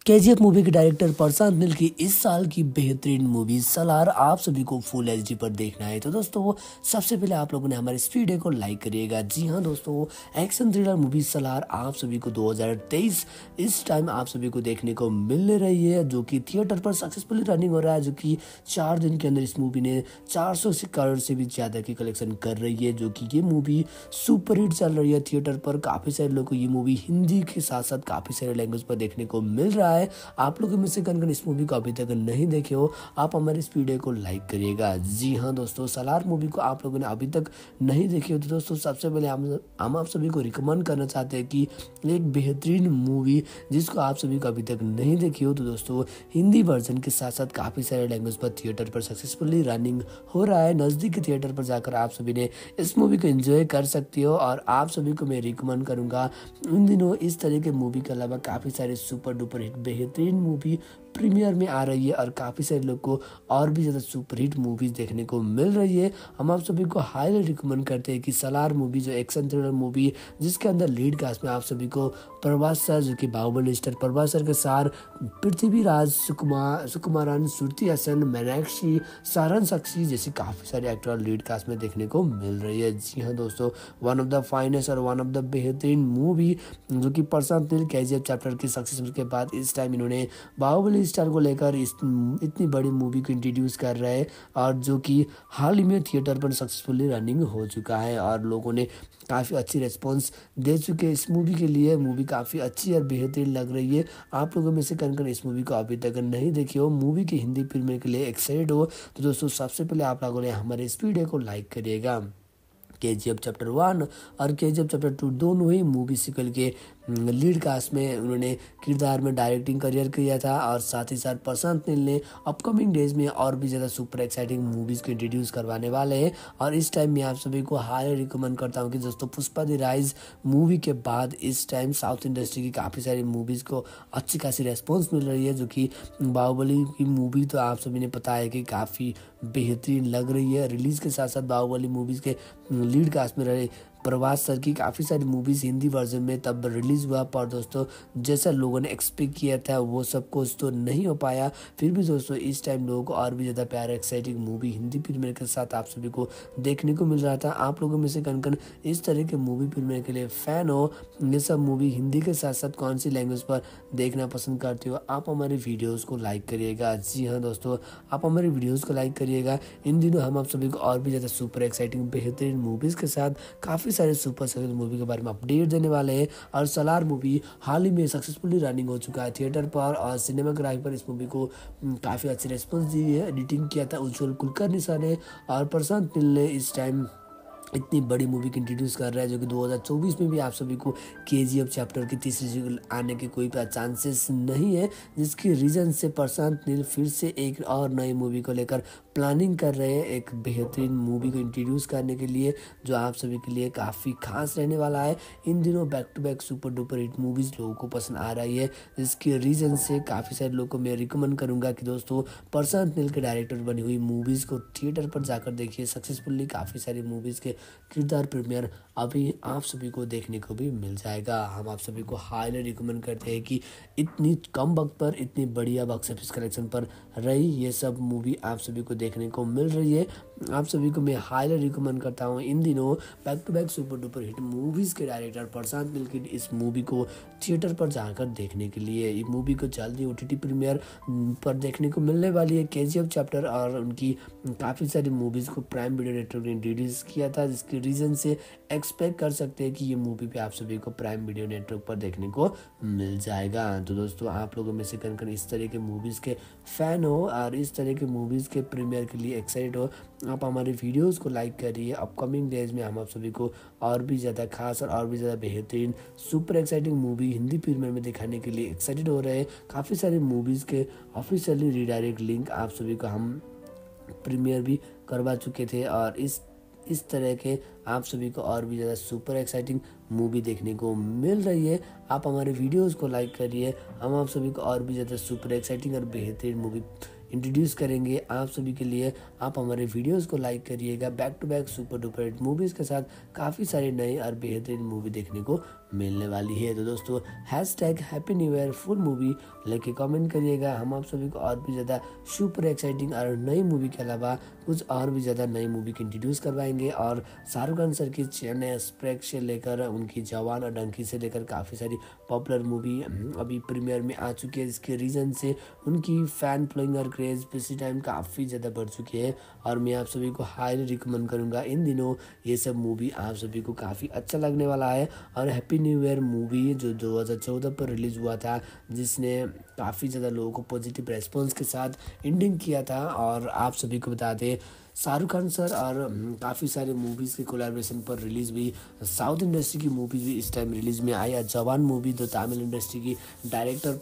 KGF movie के director Prashanth Neel की इस साल की बेहतरीन मूवी सलार आप सभी को फुल एचडी पर देखना है। तो दोस्तों सबसे पहले आप लोगों ने हमारे इस वीडियो को लाइक करिएगा। जी हाँ दोस्तों, एक्शन थ्रिलर मूवी सलार आप सभी को 2023 इस टाइम आप सभी को देखने को मिल रही है, जो कि थिएटर पर सक्सेसफुली रनिंग हो रहा है, जो कि 4 दिन के अंदर इस मूवी ने 400 करोड़ से भी ज़्यादा की कलेक्शन कर रही है, जो कि ये मूवी सुपर हिट चल रही है थिएटर पर। काफ़ी सारे लोगों को ये मूवी हिंदी के साथ साथ काफ़ी सारे लैंग्वेज पर देखने को मिल रहा है। आप लोगों में से कौन इस मूवी को अभी तक नहीं देखे हो, आप हमारे इस वीडियो को लाइक करिएगा। जी हाँ दोस्तों, सलार मूवी को आप लोगों ने अभी तक नहीं देखी हो तो दोस्तों सबसे पहले हम आप सभी को रिकमेंड करना चाहते हैं कि एक बेहतरीन मूवी जिसको आप सभी को अभी तक नहीं देखी हो तो दोस्तों हिंदी वर्जन के साथ साथ काफ़ी सारे लैंग्वेज पर थिएटर पर सक्सेसफुली रनिंग हो रहा है। नज़दीकी थिएटर पर जाकर आप सभी ने इस मूवी को एंजॉय कर सकते हो। और आप सभी को मैं रिकमेंड करूँगा, इन दिनों इस तरह के मूवी के अलावा काफ़ी सारे सुपर डुपर हिट बेहतरीन मूवी प्रीमियर में आ रही है और काफ़ी सारे लोग को और भी ज़्यादा सुपर हिट मूवीज़ देखने को मिल रही है। हम आप सभी को हाईली रिकमेंड करते हैं कि सलार मूवी जो एक्शन थ्रिलर मूवी जिसके अंदर लीड कास्ट में आप सभी को प्रभास सर, जो कि बाहुबली स्टार प्रभास सर के साथ पृथ्वीराज, सुकुमारन, श्रुति हसन, मीनाक्षी, सारन साक्षी जैसी काफ़ी सारे एक्टर लीड कास्ट में देखने को मिल रही है। जी हाँ दोस्तों, वन ऑफ द फाइनेस्ट और वन ऑफ द बेहतरीन मूवी जो कि प्रशांत नील केजीएफ चैप्टर की सक्सेस के बाद इस टाइम इन्होंने बाहुबली स्टार को लेकर इतनी बड़ी मूवी को इंट्रोड्यूस कर रहे हैं, और जो कि हाल ही में थिएटर पर सक्सेसफुली रनिंग हो चुका है और लोगों ने काफ़ी अच्छी रिस्पॉन्स दे चुके हैं इस मूवी के लिए। मूवी काफ़ी अच्छी और बेहतरीन लग रही है। आप लोगों में से कौन इस मूवी को अभी तक नहीं देखी हो, मूवी की हिंदी फिल्म के लिए एक्साइटेड हो तो दोस्तों सबसे पहले आप लोगों ने हमारे इस वीडियो को लाइक करिएगा। केजीएफ चैप्टर 1 और केजीएफ चैप्टर 2 दोनों ही मूवी सीक्वल के लीड कास्ट में उन्होंने किरदार में डायरेक्टिंग करियर किया था, और साथ ही साथ प्रशांत नील ने अपकमिंग डेज में और भी ज़्यादा सुपर एक्साइटिंग मूवीज़ को इंट्रोड्यूस करवाने वाले हैं। और इस टाइम मैं आप सभी को हाईली रिकमेंड करता हूं कि दोस्तों पुष्पा द राइज मूवी के बाद इस टाइम साउथ इंडस्ट्री की काफ़ी सारी मूवीज़ को अच्छी खासी रेस्पॉन्स मिल रही है, जो कि बाहुबली की मूवी तो आप सभी ने पता है कि काफ़ी बेहतरीन लग रही है। रिलीज़ के साथ साथ बाहुबली मूवीज़ के लीड कास्ट में रहे प्रभास सर की काफ़ी सारी मूवीज़ हिंदी वर्जन में तब रिलीज़ हुआ, पर दोस्तों जैसा लोगों ने एक्सपेक्ट किया था वो सब कुछ तो नहीं हो पाया। फिर भी दोस्तों इस टाइम लोगों को और भी ज़्यादा प्यारा एक्साइटिंग मूवी हिंदी प्रीमियर के साथ आप सभी को देखने को मिल रहा था। आप लोगों में से कौन इस तरह के मूवी प्रीमियर के लिए फ़ैन हो, ये सब मूवी हिंदी के साथ साथ कौन सी लैंग्वेज पर देखना पसंद करते हो, आप हमारे वीडियोज़ को लाइक करिएगा। जी हाँ दोस्तों, आप हमारे वीडियोज़ को लाइक करिएगा। इन दिनों हम आप सभी को और भी ज़्यादा सुपर एक्साइटिंग बेहतरीन मूवीज़ के साथ काफ़ी सारे सुपर सक्सेस मूवी के बारे में अपडेट देने वाले हैं। और सलार मूवी हाल ही में सक्सेसफुली रनिंग हो चुका है थिएटर पर, और सिनेमाग्राफी पर इस मूवी को काफ़ी अच्छी रिस्पॉन्स दी है। एडिटिंग किया था उज्जवल कुलकर्णी सर ने, और प्रशांत नील ने इस टाइम इतनी बड़ी मूवी की इंट्रोड्यूस कर रहा है, जो कि 2024 में भी आप सभी को केजीएफ चैप्टर की तीसरी सीक्वल आने के कोई चांसेस नहीं है, जिसकी रीज़न से प्रशांत नील फिर से एक और नई मूवी को लेकर प्लानिंग कर रहे हैं, एक बेहतरीन मूवी को इंट्रोड्यूस करने के लिए जो आप सभी के लिए काफ़ी खास रहने वाला है। इन दिनों back to back super duper hit movies लोगों को पसंद आ रही है, जिसकी रीज़न से काफ़ी सारे लोगों को मैं रिकमेंड करूँगा कि दोस्तों प्रशांत नील के डायरेक्टर बनी हुई मूवीज़ को थिएटर पर जाकर देखिए। सक्सेसफुली काफ़ी सारी मूवीज़ के किरदार प्रीमियर अभी आप सभी को देखने को भी मिल जाएगा। हम आप सभी को हाईली रिकमेंड करते हैं कि इतनी कम वक्त पर इतनी बढ़िया बॉक्स ऑफिस कलेक्शन पर रही ये सब मूवी आप सभी को देखने को मिल रही है। आप सभी को मैं हाईली रिकमेंड करता हूँ, इन दिनों back to back super duper hit movies के डायरेक्टर प्रशांत नील की इस मूवी को थिएटर पर जाकर देखने के लिए। ये मूवी को जल्दी ओटीटी प्रीमियर पर देखने को मिलने वाली है। केजीएफ चैप्टर और उनकी काफ़ी सारी मूवीज़ को प्राइम वीडियो नेटवर्क ने रिलीज़ किया था, जिसकी रीज़न से एक्सपेक्ट कर सकते हैं कि ये मूवी पे आप सभी को प्राइम वीडियो नेटवर्क पर देखने को मिल जाएगा। तो दोस्तों आप लोगों में से कौन इस तरह के मूवीज़ के फ़ैन हो और इस तरह के मूवीज़ के प्रीमियर के लिए एक्साइटेड हो, आप हमारे वीडियोस को लाइक करिए। अपकमिंग डेज में हम आप सभी को और भी ज़्यादा खास और भी ज़्यादा बेहतरीन super exciting movie Hindi premiere में दिखाने के लिए एक्साइटेड हो रहे हैं। काफ़ी सारे मूवीज़ के ऑफिशियली रीडायरेक्ट लिंक आप सभी को हम प्रीमियर भी करवा चुके थे, और इस तरह के आप सभी को और भी ज़्यादा सुपर एक्साइटिंग मूवी देखने को मिल रही है। आप हमारे वीडियोस को लाइक करिए। हम आप सभी को और भी ज़्यादा सुपर एक्साइटिंग और बेहतरीन मूवी इंट्रोड्यूस करेंगे आप सभी के लिए। आप हमारे वीडियोस को लाइक करिएगा। Back to back super duper hit movies के साथ काफ़ी सारी नई और बेहतरीन मूवी देखने को मिलने वाली है। तो दोस्तों hashtag happy new year full movie लेके कमेंट करिएगा। हम आप सभी को और भी ज़्यादा सुपर एक्साइटिंग और नई मूवी के अलावा कुछ और भी ज़्यादा नई मूवी की इंट्रोड्यूस करवाएंगे। और शाहरुख खान सर की चेन्नई एक्सप्रेस से लेकर उनकी जवान और डंकी से लेकर काफ़ी सारी पॉपुलर मूवी अभी प्रीमियर में आ चुकी है, जिसके रीज़न से उनकी फ़ैन फॉलोइंग और क्रेज़ पिछले टाइम काफ़ी ज़्यादा बढ़ चुकी है। और मैं आप सभी को हाईली रिकमेंड करूँगा इन दिनों ये सब मूवी आप सभी को काफ़ी अच्छा लगने वाला है। और हैप्पी न्यू ईयर मूवी जो 2014 पर रिलीज़ हुआ था, जिसने काफ़ी ज़्यादा लोगों को पॉजिटिव रेस्पॉन्स के साथ एंडिंग किया था। और आप सभी को बता दें शाहरुख खान सर और काफ़ी सारे मूवीज़ के कोलैबोरेशन पर रिलीज़ हुई साउथ इंडस्ट्री की मूवीज़ भी इस टाइम रिलीज़ में आई। जवान मूवी जो तमिल इंडस्ट्री की डायरेक्टर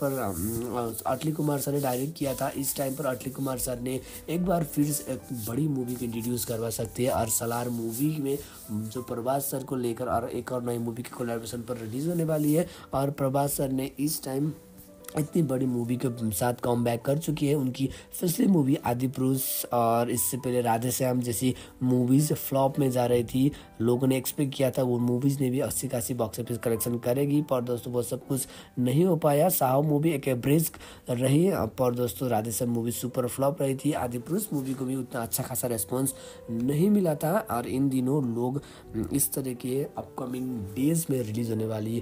पर अटली कुमार सर ने डायरेक्ट किया था, इस टाइम पर अटली कुमार सर ने एक बार फिर से एक बड़ी मूवी को इंट्रोड्यूस करवा सकते हैं। और सलार मूवी में जो प्रभास सर को लेकर और एक और नई मूवी की कोलैबोरेशन पर रिलीज़ होने वाली है। और प्रभास सर ने इस टाइम इतनी बड़ी मूवी के साथ कम बैक कर चुकी है। उनकी पिछली मूवी आदिपुरुष और इससे पहले राधेश्याम जैसी मूवीज़ फ्लॉप में जा रही थी। लोगों ने एक्सपेक्ट किया था वो मूवीज़ ने भी अच्छी खासी बॉक्स ऑफिस कलेक्शन करेगी, पर दोस्तों वो सब कुछ नहीं हो पाया। साहो मूवी एक एवरेज रही, पर दोस्तों राधेश्याम मूवी सुपर फ्लॉप रही थी। आदिपुरुष मूवी को भी उतना अच्छा खासा रेस्पॉन्स नहीं मिला था। और इन दिनों लोग इस तरह के अपकमिंग डेज में रिलीज़ होने वाली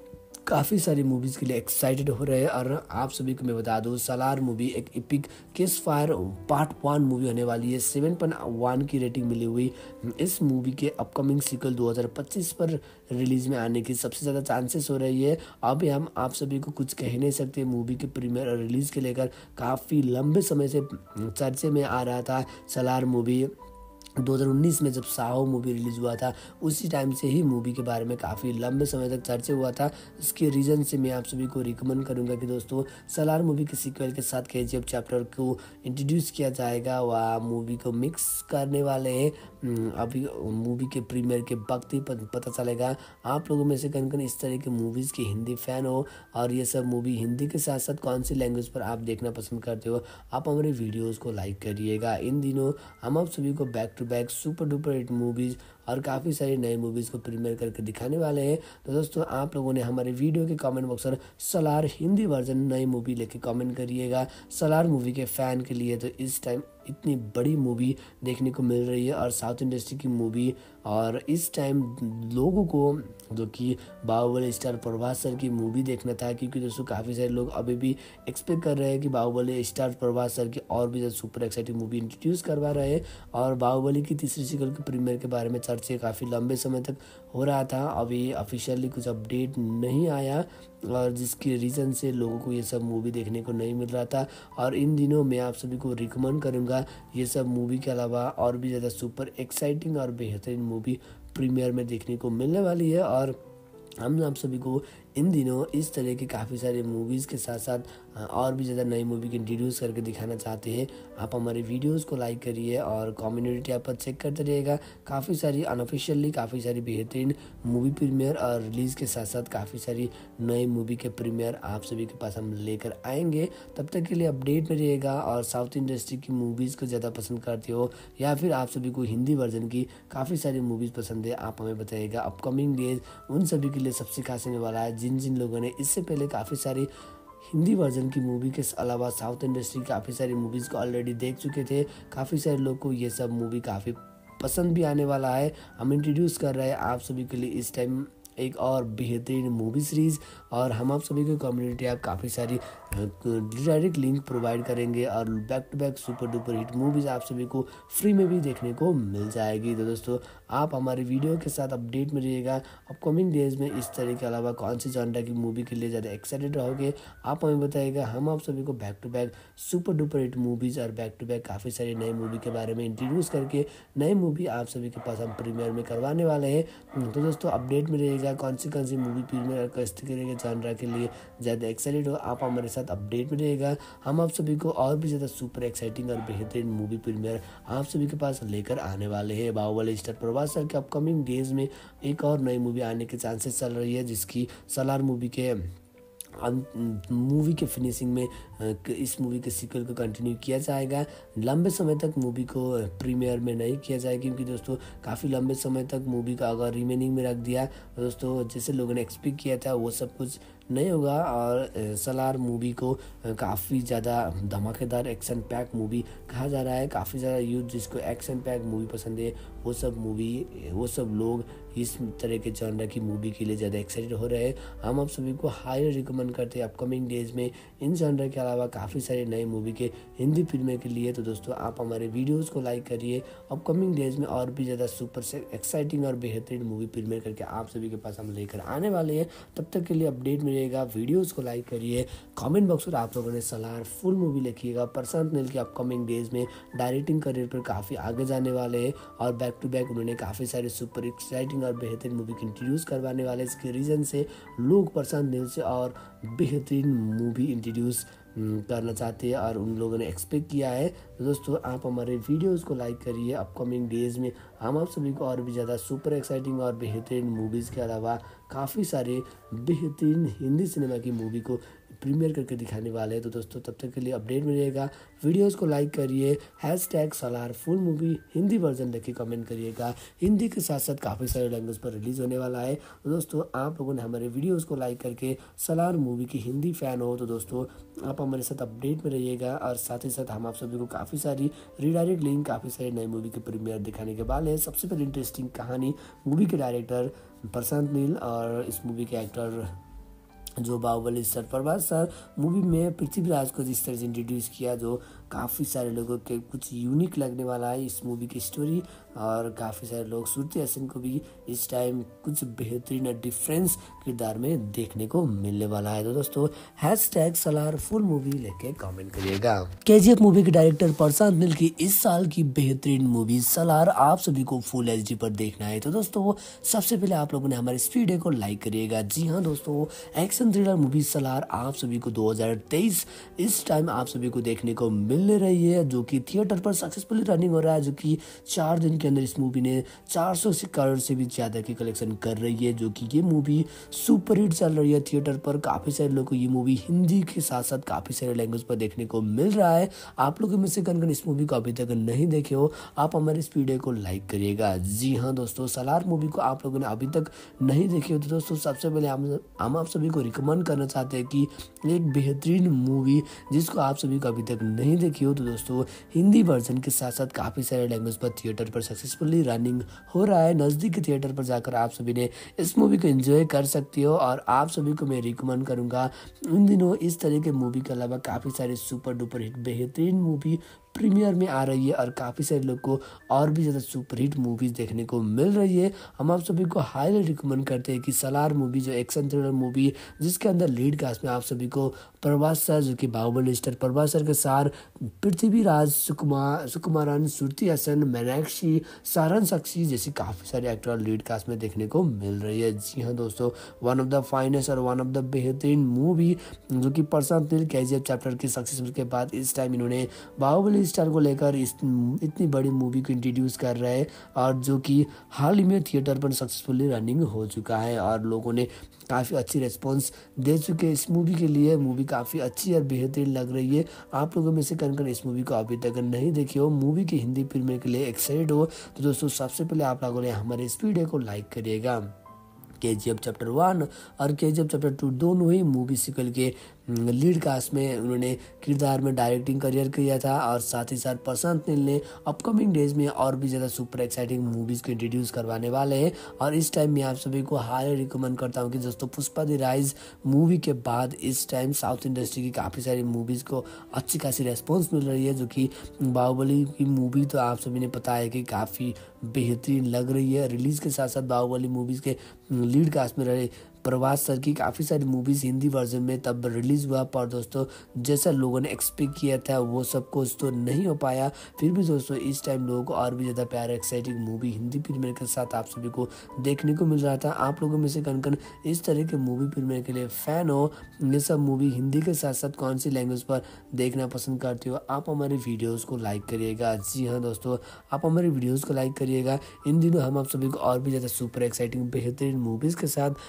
काफ़ी सारी मूवीज़ के लिए एक्साइटेड हो रहे हैं। और आप सभी को मैं बता दूं सलार मूवी एक epic case fire part 1 movie होने वाली है। 7.1 की रेटिंग मिली हुई इस मूवी के अपकमिंग सीक्वल 2025 पर रिलीज़ में आने की सबसे ज़्यादा चांसेस हो रही है। अब हम आप सभी को कुछ कह नहीं सकते। मूवी के प्रीमियर और रिलीज़ के लेकर काफ़ी लंबे समय से चर्चे में आ रहा था। सलार मूवी 2019 में जब साहो मूवी रिलीज़ हुआ था, उसी टाइम से ही मूवी के बारे में काफ़ी लंबे समय तक चर्चा हुआ था। इसके रीज़न से मैं आप सभी को रिकमेंड करूंगा कि दोस्तों सलार मूवी के सीक्वल के साथ KGF चैप्टर को इंट्रोड्यूस किया जाएगा। वह मूवी को मिक्स करने वाले हैं। अभी मूवी के प्रीमियर के वक्त ही पता चलेगा। आप लोगों में से कौन इस तरह के मूवीज़ के हिंदी फ़ैन हो और ये सब मूवी हिंदी के साथ साथ कौन सी लैंग्वेज पर आप देखना पसंद करते हो, आप हमारे वीडियोज़ को लाइक करिएगा। इन दिनों हम आप सभी को back to back super duper hit movies और काफ़ी सारी नई मूवीज़ को प्रीमियर करके दिखाने वाले हैं। तो दोस्तों आप लोगों ने हमारे वीडियो के कमेंट बॉक्स पर सलार हिंदी वर्जन नई मूवी लेके कमेंट करिएगा। सलार मूवी के फ़ैन के लिए तो इस टाइम इतनी बड़ी मूवी देखने को मिल रही है और साउथ इंडस्ट्री की मूवी। और इस टाइम लोगों को जो कि बाहुबली स्टार प्रभास सर की मूवी देखना था, क्योंकि दोस्तों काफ़ी सारे लोग अभी भी एक्सपेक्ट कर रहे हैं कि बाहुबली स्टार प्रभास सर की और भी ज़्यादा सुपर एक्साइटिंग मूवी इंट्रोड्यूस करवा रहे हैं। और बाहुबली की तीसरी सीक्वल के प्रीमियर के बारे में चर्चा काफ़ी लंबे समय तक हो रहा था। अभी ऑफिशियली कुछ अपडेट नहीं आया और जिसके रीज़न से लोगों को ये सब मूवी देखने को नहीं मिल रहा था। और इन दिनों मैं आप सभी को रिकमेंड करूँगा ये सब मूवी के अलावा और भी ज़्यादा सुपर एक्साइटिंग और बेहतरीन मूवी प्रीमियर में देखने को मिलने वाली है। और हम आप सभी को इन दिनों इस तरह की काफ़ी सारी मूवीज़ के साथ साथ और भी ज़्यादा नई मूवी की इंट्रोड्यूस करके दिखाना चाहते हैं। आप हमारे वीडियोस को लाइक करिए और कम्युनिटी ऐप पर चेक करते रहिएगा। काफ़ी सारी अनऑफिशियली काफ़ी सारी बेहतरीन मूवी प्रीमियर और रिलीज़ के साथ साथ काफ़ी सारी नई मूवी के प्रीमियर आप सभी के पास हम लेकर आएंगे। तब तक के लिए अपडेट में रहिएगा। और साउथ इंडस्ट्री की मूवीज़ को ज़्यादा पसंद करते हो या फिर आप सभी को हिंदी वर्जन की काफ़ी सारी मूवीज़ पसंद है, आप हमें बताइएगा। अपकमिंग डेज उन सभी के लिए सबसे खास होने वाला है जिन लोगों ने इससे पहले काफ़ी सारी हिंदी वर्जन की मूवी के अलावा साउथ इंडस्ट्री काफ़ी सारी मूवीज़ को ऑलरेडी देख चुके थे। काफ़ी सारे लोग को ये सब मूवी काफ़ी पसंद भी आने वाला है। हम इंट्रोड्यूस कर रहे हैं आप सभी के लिए इस टाइम एक और बेहतरीन मूवी सीरीज़। और हम आप सभी को कम्युनिटी ऐप काफ़ी सारी डायरेक्ट लिंक प्रोवाइड करेंगे और back to back super duper hit movies आप सभी को फ्री में भी देखने को मिल जाएगी। तो दोस्तों आप हमारे वीडियो के साथ अपडेट में रहिएगा। अपकमिंग डेज में इस तरह के अलावा कौन सी जॉनर की मूवी के लिए ज़्यादा एक्साइटेड रहोगे, आप हमें बताइएगा। हम आप सभी को back to back super duper hit movies और बैक टू बैक काफ़ी सारी नई मूवी के बारे में इंट्रोड्यूस करके नई मूवी आप सभी के पास हम प्रीमियर में करवाने वाले हैं। तो दोस्तों अपडेट में रहिएगा कौन सी मूवी प्रीमियर और किस तरह के जॉनर के लिए ज़्यादा एक्साइटेड हो, आप हमारे साथ अपडेट में रहेगा। हम आप सभी को और भी ज़्यादा सुपर एक्साइटिंग और बेहतरीन मूवी प्रीमियर आप सभी के पास लेकर आने वाले हैं। बाहुबली स्टार प्रभास सर के अपकमिंग डेज में एक और नई मूवी आने के चांसेस चल रही है, जिसकी सलार मूवी के मूवी के फिनिशिंग में इस मूवी के सीक्वल को कंटिन्यू किया जाएगा। लंबे समय तक मूवी को प्रीमियर में नहीं किया जाएगा, क्योंकि दोस्तों काफ़ी लंबे समय तक मूवी का अगर रिमेनिंग में रख दिया तो दोस्तों जैसे लोगों ने एक्सपेक्ट किया था वो सब कुछ नहीं होगा। और सलार मूवी को काफ़ी ज़्यादा धमाकेदार एक्शन पैक मूवी कहा जा रहा है। काफ़ी ज़्यादा यूथ जिसको एक्शन पैक मूवी पसंद है वो सब लोग इस तरह के जॉनर की मूवी के लिए ज़्यादा एक्साइटेड हो रहे हैं। हम आप सभी को हाईली रिकमेंड करते हैं अपकमिंग डेज में इन जॉनर के अलावा काफ़ी सारे नए मूवी के हिंदी फिल्में के लिए। तो दोस्तों आप हमारे वीडियोज़ को लाइक करिए। अपकमिंग डेज में और भी ज़्यादा सुपर से एक्साइटिंग और बेहतरीन मूवी फिल्में करके आप सभी के पास हम लेकर आने वाले हैं। तब तक के लिए अपडेट मिलेगा। वीडियोज़ को लाइक करिए। कमेंट बॉक्स में आप लोगों ने सलार फुल मूवी लिखिएगा। प्रशांत नील के अपकमिंग डेज में डायरेक्टिंग करियर पर काफ़ी आगे जाने वाले हैं और बैक टू बैक उन्होंने काफ़ी सारे सुपर एक्साइटिंग और बेहतरीन मूवी को इंट्रोड्यूस करवाने वाले। इसके रीज़न से लोग प्रशांत नील से और बेहतरीन मूवी इंट्रोड्यूस करना चाहते हैं और उन लोगों ने एक्सपेक्ट किया है। तो दोस्तों आप हमारे वीडियोस को लाइक करिए। अपकमिंग डेज में हम आप सभी को और भी ज़्यादा सुपर एक्साइटिंग और बेहतरीन मूवीज़ के अलावा काफ़ी सारे बेहतरीन हिंदी सिनेमा की मूवी को प्रीमियर करके दिखाने वाले हैं। तो दोस्तों तब तक के लिए अपडेट मिलेगा। वीडियोस को लाइक करिए। #Salaar full movie Hindi version लिख के कमेंट करिएगा। हिंदी के साथ साथ काफ़ी सारे लैंग्वेज पर रिलीज़ होने वाला है। तो दोस्तों आप लोगों ने हमारे वीडियोस को लाइक करके सलार मूवी की हिंदी फ़ैन हो तो दोस्तों आप हमारे साथ अपडेट में रहिएगा। और साथ ही साथ हम आप सभी को काफ़ी सारी रीडायरेक्ट लिंक काफ़ी सारी नई मूवी के प्रीमियर दिखाने के वाले हैं। सबसे पहले इंटरेस्टिंग कहानी मूवी के डायरेक्टर प्रशांत नील और इस मूवी के एक्टर जो Baahubali sir Prabhas sir movie में पृथ्वीराज को जिस तरह से इंट्रोड्यूस किया जो काफ़ी सारे लोगों के कुछ यूनिक लगने वाला है इस मूवी की स्टोरी। और काफ़ी सारे लोग श्रुति हसन को भी इस टाइम कुछ बेहतरीन और डिफरेंस किरदार में देखने को मिलने वाला है। तो दोस्तों #सलार फुल मूवी लेके कमेंट करिएगा। KGF मूवी के डायरेक्टर प्रशांत नील की इस साल की बेहतरीन मूवी सलार आप सभी को फुल HD पर देखना है। तो दोस्तों सबसे पहले आप लोगों ने हमारे इस वीडियो को लाइक करिएगा। जी हाँ दोस्तों, एक्शन थ्रिलर मूवी सलार आप सभी को 2023 इस टाइम आप सभी को देखने को मिलने रही है, जो कि थिएटर पर सक्सेसफुली रनिंग हो रहा है, जो कि 4 दिन के अंदर इस मूवी ने 400 करोड़ से भी ज़्यादा की कलेक्शन कर रही है, जो कि ये मूवी सुपर हिट चल रही है थिएटर पर। काफ़ी सारे लोगों को ये मूवी हिंदी के साथ साथ काफ़ी सारे लैंग्वेज पर देखने को मिल रहा है। आप लोगों में से कौन इस मूवी को अभी तक नहीं देखे हो, आप हमारे इस वीडियो को लाइक करिएगा। जी हाँ दोस्तों, सलार मूवी को आप लोगों ने अभी तक नहीं देखी हो तो दोस्तों सबसे पहले हम आप सभी को रिकमेंड करना चाहते हैं कि एक बेहतरीन मूवी जिसको आप सभी को अभी तक नहीं देखी हो तो दोस्तों हिंदी वर्जन के साथ साथ काफ़ी सारे लैंग्वेज पर थिएटर पर सक्सेसफुली रनिंग हो रहा है। नज़दीक के थिएटर पर जाकर आप सभी ने इस मूवी को एंजॉय कर सकते हो। और आप सभी को मैं रिकमेंड करूँगा इन दिनों इस तरह के मूवी के अलावा काफ़ी सारे सुपर डुपर हिट बेहतरीन मूवी प्रीमियर में आ रही है और काफ़ी सारे लोग को और भी ज़्यादा सुपर हिट मूवीज़ देखने को मिल रही है। हम आप सभी को हाईली रिकमेंड करते हैं कि सलार मूवी जो एक्शन थ्रिलर मूवी जिसके अंदर लीड कास्ट में आप सभी को प्रभास सर जो कि बाहुबली स्टार प्रभास सर के साथ पृथ्वीराज, सुकुमारन, श्रुति हसन, मीनाक्षी, सारण साक्षी जैसी काफ़ी सारे एक्टर लीड कास्ट में देखने को मिल रही है। जी हाँ दोस्तों, वन ऑफ द फाइनेस्ट और वन ऑफ द बेहतरीन मूवी जो कि प्रशांत नील KGF चैप्टर की सक्सेस के बाद इस टाइम इन्होंने बाहुबली स्टार को लेकर इतनी बड़ी मूवी को इंट्रोड्यूस कर रहे हैं और जो कि हाल ही में थिएटर पर सक्सेसफुली रनिंग हो चुका है और लोगों ने काफ़ी अच्छी रिस्पॉन्स दे चुके हैं इस मूवी के लिए। मूवी काफ़ी अच्छी और बेहतरीन लग रही है। आप लोगों में से कौन इस मूवी को अभी तक नहीं देखी हो, मूवी की हिंदी फिल्म के लिए एक्साइटेड हो तो दोस्तों सबसे पहले आप लोगों ने हमारे इस वीडियो को लाइक करिएगा। KGF चैप्टर 1 और KGF चैप्टर 2 दोनों ही मूवी सीक्वल के लीड कास्ट में उन्होंने किरदार में डायरेक्टिंग करियर किया था। और साथ ही साथ प्रशांत नील ने अपकमिंग डेज में और भी ज़्यादा सुपर एक्साइटिंग मूवीज़ को इंट्रोड्यूस करवाने वाले हैं। और इस टाइम मैं आप सभी को हाईली रिकमेंड करता हूं कि दोस्तों पुष्पा द राइज मूवी के बाद इस टाइम साउथ इंडस्ट्री की काफ़ी सारी मूवीज़ को अच्छी खासी रेस्पॉन्स मिल रही है, जो कि बाहुबली की मूवी तो आप सभी ने पता है कि काफ़ी बेहतरीन लग रही है। रिलीज़ के साथ साथ बाहुबली मूवीज़ के लीड कास्ट में रहे प्रभास सर की काफ़ी सारी मूवीज़ हिंदी वर्जन में तब रिलीज़ हुआ, पर दोस्तों जैसा लोगों ने एक्सपेक्ट किया था वो सब कुछ तो नहीं हो पाया। फिर भी दोस्तों इस टाइम लोगों को और भी ज़्यादा प्यारा एक्साइटिंग मूवी हिंदी फिल्म के साथ आप सभी को देखने को मिल रहा था। आप लोगों में से कौन इस तरह के मूवी फिल्म के लिए फ़ैन हो, ये सब मूवी हिंदी के साथ साथ कौन सी लैंग्वेज पर देखना पसंद करते हो, आप हमारे वीडियोज़ को लाइक करिएगा। जी हाँ दोस्तों, आप हमारे वीडियोज़ को लाइक करिएगा। इन दिनों हम आप सभी को और भी ज़्यादा सुपर एक्साइटिंग बेहतरीन मूवीज़ के साथ काफ़ी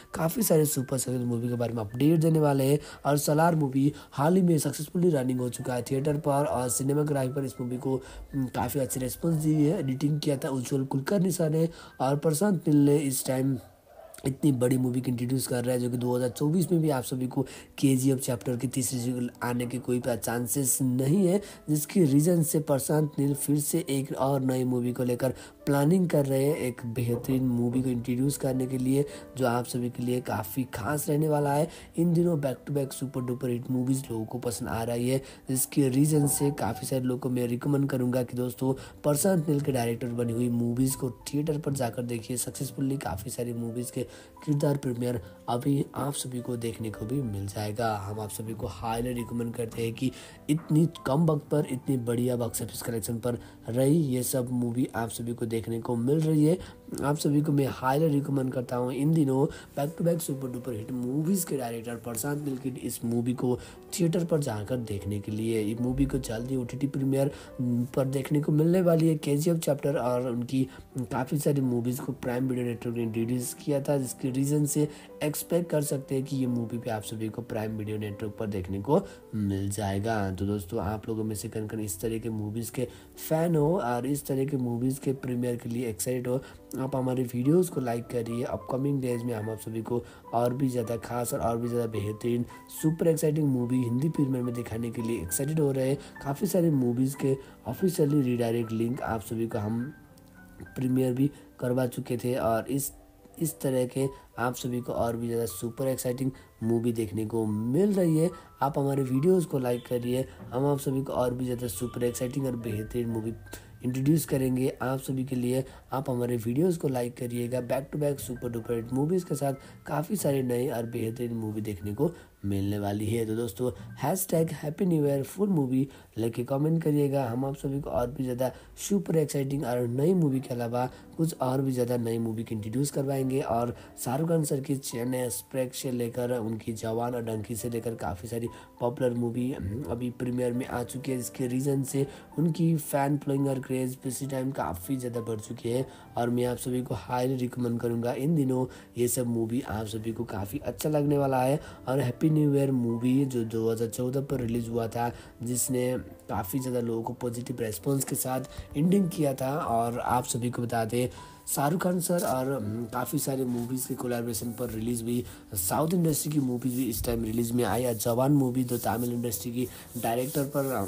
सारे सुपर सक्सेसफुल मूवी के बारे में अपडेट देने वाले हैं। और सलार मूवी हाल ही में सक्सेसफुली रनिंग हो चुका है थिएटर पर, और सिनेमाग्राफी पर इस मूवी को काफ़ी अच्छी रिस्पॉन्स दी है। एडिटिंग किया था उज्ज्वल कुलकर्णी सर ने, और प्रशांत नील ने इस टाइम इतनी बड़ी मूवी की इंट्रोड्यूस कर रहा है, जो कि 2024 में भी आप सभी को केजीएफ चैप्टर की तीसरी सीक्वल आने के कोई चांसेस नहीं है, जिसकी रीज़न से प्रशांत नील फिर से एक और नई मूवी को लेकर प्लानिंग कर रहे हैं, एक बेहतरीन मूवी को इंट्रोड्यूस करने के लिए, जो आप सभी के लिए काफ़ी खास रहने वाला है। इन दिनों back to back super duper hit movies लोगों को पसंद आ रही है, जिसके रीज़न से काफ़ी सारे लोगों को मैं रिकमेंड करूँगा कि दोस्तों प्रशांत नील के डायरेक्टर बनी हुई मूवीज़ को थिएटर पर जाकर देखिए। सक्सेसफुली काफ़ी सारी मूवीज़ के किरदार प्रीमियर अभी आप सभी को देखने को भी मिल जाएगा। हम आप सभी को हाईली रिकमेंड करते हैं कि इतनी कम वक्त पर इतनी बढ़िया बॉक्स ऑफिस कलेक्शन पर रही ये सब मूवी आप सभी को देखने को मिल रही है। आप सभी को मैं हाईली रिकमेंड करता हूँ इन दिनों back to back super duper hit movies के डायरेक्टर प्रशांत नील की इस मूवी को थिएटर पर जाकर देखने के लिए। ये मूवी को जल्दी ओटीटी प्रीमियर पर देखने को मिलने वाली है। केजीएफ चैप्टर और उनकी काफ़ी सारी मूवीज़ को प्राइम वीडियो नेटवर्क ने रिलीज किया था, जिसके रीज़न से एक्सपेक्ट कर सकते हैं कि ये मूवी पे आप सभी को प्राइम वीडियो नेटवर्क पर देखने को मिल जाएगा। तो दोस्तों आप लोगों में से कन इस तरह के मूवीज़ के फ़ैन हो और इस तरह के मूवीज़ के प्रीमियर के लिए एक्साइटेड हो, आप हमारे वीडियोस को लाइक करिए। अपकमिंग डेज में हम आप सभी को और भी ज़्यादा खास और भी ज़्यादा बेहतरीन super exciting movie Hindi premiere में दिखाने के लिए एक्साइटेड हो रहे हैं। काफ़ी सारे मूवीज़ के ऑफिशियली रीडायरेक्ट लिंक आप सभी को हम प्रीमियर भी करवा चुके थे, और इस तरह के आप सभी को और भी ज़्यादा सुपर एक्साइटिंग मूवी देखने को मिल रही है। आप हमारे वीडियोस को लाइक करिए, हम आप सभी को और भी ज़्यादा सुपर एक्साइटिंग और बेहतरीन मूवी इंट्रोड्यूस करेंगे आप सभी के लिए। आप हमारे वीडियोस को लाइक करिएगा। Back to back super duper hit movies के साथ काफ़ी सारे नए और बेहतरीन मूवी देखने को मिलने वाली है। तो दोस्तों happy new year full movie लेके कमेंट करिएगा। हम आप सभी को और भी ज़्यादा सुपर एक्साइटिंग और नई मूवी के अलावा कुछ और भी ज़्यादा नई मूवी की इंट्रोड्यूस करवाएंगे। और शाहरुख खान सर की चेन्नई एक्सप्रेस से लेकर उनकी जवान और डंकी से लेकर काफ़ी सारी पॉपुलर मूवी अभी प्रीमियर में आ चुकी है, जिसके रीज़न से उनकी फ़ैन फॉलोइंग और क्रेज़ पिछले टाइम काफ़ी ज़्यादा बढ़ चुकी है। और मैं आप सभी को हाईली रिकमेंड करूँगा इन दिनों ये सब मूवी आप सभी को काफ़ी अच्छा लगने वाला है। और हैप्पी न्यू ईयर मूवी जो 2014 पर रिलीज़ हुआ था, जिसने काफ़ी ज़्यादा लोगों को पॉजिटिव रेस्पॉन्स के साथ एंडिंग किया था। और आप सभी को बता दें शाहरुख खान सर और काफ़ी सारे मूवीज़ के कोलैबोरेशन पर रिलीज़ हुई साउथ इंडस्ट्री की मूवीज़ भी इस टाइम रिलीज़ में आई। जवान मूवी जो तमिल इंडस्ट्री की डायरेक्टर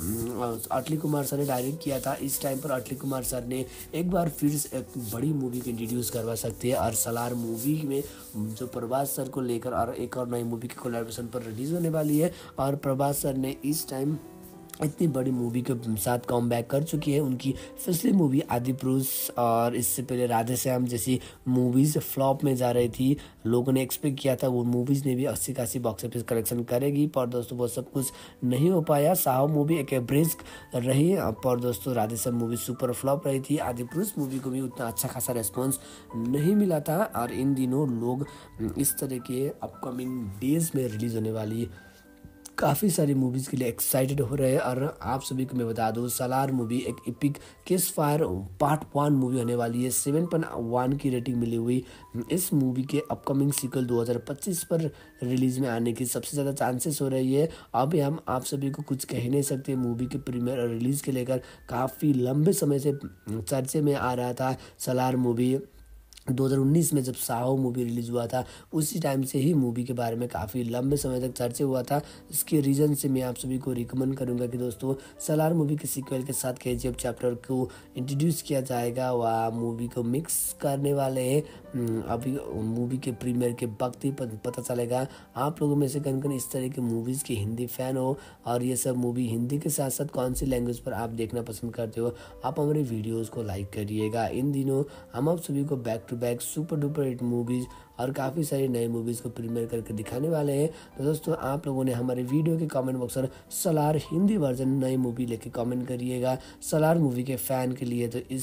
पर अटली कुमार सर ने डायरेक्ट किया था, इस टाइम पर अटली कुमार सर ने एक बार फिर से एक बड़ी मूवी को इंट्रोड्यूस करवा सकते हैं। और सलार मूवी में जो प्रभास सर को लेकर और एक और नई मूवी की कोलैबोरेशन पर रिलीज़ होने वाली है। और प्रभास सर ने इस टाइम इतनी बड़ी मूवी के साथ कम बैक कर चुकी है। उनकी पिछली मूवी आदिपुरुष और इससे पहले राधेश्याम जैसी मूवीज़ फ्लॉप में जा रही थी। लोगों ने एक्सपेक्ट किया था वो मूवीज़ ने भी 80 बॉक्स ऑफिस कलेक्शन करेगी, पर दोस्तों वो सब कुछ नहीं हो पाया। साहो मूवी एक एवरेज रही, पर दोस्तों राधेश्याम मूवी सुपर फ्लॉप रही थी। आदिपुरुष मूवी को भी उतना अच्छा खासा रेस्पॉन्स नहीं मिला था। और इन दिनों लोग इस तरह के अपकमिंग डेज में रिलीज़ होने वाली काफ़ी सारी मूवीज़ के लिए एक्साइटेड हो रहे हैं। और आप सभी को मैं बता दूं सलार मूवी एक epic case fire part 1 movie होने वाली है। 7.1 की रेटिंग मिली हुई इस मूवी के अपकमिंग सीक्वल 2025 पर रिलीज़ में आने की सबसे ज़्यादा चांसेस हो रही है। अब हम आप सभी को कुछ कह नहीं सकते। मूवी के प्रीमियर और रिलीज़ के लेकर काफ़ी लंबे समय से चर्चे में आ रहा था। सलार मूवी 2019 में जब साहो मूवी रिलीज़ हुआ था, उसी टाइम से ही मूवी के बारे में काफ़ी लंबे समय तक चर्चा हुआ था। इसके रीज़न से मैं आप सभी को रिकमेंड करूंगा कि दोस्तों सलार मूवी के सीक्वल के साथ केजीएफ चैप्टर को इंट्रोड्यूस किया जाएगा। वह मूवी को मिक्स करने वाले हैं। अभी मूवी के प्रीमियर के वक्त ही पता चलेगा। आप लोगों में से कौन इस तरह के मूवीज़ के हिंदी फ़ैन हो और ये सब मूवी हिंदी के साथ साथ कौन सी लैंग्वेज पर आप देखना पसंद करते हो, आप हमारे वीडियोज़ को लाइक करिएगा। इन दिनों हम आप सभी को back to back super duper hit movies और काफ़ी सारी नई मूवीज़ को प्रीमियर करके दिखाने वाले हैं। तो दोस्तों आप लोगों ने हमारे वीडियो के कमेंट बॉक्स पर सलार हिंदी वर्जन नई मूवी लेके कमेंट करिएगा। सलार मूवी के फ़ैन के लिए तो इस टाइम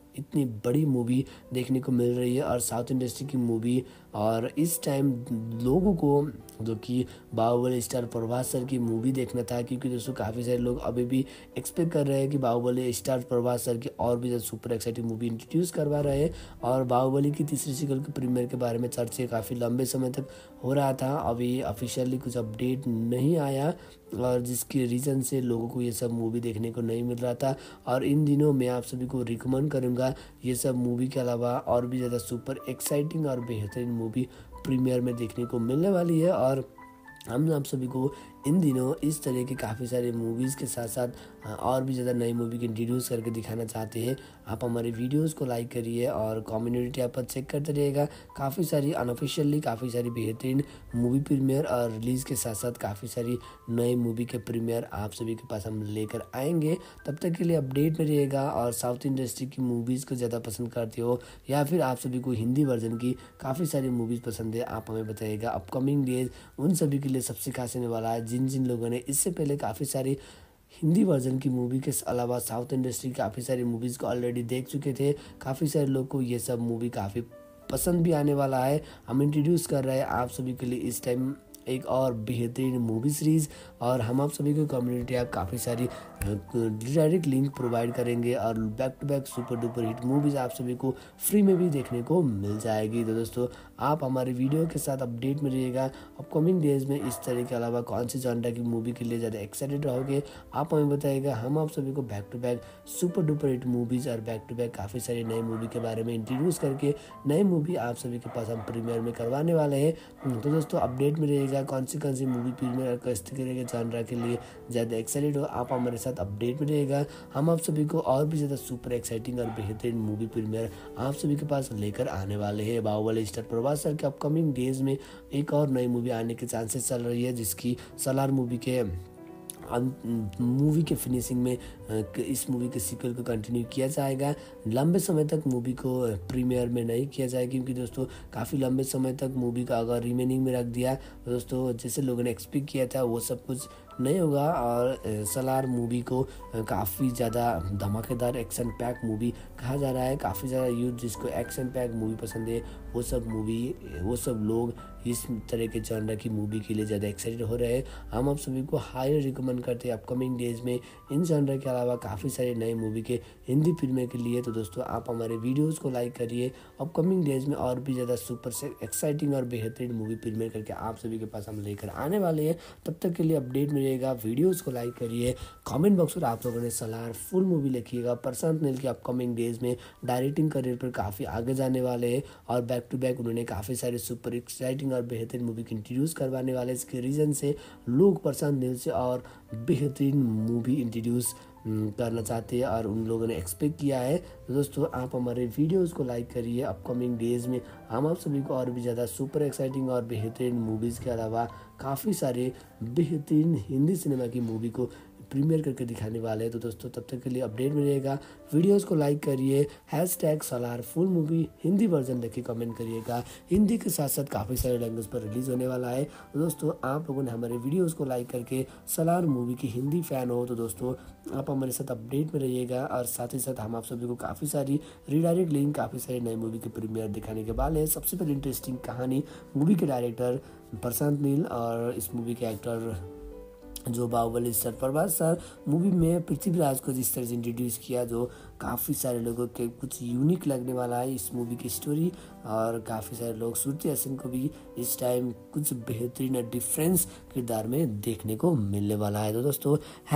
इतनी बड़ी मूवी देखने को मिल रही है और साउथ इंडस्ट्री की मूवी। और इस टाइम लोगों को जो कि बाहुबली स्टार प्रभास सर की मूवी देखना था, क्योंकि दोस्तों काफ़ी सारे लोग अभी भी एक्सपेक्ट कर रहे हैं कि बाहुबली स्टार प्रभास सर की और भी ज़्यादा सुपर एक्साइटिंग मूवी इंट्रोड्यूस करवा रहे हैं। और बाहुबली की तीसरी सीक्वल के प्रीमियर के बारे में चर्चा काफ़ी लंबे समय तक हो रहा था, अभी ऑफिशियली कुछ अपडेट नहीं आया और जिसके रीज़न से लोगों को ये सब मूवी देखने को नहीं मिल रहा था। और इन दिनों मैं आप सभी को रिकमेंड करूँगा ये सब मूवी के अलावा और भी ज़्यादा सुपर एक्साइटिंग और बेहतरीन मूवी प्रीमियर में देखने को मिलने वाली है। और हम आप सभी को इन दिनों इस तरह के काफ़ी सारे मूवीज़ के साथ साथ और भी ज़्यादा नई मूवी के इंट्रोड्यूस करके दिखाना चाहते हैं। आप हमारे वीडियोस को लाइक करिए और कम्युनिटी टैब पर चेक करते रहिएगा। काफ़ी सारी अनऑफिशियली काफ़ी सारी बेहतरीन मूवी प्रीमियर और रिलीज़ के साथ साथ काफ़ी सारी नई मूवी के प्रीमियर आप सभी के पास हम लेकर आएंगे। तब तक के लिए अपडेट में रहिएगा। और साउथ इंडस्ट्री की मूवीज़ को ज़्यादा पसंद करते हो या फिर आप सभी को हिंदी वर्जन की काफ़ी सारी मूवीज़ पसंद है, आप हमें बताइएगा। अपकमिंग डेज उन सभी के लिए सबसे खास होने वाला है जिन जिन लोगों ने इससे पहले काफ़ी सारी हिंदी वर्जन की मूवी के अलावा साउथ इंडस्ट्री काफ़ी सारी मूवीज़ को ऑलरेडी देख चुके थे। काफ़ी सारे लोग को ये सब मूवी काफ़ी पसंद भी आने वाला है। हम इंट्रोड्यूस कर रहे हैं आप सभी के लिए इस टाइम एक और बेहतरीन मूवी सीरीज़। और हम आप सभी को कम्युनिटी ऐप काफ़ी सारी डायरेक्ट लिंक प्रोवाइड करेंगे और back to back super duper hit movies आप सभी को फ्री में भी देखने को मिल जाएगी। तो दोस्तों आप हमारे वीडियो के साथ अपडेट में रहिएगा। अपकमिंग डेज में इस तरह के अलावा कौन सी जॉनर की मूवी के लिए ज़्यादा एक्साइटेड रहोगे आप हमें बताइएगा। हम आप सभी को back to back super duper hit movies और बैक टू बैक काफ़ी सारी नई मूवी के बारे में इंट्रोड्यूस करके नई मूवी आप सभी के पास हम प्रीमियर में करवाने वाले हैं। तो दोस्तों अपडेट में रहिएगा कौन सी मूवी प्रीमियर और किस तरह के जॉनर के लिए ज़्यादा एक्साइटेड हो आप हमारे साथ अपडेट में रहेगा। हम आप सभी को और भी ज़्यादा सुपर एक्साइटिंग और बेहतरीन मूवी प्रीमियर आप सभी के पास लेकर आने वाले हैं। बाहुबली स्टार प्रभास सर के अपकमिंग डेज में एक और नई मूवी आने के चांसेस चल रही है, जिसकी सलार मूवी के फिनिशिंग में इस मूवी के सीक्वल को कंटिन्यू किया जाएगा। लंबे समय तक मूवी को प्रीमियर में नहीं किया जाएगा, क्योंकि दोस्तों काफ़ी लंबे समय तक मूवी का अगर रिमेनिंग में रख दिया तो दोस्तों जैसे लोगों ने एक्सपेक्ट किया था वो सब कुछ नहीं होगा। और सलार मूवी को काफ़ी ज़्यादा धमाकेदार एक्शन पैक मूवी कहा जा रहा है। काफ़ी ज़्यादा यूथ जिसको एक्शन पैक मूवी पसंद है वो सब लोग इस तरह के जॉनर की मूवी के लिए ज़्यादा एक्साइटेड हो रहे हैं। हम आप सभी को हाईली रिकमेंड करते हैं अपकमिंग डेज में इन जॉनर के अलावा काफ़ी सारे नए मूवी के हिंदी फिल्में के लिए। तो दोस्तों आप हमारे वीडियोज़ को लाइक करिए। अपकमिंग डेज में और भी ज़्यादा सुपर से एक्साइटिंग और बेहतरीन मूवी फिल्में करके आप सभी के पास हम लेकर आने वाले हैं। तब तक के लिए अपडेट में रहिएगा। वीडियोज़ को लाइक करिए। कमेंट बॉक्स में आप लोगों ने सलार फुल मूवी लिखिएगा। प्रशांत नील के अपकमिंग डेज में डायरेक्टिंग करियर पर काफ़ी आगे जाने वाले हैं और बैक टू बैक उन्होंने काफ़ी सारे सुपर एक्साइटिंग और बेहतरीन मूवी को इंट्रोड्यूस करवाने वाले। इसके रीज़न से लोग प्रशांत नील से और बेहतरीन मूवी इंट्रोड्यूस करना चाहते हैं और उन लोगों ने एक्सपेक्ट किया है। तो दोस्तों आप हमारे वीडियोस को लाइक करिए। अपकमिंग डेज में हम आप सभी को और भी ज़्यादा सुपर एक्साइटिंग और बेहतरीन मूवीज़ के अलावा काफ़ी सारे बेहतरीन हिंदी सिनेमा की मूवी को प्रीमियर करके दिखाने वाले हैं। तो दोस्तों तब तक के लिए अपडेट में रहेगा। वीडियोस को लाइक करिए। #Salaar full movie Hindi version देखिए, कमेंट करिएगा। हिंदी के साथ साथ काफ़ी सारे लैंग्वेज पर रिलीज़ होने वाला है। तो दोस्तों आप लोगों ने हमारे वीडियोस को लाइक करके सलार मूवी की हिंदी फ़ैन हो तो दोस्तों आप हमारे साथ अपडेट में रहिएगा। और साथ ही साथ हम आप सभी को काफ़ी सारी रीडायरेक्ट लिंक काफ़ी सारी नई मूवी के प्रीमियर दिखाने के वाले हैं। सबसे पहले इंटरेस्टिंग कहानी मूवी के डायरेक्टर प्रशांत नील और इस मूवी के एक्टर जो Baahubali star Prabhas sir movie में पृथ्वीराज को जिस तरह से इंट्रोड्यूस किया, जो काफ़ी सारे लोगों के कुछ यूनिक लगने वाला है इस मूवी की स्टोरी। और काफ़ी सारे लोग श्रुति हसन को भी इस टाइम कुछ बेहतरीन डिफरेंस किरदार में देखने को मिलने वाला है। तो दोस्तों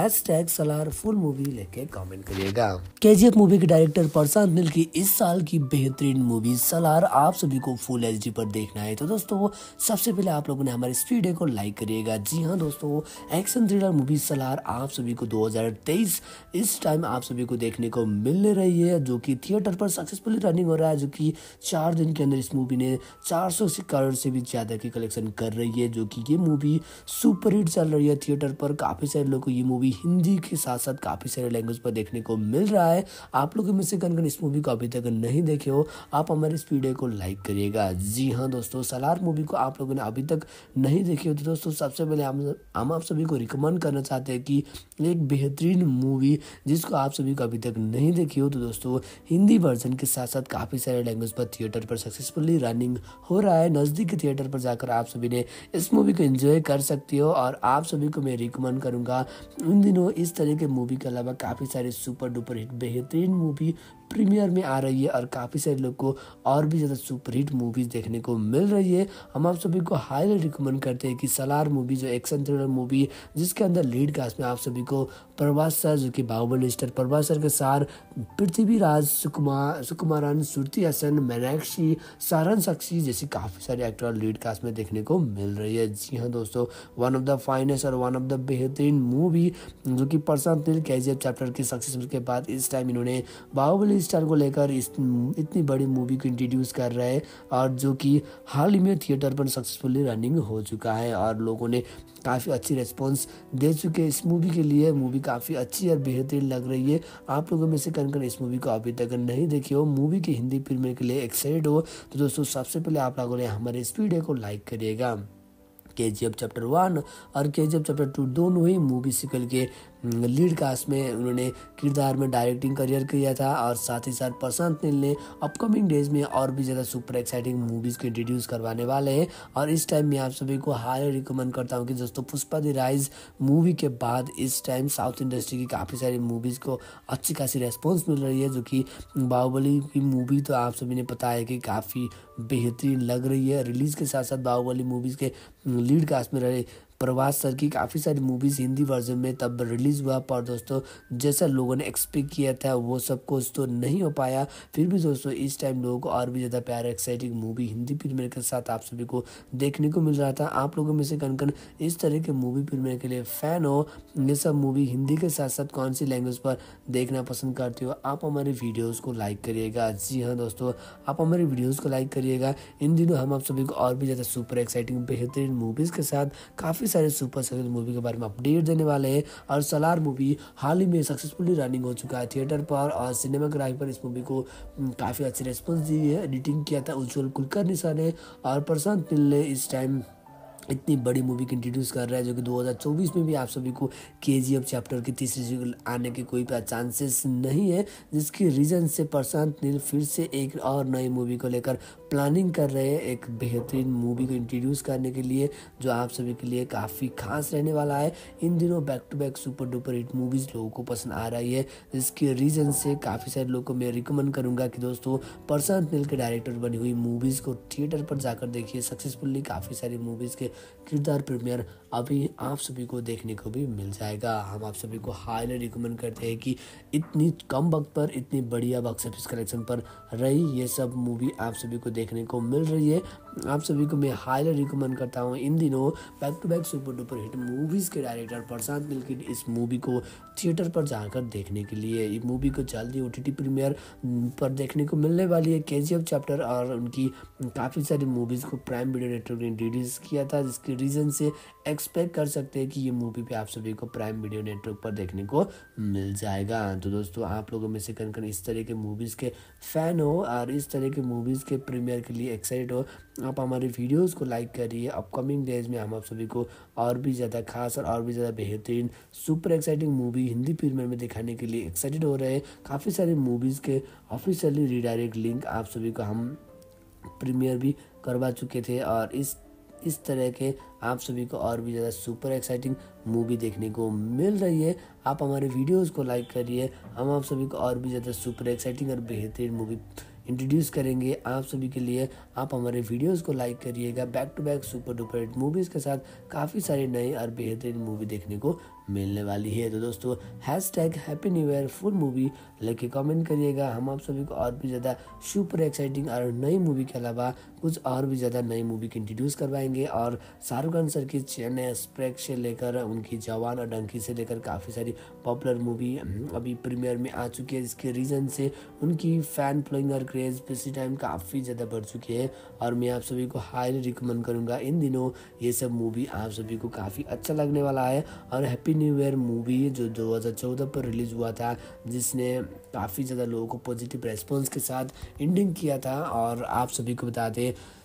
#सलार फुल मूवी लेके कमेंट करिएगा। KGF मूवी के डायरेक्टर प्रशांत नील की इस साल की बेहतरीन मूवी सलार आप सभी को फुल HD पर देखना है। तो दोस्तों सबसे पहले आप लोगों ने हमारे इस वीडियो को लाइक करिएगा। जी हाँ दोस्तों, एक्शन थ्रिलर मूवी सलार आप सभी को 2023 इस टाइम आप सभी को देखने को मिलने रही है, जो कि थिएटर पर सक्सेसफुली रनिंग हो रहा है, जो कि 4 दिन के अंदर इस मूवी ने 400 करोड़ से भी ज़्यादा की कलेक्शन कर रही है, जो कि ये मूवी सुपर हिट चल रही है थिएटर पर। काफ़ी सारे लोगों को ये मूवी हिंदी के साथ साथ काफ़ी सारे लैंग्वेज पर देखने को मिल रहा है। आप लोगों में से कौन इस मूवी को अभी तक नहीं देखे हो आप हमारे इस वीडियो को लाइक करिएगा। जी हाँ दोस्तों, सलार मूवी को आप लोगों ने अभी तक नहीं देखी हो तो दोस्तों सबसे पहले हम आप सभी को रिकमेंड करना चाहते हैं कि एक बेहतरीन मूवी जिसको आप सभी को अभी तक नहीं देखी हो तो दोस्तों हिंदी वर्जन के साथ साथ काफ़ी सारे लैंग्वेज पर थिएटर पर सक्सेसफुली रनिंग हो रहा है। नज़दीक के थिएटर पर जाकर आप सभी ने इस मूवी को एंजॉय कर सकती हो और आप सभी को मैं रिकमेंड करूँगा इन दिनों इस तरह के मूवी के अलावा काफ़ी सारे सुपर डुपर हिट बेहतरीन मूवी प्रीमियर में आ रही है और काफ़ी सारे लोग को और भी ज़्यादा सुपर हिट मूवीज़ देखने को मिल रही है। हम आप सभी को हाईली रिकमेंड करते हैं कि सलार मूवी जो एक्शन थ्रिलर मूवी जिसके अंदर लीड कास्ट में आप सभी को प्रभास सर जो कि बाहुबली स्टार प्रभास सर के साथ पृथ्वीराज सुकुमारन श्रुति हसन मीनाक्षी सारन साक्षी जैसी काफ़ी सारे एक्टर लीड कास्ट में देखने को मिल रही है। जी हाँ दोस्तों, वन ऑफ द फाइनेस्ट और वन ऑफ द बेहतरीन मूवी जो कि प्रशांत नील KGF चैप्टर की सक्सेस के बाद इस टाइम इन्होंने बाहुबली स्टार को लेकर इतनी बड़ी मूवी को इंट्रोड्यूस कर रहे हैं और जो कि हाल ही में थिएटर पर सक्सेसफुली रनिंग हो चुका है और लोगों ने काफ़ी अच्छी रिस्पॉन्स दे चुके हैं इस मूवी के लिए। मूवी काफ़ी अच्छी और बेहतरीन लग रही है। आप लोगों में से कौन इस मूवी को अभी तक नहीं देखी हो, मूवी की हिंदी प्रीमियर के लिए एक्साइटेड हो तो दोस्तों सबसे पहले आप लोगों ने हमारे इस वीडियो को लाइक करिएगा। KGF चैप्टर 1 और KGF चैप्टर 2 दोनों ही मूवी सीक्वल के लीड कास्ट में उन्होंने किरदार में डायरेक्टिंग करियर किया था और साथ ही साथ प्रशांत नील ने अपकमिंग डेज में और भी ज़्यादा सुपर एक्साइटिंग मूवीज़ को इंट्रोड्यूस करवाने वाले हैं। और इस टाइम मैं आप सभी को हाईली रिकमेंड करता हूं कि दोस्तों पुष्पा द राइज मूवी के बाद इस टाइम साउथ इंडस्ट्री की काफ़ी सारी मूवीज़ को अच्छी खासी रेस्पॉन्स मिल रही है। जो कि बाहुबली की मूवी तो आप सभी ने पता है कि काफ़ी बेहतरीन लग रही है। रिलीज़ के साथ साथ बाहुबली मूवीज़ के लीड कास्ट में रहे प्रभास सर की काफ़ी सारी मूवीज़ हिंदी वर्जन में तब रिलीज़ हुआ, पर दोस्तों जैसा लोगों ने एक्सपेक्ट किया था वो सब कुछ तो नहीं हो पाया। फिर भी दोस्तों इस टाइम लोगों को और भी ज़्यादा प्यारा एक्साइटिंग मूवी हिंदी प्रीमियर के साथ आप सभी को देखने को मिल रहा था। आप लोगों में से कौन इस तरह के मूवी प्रीमियर के लिए फ़ैन हो, ये सब मूवी हिंदी के साथ साथ कौन सी लैंग्वेज पर देखना पसंद करते हो, आप हमारे वीडियोज़ को लाइक करिएगा। जी हाँ दोस्तों, आप हमारे वीडियोज़ को लाइक करिएगा। इन दिनों हम आप सभी को और भी ज़्यादा सुपर एक्साइटिंग बेहतरीन मूवीज़ के साथ काफ़ी सारे सुपर सक्सेस मूवी के बारे में अपडेट देने वाले हैं। और सलार मूवी हाल ही में सक्सेसफुली रनिंग हो चुका है थिएटर पर और सिनेमाग्राफी पर इस मूवी को काफ़ी अच्छी रिस्पॉन्स दी है। एडिटिंग किया था उज्जवल कुलकर्णी सर ने और प्रशांत नील ने इस टाइम इतनी बड़ी मूवी को इंट्रोड्यूस कर रहा है जो कि 2024 में भी आप सभी को KGF चैप्टर की तीसरी सीक्वल आने के कोई चांसेस नहीं है, जिसकी रीज़न से प्रशांत नील फिर से एक और नई मूवी को लेकर प्लानिंग कर रहे हैं एक बेहतरीन मूवी को इंट्रोड्यूस करने के लिए जो आप सभी के लिए काफ़ी खास रहने वाला है। इन दिनों back to back super duper hit movies लोगों को पसंद आ रही है, जिसकी रीज़न से काफ़ी सारे लोगों को मैं रिकमेंड करूँगा कि दोस्तों प्रशांत नील के डायरेक्टर बनी हुई मूवीज़ को थिएटर पर जाकर देखिए। सक्सेसफुली काफ़ी सारी मूवीज़ के किरदार प्रीमियर अभी आप सभी को देखने को भी मिल जाएगा। हम आप सभी को हाईली रिकमेंड करते हैं कि इतनी कम वक्त पर इतनी बढ़िया बॉक्स ऑफिस कलेक्शन पर रही ये सब मूवी आप सभी को देखने को मिल रही है। आप सभी को मैं हाईली रिकमेंड करता हूँ इन दिनों back to back super duper hit movies के डायरेक्टर प्रशांत नील की इस मूवी को थिएटर पर जाकर देखने के लिए। ये मूवी को जल्दी OTT प्रीमियर पर देखने को मिलने वाली है। KGF चैप्टर और उनकी काफ़ी सारी मूवीज़ को प्राइम वीडियो नेटवर्क ने रिलीज़ किया था, जिसके रीज़न से एक्सपेक्ट कर सकते हैं कि ये मूवी पे आप सभी को प्राइम वीडियो नेटवर्क पर देखने को मिल जाएगा। तो दोस्तों आप लोगों में से कौन इस तरह के मूवीज़ के फ़ैन हो और इस तरह के मूवीज़ के प्रीमियर के लिए एक्साइटेड हो, आप हमारे वीडियोस को लाइक करिए। अपकमिंग डेज में हम आप सभी को और भी ज़्यादा खास और भी ज़्यादा बेहतरीन super exciting movie Hindi premiere में दिखाने के लिए एक्साइटेड हो रहे हैं। काफ़ी सारी मूवीज़ के ऑफिशियली रिडायरेक्ट लिंक आप सभी को हम प्रीमियर भी करवा चुके थे और इस तरह के आप सभी को और भी ज़्यादा सुपर एक्साइटिंग मूवी देखने को मिल रही है। आप हमारे वीडियोस को लाइक करिए। हम आप सभी को और भी ज़्यादा सुपर एक्साइटिंग और बेहतरीन मूवी इंट्रोड्यूस करेंगे आप सभी के लिए। आप हमारे वीडियोस को लाइक करिएगा। Back to back super duper hit movies के साथ काफ़ी सारी नई और बेहतरीन मूवी देखने को मिलने वाली है। तो दोस्तों happy new year full movie लेके कमेंट करिएगा। हम आप सभी को और भी ज़्यादा सुपर एक्साइटिंग और नई मूवी के अलावा कुछ और भी ज़्यादा नई मूवी की इंट्रोड्यूस करवाएंगे। और शाहरुख खान सर की चेन्नई एक्सप्रेस से लेकर उनकी जवान और डंकी से लेकर काफ़ी सारी पॉपुलर मूवी अभी प्रीमियर में आ चुकी है, जिसके रीज़न से उनकी फ़ैन फॉलोइंग और क्रेज़ इसी टाइम काफ़ी ज़्यादा बढ़ चुकी है। और मैं आप सभी को हाईली रिकमेंड करूँगा इन दिनों ये सब मूवी आप सभी को काफ़ी अच्छा लगने वाला है। और हैप्पी न्यू ईयर मूवी जो 2014 पर रिलीज़ हुआ था, जिसने काफ़ी ज़्यादा लोगों को पॉजिटिव रेस्पॉन्स के साथ एंडिंग किया था। और आप सभी को बता दें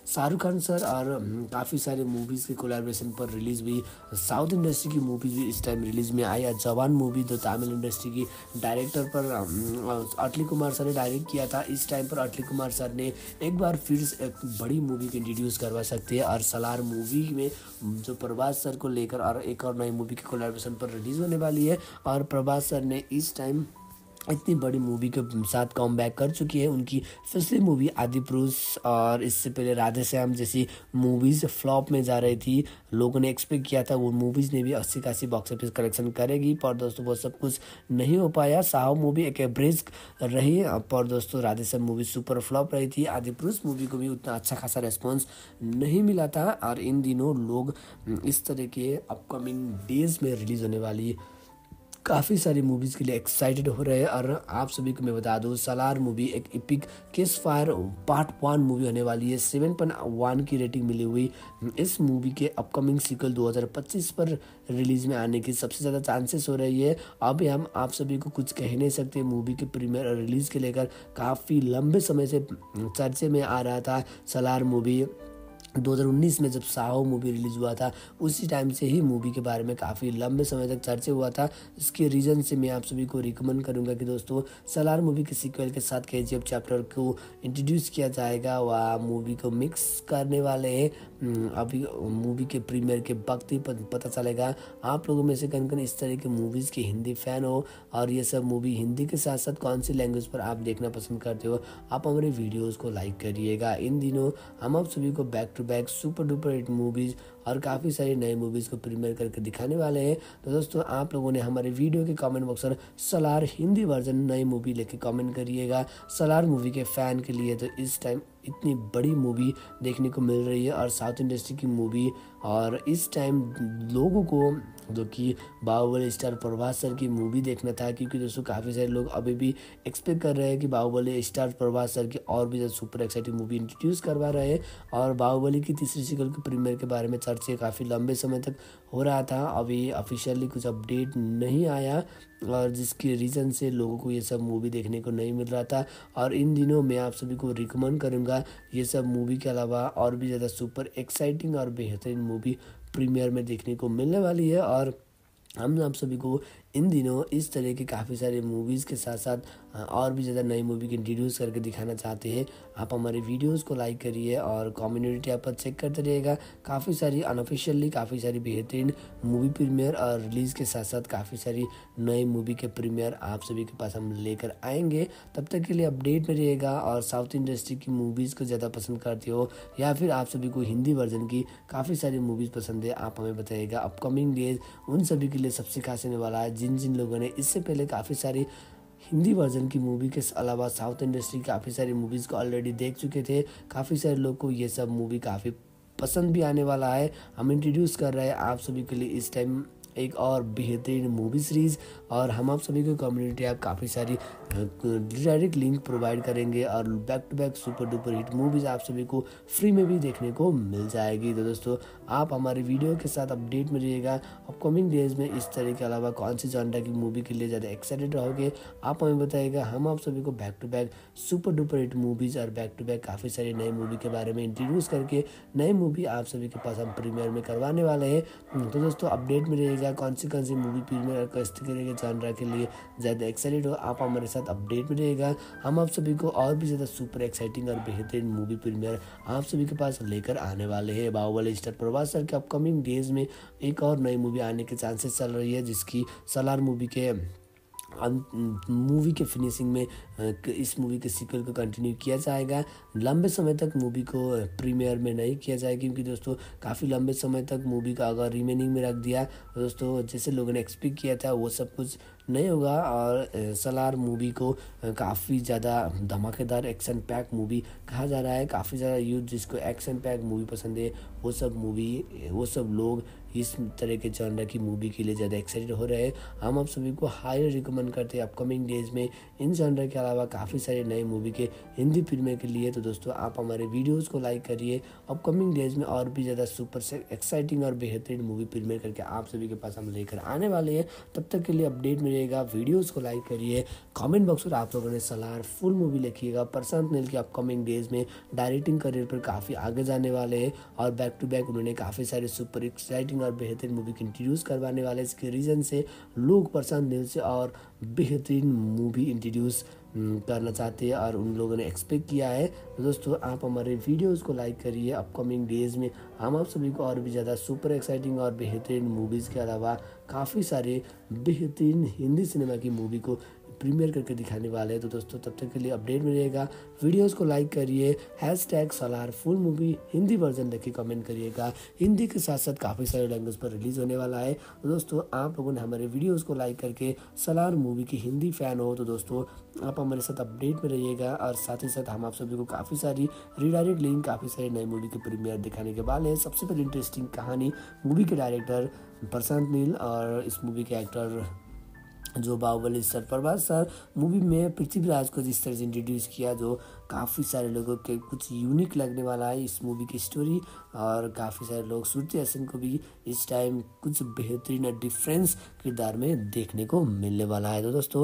शाहरुख खान सर और काफ़ी सारे मूवीज़ के कोलैबोरेशन पर रिलीज़ हुई साउथ इंडस्ट्री की मूवीज़ भी इस टाइम रिलीज़ में आई। जवान मूवी जो तमिल इंडस्ट्री की डायरेक्टर पर अटली कुमार सर ने डायरेक्ट किया था। इस टाइम पर अटली कुमार सर ने एक बार फिर से एक बड़ी मूवी को इंट्रोड्यूस करवा सकते हैं और सलार मूवी में जो प्रभास सर को लेकर और एक और नई मूवी की कोलैबोरेशन पर रिलीज़ होने वाली है। और प्रभास सर ने इस टाइम इतनी बड़ी मूवी के साथ कम बैक कर चुकी है। उनकी पिछली मूवी आदिपुरुष और इससे पहले राधे श्याम जैसी मूवीज़ फ्लॉप में जा रही थी। लोगों ने एक्सपेक्ट किया था वो मूवीज़ ने भी 80 बॉक्स ऑफिस कलेक्शन करेगी, पर दोस्तों वो सब कुछ नहीं हो पाया। साहो मूवी एक एवरेज रही, पर दोस्तों Radhe Shyam movie super flop रही थी। आदिपुरुष मूवी को भी उतना अच्छा खासा रेस्पॉन्स नहीं मिला था। और इन दिनों लोग इस तरह के अपकमिंग डेज में रिलीज़ होने वाली काफ़ी सारी मूवीज़ के लिए एक्साइटेड हो रहे हैं। और आप सभी को मैं बता दूं, सलार मूवी एक epic case fire part 1 movie होने वाली है। 7.1 की रेटिंग मिली हुई इस मूवी के अपकमिंग सीक्वल 2025 पर रिलीज़ में आने की सबसे ज़्यादा चांसेस हो रही है। अब हम आप सभी को कुछ कह नहीं सकते। मूवी के प्रीमियर और रिलीज़ के लेकर काफ़ी लंबे समय से चर्चे में आ रहा था। सलार मूवी 2019 में जब साहो मूवी रिलीज़ हुआ था, उसी टाइम से ही मूवी के बारे में काफ़ी लंबे समय तक चर्चा हुआ था। इसके रीज़न से मैं आप सभी को रिकमेंड करूंगा कि दोस्तों सलार मूवी के सीक्वल के साथ KGF चैप्टर को इंट्रोड्यूस किया जाएगा। वह मूवी को मिक्स करने वाले हैं। अभी मूवी के प्रीमियर के वक्त ही पता चलेगा। आप लोगों में से कौन इस तरह के मूवीज़ के हिंदी फ़ैन हो और ये सब मूवी हिंदी के साथ साथ कौन सी लैंग्वेज पर आप देखना पसंद करते हो, आप हमारे वीडियोज़ को लाइक करिएगा। इन दिनों हम आप सभी को back to back super duper hit movies और काफ़ी सारी नई मूवीज़ को प्रीमियर करके दिखाने वाले हैं। तो दोस्तों आप लोगों ने हमारे वीडियो के कमेंट बॉक्स पर सलार हिंदी वर्जन नई मूवी लेके कमेंट करिएगा। सलार मूवी के फ़ैन के लिए तो इस टाइम इतनी बड़ी मूवी देखने को मिल रही है और साउथ इंडस्ट्री की मूवी। और इस टाइम लोगों को जो कि बाहुबली स्टार प्रभास सर की मूवी देखना था, क्योंकि दोस्तों काफ़ी सारे लोग अभी भी एक्सपेक्ट कर रहे हैं कि बाहुबली स्टार प्रभास सर की और भी ज़्यादा सुपर एक्साइटिंग मूवी इंट्रोड्यूस करवा रहे हैं। और बाहुबली की तीसरी सीक्वल के प्रीमियर के बारे में चर्चा काफ़ी लंबे समय तक हो रहा था। अभी ऑफिशियली कुछ अपडेट नहीं आया और जिसके रीज़न से लोगों को ये सब मूवी देखने को नहीं मिल रहा था। और इन दिनों मैं आप सभी को रिकमेंड करूँगा ये सब मूवी के अलावा और भी ज़्यादा सुपर एक्साइटिंग और बेहतरीन मूवी प्रीमियर में देखने को मिलने वाली है। और हम आप सभी को इन दिनों इस तरह के काफ़ी सारे मूवीज़ के साथ साथ और भी ज़्यादा नई मूवी की इंट्रोड्यूस करके दिखाना चाहते हैं। आप हमारे वीडियोस को लाइक करिए और कम्युनिटी ऐप पर चेक करते रहिएगा। काफ़ी सारी अनऑफिशियली काफ़ी सारी बेहतरीन मूवी प्रीमियर और रिलीज़ के साथ साथ काफ़ी सारी नई मूवी के प्रीमियर आप सभी के पास हम लेकर आएंगे। तब तक के लिए अपडेट में रहिएगा। और साउथ इंडस्ट्री की मूवीज़ को ज़्यादा पसंद करते हो या फिर आप सभी को हिंदी वर्जन की काफ़ी सारी मूवीज़ पसंद है, आप हमें बताइएगा। अपकमिंग डेज उन सभी के लिए सबसे खास होने वाला है जिन लोगों ने इससे पहले काफ़ी सारी हिंदी वर्जन की मूवी के अलावा साउथ इंडस्ट्री काफ़ी सारी मूवीज़ को ऑलरेडी देख चुके थे। काफ़ी सारे लोग को ये सब मूवी काफ़ी पसंद भी आने वाला है। हम इंट्रोड्यूस कर रहे हैं आप सभी के लिए इस टाइम एक और बेहतरीन मूवी सीरीज़। और हम आप सभी को कम्युनिटी ऐप काफ़ी सारी डायरेक्ट लिंक प्रोवाइड करेंगे और back to back super duper hit movies आप सभी को फ्री में भी देखने को मिल जाएगी। तो दोस्तों आप हमारे वीडियो के साथ अपडेट में रहिएगा। अपकमिंग डेज में इस तरह के अलावा कौन सी जॉनर की मूवी के लिए ज़्यादा एक्साइटेड रहोगे, आप हमें बताइएगा। हम आप सभी को back to back super duper hit movies और बैक टू बैक काफ़ी सारी नई मूवी के बारे में इंट्रोड्यूस करके नई मूवी आप सभी के पास हम प्रीमियर में करवाने वाले हैं। तो दोस्तों अपडेट में रहिएगा। कौन सी मूवी प्रीमियर और किस तरह के जॉनर के लिए ज़्यादा एक्साइटेड हो, आप हमारे साथ अपडेट में रहेगा। हम आप सभी को और भी ज़्यादा सुपर एक्साइटिंग और बेहतरीन मूवी प्रीमियर आप सभी के पास लेकर आने वाले हैं। बाहुबली स्टार प्रभास सर के अपकमिंग डेज में एक और नई मूवी आने के चांसेस चल रही है, जिसकी सलार मूवी के फिनिशिंग में इस मूवी के सीक्वल को कंटिन्यू किया जाएगा। लंबे समय तक मूवी को प्रीमियर में नहीं किया जाएगा, क्योंकि दोस्तों काफ़ी लंबे समय तक मूवी का अगर रिमेनिंग में रख दिया दोस्तों जैसे लोगों ने एक्सपेक्ट किया था वो सब कुछ नहीं होगा। और सलार मूवी को काफ़ी ज़्यादा धमाकेदार एक्शन पैक मूवी कहा जा रहा है। काफ़ी ज़्यादा यूथ जिसको एक्शन पैक मूवी पसंद है वो सब लोग इस तरह के जॉनर की मूवी के लिए ज़्यादा एक्साइटेड हो रहे हैं। हम आप सभी को हाईली रिकमेंड करते हैं अपकमिंग डेज में इन जॉनर के अलावा काफ़ी सारे नए मूवी के हिंदी फिल्में के लिए। तो दोस्तों आप हमारे वीडियोज़ को लाइक करिए। अपकमिंग डेज में और भी ज़्यादा सुपर से एक्साइटिंग और बेहतरीन मूवी फिल्में करके आप सभी के पास हम लेकर आने वाले हैं। तब तक के लिए अपडेट मिलेगा, वीडियोज़ को लाइक करिए। कमेंट बॉक्स में आप लोगों ने सलार फुल मूवी लिखिएगा। प्रशांत नील की अपकमिंग डेज में डायरेक्टिंग करियर पर काफ़ी आगे जाने वाले हैं और बैक टू बैक उन्होंने काफ़ी सारे सुपर एक्साइटिंग और बेहतरीन मूवी को इंट्रोड्यूस करवाने वाले। इसके रीज़न से लोग प्रशांत नील से और बेहतरीन मूवी इंट्रोड्यूस करना चाहते हैं और उन लोगों ने एक्सपेक्ट किया है। तो दोस्तों आप हमारे वीडियोस को लाइक करिए। अपकमिंग डेज में हम आप सभी को और भी ज़्यादा सुपर एक्साइटिंग और बेहतरीन मूवीज़ के अलावा काफ़ी सारे बेहतरीन हिंदी सिनेमा की मूवी को प्रीमियर करके दिखाने वाले हैं। तो दोस्तों तब तक के लिए अपडेट मिलेगा, वीडियोस को लाइक करिए। #Salaar full movie Hindi version लिख के कमेंट करिएगा। हिंदी के साथ साथ काफ़ी सारे लैंग्वेज पर रिलीज़ होने वाला है। तो दोस्तों आप लोगों ने हमारे वीडियोस को लाइक करके सलार मूवी की हिंदी फ़ैन हो तो दोस्तों आप हमारे साथ अपडेट में रहिएगा और साथ ही साथ हम आप सभी को काफ़ी सारी रीडायरेक्ट लिंक, काफ़ी सारे नए मूवी के प्रीमियर दिखाने के वाले हैं। सबसे पहले इंटरेस्टिंग कहानी, मूवी के डायरेक्टर प्रशांत नील और इस मूवी के एक्टर जो Baahubali sir Prabhas sir movie में पृथ्वीराज को जिस तरह से इंट्रोड्यूस किया, जो काफ़ी सारे लोगों के कुछ यूनिक लगने वाला है इस मूवी की स्टोरी। और काफ़ी सारे लोग श्रुति हसन को भी इस टाइम कुछ बेहतरीन और डिफरेंस किरदार में देखने को मिलने वाला है। तो दोस्तों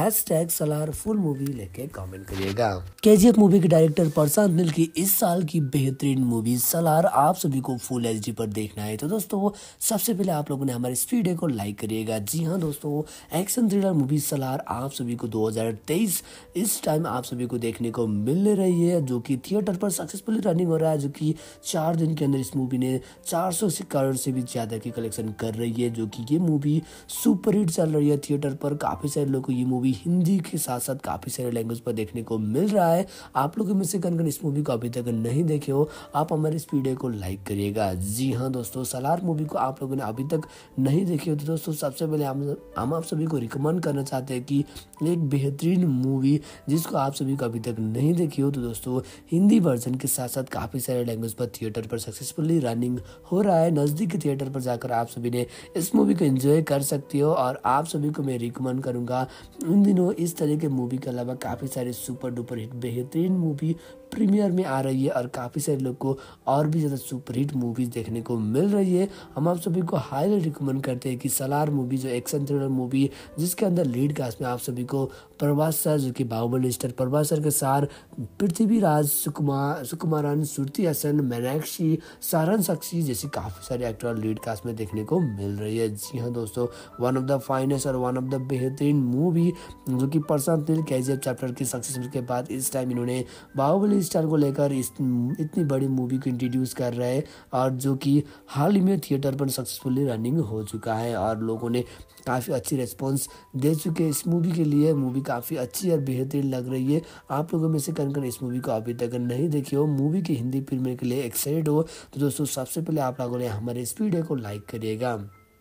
#सलार फुल मूवी लेके कमेंट करिएगा। KGF मूवी के डायरेक्टर प्रशांत नील की इस साल की बेहतरीन मूवी सलार आप सभी को फुल HD पर देखना है। तो दोस्तों सबसे पहले आप लोगों ने हमारे इस वीडियो को लाइक करिएगा। जी हाँ दोस्तों, एक्शन थ्रिलर मूवी सलार आप सभी को 2023 इस टाइम आप सभी को देखने को मिलने रही है, जो कि थिएटर पर सक्सेसफुली रनिंग हो रहा है, जो कि 4 दिन के अंदर इस मूवी ने 400 करोड़ से भी ज़्यादा की कलेक्शन कर रही है, जो कि ये मूवी सुपर हिट चल रही है थिएटर पर। काफ़ी सारे लोगों को ये मूवी हिंदी के साथ साथ काफ़ी सारे लैंग्वेज पर देखने को मिल रहा है। आप लोगों में से कौन इस मूवी को अभी तक नहीं देखे हो, आप हमारे इस वीडियो को लाइक करिएगा। जी हाँ दोस्तों, सलार मूवी को आप लोगों ने अभी तक नहीं देखी हो तो दोस्तों सबसे पहले हम आप सभी को रिकमेंड करना चाहते हैं कि एक बेहतरीन मूवी जिसको आप सभी को अभी तक नहीं देखी हो तो दोस्तों हिंदी वर्जन के साथ साथ काफ़ी सारे लैंग्वेज पर थिएटर पर सक्सेसफुली रनिंग हो रहा है। नज़दीक के थिएटर पर जाकर आप सभी ने इस मूवी को एंजॉय कर सकते हो और आप सभी को मैं रिकमेंड करूँगा इन दिनों इस तरह के मूवी के अलावा काफ़ी सारे सुपर डुपर हिट बेहतरीन मूवी प्रीमियर में आ रही है और काफ़ी सारे लोग को और भी ज़्यादा सुपर हिट मूवीज़ देखने को मिल रही है। हम आप सभी को हाईली रिकमेंड करते हैं कि सलार मूवी जो एक्शन थ्रिलर मूवी जिसके अंदर लीड कास्ट में आप सभी को प्रभास सर, जो कि बाहुबली स्टार प्रभास सर के साथ पृथ्वीराज, सुकुमारन, श्रुति हसन, मीनाक्षी, सारण साक्षी जैसी काफ़ी सारे एक्टर लीड कास्ट में देखने को मिल रही है। जी हाँ दोस्तों, वन ऑफ द फाइनेस्ट और वन ऑफ द बेहतरीन मूवी जो कि प्रशांत नील KGF चैप्टर की सक्सेस के बाद इस टाइम इन्होंने बाहुबली स्टार को लेकर इतनी बड़ी मूवी को इंट्रोड्यूस कर रहे हैं और जो कि हाल ही में थिएटर पर सक्सेसफुली रनिंग हो चुका है और लोगों ने काफ़ी अच्छी रिस्पॉन्स दे चुके हैं इस मूवी के लिए। मूवी काफ़ी अच्छी और बेहतरीन लग रही है। आप लोगों में से कौन इस मूवी को अभी तक नहीं देखी हो, मूवी की हिंदी फिल्म के लिए एक्साइटेड हो तो दोस्तों सबसे पहले आप लोगों ने हमारे इस वीडियो को लाइक करिएगा।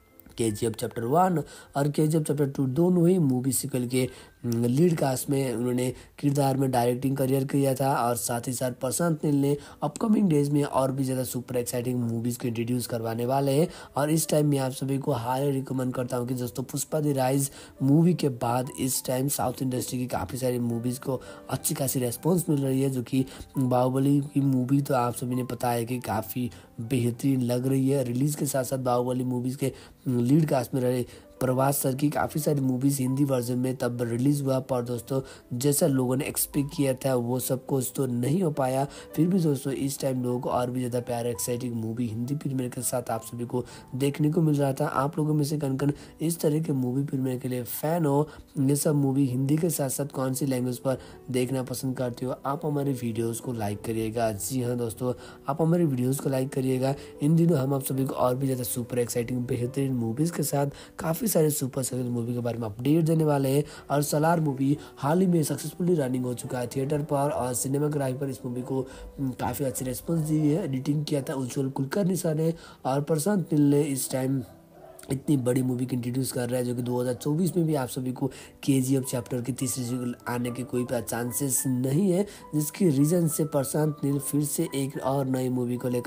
KGF चैप्टर 1 और KGF चैप्टर 2 दोनों ही मूवी सीक्वल के लीड कास्ट में उन्होंने किरदार में डायरेक्टिंग करियर किया था और साथ ही साथ प्रशांत नील ने अपकमिंग डेज में और भी ज़्यादा सुपर एक्साइटिंग मूवीज़ को इंट्रोड्यूस करवाने वाले हैं। और इस टाइम मैं आप सभी को हाईली रिकमेंड करता हूं कि दोस्तों पुष्पा द राइज मूवी के बाद इस टाइम साउथ इंडस्ट्री की काफ़ी सारी मूवीज़ को अच्छी खासी रेस्पॉन्स मिल रही है, जो कि बाहुबली की मूवी तो आप सभी ने पता है कि काफ़ी बेहतरीन लग रही है। रिलीज़ के साथ साथ बाहुबली मूवीज़ के लीड कास्ट में रहे प्रभास सर की काफ़ी सारी मूवीज़ हिंदी वर्जन में तब रिलीज़ हुआ, पर दोस्तों जैसा लोगों ने एक्सपेक्ट किया था वो सब कुछ तो नहीं हो पाया। फिर भी दोस्तों इस टाइम लोगों को और भी ज़्यादा प्यारा एक्साइटिंग मूवी हिंदी फिल्म के साथ आप सभी को देखने को मिल रहा था। आप लोगों में से कौन इस तरह के मूवी फिल्म के लिए फ़ैन हो, ये सब मूवी हिंदी के साथ साथ कौन सी लैंग्वेज पर देखना पसंद करते हो, आप हमारे वीडियोज़ को लाइक करिएगा। जी हाँ दोस्तों, आप हमारे वीडियोज़ को लाइक करिएगा। इन दिनों हम आप सभी को और भी ज़्यादा सुपर एक्साइटिंग बेहतरीन मूवीज़ के साथ काफ़ी सारे सुपर सक्सेस मूवी के बारे में अपडेट देने वाले हैं। और सलार मूवी हाल ही में सक्सेसफुली रनिंग हो चुका है थिएटर पर और सिनेमाग्राफी पर इस मूवी को काफ़ी अच्छी रिस्पॉन्स दी है। एडिटिंग किया था उज्जवल कुलकर्णी सर ने और प्रशांत नील ने इस टाइम इतनी बड़ी मूवी की इंट्रोड्यूस कर रहा है, जो कि 2024 में भी आप सभी को KGF चैप्टर की तीसरी सीक्वल आने के कोई चांसेस नहीं है, जिसकी रीज़न से प्रशांत नील फिर से एक और नई मूवी को लेकर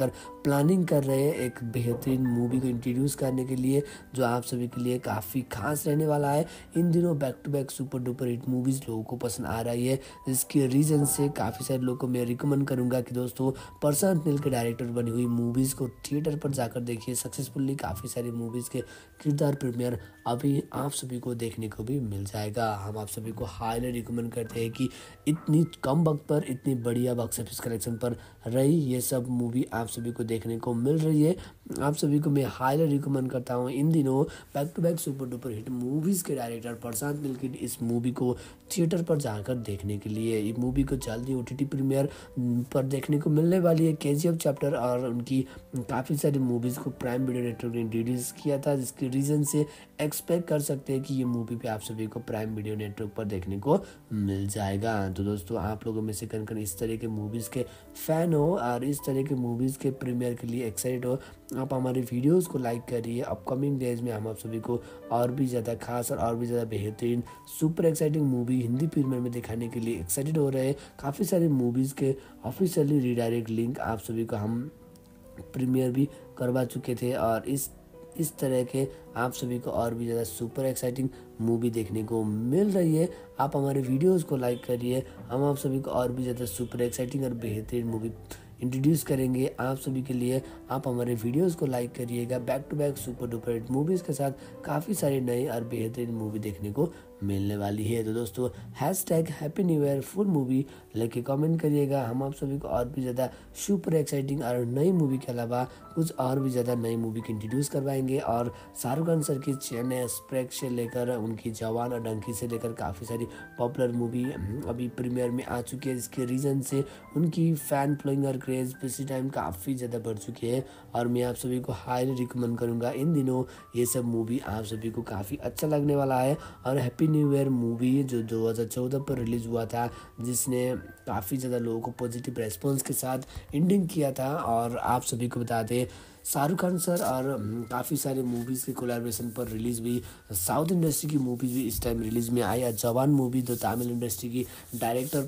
प्लानिंग कर रहे हैं एक बेहतरीन मूवी को इंट्रोड्यूस करने के लिए, जो आप सभी के लिए काफ़ी खास रहने वाला है। इन दिनों back to back super duper hit movies लोगों को पसंद आ रही है, जिसके रीज़न से काफ़ी सारे लोगों को मैं रिकमेंड करूँगा कि दोस्तों प्रशांत नील के डायरेक्टर बनी हुई मूवीज़ को थिएटर पर जाकर देखिए। सक्सेसफुली काफ़ी सारी मूवीज़ के किरदार प्रीमियर अभी आप सभी को देखने को भी मिल जाएगा। हम आप सभी को हाईली रिकमेंड करते हैं कि इतनी कम वक्त पर इतनी बढ़िया बॉक्स ऑफिस कलेक्शन पर रही ये सब मूवी आप सभी को देखने को मिल रही है। आप सभी को मैं हाईली रिकमेंड करता हूँ इन दिनों back to back super duper hit movies के डायरेक्टर प्रशांत नील की इस मूवी को थिएटर पर जाकर देखने के लिए। ये मूवी को जल्दी OTT प्रीमियर पर देखने को मिलने वाली है। KGF चैप्टर और उनकी काफ़ी सारी मूवीज़ को प्राइम वीडियो नेटवर्क ने रिलीज़ किया था, जिसके रीज़न से एक्सपेक्ट कर सकते हैं कि ये मूवी पे आप सभी को प्राइम वीडियो नेटवर्क पर देखने को मिल जाएगा। तो दोस्तों आप लोगों में से कन इस तरह के मूवीज़ के फ़ैन हो और इस तरह के मूवीज़ के प्रीमियर के लिए एक्साइटेड हो, आप हमारे वीडियोस को लाइक करिए। अपकमिंग डेज में हम आप सभी को और भी ज़्यादा खास और भी ज़्यादा बेहतरीन super exciting movie Hindi premiere में दिखाने के लिए एक्साइटेड हो रहे हैं। काफ़ी सारी मूवीज़ के ऑफिशियली रीडायरेक्ट लिंक आप सभी को हम प्रीमियर भी करवा चुके थे और इस तरह के आप सभी को और भी ज़्यादा सुपर एक्साइटिंग मूवी देखने को मिल रही है। आप हमारे वीडियोस को लाइक करिए, हम आप सभी को और भी ज़्यादा सुपर एक्साइटिंग और बेहतरीन मूवी इंट्रोड्यूस करेंगे आप सभी के लिए। आप हमारे वीडियोस को लाइक करिएगा। Back to back super duper hit movies के साथ काफ़ी सारी नई और बेहतरीन मूवी देखने को मिलने वाली है। तो दोस्तों happy new year full movie लेके कमेंट करिएगा। हम आप सभी को और भी ज़्यादा सुपर एक्साइटिंग और नई मूवी के अलावा कुछ और भी ज़्यादा नई मूवी की इंट्रोड्यूस करवाएंगे। और शाहरुख खान सर की चेन्नई एक्सप्रेस से लेकर उनकी जवान और डंकी से लेकर काफ़ी सारी पॉपुलर मूवी अभी प्रीमियर में आ चुकी है, जिसके रीज़न से उनकी फ़ैन फॉलोइंग और क्रेज़ पिछले टाइम काफ़ी ज़्यादा बढ़ चुकी है। और मैं आप सभी को हाईली रिकमेंड करूँगा इन दिनों ये सब मूवी आप सभी को काफ़ी अच्छा लगने वाला है। और हैप्पी न्यू ईयर मूवी जो 2014 पर रिलीज़ हुआ था, जिसने काफ़ी ज़्यादा लोगों को पॉजिटिव रेस्पॉन्स के साथ एंडिंग किया था। और आप सभी को बता दें शाहरुख खान सर और काफ़ी सारे मूवीज़ के कोलैबोरेशन पर रिलीज़ हुई साउथ इंडस्ट्री की मूवीज़ भी इस टाइम रिलीज़ में आई। जवान मूवी जो तमिल इंडस्ट्री की डायरेक्टर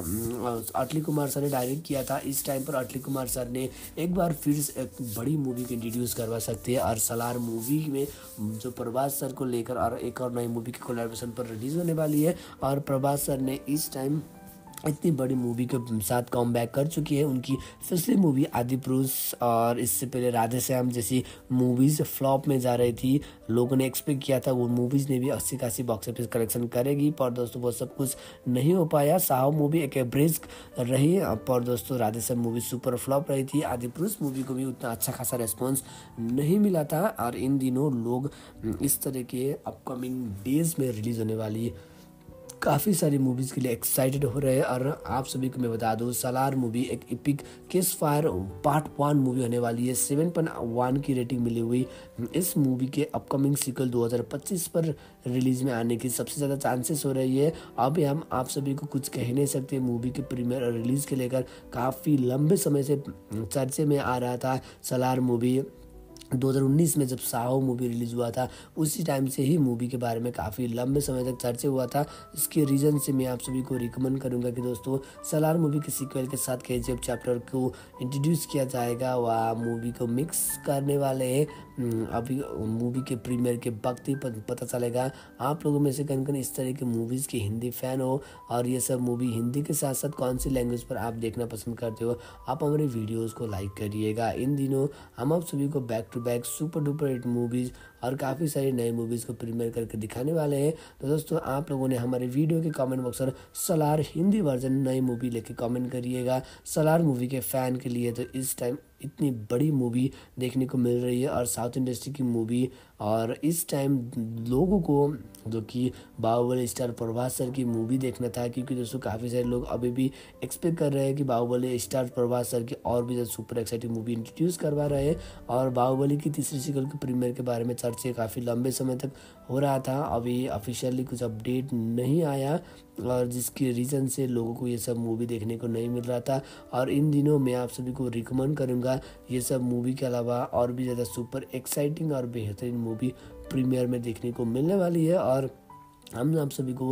पर अटली कुमार सर ने डायरेक्ट किया था, इस टाइम पर अटली कुमार सर ने एक बार फिर से एक बड़ी मूवी को इंट्रोड्यूस करवा सकते हैं। और सलार मूवी में जो प्रभास सर को लेकर और एक और नई मूवी की कोलैबोरेशन पर रिलीज़ होने वाली है। और प्रभास सर ने इस टाइम इतनी बड़ी मूवी के साथ कम बैक कर चुकी है। उनकी पिछली मूवी आदिपुरुष और इससे पहले राधे श्याम जैसी मूवीज़ फ्लॉप में जा रही थी। लोगों ने एक्सपेक्ट किया था वो मूवीज़ ने भी 80 बॉक्स ऑफिस कलेक्शन करेगी, पर दोस्तों वो सब कुछ नहीं हो पाया। साहो मूवी एक एवरेज रही, पर दोस्तों Radhe Shyam movie super flop रही थी। आदिपुरुष मूवी को भी उतना अच्छा खासा रेस्पॉन्स नहीं मिला था। और इन दिनों लोग इस तरह के अपकमिंग डेज में रिलीज़ होने वाली काफ़ी सारी मूवीज़ के लिए एक्साइटेड हो रहे हैं। और आप सभी को मैं बता दूं सलार मूवी एक epic case fire part 1 movie होने वाली है। 7.1 की रेटिंग मिली हुई इस मूवी के अपकमिंग सीक्वल 2025 पर रिलीज़ में आने की सबसे ज़्यादा चांसेस हो रही है। अब हम आप सभी को कुछ कह नहीं सकते। मूवी के प्रीमियर और रिलीज़ के लेकर काफ़ी लंबे समय से चर्चे में आ रहा था। सलार मूवी 2019 में जब साहो मूवी रिलीज़ हुआ था, उसी टाइम से ही मूवी के बारे में काफ़ी लंबे समय तक चर्चा हुआ था। इसके रीज़न से मैं आप सभी को रिकमेंड करूंगा कि दोस्तों सलार मूवी के सीक्वल के साथ KGF चैप्टर को इंट्रोड्यूस किया जाएगा। वह मूवी को मिक्स करने वाले हैं। अभी मूवी के प्रीमियर के वक्त ही पता चलेगा। आप लोगों में से कन इस तरह के मूवीज़ के हिंदी फ़ैन हो और ये सब मूवी हिंदी के साथ साथ कौन सी लैंग्वेज पर आप देखना पसंद करते हो, आप हमारे वीडियोज़ को लाइक करिएगा। इन दिनों हम आप सभी को back to back super duper hit movies और काफ़ी सारी नई मूवीज़ को प्रीमियर करके दिखाने वाले हैं। तो दोस्तों आप लोगों ने हमारे वीडियो के कमेंट बॉक्स पर सलार हिंदी वर्जन नई मूवी लेके कमेंट करिएगा। सलार मूवी के फ़ैन के लिए तो इस टाइम इतनी बड़ी मूवी देखने को मिल रही है और साउथ इंडस्ट्री की मूवी। और इस टाइम लोगों को जो कि बाहुबली स्टार प्रभास सर की मूवी देखना था, क्योंकि दोस्तों काफ़ी सारे लोग अभी भी एक्सपेक्ट कर रहे हैं कि बाहुबली स्टार प्रभास सर की और भी ज़्यादा सुपर एक्साइटिंग मूवी इंट्रोड्यूस करवा रहे हैं। और बाहुबली की तीसरी सीक्वल के प्रीमियर के बारे में चर्चा काफ़ी लंबे समय तक हो रहा था। अभी ऑफिशियली कुछ अपडेट नहीं आया और जिसके रीज़न से लोगों को ये सब मूवी देखने को नहीं मिल रहा था। और इन दिनों मैं आप सभी को रिकमेंड करूँगा ये सब मूवी के अलावा और भी ज़्यादा सुपर एक्साइटिंग और बेहतरीन मूवी प्रीमियर में देखने को मिलने वाली है। और हम आप सभी को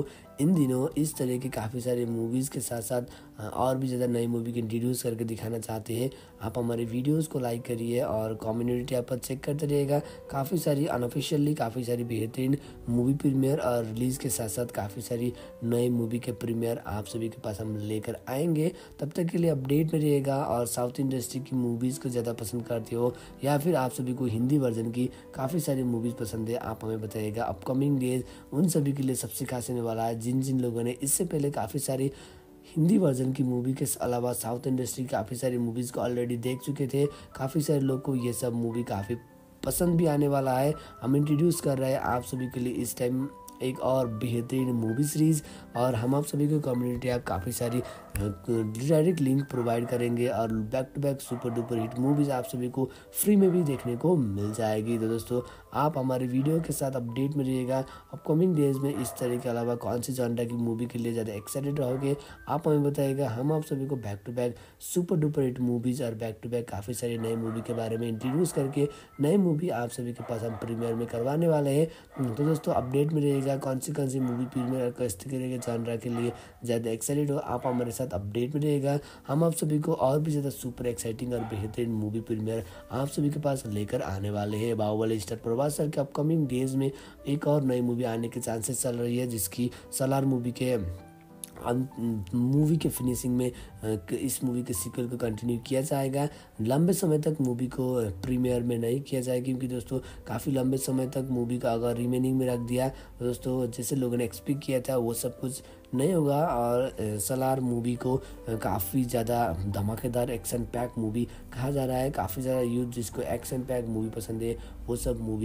इन दिनों इस तरह के काफ़ी सारे मूवीज़ के साथ साथ और भी ज़्यादा नई मूवी के इंट्रोड्यूस करके दिखाना चाहते हैं। आप हमारे वीडियोस को लाइक करिए और कम्युनिटी ऐप पर चेक करते रहिएगा। काफ़ी सारी अनऑफिशियली काफ़ी सारी बेहतरीन मूवी प्रीमियर और रिलीज़ के साथ साथ काफ़ी सारी नई मूवी के प्रीमियर आप सभी के पास हम लेकर आएंगे। तब तक के लिए अपडेट में रहिएगा। और साउथ इंडस्ट्री की मूवीज़ को ज़्यादा पसंद करते हो या फिर आप सभी को हिंदी वर्जन की काफ़ी सारी मूवीज़ पसंद है, आप हमें बताइएगा। अपकमिंग डेज उन सभी के लिए सबसे खास होने वाला है जिन जिन लोगों ने इससे पहले काफ़ी सारी हिंदी वर्जन की मूवी के अलावा साउथ इंडस्ट्री काफ़ी सारी मूवीज़ को ऑलरेडी देख चुके थे। काफ़ी सारे लोग को ये सब मूवी काफ़ी पसंद भी आने वाला है। हम इंट्रोड्यूस कर रहे हैं आप सभी के लिए इस टाइम एक और बेहतरीन मूवी सीरीज़। और हम आप सभी को कम्युनिटी ऐप काफ़ी सारी डायरेक्ट लिंक प्रोवाइड करेंगे और back to back super duper hit movies आप सभी को फ्री में भी देखने को मिल जाएगी। तो दोस्तों आप हमारे वीडियो के साथ अपडेट में रहिएगा। अपकमिंग डेज में इस तरह के अलावा कौन सी जॉनर की मूवी के लिए ज़्यादा एक्साइटेड रहोगे आप हमें बताइएगा। हम आप सभी को back to back super duper hit movies और बैक टू बैक काफ़ी सारी नई मूवी के बारे में इंट्रोड्यूस करके नई मूवी आप सभी के पास हम प्रीमियर में करवाने वाले हैं। तो दोस्तों अपडेट में रहिएगा। कौन सी मूवी प्रीमियर और किस तरह के जॉनर के लिए ज़्यादा एक्साइटेड हो आप हमारे साथ अपडेट में रहेगा। हम आप सभी को और भी ज़्यादा सुपर एक्साइटिंग और बेहतरीन मूवी प्रीमियर आप सभी के पास लेकर आने वाले हैं। बाहुबली स्टार प्रभास सर के अपकमिंग डेज में एक और नई मूवी आने के चांसेस चल रही है, जिसकी सलार मूवी के फिनिशिंग में इस मूवी के सीक्वल को कंटिन्यू किया जाएगा। लंबे समय तक मूवी को प्रीमियर में नहीं किया जाएगा क्योंकि दोस्तों काफ़ी लंबे समय तक मूवी का अगर रिमेनिंग में रख दिया तो दोस्तों जैसे लोगों ने एक्सपेक्ट किया था वो सब कुछ नहीं होगा। और सलार मूवी को काफ़ी ज़्यादा धमाकेदार एक्शन पैक मूवी कहा जा रहा है। काफ़ी ज़्यादा यूथ जिसको एक्शन पैक मूवी पसंद है वो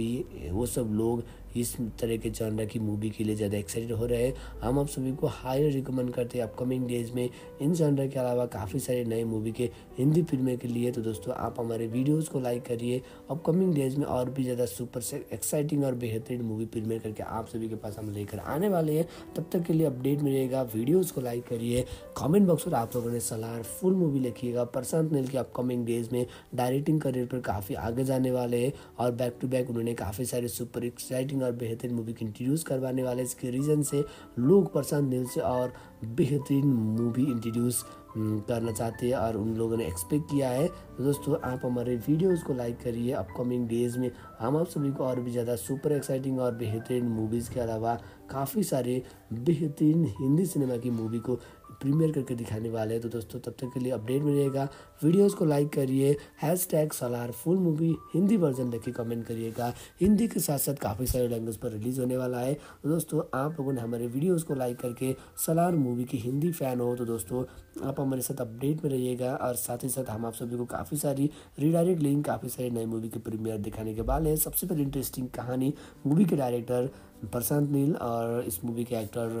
सब लोग इस तरह के जॉनर की मूवी के लिए ज़्यादा एक्साइटेड हो रहे हैं। हम आप सभी को हाईली रिकमेंड करते हैं अपकमिंग डेज में इन जॉनर के अलावा काफ़ी सारे नए मूवी के हिंदी फिल्में के लिए। तो दोस्तों आप हमारे वीडियोस को लाइक करिए। अपकमिंग डेज में और भी ज़्यादा सुपर से एक्साइटिंग और बेहतरीन मूवी फिल्में करके आप सभी के पास हम लेकर आने वाले हैं। तब तक के लिए अपडेट में रहेगा। वीडियोज़ को लाइक करिए। कॉमेंट बॉक्स में आप लोगों ने सलार फुल मूवी लिखिएगा। प्रशांत नील के अपकमिंग डेज में डायरेक्टिंग करियर पर काफ़ी आगे जाने वाले हैं और बैक टू बैक उन्होंने काफ़ी सारे सुपर एक्साइटिंग और बेहतरीन मूवी की इंट्रोड्यूस करवाने वाले। इसके रीज़न से लोग प्रशांत नील से और बेहतरीन मूवी इंट्रोड्यूस करना चाहते हैं और उन लोगों ने एक्सपेक्ट किया है। तो दोस्तों आप हमारे वीडियोस को लाइक करिए। अपकमिंग डेज में हम आप सभी को और भी ज़्यादा सुपर एक्साइटिंग और बेहतरीन मूवीज़ के अलावा काफ़ी सारे बेहतरीन हिंदी सिनेमा की मूवी को प्रीमियर करके दिखाने वाले हैं। तो दोस्तों तब तक के लिए अपडेट में रहेगा। वीडियोस को लाइक करिए। #Salaar full movie Hindi version लिख के कमेंट करिएगा। हिंदी के साथ साथ काफ़ी सारे लैंग्वेज पर रिलीज़ होने वाला है। तो दोस्तों आप लोगों ने हमारे वीडियोस को लाइक करके सलार मूवी की हिंदी फ़ैन हो तो दोस्तों आप हमारे साथ अपडेट में रहिएगा। और साथ ही साथ हम आप सभी को काफ़ी सारी रीडायरेक्ट लिंक काफ़ी सारी नई मूवी के प्रीमियर दिखाने के वाले हैं। सबसे पहले इंटरेस्टिंग कहानी मूवी के डायरेक्टर प्रशांत नील और इस मूवी के एक्टर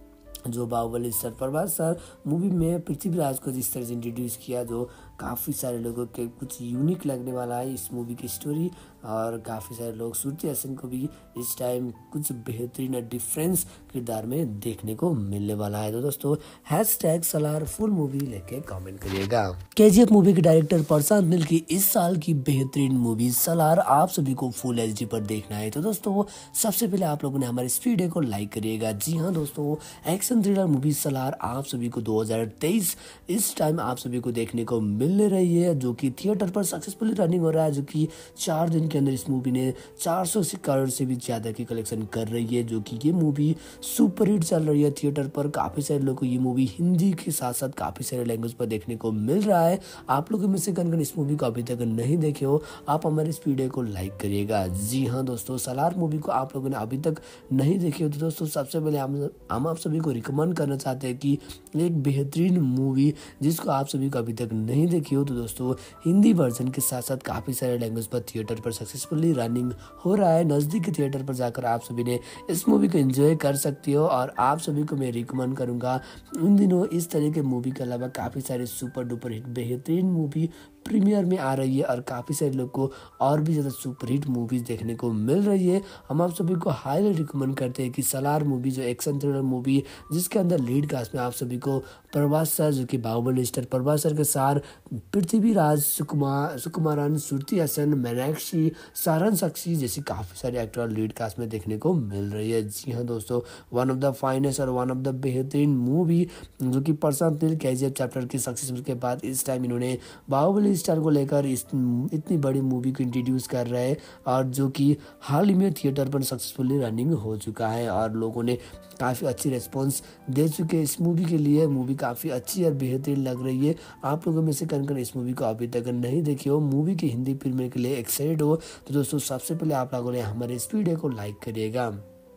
जो Baahubali star Prabhas sir movie में पृथ्वीराज को जिस तरह से इंट्रोड्यूस किया जो काफ़ी सारे लोगों के कुछ यूनिक लगने वाला है इस मूवी की स्टोरी। और काफ़ी सारे लोग श्रुति हसन को भी इस टाइम कुछ बेहतरीन और डिफरेंस किरदार में देखने को मिलने वाला है। तो दोस्तों #सलार फुल मूवी लेके कमेंट करिएगा। KGF मूवी के डायरेक्टर प्रशांत नील की इस साल की बेहतरीन मूवी सलार आप सभी को फुल HD पर देखना है। तो दोस्तों सबसे पहले आप लोगों ने हमारे इस वीडियो को लाइक करिएगा। जी हाँ दोस्तों एक्शन थ्रिलर मूवी सलार आप सभी को 2023 इस टाइम आप सभी को देखने को मिलने रही है, जो कि थिएटर पर सक्सेसफुली रनिंग हो रहा है, जो कि 4 दिन के अंदर इस मूवी ने 400 करोड़ से भी ज़्यादा की कलेक्शन कर रही है, जो कि ये मूवी सुपर हिट चल रही है थिएटर पर। काफ़ी सारे लोगों को ये मूवी हिंदी के साथ साथ काफ़ी सारे लैंग्वेज पर देखने को मिल रहा है। आप लोगों में से कौन इस मूवी को अभी तक नहीं देखे हो आप हमारे इस वीडियो को लाइक करिएगा। जी हाँ दोस्तों सलार मूवी को आप लोगों ने अभी तक नहीं देखी हो तो दोस्तों सबसे पहले हम आप सभी को रिकमेंड करना चाहते हैं कि एक बेहतरीन मूवी जिसको आप सभी को अभी तक नहीं देखी हो तो दोस्तों हिंदी वर्जन के साथ साथ काफ़ी सारे लैंग्वेज पर थिएटर पर सक्सेसफुली रनिंग हो रहा है। नज़दीक के थिएटर पर जाकर आप सभी ने इस मूवी को एंजॉय कर सकते हो। और आप सभी को मैं रिकमेंड करूँगा इन दिनों इस तरह के मूवी के अलावा काफ़ी सारे सुपर डुपर हिट बेहतरीन मूवी प्रीमियर में आ रही है और काफ़ी सारे लोग को और भी ज़्यादा सुपरहिट मूवीज़ देखने को मिल रही है। हम आप सभी को हाईली रिकमेंड करते हैं कि सलार मूवी जो एक्शन थ्रिलर मूवी जिसके अंदर लीड कास्ट में आप सभी को प्रभास सर जो कि बाहुबली स्टार प्रभास सर के साथ पृथ्वीराज, सुकुमारन, श्रुति हसन, मीनाक्षी, सारन साक्षी जैसी काफ़ी सारे एक्टर लीड कास्ट में देखने को मिल रही है। जी हाँ दोस्तों, वन ऑफ द फाइनेस्ट और वन ऑफ द बेहतरीन मूवी जो कि प्रशांत नील KGF चैप्टर की सक्सेस के बाद इस टाइम इन्होंने बाहुबली स्टार को लेकर इतनी बड़ी मूवी को इंट्रोड्यूस कर रहे हैं और जो कि हाल ही में थिएटर पर सक्सेसफुली रनिंग हो चुका है और लोगों ने काफ़ी अच्छी रिस्पॉन्स दे चुके हैं इस मूवी के लिए। मूवी काफ़ी अच्छी और बेहतरीन लग रही है। आप लोगों में से कौन इस मूवी को अभी तक नहीं देखी हो, मूवी की हिंदी प्रीमियर के लिए एक्साइटेड हो, तो दोस्तों सबसे पहले आप लोगों ने हमारे इस वीडियो को लाइक करिएगा।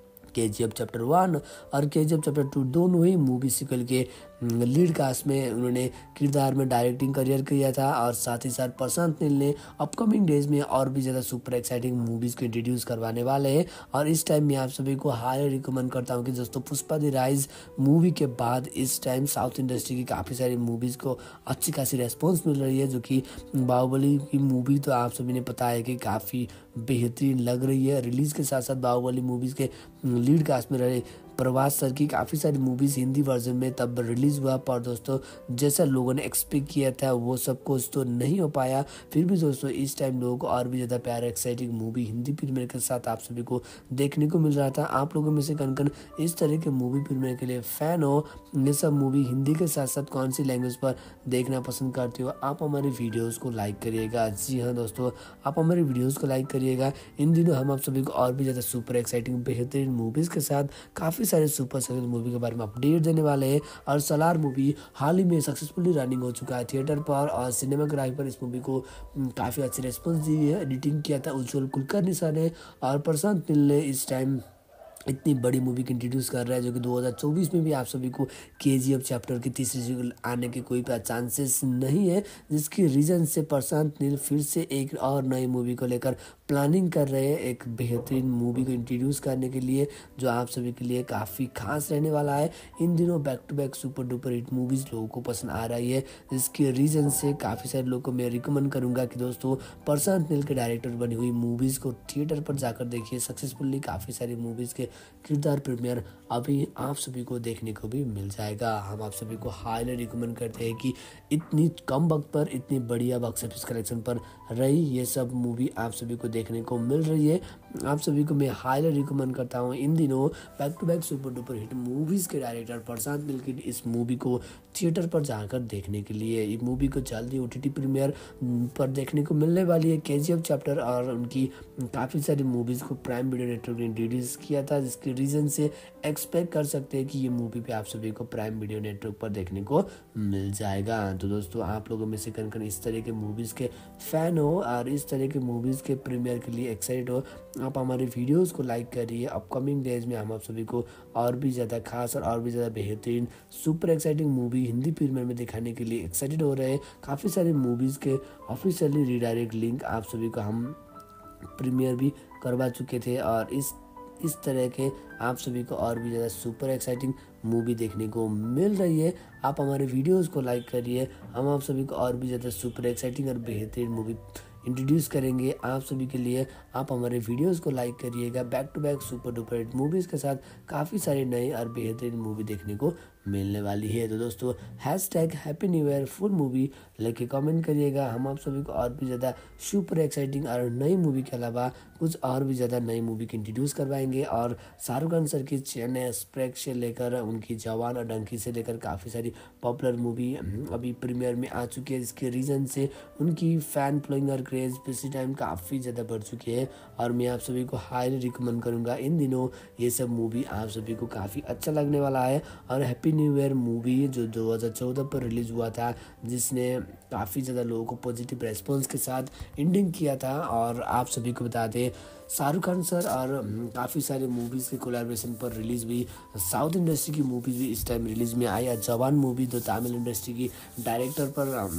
KGF चैप्टर 1 और KGF चैप्टर 2 दोनों ही मूवी सीक्वल के लीड कास्ट में उन्होंने किरदार में डायरेक्टिंग करियर किया था और साथ ही साथ प्रशांत नील ने अपकमिंग डेज में और भी ज़्यादा सुपर एक्साइटिंग मूवीज़ को इंट्रोड्यूस करवाने वाले हैं। और इस टाइम मैं आप सभी को हाईली रिकमेंड करता हूं कि दोस्तों पुष्पा द राइज मूवी के बाद इस टाइम साउथ इंडस्ट्री की काफ़ी सारी मूवीज़ को अच्छी खासी रेस्पॉन्स मिल रही है, जो कि बाहुबली की मूवी तो आप सभी ने पता है कि काफ़ी बेहतरीन लग रही है। रिलीज़ के साथ साथ बाहुबली मूवीज़ के लीड कास्ट में रहे प्रभास सर की काफ़ी सारी मूवीज़ हिंदी वर्जन में तब रिलीज़ हुआ, पर दोस्तों जैसा लोगों ने एक्सपेक्ट किया था वो सब कुछ तो नहीं हो पाया। फिर भी दोस्तों इस टाइम लोगों को और भी ज़्यादा प्यारा एक्साइटिंग मूवी हिंदी प्रीमियर के साथ आप सभी को देखने को मिल रहा था। आप लोगों में से कौन इस तरह के मूवी प्रीमियर के लिए फ़ैन हो, ये सब मूवी हिंदी के साथ साथ कौन सी लैंग्वेज पर देखना पसंद करते हो, आप हमारे वीडियोज़ को लाइक करिएगा। जी हाँ दोस्तों, आप हमारे वीडियोज़ को लाइक करिएगा। इन दिनों हम आप सभी को और भी ज़्यादा सुपर एक्साइटिंग बेहतरीन मूवीज़ के साथ काफ़ी सारे सुपर सक्सेस मूवी के बारे में अपडेट देने वाले हैं। और सलार मूवी हाल ही में सक्सेसफुली रनिंग हो चुका है थिएटर पर और सिनेमाग्राफी पर इस मूवी को काफ़ी अच्छी रिस्पॉन्स दी है। एडिटिंग किया था उज्ज्वल कुलकर्णी सर ने और प्रशांत नील ने इस टाइम इतनी बड़ी मूवी की इंट्रोड्यूस कर रहा है, जो कि 2024 में भी आप सभी को KGF चैप्टर की तीसरी सीक्वल आने के कोई चांसेस नहीं है, जिसकी रीज़न से प्रशांत नील फिर से एक और नई मूवी को लेकर प्लानिंग कर रहे हैं, एक बेहतरीन मूवी को इंट्रोड्यूस करने के लिए जो आप सभी के लिए काफ़ी खास रहने वाला है। इन दिनों back to back super duper hit movies लोगों को पसंद आ रही है, जिसके रीज़न से काफ़ी सारे लोगों को मैं रिकमेंड करूँगा कि दोस्तों प्रशांत नील के डायरेक्टर बनी हुई मूवीज़ को थिएटर पर जाकर देखिए। सक्सेसफुली काफ़ी सारी मूवीज़ के किरदार प्रीमियर अभी आप सभी को देखने को भी मिल जाएगा। हम आप सभी को हाईली रिकमेंड करते हैं कि इतनी कम वक्त पर इतनी बढ़िया बॉक्स ऑफिस कलेक्शन पर रही ये सब मूवी आप सभी को देखने को मिल रही है। आप सभी को मैं हाईली रिकमेंड करता हूँ इन दिनों back to back super duper hit movies के डायरेक्टर प्रशांत नील की इस मूवी को थिएटर पर जाकर देखने के लिए। ये मूवी को जल्दी OTT प्रीमियर पर देखने को मिलने वाली है। KGF चैप्टर और उनकी काफ़ी सारी मूवीज़ को प्राइम वीडियो नेटवर्क ने इंट्रोड्यूस किया था, जिसके रीज़न से एक्सपेक्ट कर सकते हैं कि ये मूवी पे आप सभी को प्राइम वीडियो नेटवर्क पर देखने को मिल जाएगा। तो दोस्तों आप लोगों में से कौन इस तरह के मूवीज़ के फ़ैन हो और इस तरह के मूवीज़ के प्रीमियर के लिए एक्साइटेड हो, आप हमारे वीडियोस को लाइक करिए। अपकमिंग डेज में हम आप सभी को और भी ज़्यादा खास और भी ज़्यादा बेहतरीन super exciting movie Hindi premiere में दिखाने के लिए एक्साइटेड हो रहे हैं। काफ़ी सारी मूवीज़ के ऑफिशियली रीडायरेक्ट लिंक आप सभी को हम प्रीमियर भी करवा चुके थे और इस तरह के आप सभी को और भी ज़्यादा सुपर एक्साइटिंग मूवी देखने को मिल रही है। आप हमारे वीडियोस को लाइक करिए, हम आप सभी को और भी ज़्यादा सुपर एक्साइटिंग और बेहतरीन मूवी इंट्रोड्यूस करेंगे आप सभी के लिए। आप हमारे वीडियोस को लाइक करिएगा। Back to back super duper hit movies के साथ काफ़ी सारे नए और बेहतरीन मूवी देखने को मिलने वाली है। तो दोस्तों happy new year full movie लेके कमेंट करिएगा। हम आप सभी को और भी ज़्यादा सुपर एक्साइटिंग और नई मूवी के अलावा कुछ और भी ज़्यादा नई मूवी की इंट्रोड्यूस करवाएंगे। और शाहरुख खान सर की चेन्नई एक्सप्रेस से लेकर उनकी जवान और डंकी से लेकर काफ़ी सारी पॉपुलर मूवी अभी प्रीमियर में आ चुकी है, जिसके रीज़न से उनकी फ़ैन फॉलोइंग और क्रेज़ पिछले टाइम काफ़ी ज़्यादा बढ़ चुकी है। और मैं आप सभी को हाईली रिकमेंड करूँगा इन दिनों ये सब मूवी आप सभी को काफ़ी अच्छा लगने वाला है। और हैप्पी न्यू ईयर मूवी जो 2014 पर रिलीज़ हुआ था, जिसने काफ़ी ज़्यादा लोगों को पॉजिटिव रेस्पॉन्स के साथ एंडिंग किया था। और आप सभी को बता दें शाहरुख खान सर और काफ़ी सारे मूवीज़ के कोलैबोरेशन पर रिलीज़ हुई साउथ इंडस्ट्री की मूवीज़ भी इस टाइम रिलीज़ में आई। जवान मूवी जो तमिल इंडस्ट्री की डायरेक्टर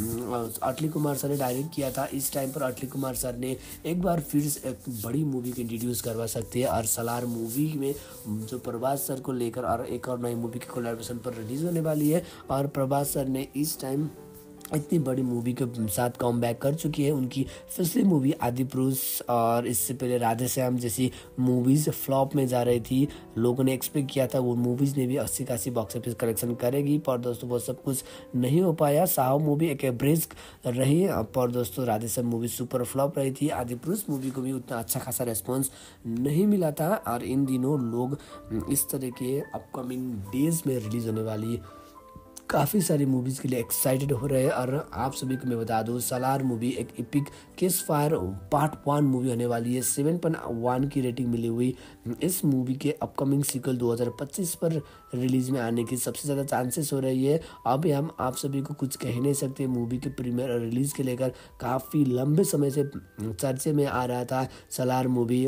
पर अटली कुमार सर ने डायरेक्ट किया था, इस टाइम पर अटली कुमार सर ने एक बार फिर से एक बड़ी मूवी को इंट्रोड्यूस करवा सकते हैं। और सलार मूवी में जो प्रभास सर को लेकर और एक और नई मूवी के कोलैबोरेशन पर रिलीज़ होने वाली है। और प्रभास सर ने इस टाइम इतनी बड़ी मूवी के साथ कमबैक कर चुकी है। उनकी पिछली मूवी आदिपुरुष और इससे पहले राधेश्याम जैसी मूवीज़ फ्लॉप में जा रही थी। लोगों ने एक्सपेक्ट किया था वो मूवीज़ ने भी 80 बॉक्स ऑफिस कलेक्शन करेगी, पर दोस्तों वो सब कुछ नहीं हो पाया। साहो मूवी एक एवरेज रही, पर दोस्तों राधेश्याम मूवी सुपर फ्लॉप रही थी। आदिपुरुष मूवी को भी उतना अच्छा खासा रेस्पॉन्स नहीं मिला था। और इन दिनों लोग इस तरह के अपकमिंग डेज में रिलीज़ होने वाली काफ़ी सारी मूवीज़ के लिए एक्साइटेड हो रहे हैं। और आप सभी को मैं बता दूं, सालार मूवी एक epic case fire part 1 movie होने वाली है। 7.1 की रेटिंग मिली हुई इस मूवी के अपकमिंग सीक्वल 2025 पर रिलीज़ में आने की सबसे ज़्यादा चांसेस हो रही है। अब हम आप सभी को कुछ कह नहीं सकते। मूवी के प्रीमियर और रिलीज़ के लेकर काफ़ी लंबे समय से चर्चे में आ रहा था। सालार मूवी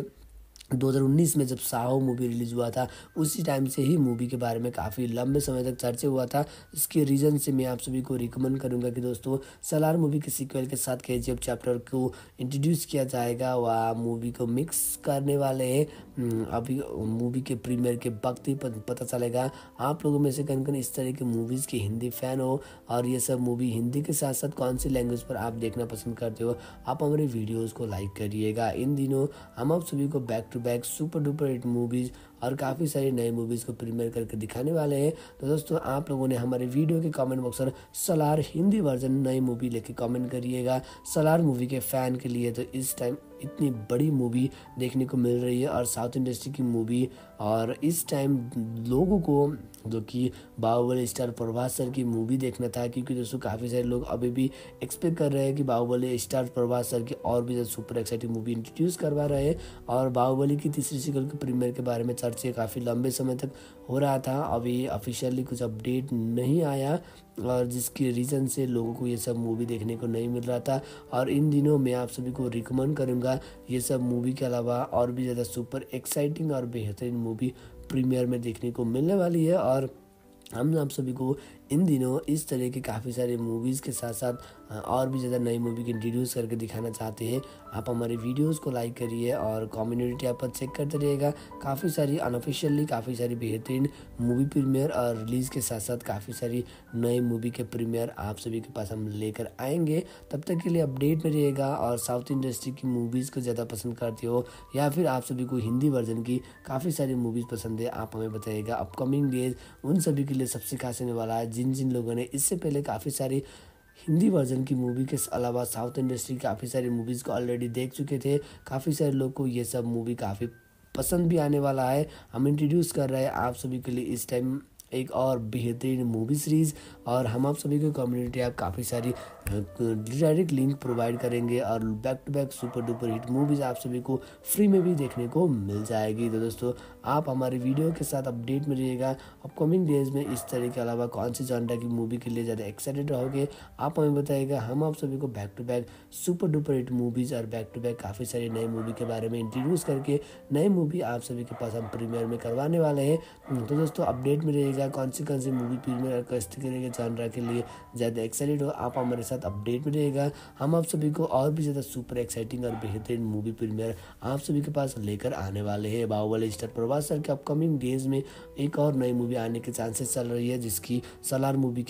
2019 में जब साहो मूवी रिलीज़ हुआ था, उसी टाइम से ही मूवी के बारे में काफ़ी लंबे समय तक चर्चा हुआ था। इसके रीज़न से मैं आप सभी को रिकमेंड करूंगा कि दोस्तों सालार मूवी के सीक्वल के साथ केजीएफ चैप्टर को इंट्रोड्यूस किया जाएगा। वह मूवी को मिक्स करने वाले हैं। अभी मूवी के प्रीमियर के वक्त ही पता चलेगा। आप लोगों में से कौन इस तरह की मूवीज़ के हिंदी फ़ैन हो और ये सब मूवी हिंदी के साथ साथ कौन सी लैंग्वेज पर आप देखना पसंद करते हो, आप हमारे वीडियोज़ को लाइक करिएगा। इन दिनों हम आप सभी को back to back super duper hit movies और काफ़ी सारी नई मूवीज़ को प्रीमियर करके दिखाने वाले हैं। तो दोस्तों आप लोगों ने हमारे वीडियो के कमेंट बॉक्स पर सालार हिंदी वर्जन नई मूवी लेके कमेंट करिएगा। सालार मूवी के फ़ैन के लिए तो इस टाइम इतनी बड़ी मूवी देखने को मिल रही है और साउथ इंडस्ट्री की मूवी, और इस टाइम लोगों को जो कि बाहुबली स्टार प्रभास सर की मूवी देखना था, क्योंकि दोस्तों काफ़ी सारे लोग अभी भी एक्सपेक्ट कर रहे हैं कि बाहुबली स्टार प्रभास सर की और भी ज़्यादा सुपर एक्साइटिंग मूवी इंट्रोड्यूस करवा रहे हैं। और बाहुबली की तीसरी सीक्वल के प्रीमियर के बारे में चर्चा काफ़ी लंबे समय तक हो रहा था। अभी ऑफिशियली कुछ अपडेट नहीं आया और जिसके रीज़न से लोगों को ये सब मूवी देखने को नहीं मिल रहा था। और इन दिनों मैं आप सभी को रिकमेंड करूँगा ये सब मूवी के अलावा और भी ज़्यादा सुपर एक्साइटिंग और बेहतरीन मूवी प्रीमियर में देखने को मिलने वाली है। और हम आप सभी को इन दिनों इस तरह के काफ़ी सारे मूवीज़ के साथ साथ और भी ज़्यादा नई मूवी की इंट्रोड्यूस करके दिखाना चाहते हैं। आप हमारे वीडियोस को लाइक करिए और कम्युनिटी ऐप पर चेक करते रहिएगा। काफ़ी सारी अनऑफिशियली काफ़ी सारी बेहतरीन मूवी प्रीमियर और रिलीज़ के साथ साथ काफ़ी सारी नई मूवी के प्रीमियर आप सभी के पास हम लेकर आएंगे। तब तक के लिए अपडेट में रहिएगा। और साउथ इंडस्ट्री की मूवीज़ को ज़्यादा पसंद करते हो या फिर आप सभी को हिंदी वर्जन की काफ़ी सारी मूवीज़ पसंद है, आप हमें बताइएगा। अपकमिंग डेज उन सभी के लिए सबसे खास होने वाला है जिन लोगों ने इससे पहले काफ़ी सारी हिंदी वर्जन की मूवी के अलावा साउथ इंडस्ट्री काफ़ी सारी मूवीज़ को ऑलरेडी देख चुके थे। काफ़ी सारे लोग को ये सब मूवी काफ़ी पसंद भी आने वाला है। हम इंट्रोड्यूस कर रहे हैं आप सभी के लिए इस टाइम एक और बेहतरीन मूवी सीरीज़, और हम आप सभी को कम्युनिटी ऐप काफ़ी सारी डायरेक्ट लिंक प्रोवाइड करेंगे और back to back super duper hit movies आप सभी को फ्री में भी देखने को मिल जाएगी। तो दोस्तों आप हमारे वीडियो के साथ अपडेट में रहिएगा। अपकमिंग डेज में इस तरह के अलावा कौन सी जॉनर की मूवी के लिए ज़्यादा एक्साइटेड रहोगे, आप हमें बताइएगा। हम आप सभी को back to back super duper hit movies और बैक टू बैक काफ़ी सारी नई मूवी के बारे में इंट्रोड्यूस करके नई मूवी आप सभी के पास हम प्रीमियर में करवाने वाले हैं। तो दोस्तों अपडेट में रहिएगा। कौन सी मूवी प्रीमियर और किस तरह के जॉनर के लिए ज़्यादा एक्साइटेड हो, आप हमारे साथ अपडेट में रहेगा। हम आप सभी को और भी ज़्यादा सुपर एक्साइटिंग और बेहतरीन मूवी प्रीमियर आप सभी के पास लेकर आने वाले हैं। बाहुबली स्टार प्रभास सर के अपकमिंग डेज में एक और नई मूवी आने के चांसेस चल रही है, जिसकी सालार मूवी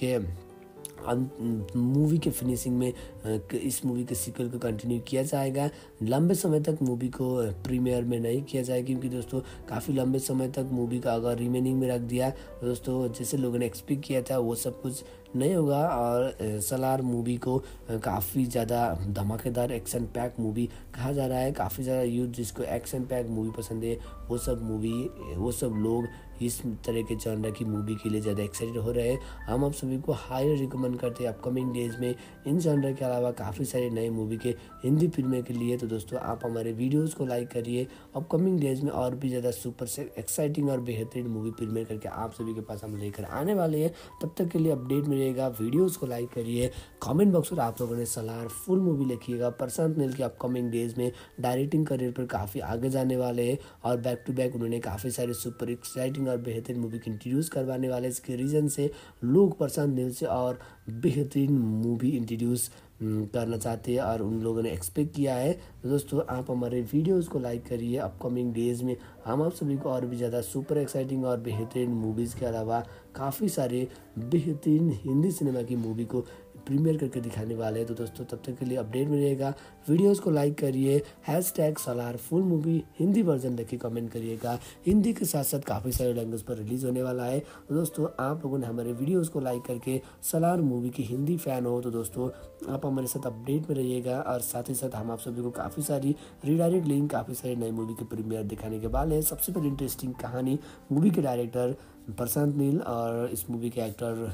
के फिनिशिंग में इस मूवी के सीक्वल को कंटिन्यू किया जाएगा। लंबे समय तक मूवी को प्रीमियर में नहीं किया जाएगा, क्योंकि दोस्तों काफ़ी लंबे समय तक मूवी का अगर रिमेनिंग में रख दिया तो दोस्तों जैसे लोगों ने एक्सपेक्ट किया था वो सब कुछ नहीं होगा। और सालार मूवी को काफ़ी ज़्यादा धमाकेदार एक्शन पैक मूवी कहा जा रहा है। काफ़ी ज़्यादा यूथ जिसको एक्शन पैक मूवी पसंद है वो सब लोग इस तरह के जॉनर की मूवी के लिए ज़्यादा एक्साइटेड हो रहे हैं। हम आप सभी को हाईली रिकमेंड करते हैं अपकमिंग डेज में इन जॉनर के अलावा काफ़ी सारे नए मूवी के हिंदी फिल्में के लिए। तो दोस्तों आप हमारे वीडियोस को लाइक करिए। अपकमिंग डेज में और भी ज़्यादा सुपर से एक्साइटिंग और बेहतरीन मूवी फिल्में करके आप सभी के पास हम लेकर आने वाले हैं। तब तक के लिए अपडेट में रहिएगा। वीडियोज़ को लाइक करिए। कॉमेंट बॉक्स पर आप लोगों ने सालार फुल मूवी लिखिएगा। प्रशांत नील के अपकमिंग डेज में डायरेक्टिंग करियर पर काफ़ी आगे जाने वाले हैं और बैक टू बैक उन्होंने काफ़ी सारे सुपर एक्साइटिंग और बेहतरीन मूवी की इंट्रोड्यूस करवाने वाले। इसके रीज़न से लोग प्रशांत नील से और बेहतरीन मूवी इंट्रोड्यूस करना चाहते हैं और उन लोगों ने एक्सपेक्ट किया है। तो दोस्तों आप हमारे वीडियोस को लाइक करिए। अपकमिंग डेज में हम आप सभी को और भी ज़्यादा सुपर एक्साइटिंग और बेहतरीन मूवीज़ के अलावा काफ़ी सारे बेहतरीन हिंदी सिनेमा की मूवी को प्रीमियर करके दिखाने वाले हैं। तो दोस्तों तब तक के लिए अपडेट में रहिएगा, वीडियोस को लाइक करिए, #Salaar full movie Hindi version देखिए, कमेंट करिएगा। हिंदी के साथ साथ काफ़ी सारे लैंग्वेज पर रिलीज़ होने वाला है। तो दोस्तों आप लोगों ने हमारे वीडियोस को लाइक करके सालार मूवी की हिंदी फ़ैन हो तो दोस्तों आप हमारे साथ अपडेट में रहिएगा। और साथ ही साथ हम आप सभी को काफ़ी सारी रीडायरेक्ट लिंक, काफ़ी सारी नई मूवी के प्रीमियर दिखाने के वाले हैं। सबसे पहले इंटरेस्टिंग कहानी, मूवी के डायरेक्टर प्रशांत नील और इस मूवी के एक्टर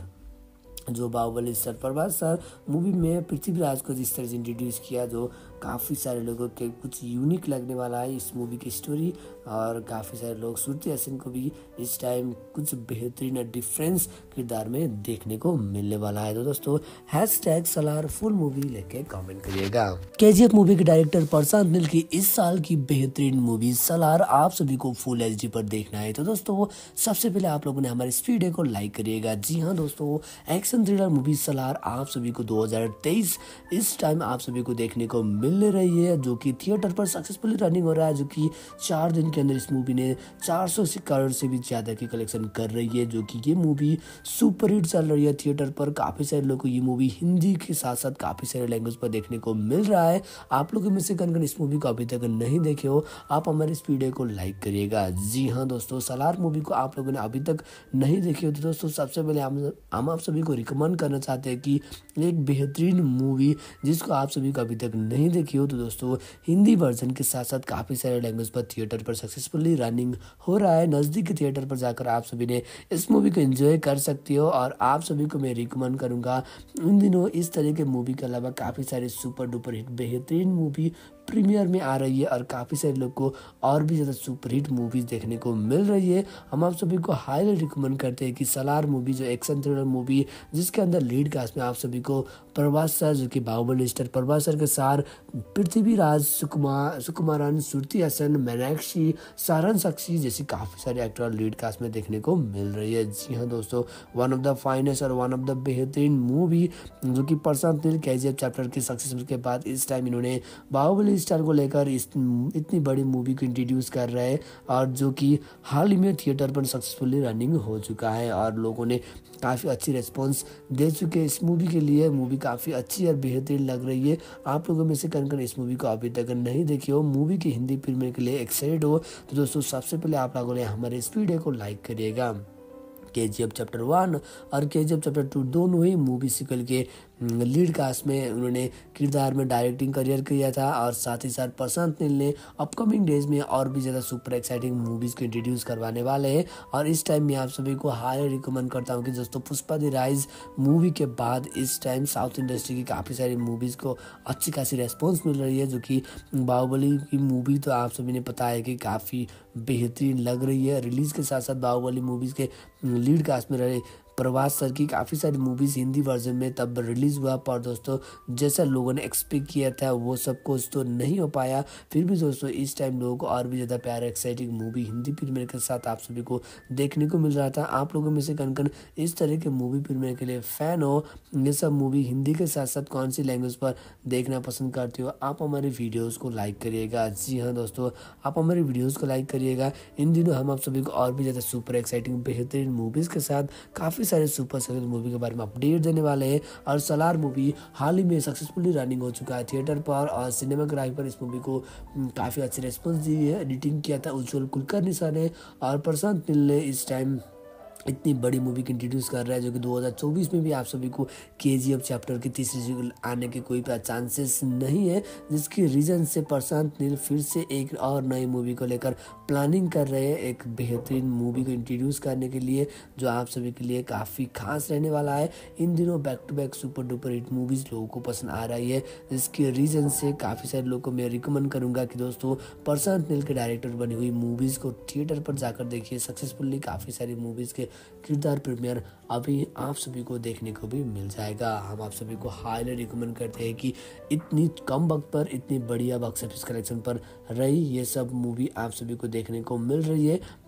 जो Baahubali sir Prabhas sir movie में पृथ्वीराज को जिस तरह से इंट्रोड्यूस किया, जो काफ़ी सारे लोगों के कुछ यूनिक लगने वाला है इस मूवी की स्टोरी। और काफ़ी सारे लोग श्रुति हसन को भी इस टाइम कुछ बेहतरीन और डिफरेंस किरदार में देखने को मिलने वाला है। तो दोस्तों #सालार फुल मूवी लेके कमेंट करिएगा। KGF मूवी के डायरेक्टर प्रशांत नील की इस साल की बेहतरीन मूवी सालार आप सभी को फुल HD पर देखना है। तो दोस्तों सबसे पहले आप लोगों ने हमारे इस वीडियो को लाइक करिएगा। जी हाँ दोस्तों, एक्शन थ्रिलर मूवी सालार आप सभी को 2023 इस टाइम आप सभी को देखने को मिलने रही है, जो कि थिएटर पर सक्सेसफुली रनिंग हो रहा है, जो कि 4 दिन के अंदर इस मूवी ने 400 करोड़ से भी ज़्यादा की कलेक्शन कर रही है, जो कि ये मूवी सुपर हिट चल रही है थिएटर पर। काफ़ी सारे लोगों को ये मूवी हिंदी के साथ साथ काफ़ी सारे लैंग्वेज पर देखने को मिल रहा है। आप लोगों में से कौन इस मूवी को अभी तक नहीं देखे हो, आप हमारे इस वीडियो को लाइक करिएगा। जी हाँ दोस्तों, सालार मूवी को आप लोगों ने अभी तक नहीं देखी हो तो दोस्तों सबसे पहले हम आप सभी को रिकमेंड करना चाहते हैं कि एक बेहतरीन मूवी जिसको आप सभी को अभी तक नहीं देखी हो तो दोस्तों हिंदी वर्जन के साथ साथ काफ़ी सारे लैंग्वेज पर थिएटर पर सक्सेसफुली रनिंग हो रहा है। नज़दीक के थिएटर पर जाकर आप सभी ने इस मूवी को एंजॉय कर सकते हो। और आप सभी को मैं रिकमेंड करूँगा, इन दिनों इस तरह के मूवी के अलावा काफ़ी सारे सुपर डुपर हिट बेहतरीन मूवी प्रीमियर में आ रही है और काफ़ी सारे लोग को और भी ज़्यादा सुपर हिट मूवीज़ देखने को मिल रही है। हम आप सभी को हाईली रिकमेंड करते हैं कि सालार मूवी जो एक्शन थ्रिलर मूवी जिसके अंदर लीड कास्ट में आप सभी को प्रभास सर, जो कि बाहुबली स्टार प्रभास सर के साथ पृथ्वीराज, सुकुमारन, श्रुति हसन, मीनाक्षी, सारण साक्षी जैसी काफ़ी सारे एक्टर लीड कास्ट में देखने को मिल रही है। जी हाँ दोस्तों, वन ऑफ द फाइनेस्ट और वन ऑफ द बेहतरीन मूवी जो कि प्रशांत नील KGF चैप्टर की सक्सेस के बाद इस टाइम इन्होंने बाहुबली स्टार को लेकर इतनी बड़ी मूवी को इंट्रोड्यूस कर रहे हैं, और जो कि हाल ही में थिएटर पर सक्सेसफुली रनिंग हो चुका है और लोगों ने काफ़ी अच्छी रिस्पॉन्स दे चुके हैं इस मूवी के लिए। मूवी काफ़ी अच्छी और बेहतरीन लग रही है। आप लोगों में से कौन इस मूवी को अभी तक नहीं देखी हो, मूवी की हिंदी प्रीमियर के लिए एक्साइटेड हो तो दोस्तों सबसे पहले आप लोगों ने हमारे इस वीडियो को लाइक करिएगा। KGF चैप्टर 1 और KGF चैप्टर 2 दोनों ही मूवी सीक्वल के लीड कास्ट में उन्होंने किरदार में डायरेक्टिंग करियर किया था। और साथ ही साथ प्रशांत नील ने अपकमिंग डेज में और भी ज़्यादा सुपर एक्साइटिंग मूवीज़ को इंट्रोड्यूस करवाने वाले हैं। और इस टाइम मैं आप सभी को हाईली रिकमेंड करता हूं कि दोस्तों पुष्पा द राइज मूवी के बाद इस टाइम साउथ इंडस्ट्री की काफ़ी सारी मूवीज़ को अच्छी खासी रेस्पॉन्स मिल रही है, जो कि बाहुबली की मूवी तो आप सभी ने पता है कि काफ़ी बेहतरीन लग रही है। रिलीज़ के साथ साथ बाहुबली मूवीज़ के लीड कास्ट में रहे प्रभास सर की काफ़ी सारी मूवीज़ हिंदी वर्जन में तब रिलीज़ हुआ, पर दोस्तों जैसा लोगों ने एक्सपेक्ट किया था वो सब कुछ तो नहीं हो पाया। फिर भी दोस्तों इस टाइम लोगों को और भी ज़्यादा प्यारा एक्साइटिंग मूवी हिंदी प्रीमियर के साथ आप सभी को देखने को मिल रहा था। आप लोगों में से कौन इस तरह के मूवी प्रीमियर के लिए फ़ैन हो, ये सब मूवी हिंदी के साथ साथ कौन सी लैंग्वेज पर देखना पसंद करते हो, आप हमारे वीडियोज़ को लाइक करिएगा। जी हाँ दोस्तों, आप हमारे वीडियोज़ को लाइक करिएगा। इन दिनों हम आप सभी को और भी ज़्यादा सुपर एक्साइटिंग बेहतरीन मूवीज़ के साथ काफ़ी सारे सुपर सक्सेस मूवी के बारे में अपडेट देने वाले हैं। और सालार मूवी हाल ही में सक्सेसफुली रनिंग हो चुका है थिएटर पर और सिनेमाग्राफी पर इस मूवी को काफ़ी अच्छी रिस्पॉन्स दी है। एडिटिंग किया था उज्ज्वल कुलकर्णी सर ने और प्रशांत नील ने इस टाइम इतनी बड़ी मूवी की इंट्रोड्यूस कर रहा है, जो कि 2024 में भी आप सभी को KGF चैप्टर की तीसरी सीक्वल आने के कोई चांसेस नहीं है, जिसकी रीज़न से प्रशांत नील फिर से एक और नई मूवी को लेकर प्लानिंग कर रहे हैं, एक बेहतरीन मूवी को इंट्रोड्यूस करने के लिए जो आप सभी के लिए काफ़ी खास रहने वाला है। इन दिनों back to back super duper hit movies लोगों को पसंद आ रही है, जिसके रीज़न से काफ़ी सारे लोगों को मैं रिकमेंड करूँगा कि दोस्तों प्रशांत नील के डायरेक्टर बनी हुई मूवीज़ को थिएटर पर जाकर देखिए। सक्सेसफुली काफ़ी सारी मूवीज़ के किरदार प्रीमियर अभी आप सभी को देखने को भी मिल जाएगा। हम आप सभी को हाईली रिकमेंड करते हैं कि इतनी कम वक्त पर इतनी बढ़िया बॉक्स ऑफिस कलेक्शन पर रही ये सब मूवी आप सभी को देखने को मिल रही है।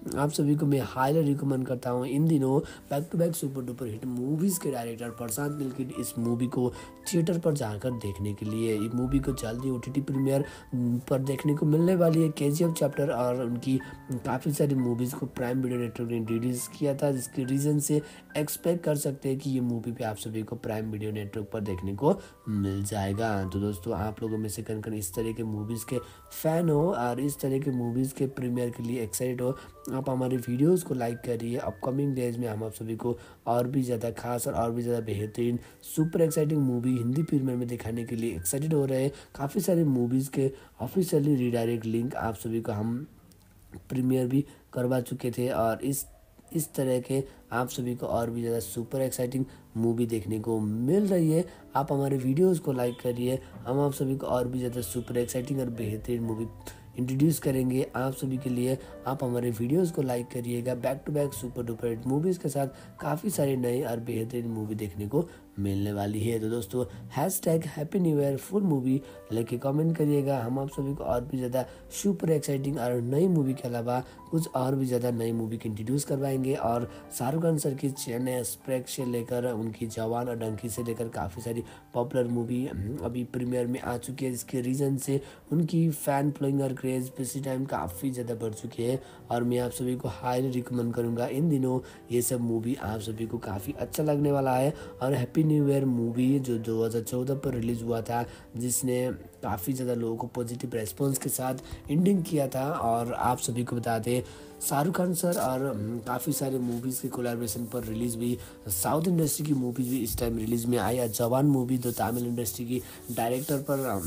आप सभी को मैं हाईली रिकमेंड करता हूँ इन दिनों back to back super duper hit movies के डायरेक्टर प्रशांत नील की इस मूवी को थिएटर पर जाकर देखने के लिए। ये मूवी को जल्दी OTT प्रीमियर पर देखने को मिलने वाली है। KGF चैप्टर और उनकी काफ़ी सारी मूवीज़ को प्राइम वीडियो नेटवर्क ने रिलीज़ किया था, जिसके रीज़न से एक्सपेक्ट कर सकते हैं कि ये मूवी पे आप सभी को प्राइम वीडियो नेटवर्क पर देखने को मिल जाएगा। तो दोस्तों आप लोगों में से कन इस तरह के मूवीज़ के फ़ैन हो और इस तरह के मूवीज़ के प्रीमियर के लिए एक्साइटेड हो, आप हमारे वीडियोस को लाइक करिए। अपकमिंग डेज में हम आप सभी को और भी ज़्यादा खास और भी ज़्यादा बेहतरीन super exciting movie Hindi premiere में दिखाने के लिए एक्साइटेड हो रहे हैं। काफ़ी सारे मूवीज़ के ऑफिशियली रीडायरेक्ट लिंक आप सभी को हम प्रीमियर भी करवा चुके थे और इस तरह के आप सभी को और भी ज़्यादा सुपर एक्साइटिंग मूवी देखने को मिल रही है। आप हमारे वीडियोस को लाइक करिए, हम आप सभी को और भी ज़्यादा सुपर एक्साइटिंग और बेहतरीन मूवी इंट्रोड्यूस करेंगे आप सभी के लिए। आप हमारे वीडियोस को लाइक करिएगा। Back to back super duper hit movies के साथ काफ़ी सारी नई और बेहतरीन मूवी देखने को मिलने वाली है। तो दोस्तों happy new year full movie लेके कमेंट करिएगा। हम आप सभी को और भी ज़्यादा सुपर एक्साइटिंग और नई मूवी के अलावा कुछ और भी ज़्यादा नई मूवी की इंट्रोड्यूस करवाएंगे। और शाहरुख खान सर की चेन्नई एक्सप्रेस से लेकर उनकी जवान और डंकी से लेकर काफ़ी सारी पॉपुलर मूवी अभी प्रीमियर में आ चुकी है, जिसके रीज़न से उनकी फ़ैन फॉलोइंग और क्रेज़ पिछले टाइम काफ़ी ज़्यादा बढ़ चुकी है। और मैं आप सभी को हाईली रिकमेंड करूँगा इन दिनों ये सब मूवी आप सभी को काफ़ी अच्छा लगने वाला है। और हैप्पी न्यू ईयर मूवी जो 2014 पर रिलीज़ हुआ था, जिसने काफ़ी ज़्यादा लोगों को पॉजिटिव रेस्पॉन्स के साथ एंडिंग किया था। और आप सभी को बता दें शाहरुख खान सर और काफ़ी सारे मूवीज़ के कोलैबोरेशन पर रिलीज़ भी साउथ इंडस्ट्री की मूवीज़ भी इस टाइम रिलीज़ में आई। जवान मूवी जो तमिल इंडस्ट्री की डायरेक्टर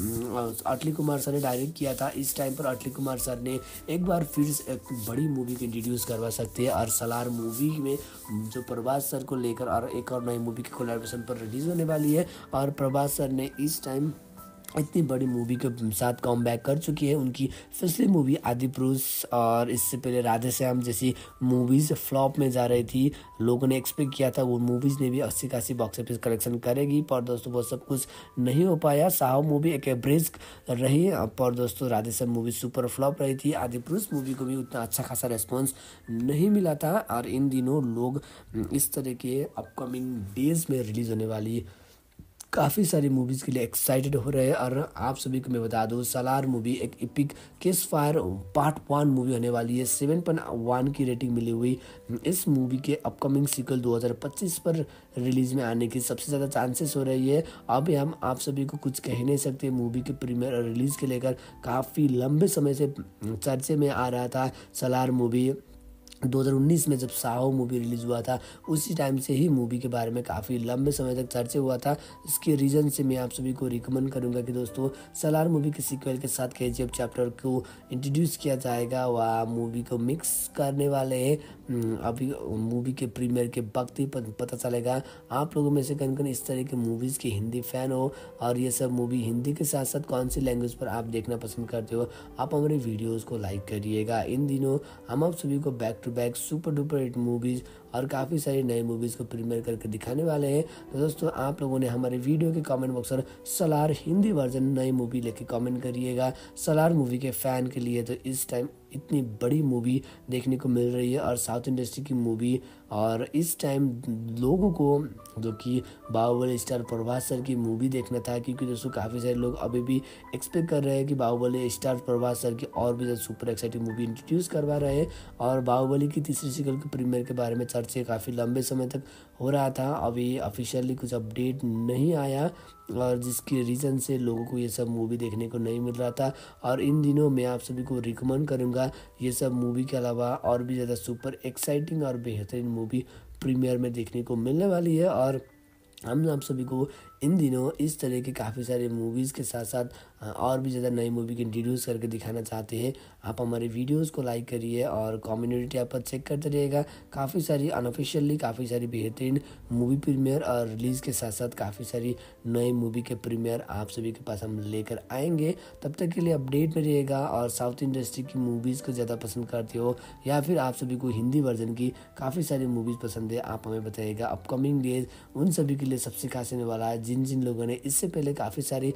पर अटली कुमार सर ने डायरेक्ट किया था, इस टाइम पर अटली कुमार सर ने एक बार फिर से एक बड़ी मूवी को इंट्रोड्यूस करवा सकते हैं। और सलार मूवी में जो प्रभास सर को लेकर और एक और नई मूवी की कोलैबोरेशन पर रिलीज़ होने वाली है। और प्रभास सर ने इस टाइम इतनी बड़ी मूवी के साथ कम बैक कर चुकी है। उनकी पिछली मूवी आदिपुरुष और इससे पहले राधेश्याम जैसी मूवीज़ फ्लॉप में जा रही थी। लोगों ने एक्सपेक्ट किया था वो मूवीज़ ने भी 80-81 बॉक्स ऑफिस कलेक्शन करेगी, पर दोस्तों वो सब कुछ नहीं हो पाया। साहो मूवी एक एवरेज रही, पर दोस्तों राधेश्याम मूवी सुपर फ्लॉप रही थी। आदिपुरुष मूवी को भी उतना अच्छा खासा रेस्पॉन्स नहीं मिला था। और इन दिनों लोग इस तरह के अपकमिंग डेज में रिलीज़ होने वाली काफ़ी सारी मूवीज़ के लिए एक्साइटेड हो रहे हैं। और आप सभी को मैं बता दूं सलार मूवी एक epic case fire part 1 movie होने वाली है। 7.1 की रेटिंग मिली हुई इस मूवी के अपकमिंग सीक्वल 2025 पर रिलीज़ में आने की सबसे ज़्यादा चांसेस हो रही है। अभी हम आप सभी को कुछ कह नहीं सकते। मूवी के प्रीमियर और रिलीज़ के लेकर काफ़ी लंबे समय से चर्चे में आ रहा था। सलार मूवी 2019 में जब साहो मूवी रिलीज़ हुआ था, उसी टाइम से ही मूवी के बारे में काफ़ी लंबे समय तक चर्चा हुआ था। इसके रीज़न से मैं आप सभी को रिकमेंड करूंगा कि दोस्तों सलार मूवी के सीक्वल के साथ KGF चैप्टर को इंट्रोड्यूस किया जाएगा। वह मूवी को मिक्स करने वाले हैं। अभी मूवी के प्रीमियर के वक्त ही पता चलेगा। आप लोगों में से कौन इस तरह के मूवीज़ के हिंदी फ़ैन हो और ये सब मूवी हिंदी के साथ साथ कौन सी लैंग्वेज पर आप देखना पसंद करते हो, आप हमारे वीडियोज़ को लाइक करिएगा। इन दिनों हम आप सभी को back to back super duper hit movies और काफ़ी सारी नई मूवीज़ को प्रीमियर करके दिखाने वाले हैं। तो दोस्तों आप लोगों ने हमारे वीडियो के कमेंट बॉक्स पर सलार हिंदी वर्जन नई मूवी लेके कमेंट करिएगा। सलार मूवी के फ़ैन के लिए तो इस टाइम इतनी बड़ी मूवी देखने को मिल रही है और साउथ इंडस्ट्री की मूवी। और इस टाइम लोगों को जो कि बाहुबली स्टार प्रभास सर की मूवी देखना था, क्योंकि दोस्तों काफ़ी सारे लोग अभी भी एक्सपेक्ट कर रहे हैं कि बाहुबली स्टार प्रभास सर की और भी ज़्यादा सुपर एक्साइटिंग मूवी इंट्रोड्यूस करवा रहे हैं। और बाहुबली की तीसरी सीक्वल के प्रीमियर के बारे में चर्चा काफ़ी लंबे समय तक हो रहा था। अभी ऑफिशियली कुछ अपडेट नहीं आया और जिसके रीज़न से लोगों को ये सब मूवी देखने को नहीं मिल रहा था। और इन दिनों मैं आप सभी को रिकमेंड करूँगा ये सब मूवी के अलावा और भी ज़्यादा सुपर एक्साइटिंग और बेहतरीन मूवी प्रीमियर में देखने को मिलने वाली है। और हम आप सभी को इन दिनों इस तरह के काफ़ी सारे मूवीज़ के साथ साथ और भी ज़्यादा नई मूवी की इंट्रोड्यूस करके दिखाना चाहते हैं। आप हमारे वीडियोस को लाइक करिए और कम्युनिटी ऐप पर चेक करते रहिएगा। काफ़ी सारी अनऑफिशियली काफ़ी सारी बेहतरीन मूवी प्रीमियर और रिलीज़ के साथ साथ काफ़ी सारी नई मूवी के प्रीमियर आप सभी के पास हम लेकर आएंगे। तब तक के लिए अपडेट में रहिएगा। और साउथ इंडस्ट्री की मूवीज़ को ज़्यादा पसंद करते हो या फिर आप सभी को हिंदी वर्जन की काफ़ी सारी मूवीज़ पसंद है, आप हमें बताइएगा। अपकमिंग डेज उन सभी के लिए सबसे खास होने वाला है जिन जिन लोगों ने इससे पहले काफ़ी सारी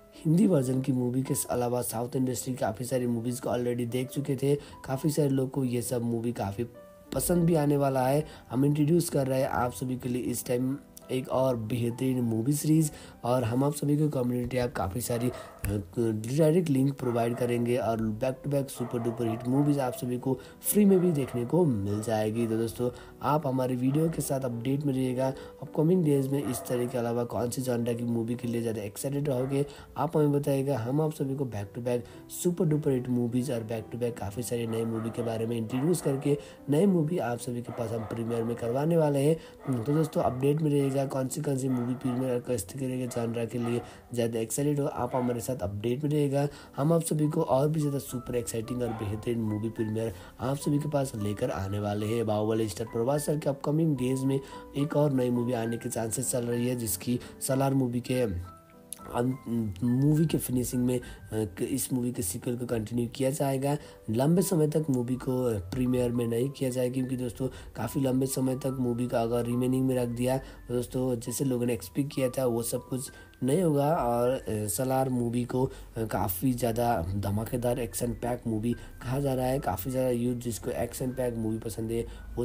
हिंदी वर्जन की मूवी के अलावा साउथ इंडस्ट्री काफ़ी सारी मूवीज़ को ऑलरेडी देख चुके थे। काफ़ी सारे लोग को ये सब मूवी काफ़ी पसंद भी आने वाला है। हम इंट्रोड्यूस कर रहे हैं आप सभी के लिए इस टाइम एक और बेहतरीन मूवी सीरीज़, और हम आप सभी को कम्युनिटी ऐप काफ़ी सारी डायरेक्ट लिंक प्रोवाइड करेंगे और back to back super duper hit movies आप सभी को फ्री में भी देखने को मिल जाएगी। तो दोस्तों आप हमारे वीडियो के साथ अपडेट में रहिएगा। अपकमिंग डेज में इस तरह के अलावा कौन सी जॉनर की मूवी के लिए ज़्यादा एक्साइटेड रहोगे आप हमें बताइएगा। हम आप सभी को back to back super duper hit movies और बैक टू बैक काफ़ी सारी नई मूवी के बारे में इंट्रोड्यूस करके नई मूवी आप सभी के पास हम प्रीमियर में करवाने वाले हैं। तो दोस्तों अपडेट में रहिएगा कौन सी मूवी प्रीमियर और किस तरह के जॉनर के लिए ज़्यादा एक्साइटेड हो आप हमारे साथ अपडेट में रहेगा। हम आप सभी को और भी ज़्यादा सुपर एक्साइटिंग और बेहतरीन मूवी प्रीमियर आप सभी के पास लेकर आने वाले हैं। बाहुबली स्टार प्रभास सर के अपकमिंग डेज में एक और नई मूवी आने के चांसेस चल रही है, जिसकी सलार मूवी के फिनिशिंग में इस मूवी के सीक्वल को कंटिन्यू किया जाएगा। लंबे समय तक मूवी को प्रीमियर में नहीं किया जाएगा, क्योंकि दोस्तों काफ़ी लंबे समय तक मूवी का अगर रिमेनिंग में रख दिया तो दोस्तों जैसे लोगों ने एक्सपेक्ट किया था वो सब कुछ नहीं होगा। और सलार मूवी को काफ़ी ज़्यादा धमाकेदार एक्शन पैक मूवी कहा जा रहा है। काफ़ी ज़्यादा यूथ जिसको एक्शन पैक मूवी पसंद है वो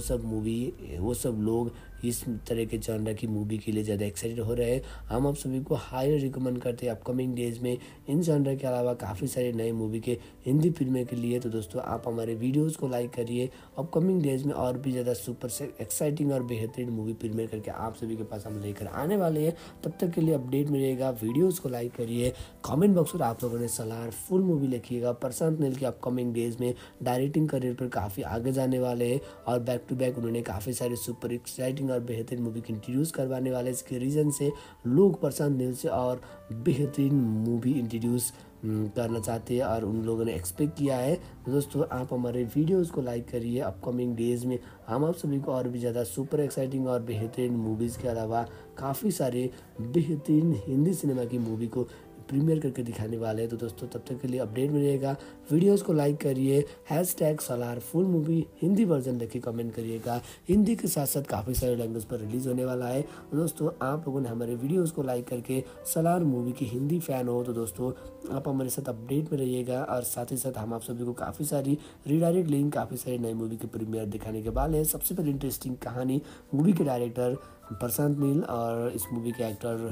सब लोग इस तरह के जॉनर की मूवी के लिए ज़्यादा एक्साइटेड हो रहे हैं। हम आप सभी को हाईली रिकमेंड करते हैं अपकमिंग डेज में इन जॉनर के अलावा काफ़ी सारे नए मूवी के हिंदी फिल्में के लिए। तो दोस्तों आप हमारे वीडियोज़ को लाइक करिए। अपकमिंग डेज में और भी ज़्यादा सुपर से एक्साइटिंग और बेहतरीन मूवी फिल्में करके आप सभी के पास हम लेकर आने वाले हैं। तब तक के लिए अपडेट मिलेगा। वीडियोज़ को लाइक करिए। कमेंट बॉक्स में आप लोगों ने सलार फुल मूवी लिखिएगा। प्रशांत नील के अपकमिंग डेज में डायरेक्टिंग करियर पर काफ़ी आगे जाने वाले हैं और बैक टू बैक उन्होंने काफ़ी सारे सुपर एक्साइटिंग और बेहतरीन मूवी को इंट्रोड्यूस करवाने वाले। इसके रीज़न से लोग प्रशांत नील से और बेहतरीन मूवी इंट्रोड्यूस करना चाहते हैं और उन लोगों ने एक्सपेक्ट किया है। तो दोस्तों आप हमारे वीडियोस को लाइक करिए। अपकमिंग डेज में हम आप सभी को और भी ज़्यादा सुपर एक्साइटिंग और बेहतरीन मूवीज़ के अलावा काफ़ी सारे बेहतरीन हिंदी सिनेमा की मूवी को प्रीमियर करके दिखाने वाले हैं। तो दोस्तों तब तक के लिए अपडेट मिलेगा। वीडियोस को लाइक करिए। #Salaar full movie Hindi version लिख के कमेंट करिएगा। हिंदी के साथ साथ काफ़ी सारे लैंग्वेज पर रिलीज़ होने वाला है। तो दोस्तों आप लोगों ने हमारे वीडियोस को लाइक करके सलार मूवी की हिंदी फ़ैन हो तो दोस्तों आप हमारे साथ अपडेट में रहिएगा। और साथ ही साथ हम आप सभी को काफ़ी सारी रीडायरेक्ट लिंक काफ़ी सारी नई मूवी के प्रीमियर दिखाने के वाले हैं। सबसे पहले इंटरेस्टिंग कहानी मूवी के डायरेक्टर प्रशांत नील और इस मूवी के एक्टर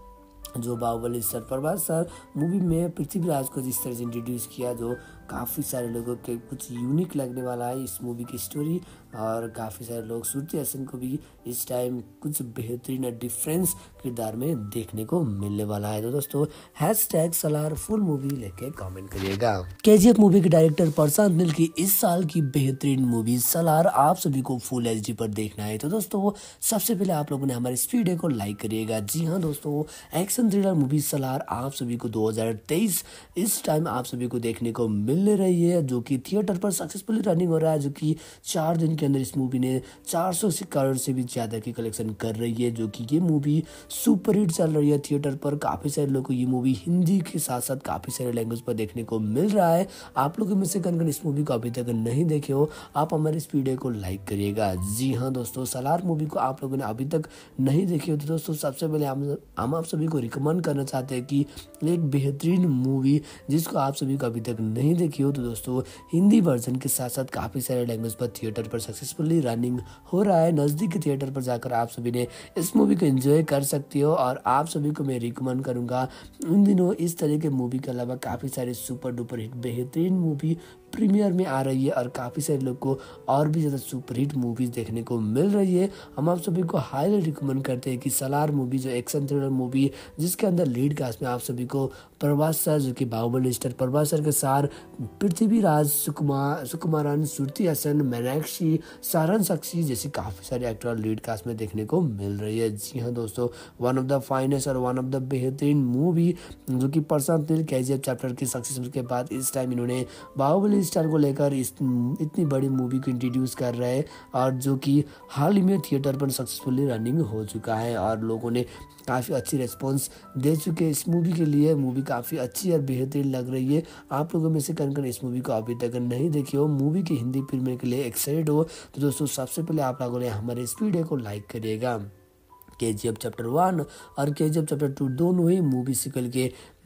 जो Baahubali star Prabhas sir movie में पृथ्वीराज को जिस तरह से इंट्रोड्यूस किया, जो काफ़ी सारे लोगों के कुछ यूनिक लगने वाला है इस मूवी की स्टोरी। और काफ़ी सारे लोग श्रुति हसन को भी इस टाइम कुछ बेहतरीन और डिफरेंस किरदार में देखने को मिलने वाला है। तो दोस्तों #सलार फुल मूवी लेके कमेंट करिएगा। KGF मूवी के डायरेक्टर प्रशांत नील की इस साल की बेहतरीन मूवी सलार आप सभी को फुल HD पर देखना है। तो दोस्तों सबसे पहले आप लोगों ने हमारे इस वीडियो को लाइक करिएगा। जी हाँ दोस्तों, एक्शन थ्रिलर मूवी सलार आप सभी को 2023 इस टाइम आप सभी को देखने को मिलने रही है, जो कि थिएटर पर सक्सेसफुली रनिंग हो रहा है, जो कि 4 दिन के अंदर इस मूवी ने 400 करोड़ से भी ज़्यादा की कलेक्शन कर रही है, जो कि ये मूवी सुपर हिट चल रही है थिएटर पर। काफ़ी सारे लोगों को ये मूवी हिंदी के साथ साथ काफ़ी सारे लैंग्वेज पर देखने को मिल रहा है। आप लोगों में से कौन इस मूवी को अभी तक नहीं देखे हो आप हमारे इस वीडियो को लाइक करिएगा। जी हाँ दोस्तों, सलार मूवी को आप लोगों ने अभी तक नहीं देखी हो तो दोस्तों सबसे पहले हम आप सभी को रिकमेंड करना चाहते हैं कि एक बेहतरीन मूवी जिसको आप सभी को अभी तक नहीं देखी हो तो दोस्तों हिंदी वर्जन के साथ साथ काफ़ी सारे लैंग्वेज पर थिएटर पर सक्सेसफुली रनिंग हो रहा है। नज़दीक के थिएटर पर जाकर आप सभी ने इस मूवी को एंजॉय कर सकते हो। और आप सभी को मैं रिकमेंड करूँगा इन दिनों इस तरह के मूवी के अलावा काफ़ी सारे सुपर डुपर हिट बेहतरीन मूवी प्रीमियर में आ रही है और काफ़ी सारे लोग को और भी ज़्यादा सुपर हिट मूवीज़ देखने को मिल रही है। हम आप सभी को हाईली रिकमेंड करते हैं कि सलार मूवी जो एक्शन थ्रिलर मूवी जिसके अंदर लीड कास्ट में आप सभी को प्रभास सर जो कि बाहुबली स्टार प्रभास सर के साथ पृथ्वीराज, सुकुमारन, श्रुति हसन, मीनाक्षी, सारण साक्षी जैसी काफ़ी सारे एक्टर लीड कास्ट में देखने को मिल रही है। जी हाँ दोस्तों, वन ऑफ द फाइनेस्ट और वन ऑफ द बेहतरीन मूवी जो कि प्रशांत नील KGF चैप्टर की सक्सेस के बाद इस टाइम इन्होंने बाहुबली स्टार को लेकर इतनी बड़ी मूवी को इंट्रोड्यूस कर रहे हैं और जो कि हाल ही में थिएटर पर सक्सेसफुली रनिंग हो चुका है और लोगों ने काफ़ी अच्छी रिस्पॉन्स दे चुके हैं इस मूवी के लिए। मूवी काफ़ी अच्छी और बेहतरीन लग रही है। आप लोगों में से कौन इस मूवी को अभी तक नहीं देखी हो, मूवी की हिंदी फिल्म के लिए एक्साइटेड हो तो दोस्तों सबसे पहले आप लोगों ने हमारे इस वीडियो को लाइक करिएगा। KGF चैप्टर 1 और KGF चैप्टर 2 दोनों ही मूवी सीक्वल के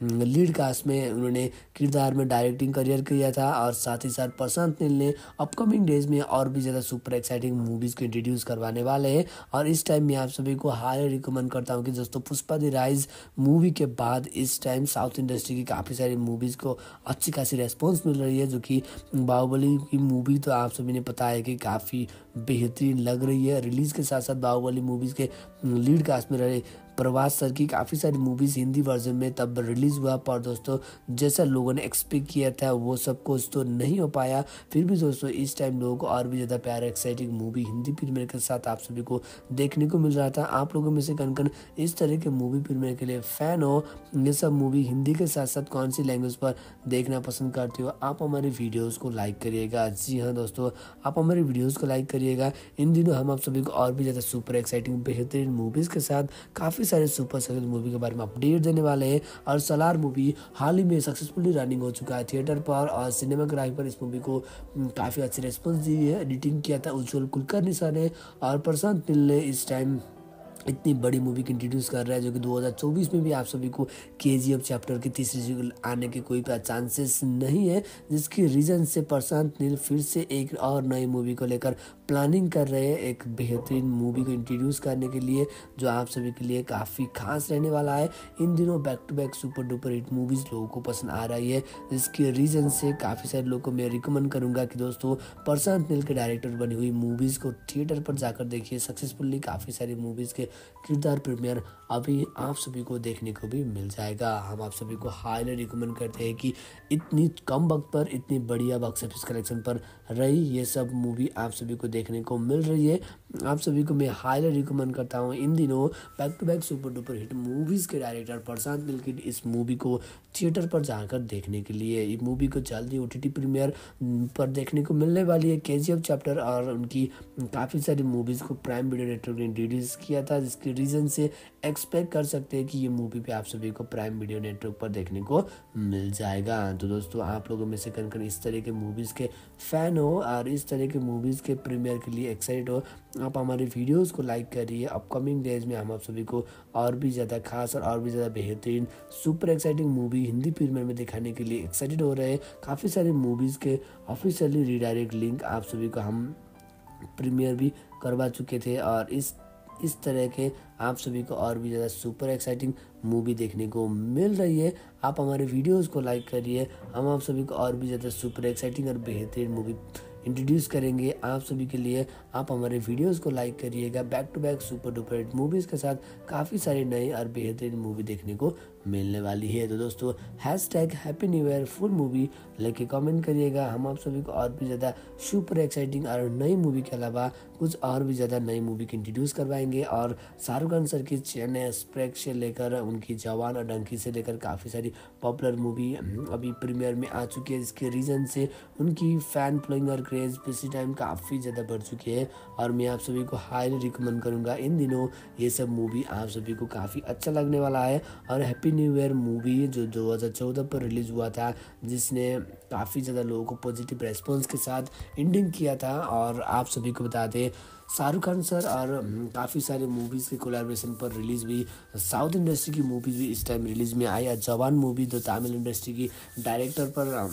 लीड कास्ट में उन्होंने किरदार में डायरेक्टिंग करियर किया था और साथ ही साथ प्रशांत नील ने अपकमिंग डेज में और भी ज़्यादा सुपर एक्साइटिंग मूवीज़ को इंट्रोड्यूस करवाने वाले हैं। और इस टाइम मैं आप सभी को हाईली रिकमेंड करता हूँ कि दोस्तों पुष्पा द राइज मूवी के बाद इस टाइम साउथ इंडस्ट्री की काफ़ी सारी मूवीज़ को अच्छी खासी रेस्पॉन्स मिल रही है, जो कि बाहुबली की मूवी तो आप सभी ने पता है कि काफ़ी बेहतरीन लग रही है। रिलीज़ के साथ साथ बाहुबली मूवीज़ के लीड कास्ट में रहे प्रभास सर की काफ़ी सारी मूवीज़ हिंदी वर्जन में तब रिलीज़ हुआ, पर दोस्तों जैसा लोगों ने एक्सपेक्ट किया था वो सब कुछ तो नहीं हो पाया। फिर भी दोस्तों इस टाइम लोगों को और भी ज़्यादा प्यारा एक्साइटिंग मूवी हिंदी प्रीमियर के साथ आप सभी को देखने को मिल रहा था। आप लोगों में से कन इस तरह के मूवी प्रीमियर के लिए फ़ैन हो, ये सब मूवी हिंदी के साथ साथ कौन सी लैंग्वेज पर देखना पसंद करते हो, आप हमारे वीडियोज़ को लाइक करिएगा। जी हाँ दोस्तों, आप हमारे वीडियोज़ को लाइक करिएगा। इन दिनों हम आप सभी को और भी ज़्यादा सुपर एक्साइटिंग बेहतरीन मूवीज़ के साथ काफ़ी सारे सुपर सक्सेसफुल मूवी के बारे में अपडेट देने वाले हैं। और सलार मूवी हाल ही में सक्सेसफुली रनिंग हो चुका है थिएटर पर, और सिनेमाग्राफी पर इस मूवी को काफ़ी अच्छी रिस्पॉन्स दी है। एडिटिंग किया था उज्ज्वल कुलकर्णी सर ने, और प्रशांत नील ने इस टाइम इतनी बड़ी मूवी की इंट्रोड्यूस कर रहा है, जो कि 2024 में भी आप सभी को KGF चैप्टर की तीसरी सीक्वल आने के कोई चांसेस नहीं है, जिसकी रीज़न से प्रशांत नील फिर से एक और नई मूवी को लेकर प्लानिंग कर रहे हैं, एक बेहतरीन मूवी को इंट्रोड्यूस करने के लिए, जो आप सभी के लिए काफ़ी खास रहने वाला है। इन दिनों back to back super duper hit movies लोगों को पसंद आ रही है, जिसकी रीज़न से काफ़ी सारे लोगों को मैं रिकमेंड करूँगा कि दोस्तों प्रशांत नील के डायरेक्टर बनी हुई मूवीज़ को थिएटर पर जाकर देखिए। सक्सेसफुली काफ़ी सारी मूवीज़ के किरदार प्रीमियर अभी आप सभी को देखने को भी मिल जाएगा। हम आप सभी को हाईली रिकमेंड करते हैं कि इतनी कम वक्त पर इतनी बढ़िया बॉक्स ऑफिस कलेक्शन पर रही ये सब मूवी आप सभी को देखने को मिल रही है। आप सभी को मैं हाईली रिकमेंड करता हूँ इन दिनों back to back super duper hit movies के डायरेक्टर प्रशांत नील की इस मूवी को थिएटर पर जाकर देखने के लिए। ये मूवी को जल्दी OTT प्रीमियर पर देखने को मिलने वाली है। KGF चैप्टर और उनकी काफ़ी सारी मूवीज़ को प्राइम वीडियो नेटवर्क ने रिलीज़ किया था, जिसके रीज़न से एक्सपेक्ट कर सकते हैं कि ये मूवी पे आप सभी को प्राइम वीडियो नेटवर्क पर देखने को मिल जाएगा। तो दोस्तों आप लोगों में से कन इस तरह के मूवीज़ के फ़ैन हो और इस तरह के मूवीज़ के प्रीमियर के लिए एक्साइटेड हो, आप हमारे वीडियोस को लाइक करिए। अपकमिंग डेज में हम आप सभी को और भी ज़्यादा खास और भी ज़्यादा बेहतरीन super exciting movie Hindi premiere में दिखाने के लिए एक्साइटेड हो रहे हैं। काफ़ी सारी मूवीज़ के ऑफिशियली रीडायरेक्ट लिंक आप सभी को हम प्रीमियर भी करवा चुके थे, और इस तरह के आप सभी को और भी ज़्यादा सुपर एक्साइटिंग मूवी देखने को मिल रही है। आप हमारे वीडियोस को लाइक करिए, हम आप सभी को और भी ज़्यादा सुपर एक्साइटिंग और बेहतरीन मूवी इंट्रोड्यूस करेंगे आप सभी के लिए। आप हमारे वीडियोस को लाइक करिएगा। Back to back super duper hit movies के साथ काफ़ी सारी नई और बेहतरीन मूवी देखने को मिलने वाली है। तो दोस्तों happy new year full movie लेके कमेंट करिएगा। हम आप सभी को और भी ज़्यादा सुपर एक्साइटिंग और नई मूवी के अलावा कुछ और भी ज़्यादा नई मूवी की इंट्रोड्यूस करवाएंगे। और शाहरुख खान सर की चेन्नई एक्सप्रेस से लेकर उनकी जवान और डंकी से लेकर काफ़ी सारी पॉपुलर मूवी अभी प्रीमियर में आ चुकी है, जिसके रीज़न से उनकी फ़ैन फॉलोइंग और क्रेज़ इसी टाइम काफ़ी ज़्यादा बढ़ चुकी है। और मैं आप सभी को हाईली रिकमेंड करूँगा इन दिनों ये सब मूवी आप सभी को काफ़ी अच्छा लगने वाला है। और हैप्पी न्यू ईयर मूवी जो 2014 पर रिलीज़ हुआ था, जिसने काफ़ी ज़्यादा लोगों को पॉजिटिव रेस्पॉन्स के साथ एंडिंग किया था। और आप सभी को बता दें शाहरुख खान सर और काफ़ी सारे मूवीज़ के कोलैबोरेशन पर रिलीज़ हुई साउथ इंडस्ट्री की मूवीज़ भी इस टाइम रिलीज़ में आई। जवान मूवी जो तमिल इंडस्ट्री की डायरेक्टर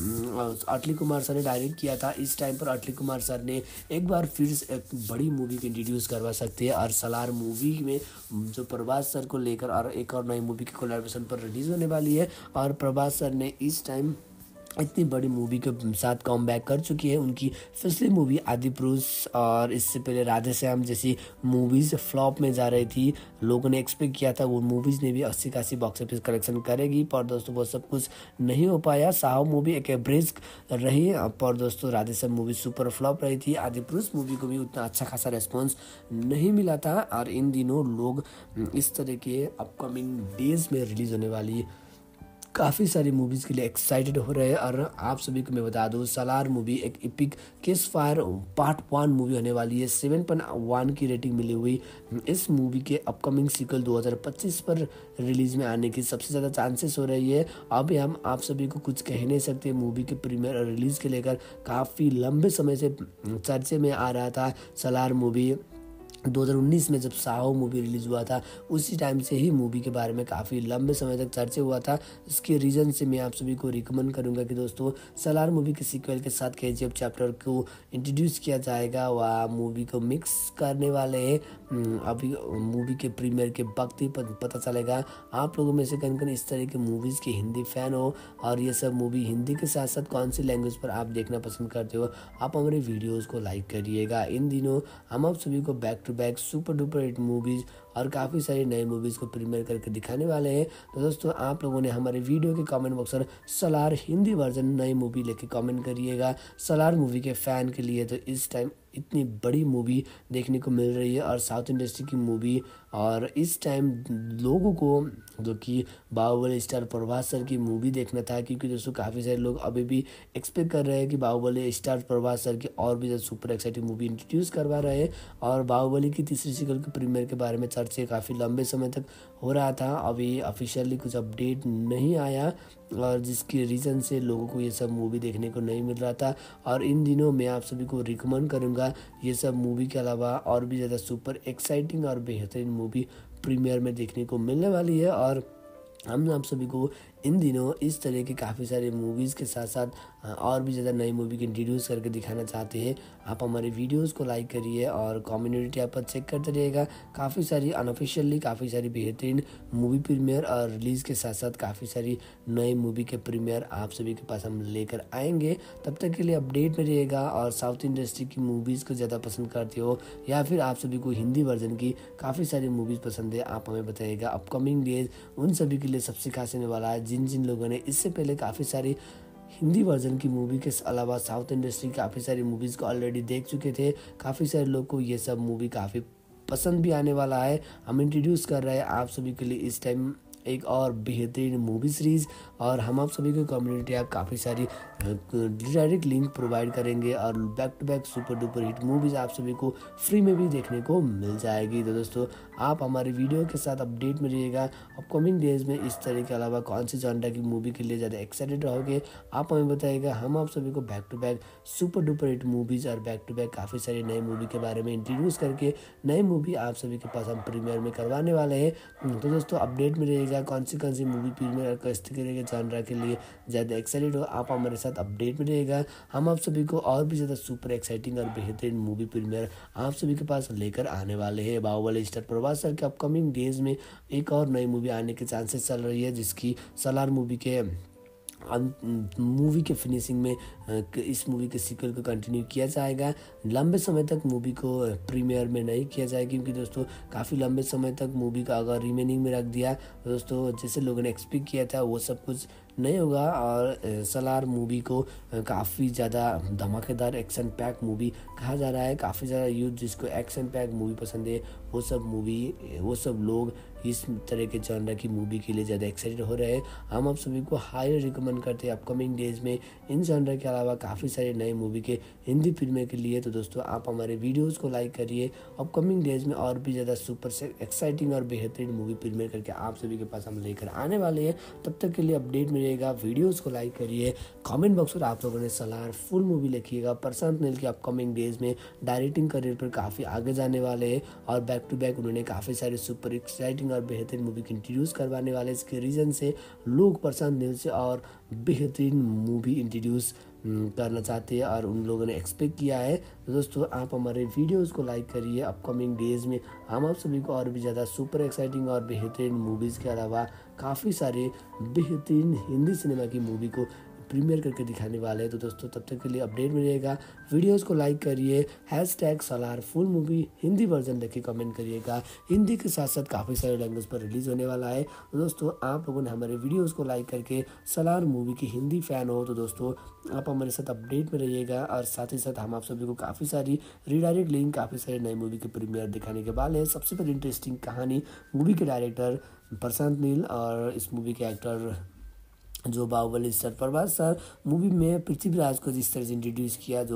पर अटली कुमार सर ने डायरेक्ट किया था, इस टाइम पर अटली कुमार सर ने एक बार फिर से एक बड़ी मूवी को इंट्रोड्यूस करवा सकते हैं। और सलार मूवी में जो प्रभास सर को लेकर और एक और नई मूवी की कोलैबोरेशन पर रिलीज़ होने वाली है। और प्रभास सर ने इस टाइम इतनी बड़ी मूवी के साथ कम बैक कर चुकी है। उनकी पिछली मूवी आदिपुरुष और इससे पहले राधेश्याम जैसी मूवीज़ फ्लॉप में जा रही थी। लोगों ने एक्सपेक्ट किया था वो मूवीज़ ने भी 80 बॉक्स ऑफिस कलेक्शन करेगी, पर दोस्तों वो सब कुछ नहीं हो पाया। साहू मूवी एक एवरेज रही, पर दोस्तों राधेश्याम मूवी सुपर फ्लॉप रही थी। आदिपुरुष मूवी को भी उतना अच्छा खासा रेस्पॉन्स नहीं मिला था। और इन दिनों लोग इस तरह के अपकमिंग डेज में रिलीज़ होने वाली काफ़ी सारी मूवीज़ के लिए एक्साइटेड हो रहे हैं। और आप सभी को मैं बता दूं सलार मूवी एक epic case fire part 1 movie होने वाली है। 7.1 की रेटिंग मिली हुई इस मूवी के अपकमिंग सीक्वल 2025 पर रिलीज़ में आने की सबसे ज़्यादा चांसेस हो रही है। अभी हम आप सभी को कुछ कह नहीं सकते। मूवी के प्रीमियर और रिलीज़ के लेकर काफ़ी लंबे समय से चर्चे में आ रहा था सलार मूवी 2019 में जब साहो मूवी रिलीज़ हुआ था, उसी टाइम से ही मूवी के बारे में काफ़ी लंबे समय तक चर्चा हुआ था। इसके रीज़न से मैं आप सभी को रिकमेंड करूंगा कि दोस्तों सलार मूवी के सीक्वल के साथ केजीएफ चैप्टर को इंट्रोड्यूस किया जाएगा। वह मूवी को मिक्स करने वाले हैं। अभी मूवी के प्रीमियर के वक्त ही पता चलेगा। आप लोगों में से कौन इस तरह के मूवीज़ के हिंदी फ़ैन हो और ये सब मूवी हिंदी के साथ साथ कौन सी लैंग्वेज पर आप देखना पसंद करते हो, आप हमारे वीडियोज़ को लाइक करिएगा। इन दिनों हम आप सभी को back to back super duper hit movies और काफ़ी सारी नई मूवीज़ को प्रीमियर करके दिखाने वाले हैं। तो दोस्तों आप लोगों ने हमारे वीडियो के कमेंट बॉक्स पर सलार हिंदी वर्जन नई मूवी लेके कमेंट करिएगा। सलार मूवी के फ़ैन के लिए तो इस टाइम इतनी बड़ी मूवी देखने को मिल रही है और साउथ इंडस्ट्री की मूवी, और इस टाइम लोगों को जो कि बाहुबली स्टार प्रभास सर की मूवी देखना था, क्योंकि दोस्तों काफ़ी सारे लोग अभी भी एक्सपेक्ट कर रहे हैं कि बाहुबली स्टार प्रभास सर की और भी ज़्यादा सुपर एक्साइटिंग मूवी इंट्रोड्यूस करवा रहे हैं। और बाहुबली की तीसरी सीक्वल के प्रीमियर के बारे में चर्चा काफ़ी लंबे समय तक हो रहा था। अभी ऑफिशियली कुछ अपडेट नहीं आया और जिसके रीज़न से लोगों को ये सब मूवी देखने को नहीं मिल रहा था। और इन दिनों मैं आप सभी को रिकमेंड करूँगा ये सब मूवी के अलावा और भी ज़्यादा सुपर एक्साइटिंग और बेहतरीन मूवी प्रीमियर में देखने को मिलने वाली है। और हम आप सभी को इन दिनों इस तरह के काफ़ी सारे मूवीज़ के साथ साथ और भी ज़्यादा नई मूवी को इंट्रोड्यूस करके दिखाना चाहते हैं। आप हमारे वीडियोस को लाइक करिए और कम्युनिटी ऐप पर चेक करते रहिएगा। काफ़ी सारी अनऑफिशियली काफ़ी सारी बेहतरीन मूवी प्रीमियर और रिलीज़ के साथ साथ काफ़ी सारी नई मूवी के प्रीमियर आप सभी के पास हम लेकर आएंगे। तब तक के लिए अपडेट में रहिएगा। और साउथ इंडस्ट्री की मूवीज़ को ज़्यादा पसंद करते हो या फिर आप सभी को हिंदी वर्जन की काफ़ी सारी मूवीज़ पसंद है, आप हमें बताइएगा। अपकमिंग डेज उन सभी के लिए सबसे खास होने वाला है जिन जिन लोगों ने इससे पहले काफ़ी सारी हिंदी वर्जन की मूवी के अलावा साउथ इंडस्ट्री काफ़ी सारी मूवीज़ को ऑलरेडी देख चुके थे। काफ़ी सारे लोग को ये सब मूवी काफ़ी पसंद भी आने वाला है। हम इंट्रोड्यूस कर रहे हैं आप सभी के लिए इस टाइम एक और बेहतरीन मूवी सीरीज़, और हम आप सभी को कम्युनिटी ऐप काफ़ी सारी डायरेक्ट लिंक प्रोवाइड करेंगे और back to back super duper hit movies आप सभी को फ्री में भी देखने को मिल जाएगी। तो दोस्तों आप हमारे वीडियो के साथ अपडेट में रहिएगा। अपकमिंग डेज में इस तरह के अलावा कौन सी जॉनर की मूवी के लिए ज़्यादा एक्साइटेड रहोगे, आप हमें बताइएगा। हम आप सभी को back to back super duper hit movies और बैक टू बैक काफ़ी सारी नई मूवी के बारे में इंट्रोड्यूस करके नई मूवी आप सभी के पास हम प्रीमियर में करवाने वाले हैं। तो दोस्तों अपडेट में रहिएगा कौन सी मूवी प्रीमियर और किस तरह के जॉनर के लिए ज़्यादा एक्साइटेड हो, आप हमारे साथ अपडेट में रहेगा। हम आप सभी को और भी ज़्यादा सुपर एक्साइटिंग और बेहतरीन मूवी प्रीमियर आप सभी के पास लेकर आने वाले हैं। बाहुबली स्टार प्रभास सर के अपकमिंग डेज में एक और नई मूवी आने के चांसेस चल रही है, जिसकी सलार मूवी के फिनिशिंग में इस मूवी के सीक्वल को कंटिन्यू किया जाएगा। लंबे समय तक मूवी को प्रीमियर में नहीं किया जाएगा, क्योंकि दोस्तों काफ़ी लंबे समय तक मूवी का अगर रिमेनिंग में रख दिया दोस्तों जैसे लोगों ने एक्सपेक्ट किया था वो सब कुछ नहीं होगा। और सलार मूवी को काफ़ी ज़्यादा धमाकेदार एक्शन पैक मूवी कहा जा रहा है। काफ़ी ज़्यादा यूथ जिसको एक्शन पैक मूवी पसंद है वो सब लोग इस तरह के जॉनर की मूवी के लिए ज़्यादा एक्साइटेड हो रहे हैं। हम आप सभी को हाईली रिकमेंड करते हैं अपकमिंग डेज में इन जॉनर के अलावा काफ़ी सारे नए मूवी के हिंदी फिल्में के लिए। तो दोस्तों आप हमारे वीडियोज़ को लाइक करिए। अपकमिंग डेज में और भी ज़्यादा सुपर से एक्साइटिंग और बेहतरीन मूवी फिल्में करके आप सभी के पास हम लेकर आने वाले हैं। तब तक के लिए अपडेट में रहेगा। वीडियोज़ को लाइक करिए। कमेंट बॉक्स पर आप लोगों ने सलार फुल मूवी लिखिएगा। प्रशांत नील के अपकमिंग डेज में डायरेक्टिंग करियर पर काफ़ी आगे जाने वाले हैं और बैक टू बैक उन्होंने काफ़ी सारे सुपर एक्साइटिंग और बेहतरीन मूवी को इंट्रोड्यूस करवाने वाले। इसके रीज़न से लोग प्रशांत नील से और बेहतरीन मूवी इंट्रोड्यूस करना चाहते हैं और उन लोगों ने एक्सपेक्ट किया है। तो दोस्तों आप हमारे वीडियोस को लाइक करिए। अपकमिंग डेज में हम आप सभी को और भी ज़्यादा सुपर एक्साइटिंग और बेहतरीन मूवीज़ के अलावा काफ़ी सारे बेहतरीन हिंदी सिनेमा की मूवी को प्रीमियर करके दिखाने वाले हैं। तो दोस्तों तब तक के लिए अपडेट में रहेगा। वीडियोस को लाइक करिए। #Salaar full movie Hindi version देख के कमेंट करिएगा। हिंदी के साथ साथ काफ़ी सारे लैंग्वेज पर रिलीज़ होने वाला है। तो दोस्तों आप लोगों ने हमारे वीडियोस को लाइक करके सलार मूवी की हिंदी फ़ैन हो तो दोस्तों आप हमारे साथ अपडेट में रहिएगा। और साथ ही साथ हम आप सभी को काफ़ी सारी रीडायरेक्ट लिंक काफ़ी सारे नई मूवी के प्रीमियर दिखाने के वाले हैं। सबसे पहले इंटरेस्टिंग कहानी मूवी के डायरेक्टर प्रशांत नील और इस मूवी के एक्टर जो Baahubali star Prabhas sir movie में पृथ्वीराज को जिस तरह से इंट्रोड्यूस किया, जो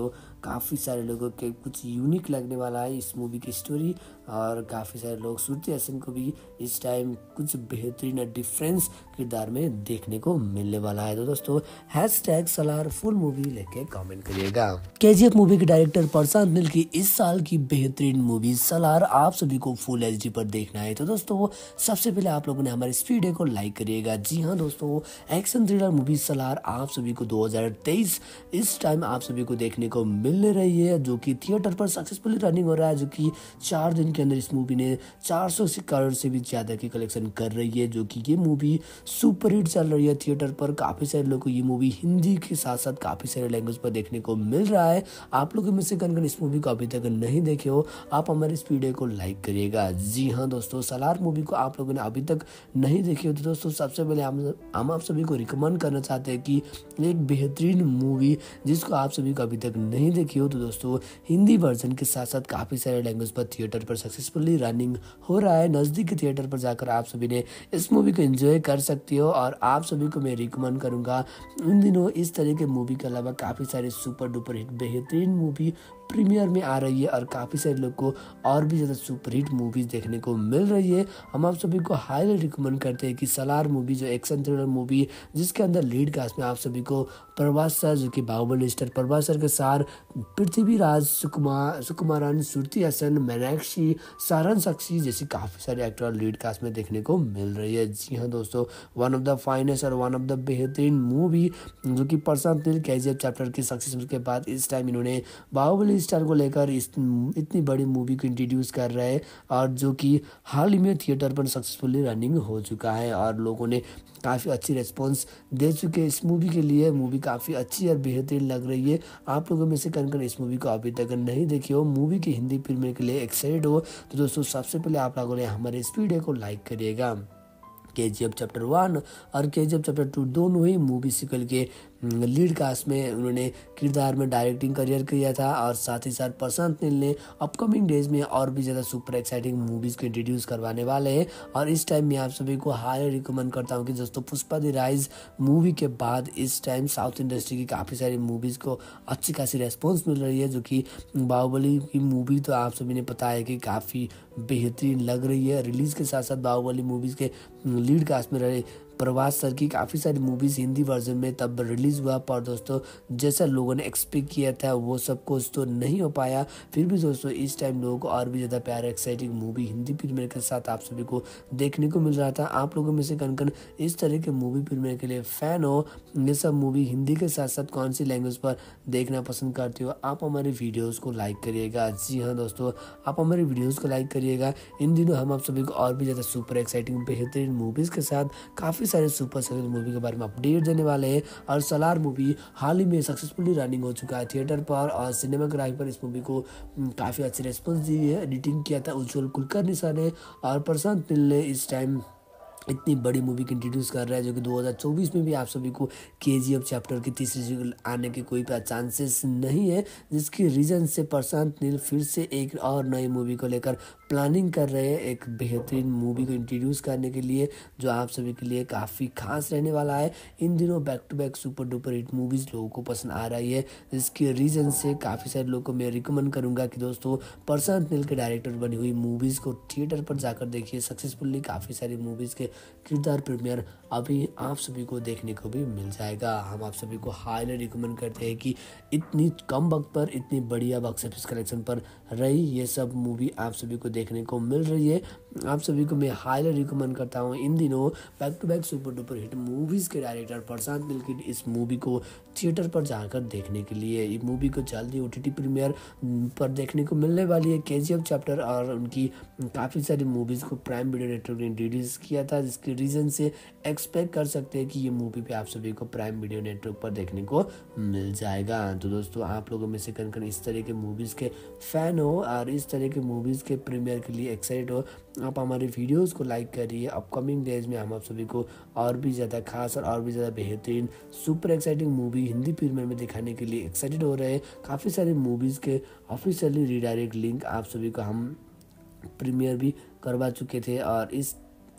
काफ़ी सारे लोगों के कुछ यूनिक लगने वाला है इस मूवी की स्टोरी, और काफ़ी सारे लोग श्रुति हसन को भी इस टाइम कुछ बेहतरीन और डिफरेंस किरदार में देखने को मिलने वाला है। तो दोस्तों हैशटैग सलार फुल मूवी लेके कमेंट करिएगा। केजीएफ मूवी के डायरेक्टर प्रशांत नील की इस साल की बेहतरीन मूवी सलार आप सभी को फुल एचडी पर देखना है। तो दोस्तों सबसे पहले आप लोगों ने हमारे इस वीडियो को लाइक करिएगा। जी हाँ दोस्तों, एक्शन थ्रिलर मूवी सलार आप सभी को 2023 इस टाइम आप सभी को देखने को मिलने रही है, जो कि थिएटर पर सक्सेसफुली रनिंग हो रहा है, जो कि 4 दिन के अंदर इस मूवी ने 400 करोड़ से भी ज़्यादा की कलेक्शन कर रही है, जो कि ये मूवी सुपर हिट चल रही है थिएटर पर। काफ़ी सारे लोगों को ये मूवी हिंदी के साथ साथ काफ़ी सारे लैंग्वेज पर देखने को मिल रहा है। आप लोगों में से कौन इस मूवी को अभी तक नहीं देखे हो, आप हमारे इस वीडियो को लाइक करिएगा। जी हाँ दोस्तों, सलार मूवी को आप लोगों ने अभी तक नहीं देखी हो तो दोस्तों सबसे पहले हम आप सभी को रिकमेंड करना चाहते हैं कि एक बेहतरीन मूवी जिसको आप सभी को अभी तक नहीं देखी हो तो दोस्तों हिंदी वर्जन के साथ साथ काफ़ी सारे लैंग्वेज पर थिएटर पर सक्सेसफुली रनिंग हो रहा है। नज़दीक के थिएटर पर जाकर आप सभी ने इस मूवी को एंजॉय कर सकती हो, और आप सभी को मैं रिकमेंड करूँगा इन दिनों इस तरह के मूवी के अलावा काफ़ी सारे सुपर डुपर हिट बेहतरीन मूवी प्रीमियर में आ रही है, और काफ़ी सारे लोग को और भी ज़्यादा सुपर हिट मूवीज़ देखने को मिल रही है। हम आप सभी को हाईली रिकमेंड करते हैं कि सलार मूवी जो एक्शन थ्रिलर मूवी जिसके अंदर लीड कास्ट में आप सभी को प्रभास सर जो कि बाहुबली स्टार प्रभास सर के साथ पृथ्वीराज, सुकुमारन, श्रुति हसन, मीनाक्षी, सारण साक्षी जैसी काफ़ी सारे एक्टर लीड कास्ट में देखने को मिल रही है। जी हाँ दोस्तों, वन ऑफ द फाइनेस्ट और वन ऑफ द बेहतरीन मूवी जो कि प्रशांत नील केजीएफ चैप्टर की सक्सेस के बाद इस टाइम इन्होंने बाहुबली स्टार को लेकर इतनी बड़ी मूवी को इंट्रोड्यूस कर रहे हैं, और जो कि हाल ही में थिएटर पर सक्सेसफुली रनिंग हो चुका है और लोगों ने काफ़ी अच्छी रिस्पॉन्स दे चुके हैं इस मूवी के लिए। मूवी काफ़ी अच्छी और बेहतरीन लग रही है। आप लोगों में से कौन इस मूवी को अभी तक नहीं देखी हो, मूवी की हिंदी प्रीमियर के लिए एक्साइटेड हो तो दोस्तों सबसे पहले आप लोगों ने हमारे इस वीडियो को लाइक करिएगा। केजीएफ चैप्टर 1 और केजीएफ चैप्टर 2 दोनों ही मूवी सीक्वल के लीड कास्ट में उन्होंने किरदार में डायरेक्टिंग करियर किया था, और साथ ही साथ प्रशांत नील ने अपकमिंग डेज में और भी ज़्यादा सुपर एक्साइटिंग मूवीज़ को इंट्रोड्यूस करवाने वाले हैं। और इस टाइम मैं आप सभी को हाईली रिकमेंड करता हूं कि दोस्तों पुष्पा द राइज मूवी के बाद इस टाइम साउथ इंडस्ट्री की काफ़ी सारी मूवीज़ को अच्छी खासी रेस्पॉन्स मिल रही है, जो कि बाहुबली की मूवी तो आप सभी ने पता है कि काफ़ी बेहतरीन लग रही है। रिलीज़ के साथ साथ बाहुबली मूवीज़ के लीड कास्ट में रहे प्रभास सर की काफ़ी सारी मूवीज़ हिंदी वर्जन में तब रिलीज़ हुआ, पर दोस्तों जैसा लोगों ने एक्सपेक्ट किया था वो सब कुछ तो नहीं हो पाया। फिर भी दोस्तों इस टाइम लोगों को और भी ज़्यादा प्यारा एक्साइटिंग मूवी हिंदी प्रीमियर के साथ आप सभी को देखने को मिल रहा था। आप लोगों में से कौन इस तरह के मूवी प्रीमियर के लिए फ़ैन हो, ये सब मूवी हिंदी के साथ साथ कौन सी लैंग्वेज पर देखना पसंद करते हो, आप हमारे वीडियोज़ को लाइक करिएगा। जी हाँ दोस्तों, आप हमारे वीडियोज़ को लाइक करिएगा। इन दिनों हम आप सभी को और भी ज़्यादा सुपर एक्साइटिंग बेहतरीन मूवीज़ के साथ काफ़ी सारे सुपर सक्सेस मूवी के बारे में अपडेट देने वाले हैं। और सलार मूवी हाल ही में सक्सेसफुली रनिंग हो चुका है थिएटर पर, और सिनेमाग्राफी पर इस मूवी को काफ़ी अच्छी रिस्पॉन्स दी है। एडिटिंग किया था उज्जवल कुलकर्णी सर ने, और प्रशांत नील ने इस टाइम इतनी बड़ी मूवी को इंट्रोड्यूस कर रहा है, जो कि 2024 में भी आप सभी को केजीएफ चैप्टर की तीसरी सीक्वल आने के कोई चांसेस नहीं है, जिसकी रीज़न से प्रशांत नील फिर से एक और नई मूवी को लेकर प्लानिंग कर रहे हैं, एक बेहतरीन मूवी को इंट्रोड्यूस करने के लिए जो आप सभी के लिए काफ़ी खास रहने वाला है। इन दिनों back to back super duper hit movies लोगों को पसंद आ रही है, जिसकी रीज़न से काफ़ी सारे लोगों को मैं रिकमेंड करूँगा कि दोस्तों प्रशांत नील के डायरेक्टर बनी हुई मूवीज़ को थिएटर पर जाकर देखिए। सक्सेसफुली काफ़ी सारी मूवीज़ के किरदार प्रीमियर अभी आप सभी को देखने को भी मिल जाएगा। हम आप सभी को हाईली रिकमेंड करते हैं कि इतनी कम वक्त पर इतनी बढ़िया बॉक्स ऑफिस कलेक्शन पर रही ये सब मूवी आप सभी को देखने को मिल रही है। आप सभी को मैं हाईली रिकमेंड करता हूँ इन दिनों back to back super duper hit movies के डायरेक्टर प्रशांत नील की इस मूवी को थिएटर पर जाकर देखने के लिए। ये मूवी को जल्दी ओटीटी प्रीमियर पर देखने को मिलने वाली है। केजीएफ चैप्टर और उनकी काफ़ी सारी मूवीज़ को प्राइम वीडियो नेटवर्क ने रिलीज़ किया था, जिसके रीज़न से एक्सपेक्ट कर सकते हैं कि ये मूवी पे आप सभी को प्राइम वीडियो नेटवर्क पर देखने को मिल जाएगा। तो दोस्तों आप लोगों में से कौन इस तरह के मूवीज़ के फ़ैन हो और इस तरह के मूवीज़ के प्रीमियर के लिए एक्साइटेड हो, आप हमारे वीडियोस को लाइक करिए। अपकमिंग डेज में हम आप सभी को और भी ज़्यादा खास और भी ज़्यादा बेहतरीन super exciting movie Hindi premiere में दिखाने के लिए एक्साइटेड हो रहे हैं। काफ़ी सारी मूवीज़ के ऑफिशियली रीडायरेक्ट लिंक आप सभी को हम प्रीमियर भी करवा चुके थे, और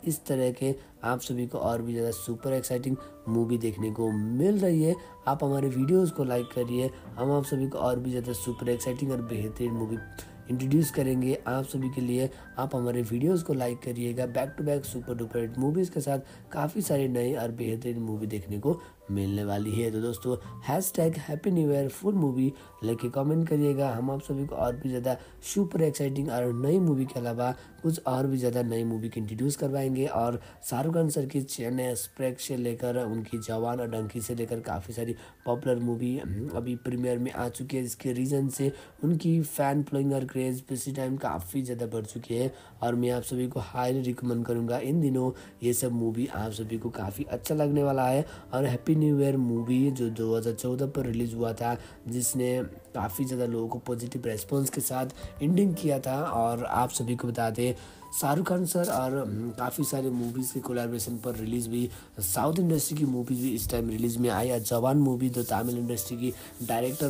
इस तरह के आप सभी को और भी ज़्यादा सुपर एक्साइटिंग मूवी देखने को मिल रही है। आप हमारे वीडियोस को लाइक करिए, हम आप सभी को और भी ज़्यादा सुपर एक्साइटिंग और बेहतरीन मूवी इंट्रोड्यूस करेंगे आप सभी के लिए। आप हमारे वीडियोस को लाइक करिएगा। Back to back super duper hit movies के साथ काफ़ी सारी नई और बेहतरीन मूवी देखने को मिलने वाली है। तो दोस्तों hashtag happy new year full movie लेके कमेंट करिएगा। हम आप सभी को और भी ज़्यादा सुपर एक्साइटिंग और नई मूवी के अलावा कुछ और भी ज़्यादा नई मूवी की इंट्रोड्यूस करवाएंगे। और शाहरुख खान सर की चेन्नई एक्सप्रेस से लेकर उनकी जवान और डंकी से लेकर काफ़ी सारी पॉपुलर मूवी अभी प्रीमियर में आ चुकी है, जिसके रीज़न से उनकी फ़ैन फॉलोइंग और क्रेज़ पिछले टाइम काफ़ी ज़्यादा बढ़ चुकी है। और मैं आप सभी को हाईली रिकमेंड करूँगा इन दिनों ये सब मूवी आप सभी को काफ़ी अच्छा लगने वाला है। और हैप्पी न्यू ईयर मूवी जो 2014 पर रिलीज़ हुआ था, जिसने काफ़ी ज़्यादा लोगों को पॉजिटिव रेस्पॉन्स के साथ एंडिंग किया था। और आप सभी को बता दें शाहरुख खान सर और काफ़ी सारे मूवीज़ के कोलैबोरेशन पर रिलीज़ हुई साउथ इंडस्ट्री की मूवीज़ भी इस टाइम रिलीज़ में आई। जवान मूवी जो तमिल इंडस्ट्री की डायरेक्टर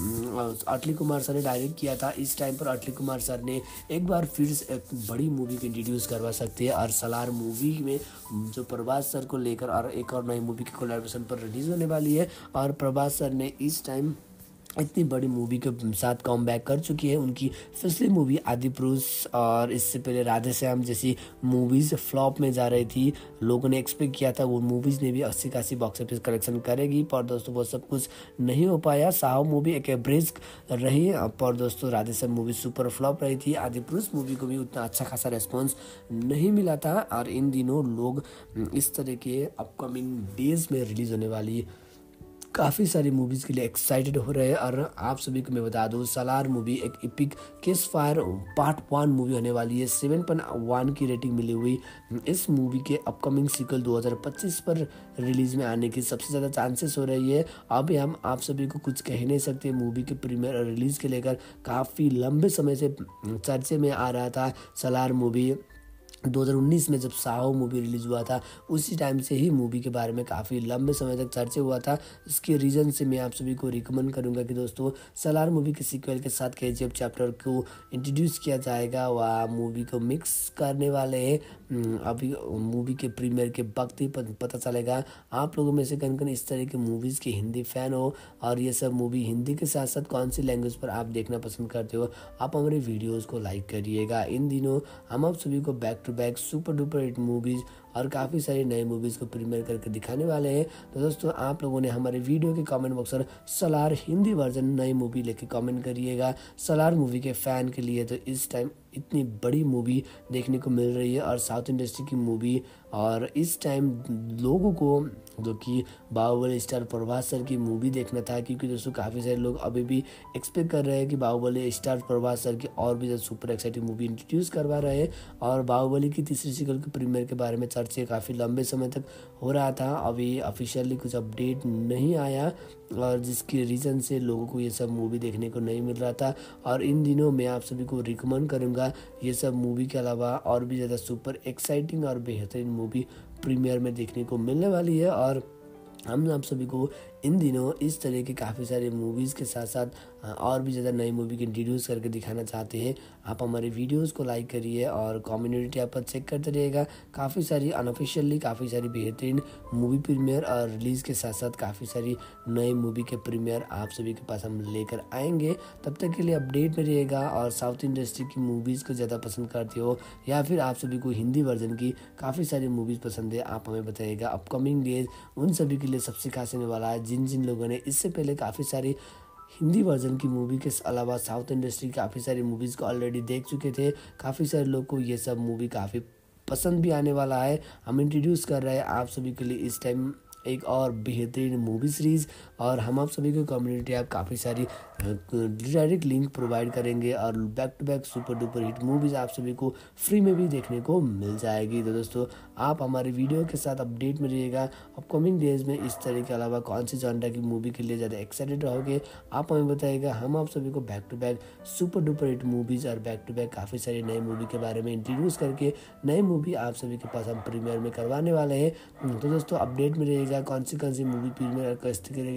पर अटली कुमार सर ने डायरेक्ट किया था, इस टाइम पर अटली कुमार सर ने एक बार फिर से एक बड़ी मूवी को इंट्रोड्यूस करवा सकते हैं। और सलार मूवी में जो प्रभास सर को लेकर और एक और नई मूवी की कोलैबोरेशन पर रिलीज़ होने वाली है। और प्रभास सर ने इस टाइम इतनी बड़ी मूवी के साथ कम बैक कर चुकी है। उनकी पिछली मूवी आदिपुरुष और इससे पहले राधे श्याम जैसी मूवीज़ फ्लॉप में जा रही थी। लोगों ने एक्सपेक्ट किया था वो मूवीज़ ने भी 80 बॉक्स ऑफिस कलेक्शन करेगी, पर दोस्तों वो सब कुछ नहीं हो पाया। साहो मूवी एक एवरेज रही, पर दोस्तों Radhe Shyam movie super flop रही थी। आदिपुरुष मूवी को भी उतना अच्छा खासा रेस्पॉन्स नहीं मिला था। और इन दिनों लोग इस तरह के अपकमिंग डेज में रिलीज़ होने वाली काफ़ी सारी मूवीज़ के लिए एक्साइटेड हो रहे हैं। और आप सभी को मैं बता दूं सलार मूवी एक epic case fire part 1 movie होने वाली है। 7.1 की रेटिंग मिली हुई इस मूवी के अपकमिंग सीक्वल 2025 पर रिलीज़ में आने की सबसे ज़्यादा चांसेस हो रही है। अभी हम आप सभी को कुछ कह नहीं सकते। मूवी के प्रीमियर और रिलीज़ के लेकर काफ़ी लंबे समय से चर्चे में आ रहा था। सलार मूवी 2019 में जब साहो मूवी रिलीज़ हुआ था, उसी टाइम से ही मूवी के बारे में काफ़ी लंबे समय तक चर्चा हुआ था। इसके रीज़न से मैं आप सभी को रिकमेंड करूंगा कि दोस्तों सलार मूवी के सीक्वल के साथ KGF चैप्टर को इंट्रोड्यूस किया जाएगा। वह मूवी को मिक्स करने वाले हैं। अभी मूवी के प्रीमियर के वक्त ही पता चलेगा। आप लोगों में से कौन इस तरह की मूवीज़ के हिंदी फ़ैन हो और ये सब मूवी हिंदी के साथ साथ कौन सी लैंग्वेज पर आप देखना पसंद करते हो, आप हमारे वीडियोज़ को लाइक करिएगा। इन दिनों हम आप सभी को back to back super duper hit movies और काफ़ी सारी नई मूवीज़ को प्रीमियर करके दिखाने वाले हैं। तो दोस्तों आप लोगों ने हमारे वीडियो के कमेंट बॉक्स पर सलार हिंदी वर्जन नई मूवी लेके कमेंट करिएगा। सलार मूवी के फ़ैन के लिए तो इस टाइम इतनी बड़ी मूवी देखने को मिल रही है और साउथ इंडस्ट्री की मूवी। और इस टाइम लोगों को जो कि बाहुबली स्टार प्रभास सर की मूवी देखना था, क्योंकि दोस्तों काफ़ी सारे लोग अभी भी एक्सपेक्ट कर रहे हैं कि बाहुबली स्टार प्रभास सर की और भी ज़्यादा सुपर एक्साइटिंग मूवी इंट्रोड्यूस करवा रहे हैं। और बाहुबली की तीसरी सीक्वल के प्रीमियर के बारे में चर्चा काफ़ी लंबे समय तक हो रहा था। अभी ऑफिशियली कुछ अपडेट नहीं आया और जिसके रीज़न से लोगों को ये सब मूवी देखने को नहीं मिल रहा था। और इन दिनों मैं आप सभी को रिकमेंड करूँगा ये सब मूवी के अलावा और भी ज़्यादा सुपर एक्साइटिंग और बेहतरीन मूवी प्रीमियर में देखने को मिलने वाली है। और हम आप सभी को इन दिनों इस तरह के काफ़ी सारे मूवीज़ के साथ साथ और भी ज़्यादा नई मूवी की इंट्रोड्यूस करके दिखाना चाहते हैं। आप हमारे वीडियोस को लाइक करिए और कम्युनिटी टैब पर चेक करते रहिएगा। काफ़ी सारी अनऑफिशियली काफ़ी सारी बेहतरीन मूवी प्रीमियर और रिलीज़ के साथ साथ काफ़ी सारी नई मूवी के प्रीमियर आप सभी के पास हम लेकर आएंगे। तब तक के लिए अपडेट में रहिएगा। और साउथ इंडस्ट्री की मूवीज़ को ज़्यादा पसंद करते हो या फिर आप सभी को हिंदी वर्जन की काफ़ी सारी मूवीज़ पसंद है, आप हमें बताइएगा। अपकमिंग डेज उन सभी के लिए सबसे खास होने वाला है जिन लोगों ने इससे पहले काफ़ी सारी हिंदी वर्जन की मूवी के अलावा साउथ इंडस्ट्री काफ़ी सारी मूवीज़ को ऑलरेडी देख चुके थे। काफ़ी सारे लोग को ये सब मूवी काफ़ी पसंद भी आने वाला है। हम इंट्रोड्यूस कर रहे हैं आप सभी के लिए इस टाइम एक और बेहतरीन मूवी सीरीज़। और हम आप सभी को कम्युनिटी ऐप काफ़ी सारी डायरेक्ट लिंक प्रोवाइड करेंगे और back to back super duper hit movies आप सभी को फ्री में भी देखने को मिल जाएगी। तो दोस्तों आप हमारे वीडियो के साथ अपडेट में रहिएगा। अपकमिंग डेज में इस तरह के अलावा कौन सी जॉनर की मूवी के लिए ज़्यादा एक्साइटेड रहोगे, आप हमें बताइएगा। हम आप सभी को back to back super duper hit movies और बैक टू बैक काफ़ी सारी नई मूवी के बारे में इंट्रोड्यूस करके नई मूवी आप सभी के पास हम प्रीमियर में करवाने वाले हैं। तो दोस्तों अपडेट में रहिएगा कौन सी मूवी प्रीमियर और किस तरीके के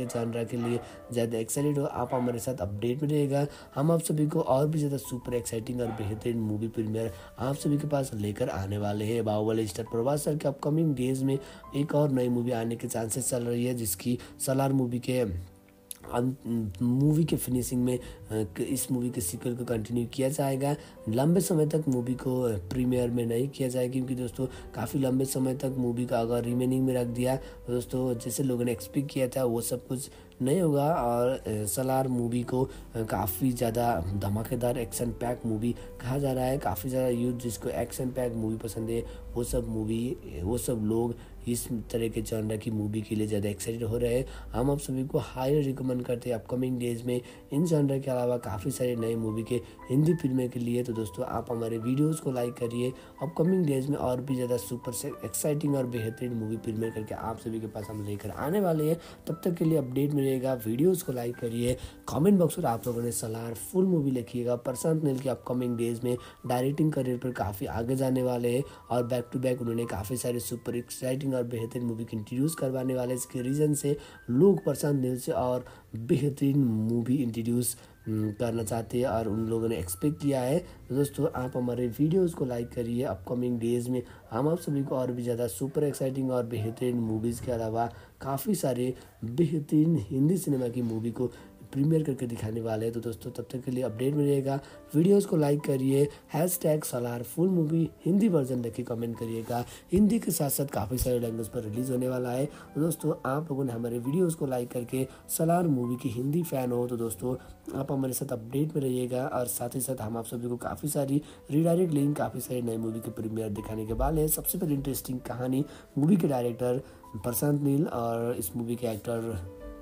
जानने के लिए ज़्यादा एक्साइटेड हो, आप हमारे साथ अपडेट में रहेगा। हम आप सभी को और भी ज़्यादा सुपर एक्साइटिंग और बेहतरीन मूवी प्रीमियर आप सभी के पास लेकर आने वाले हैं। बाहुबली स्टार प्रभास सर के अपकमिंग डेज में एक और नई मूवी आने के चांसेस चल रही है, जिसकी सलार मूवी के फिनिशिंग में इस मूवी के सीक्वल को कंटिन्यू किया जाएगा। लंबे समय तक मूवी को प्रीमियर में नहीं किया जाएगा, क्योंकि दोस्तों काफ़ी लंबे समय तक मूवी का अगर रिमेनिंग में रख दिया तो दोस्तों जैसे लोगों ने एक्सपेक्ट किया था वो सब कुछ नहीं होगा। और सलार मूवी को काफ़ी ज़्यादा धमाकेदार एक्शन पैक मूवी कहा जा रहा है। काफ़ी ज़्यादा यूथ जिसको एक्शन पैक मूवी पसंद है वो सब लोग इस तरह के जॉनर की मूवी के लिए ज़्यादा एक्साइटेड हो रहे हैं। हम आप सभी को हाईली रिकमेंड करते हैं अपकमिंग डेज में इन जॉनर के अलावा काफ़ी सारे नए मूवी के हिंदी फिल्में के लिए। तो दोस्तों आप हमारे वीडियोस को लाइक करिए। अपकमिंग डेज में और भी ज़्यादा सुपर से एक्साइटिंग और बेहतरीन मूवी फिल्में करके आप सभी के पास हम लेकर आने वाले हैं। तब तक के लिए अपडेट में रहेगा, वीडियोज़ को लाइक करिए। कॉमेंट बॉक्स में आप लोगों ने सलार फुल मूवी लिखिएगा। प्रशांत नील के अपकमिंग डेज में डायरेक्टिंग करियर पर काफ़ी आगे जाने वाले हैं और बैक टू बैक उन्होंने काफ़ी सारे सुपर एक्साइटिंग और बेहतरीन मूवी को इंट्रोड्यूस करवाने वाले। इसके रीज़न से लोग प्रशांत नील से और बेहतरीन मूवी इंट्रोड्यूस करना चाहते हैं और उन लोगों ने एक्सपेक्ट किया है। तो दोस्तों आप हमारे वीडियोस को लाइक करिए। अपकमिंग डेज में हम आप सभी को और भी ज़्यादा सुपर एक्साइटिंग और बेहतरीन मूवीज़ के अलावा काफ़ी सारे बेहतरीन हिंदी सिनेमा की मूवी को प्रीमियर करके दिखाने वाले हैं। तो दोस्तों तब तक के लिए अपडेट में रहेगा, वीडियोस को लाइक करिए। Hashtag Salaar full movie Hindi version लिख के कमेंट करिएगा। हिंदी के साथ साथ काफ़ी सारे लैंग्वेज पर रिलीज़ होने वाला है। तो दोस्तों आप लोगों ने हमारे वीडियोस को लाइक करके सलार मूवी की हिंदी फ़ैन हो तो दोस्तों आप हमारे साथ अपडेट में रहिएगा। और साथ ही साथ हम आप सभी को काफ़ी सारी रीडायरेक्ट लिंक काफ़ी सारी नई मूवी के प्रीमियर दिखाने के वाले हैं। सबसे पहले इंटरेस्टिंग कहानी मूवी के डायरेक्टर प्रशांत नील और इस मूवी के एक्टर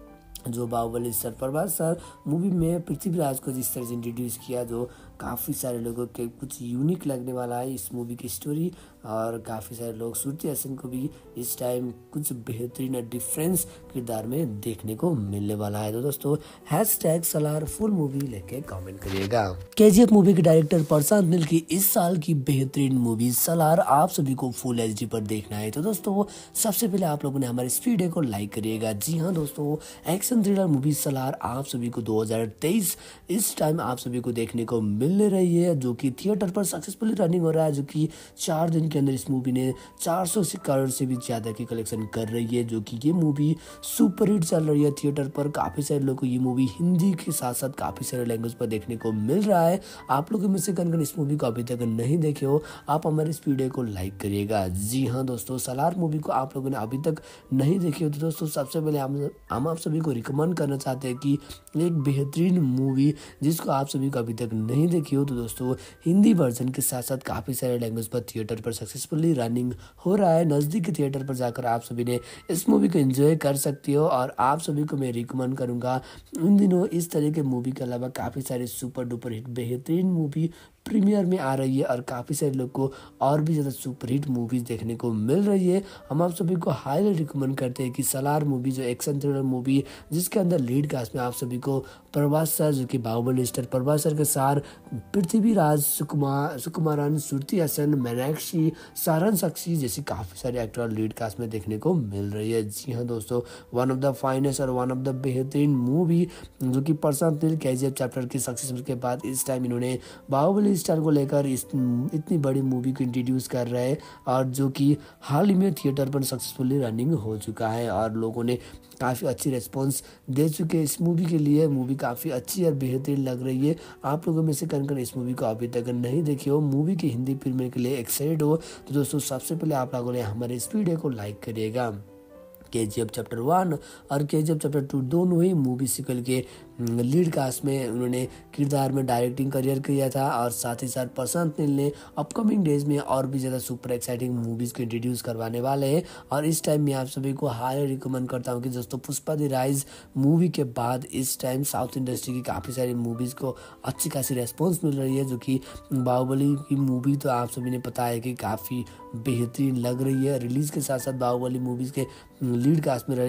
जो Baahubali star Prabhas sir movie में पृथ्वीराज को जिस तरह से इंट्रोड्यूस किया, जो काफ़ी सारे लोगों के कुछ यूनिक लगने वाला है इस मूवी की स्टोरी। और काफ़ी सारे लोग श्रुति हसन को भी इस टाइम कुछ बेहतरीन और डिफरेंस किरदार में देखने को मिलने वाला है। तो दोस्तों हैशटैग सलार फुल मूवी लेके कमेंट करिएगा। केजीएफ मूवी के डायरेक्टर प्रशांत नील की इस साल की बेहतरीन मूवी सलार आप सभी को फुल एचडी पर देखना है। तो दोस्तों सबसे पहले आप लोगों ने हमारे इस वीडियो को लाइक करिएगा। जी हाँ दोस्तों, एक्शन थ्रिलर मूवी सलार आप सभी को 2023 इस टाइम आप सभी को देखने को मिलने रही है, जो कि थिएटर पर सक्सेसफुली रनिंग हो रहा है, जो कि 4 दिन के अंदर इस मूवी ने 400 करोड़ से भी ज़्यादा की कलेक्शन कर रही है, जो कि ये मूवी सुपर हिट चल रही है थिएटर पर। काफ़ी सारे लोगों को ये मूवी हिंदी के साथ साथ काफ़ी सारे लैंग्वेज पर देखने को मिल रहा है। आप लोगों में से कौन इस मूवी को अभी तक नहीं देखे हो, आप हमारे इस वीडियो को लाइक करिएगा। जी हाँ दोस्तों, सलार मूवी को आप लोगों ने अभी तक नहीं देखी हो तो दोस्तों सबसे पहले हम आप सभी को रिकमेंड करना चाहते हैं कि एक बेहतरीन मूवी जिसको आप सभी को अभी तक नहीं देखी हो तो दोस्तों हिंदी वर्जन के साथ साथ काफ़ी सारे लैंग्वेज पर थिएटर पर सक्सेसफुली रनिंग हो रहा है। नज़दीक के थिएटर पर जाकर आप सभी ने इस मूवी को एंजॉय कर सकते हो। और आप सभी को मैं रिकमेंड करूँगा इन दिनों इस तरह के मूवी के अलावा काफ़ी सारे सुपर डुपर हिट बेहतरीन मूवी प्रीमियर में आ रही है और काफ़ी सारे लोग को और भी ज़्यादा सुपर हिट मूवीज़ देखने को मिल रही है। हम आप सभी को हाईली रिकमेंड करते हैं कि सलार मूवी जो एक्शन थ्रिलर मूवी जिसके अंदर लीड कास्ट में आप सभी को प्रभास सर जो कि बाहुबली स्टार प्रभास सर के साथ पृथ्वीराज, सुकुमारन, श्रुति हसन, मीनाक्षी, सारण साक्षी जैसी काफ़ी सारे एक्टर लीड कास्ट में देखने को मिल रही है। जी हाँ दोस्तों, वन ऑफ द फाइनेस्ट और वन ऑफ द बेहतरीन मूवी जो कि प्रशांत नील केजीएफ चैप्टर की सक्सेस के बाद इस टाइम इन्होंने बाहुबली स्टार को लेकर इतनी बड़ी मूवी को इंट्रोड्यूस कर रहे हैं और जो कि हाल ही में थिएटर पर सक्सेसफुली रनिंग हो चुका है और लोगों ने काफ़ी अच्छी रिस्पॉन्स दे चुके हैं इस मूवी के लिए। मूवी काफ़ी अच्छी और बेहतरीन लग रही है। आप लोगों में से कौन इस मूवी को अभी तक नहीं देखी हो, मूवी की हिंदी फिल्म के लिए एक्साइटेड हो तो दोस्तों सबसे पहले आप लोगों ने हमारे इस वीडियो को लाइक करिएगा। केजीएफ चैप्टर 1 और केजीएफ चैप्टर 2 दोनों ही मूवी सीक्वल के लीड कास्ट में उन्होंने किरदार में डायरेक्टिंग करियर किया था। और साथ ही साथ प्रशांत नील ने अपकमिंग डेज में और भी ज़्यादा सुपर एक्साइटिंग मूवीज़ को इंट्रोड्यूस करवाने वाले हैं। और इस टाइम मैं आप सभी को हाईली रिकमेंड करता हूं कि दोस्तों पुष्पा द राइज मूवी के बाद इस टाइम साउथ इंडस्ट्री की काफ़ी सारी मूवीज़ को अच्छी खासी रेस्पॉन्स मिल रही है, जो कि बाहुबली की मूवी तो आप सभी ने पता है कि काफ़ी बेहतरीन लग रही है। रिलीज़ के साथ साथ बाहुबली मूवीज़ के लीड कास्ट में रहे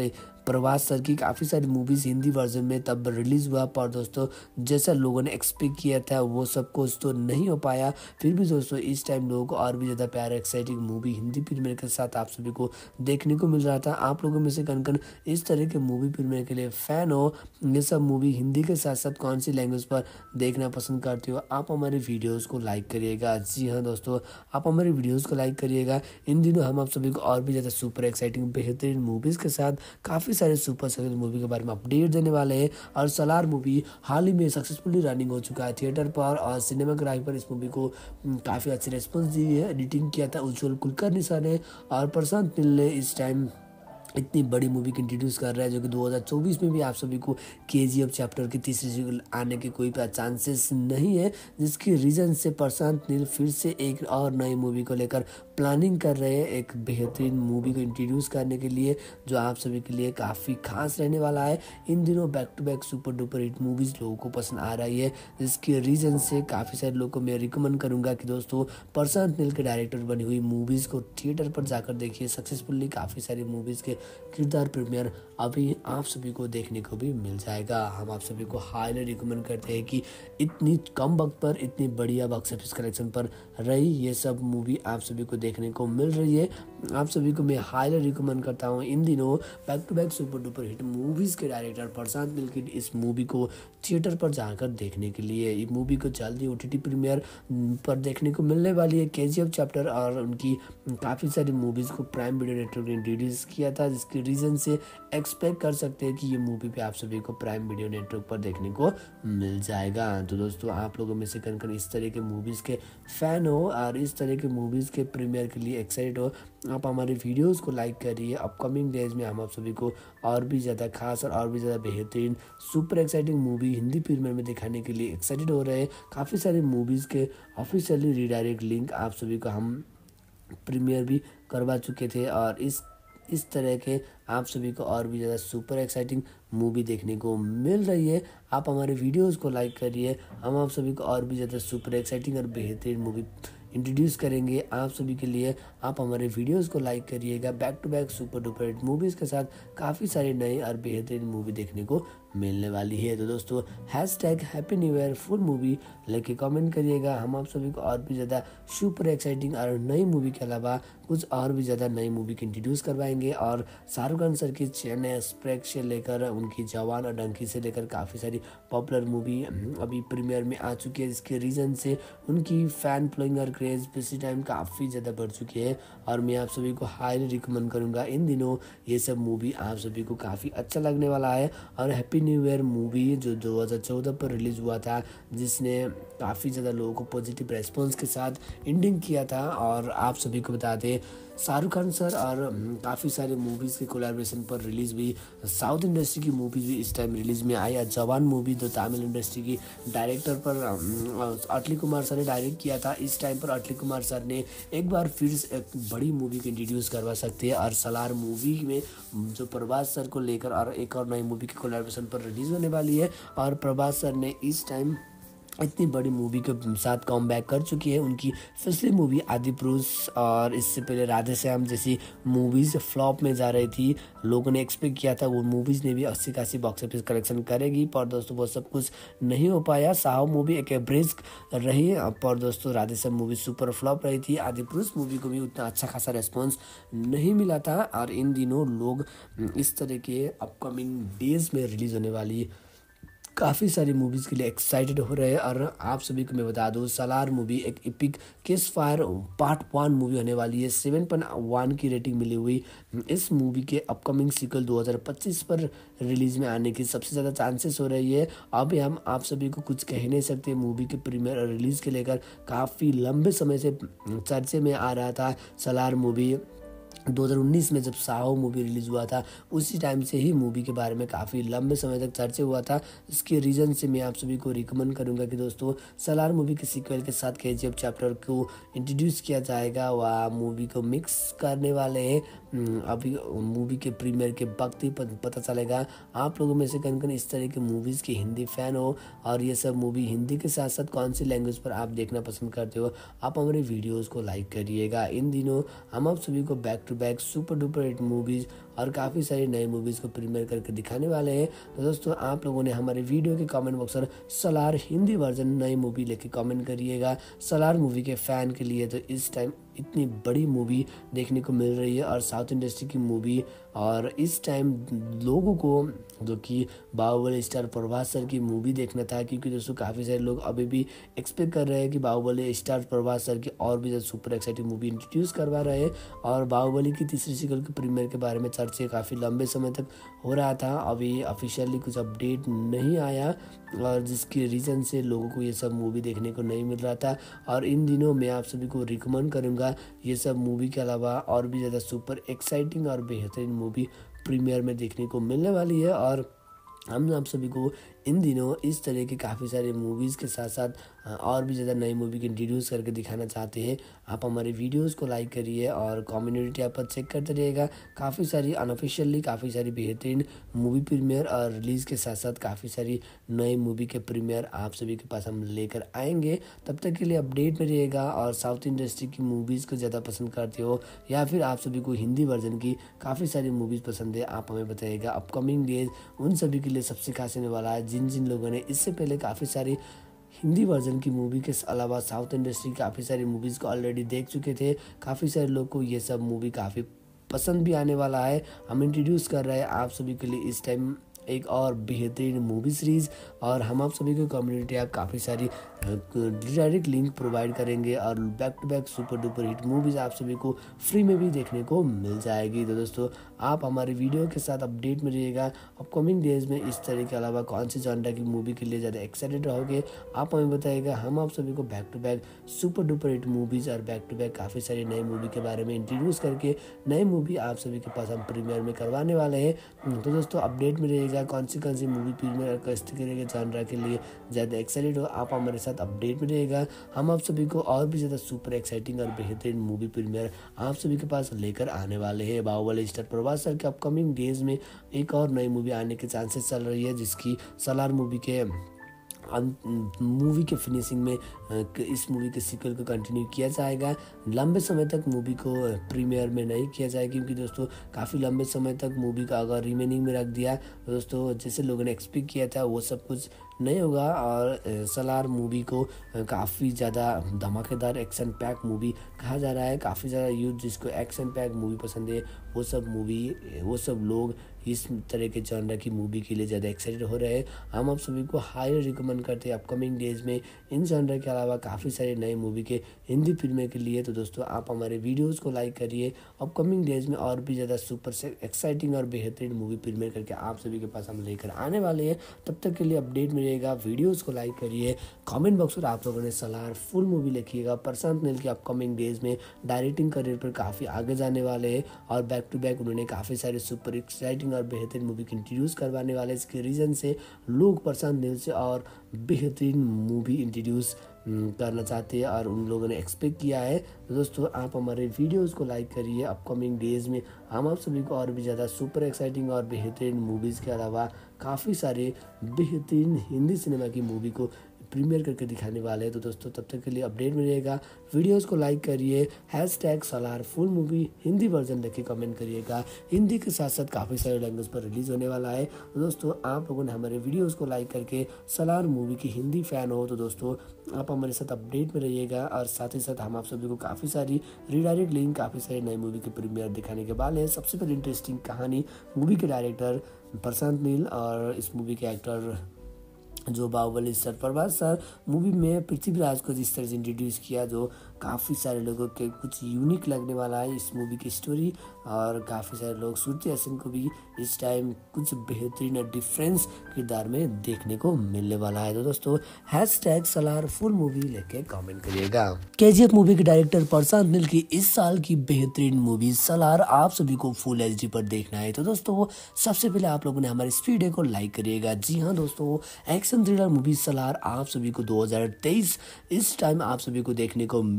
प्रभास सर की काफ़ी सारी मूवीज़ हिंदी वर्जन में तब रिलीज़ हुआ, पर दोस्तों जैसा लोगों ने एक्सपेक्ट किया था वो सब कुछ तो नहीं हो पाया। फिर भी दोस्तों इस टाइम लोगों को और भी ज़्यादा प्यारा एक्साइटिंग मूवी हिंदी प्रीमियर के साथ आप सभी को देखने को मिल रहा था। आप लोगों में से कन इस तरह के मूवी प्रीमियर के लिए फ़ैन हो, ये सब मूवी हिंदी के साथ साथ कौन सी लैंग्वेज पर देखना पसंद करते हो, आप हमारे वीडियोज़ को लाइक करिएगा। जी हाँ दोस्तों, आप हमारे वीडियोज़ को लाइक करिएगा। इन दिनों हम आप सभी को और भी ज़्यादा सुपर एक्साइटिंग बेहतरीन मूवीज़ के साथ काफ़ी सारे सुपर सक्सेसफुल मूवी के बारे में अपडेट देने वाले हैं। और सलार मूवी हाल ही में सक्सेसफुली रनिंग हो चुका है थिएटर पर, और सिनेमाग्राफी पर इस मूवी को काफ़ी अच्छी रिस्पॉन्स दी है। एडिटिंग किया था उज्ज्वल कुलकर्णी सर ने, और प्रशांत नील ने इस टाइम इतनी बड़ी मूवी की इंट्रोड्यूस कर रहा है, जो कि 2024 में भी आप सभी को KGF चैप्टर की तीसरी सीक्वल आने के कोई चांसेस नहीं है, जिसकी रीज़न से प्रशांत नील फिर से एक और नई मूवी को लेकर प्लानिंग कर रहे हैं, एक बेहतरीन मूवी को इंट्रोड्यूस करने के लिए, जो आप सभी के लिए काफ़ी खास रहने वाला है। इन दिनों back to back super duper hit movies लोगों को पसंद आ रही है, जिसकी रीज़न से काफ़ी सारे लोगों को मैं रिकमेंड करूँगा कि दोस्तों प्रशांत नील के डायरेक्टर बनी हुई मूवीज़ को थिएटर पर जाकर देखिए। सक्सेसफुली काफ़ी सारी मूवीज़ के किरदार प्रीमियर अभी आप सभी को देखने को भी मिल जाएगा। हम आप सभी को हाईली रिकमेंड करते हैं कि इतनी कम वक्त पर इतनी बढ़िया बॉक्स ऑफिस कलेक्शन पर रही ये सब मूवी आप सभी को देखने को मिल रही है। आप सभी को मैं हाईली रिकमेंड करता हूँ इन दिनों back to back super duper hit movies के डायरेक्टर प्रशांत नील की इस मूवी को थिएटर पर जाकर देखने के लिए। ये मूवी को जल्दी OTT प्रीमियर पर देखने को मिलने वाली है। KGF चैप्टर और उनकी काफ़ी सारी मूवीज़ को प्राइम वीडियो नेटवर्क ने रिलीज़ किया था, जिसकी रीज़न से एक्सपेक्ट कर सकते हैं कि ये मूवी पे आप सभी को प्राइम वीडियो नेटवर्क पर देखने को मिल जाएगा। तो दोस्तों आप लोगों में से कन इस तरह के मूवीज़ के फ़ैन हो और इस तरह के मूवीज़ के प्रीमियर के लिए एक्साइटेड हो, आप हमारे वीडियोस को लाइक करिए। अपकमिंग डेज में हम आप सभी को और भी ज़्यादा खास और भी ज़्यादा बेहतरीन super exciting movie Hindi premiere में दिखाने के लिए एक्साइटेड हो रहे हैं। काफ़ी सारी मूवीज़ के ऑफिशियली रीडायरेक्ट लिंक आप सभी को हम प्रीमियर भी करवा चुके थे, और इस तरह के आप सभी को और भी ज़्यादा सुपर एक्साइटिंग मूवी देखने को मिल रही है। आप हमारे वीडियोस को लाइक करिए, हम आप सभी को और भी ज़्यादा सुपर एक्साइटिंग और बेहतरीन मूवी इंट्रोड्यूस करेंगे आप सभी के लिए। आप हमारे वीडियोस को लाइक करिएगा। Back to back super duper hit movies के साथ काफ़ी सारी नई और बेहतरीन मूवी देखने को मिलने वाली है। तो दोस्तों happy new year full movie लेके कमेंट करिएगा। हम आप सभी को और भी ज़्यादा सुपर एक्साइटिंग और नई मूवी के अलावा कुछ और भी ज़्यादा नई मूवी की इंट्रोड्यूस करवाएंगे। और शाहरुख खान सर की चेन्नई एक्सप्रेस से लेकर उनकी जवान और डंकी से लेकर काफ़ी सारी पॉपुलर मूवी अभी प्रीमियर में आ चुकी है, जिसके रीज़न से उनकी फ़ैन फॉलोइंग और क्रेज़ इसी टाइम काफ़ी ज़्यादा बढ़ चुकी है। और मैं आप सभी को हाईली रिकमेंड करूँगा इन दिनों ये सब मूवी आप सभी को काफ़ी अच्छा लगने वाला है। और हैप्पी न्यू ईयर मूवी जो 2014 पर रिलीज़ हुआ था, जिसने काफ़ी ज़्यादा लोगों को पॉजिटिव रेस्पॉन्स के साथ एंडिंग किया था। और आप सभी को बता दें शाहरुख खान सर और काफ़ी सारे मूवीज़ के कोलैबोरेशन पर रिलीज़ हुई साउथ इंडस्ट्री की मूवीज़ भी इस टाइम रिलीज़ में आई। जवान मूवी जो तमिल इंडस्ट्री की डायरेक्टर पर अटली कुमार सर ने डायरेक्ट किया था, इस टाइम पर अटली कुमार सर ने एक बार फिर से एक बड़ी मूवी को इंट्रोड्यूस करवा सकते हैं। और सलार मूवी में जो प्रभास सर को लेकर और एक और नई मूवी की कोलैबोरेशन पर रिलीज़ होने वाली है। और प्रभास सर ने इस टाइम इतनी बड़ी मूवी के साथ कम बैक कर चुकी है। उनकी पिछली मूवी आदिपुरुष और इससे पहले राधे श्याम जैसी मूवीज़ फ्लॉप में जा रही थी। लोगों ने एक्सपेक्ट किया था वो मूवीज़ ने भी 80 बॉक्स ऑफिस कलेक्शन करेगी, पर दोस्तों वो सब कुछ नहीं हो पाया। साहो मूवी एक एवरेज रही, पर दोस्तों Radhe Shyam movie super flop रही थी। आदिपुरुष मूवी को भी उतना अच्छा खासा रेस्पॉन्स नहीं मिला था। और इन दिनों लोग इस तरह के अपकमिंग डेज में रिलीज़ होने वाली काफ़ी सारी मूवीज़ के लिए एक्साइटेड हो रहे हैं। और आप सभी को मैं बता दूं सलार मूवी एक epic case fire part 1 movie होने वाली है। 7.1 की रेटिंग मिली हुई इस मूवी के अपकमिंग सीक्वल 2025 पर रिलीज़ में आने की सबसे ज़्यादा चांसेस हो रही है। अब हम आप सभी को कुछ कह नहीं सकते। मूवी के प्रीमियर और रिलीज़ के लेकर काफ़ी लंबे समय से चर्चे में आ रहा था। सलार मूवी 2019 में जब साहो मूवी रिलीज़ हुआ था, उसी टाइम से ही मूवी के बारे में काफ़ी लंबे समय तक चर्चा हुआ था। इसके रीज़न से मैं आप सभी को रिकमेंड करूंगा कि दोस्तों सलार मूवी के सीक्वल के साथ KGF चैप्टर को इंट्रोड्यूस किया जाएगा। वह मूवी को मिक्स करने वाले हैं। अभी मूवी के प्रीमियर के वक्त ही पता चलेगा। आप लोगों में से कन इस तरह के मूवीज़ के हिंदी फ़ैन हो और ये सब मूवी हिंदी के साथ साथ कौन सी लैंग्वेज पर आप देखना पसंद करते हो, आप हमारे वीडियोज़ को लाइक करिएगा। इन दिनों हम आप सभी को back to back super duper hit movies और काफ़ी सारी नई मूवीज़ को प्रीमियर करके दिखाने वाले हैं। तो दोस्तों आप लोगों ने हमारे वीडियो के कमेंट बॉक्स पर सलार हिंदी वर्जन नई मूवी लेके कमेंट करिएगा। सलार मूवी के फ़ैन के लिए तो इस टाइम इतनी बड़ी मूवी देखने को मिल रही है और साउथ इंडस्ट्री की मूवी, और इस टाइम लोगों को जो कि बाहुबली स्टार प्रभास सर की मूवी देखना था, क्योंकि दोस्तों काफ़ी सारे लोग अभी भी एक्सपेक्ट कर रहे हैं कि बाहुबली स्टार प्रभास सर की और भी ज़्यादा सुपर एक्साइटिंग मूवी इंट्रोड्यूस करवा रहे हैं। और बाहुबली की तीसरी सीक्वल के प्रीमियर के बारे में चर्चा काफ़ी लंबे समय तक हो रहा था, अभी ऑफिशियली कुछ अपडेट नहीं आया और जिसके रीज़न से लोगों को ये सब मूवी देखने को नहीं मिल रहा था। और इन दिनों मैं आप सभी को रिकमेंड करूँगा ये सब मूवी के अलावा और भी ज़्यादा सुपर एक्साइटिंग और बेहतरीन मूवी प्रीमियर में देखने को मिलने वाली है। और हम आप सभी को इन दिनों इस तरह के काफ़ी सारे मूवीज़ के साथ साथ और भी ज़्यादा नई मूवी की इंट्रोड्यूस करके दिखाना चाहते हैं। आप हमारे वीडियोस को लाइक करिए और कम्युनिटी ऐप पर चेक करते रहिएगा। काफ़ी सारी अनऑफिशियली काफ़ी सारी बेहतरीन मूवी प्रीमियर और रिलीज़ के साथ साथ काफ़ी सारी नई मूवी के प्रीमियर आप सभी के पास हम लेकर आएंगे। तब तक के लिए अपडेट में रहिएगा। और साउथ इंडस्ट्री की मूवीज़ को ज़्यादा पसंद करते हो या फिर आप सभी को हिंदी वर्जन की काफ़ी सारी मूवीज़ पसंद है, आप हमें बताइएगा। अपकमिंग डेज उन सभी के लिए सबसे खास होने वाला है जिन लोगों ने इससे पहले काफ़ी सारी हिंदी वर्जन की मूवी के अलावा साउथ इंडस्ट्री काफ़ी सारी मूवीज़ को ऑलरेडी देख चुके थे। काफ़ी सारे लोग को ये सब मूवी काफ़ी पसंद भी आने वाला है। हम इंट्रोड्यूस कर रहे हैं आप सभी के लिए इस टाइम एक और बेहतरीन मूवी सीरीज़, और हम आप सभी को कम्युनिटी ऐप काफ़ी सारी डायरेक्ट लिंक प्रोवाइड करेंगे और back to back super duper hit movies आप सभी को फ्री में भी देखने को मिल जाएगी। तो दोस्तों आप हमारे वीडियो के साथ अपडेट में रहिएगा। अपकमिंग डेज में इस तरह के अलावा कौन सी जॉनर की मूवी के लिए ज़्यादा एक्साइटेड रहोगे आप हमें बताइएगा। हम आप सभी को back to back super duper hit movies और बैक टू बैक काफ़ी सारी नई मूवी के बारे में इंट्रोड्यूस करके नई मूवी आप सभी के पास हम प्रीमियर में करवाने वाले हैं। तो दोस्तों अपडेट में रहिएगा कौन सी मूवी प्रीमियर और किस तरह के जॉनर के लिए ज़्यादा एक्साइटेड हो आप हमारे साथ अपडेट में रहेगा। हम आप सभी को और भी ज़्यादा सुपर एक्साइटिंग और बेहतरीन मूवी प्रीमियर आप सभी के पास लेकर आने वाले हैं। बाहुबली स्टार प्रभास सर के अपकमिंग डेज में एक और नई मूवी आने के चांसेस चल रही है, जिसकी सलार मूवी के फिनिशिंग में इस मूवी के सीक्वल को कंटिन्यू किया जाएगा। लंबे समय तक मूवी को प्रीमियर में नहीं किया जाएगा, क्योंकि दोस्तों काफ़ी लंबे समय तक मूवी का अगर रिमेनिंग में रख दिया तो दोस्तों जैसे लोगों ने एक्सपेक्ट किया था वो सब कुछ नहीं होगा। और सलार मूवी को काफ़ी ज़्यादा धमाकेदार एक्शन पैक मूवी कहा जा रहा है। काफ़ी ज़्यादा यूथ जिसको एक्शन पैक मूवी पसंद है वो सब लोग इस तरह के जॉनर की मूवी के लिए ज़्यादा एक्साइटेड हो रहे हैं। हम आप सभी को हाईली रिकमेंड करते हैं अपकमिंग डेज में इन जॉनर के अलावा काफ़ी सारे नए मूवी के हिंदी फिल्में के लिए। तो दोस्तों आप हमारे वीडियोस को लाइक करिए। अपकमिंग डेज में और भी ज़्यादा सुपर एक्साइटिंग और बेहतरीन मूवी फिल्में करके आप सभी के पास हम लेकर आने वाले हैं। तब तक के लिए अपडेट में रहेगा। वीडियोज़ को लाइक करिए। कॉमेंट बॉक्स पर आप लोगों ने सलार फुल मूवी लिखिएगा। प्रशांत नील के अपकमिंग डेज में डायरेक्टिंग करियर पर काफ़ी आगे जाने वाले हैं और बैक टू बैक उन्होंने काफ़ी सारे सुपर एक्साइटिंग और बेहतरीन मूवी की इंट्रोड्यूस करवाने वाले। इसके रीज़न से लोग प्रशांत नील से और बेहतरीन मूवी इंट्रोड्यूस करना चाहते हैं और उन लोगों ने एक्सपेक्ट किया है। तो दोस्तों आप हमारे वीडियोस को लाइक करिए। अपकमिंग डेज में हम आप सभी को और भी ज़्यादा सुपर एक्साइटिंग और बेहतरीन मूवीज़ के अलावा काफ़ी सारे बेहतरीन हिंदी सिनेमा की मूवी को प्रीमियर करके दिखाने वाले हैं। तो दोस्तों तब तक के लिए अपडेट में रहेगा। वीडियोस को लाइक करिए। #Salaar full movie Hindi version लिख के कमेंट करिएगा। हिंदी के साथ साथ काफ़ी सारे लैंग्वेज पर रिलीज़ होने वाला है। तो दोस्तों आप लोगों ने हमारे वीडियोस को लाइक करके सलार मूवी की हिंदी फ़ैन हो तो दोस्तों आप हमारे साथ अपडेट में रहिएगा। और साथ ही साथ हम आप सभी को काफ़ी सारी रीडायरेक्ट लिंक काफ़ी सारी नई मूवी की प्रीमियर दिखाने के वाले हैं। सबसे पहले इंटरेस्टिंग कहानी मूवी के डायरेक्टर प्रशांत नील और इस मूवी के एक्टर जो Baahubali star Prabhas sir movie में पृथ्वीराज को जिस तरह से इंट्रोड्यूस किया, जो काफ़ी सारे लोगों के कुछ यूनिक लगने वाला है इस मूवी की स्टोरी। और काफ़ी सारे लोग श्रुति हसन को भी इस टाइम कुछ बेहतरीन और डिफरेंस किरदार में देखने को मिलने वाला है। तो दोस्तों #सलार फुल मूवी लेके कमेंट करिएगा। KGF मूवी के डायरेक्टर प्रशांत नील की इस साल की बेहतरीन मूवी सलार आप सभी को फुल HD पर देखना है। तो दोस्तों सबसे पहले आप लोगों ने हमारे इस वीडियो को लाइक करिएगा। जी हाँ दोस्तों, एक्शन थ्रिलर मूवी सलार आप सभी को 2023 इस टाइम आप सभी को देखने को मिल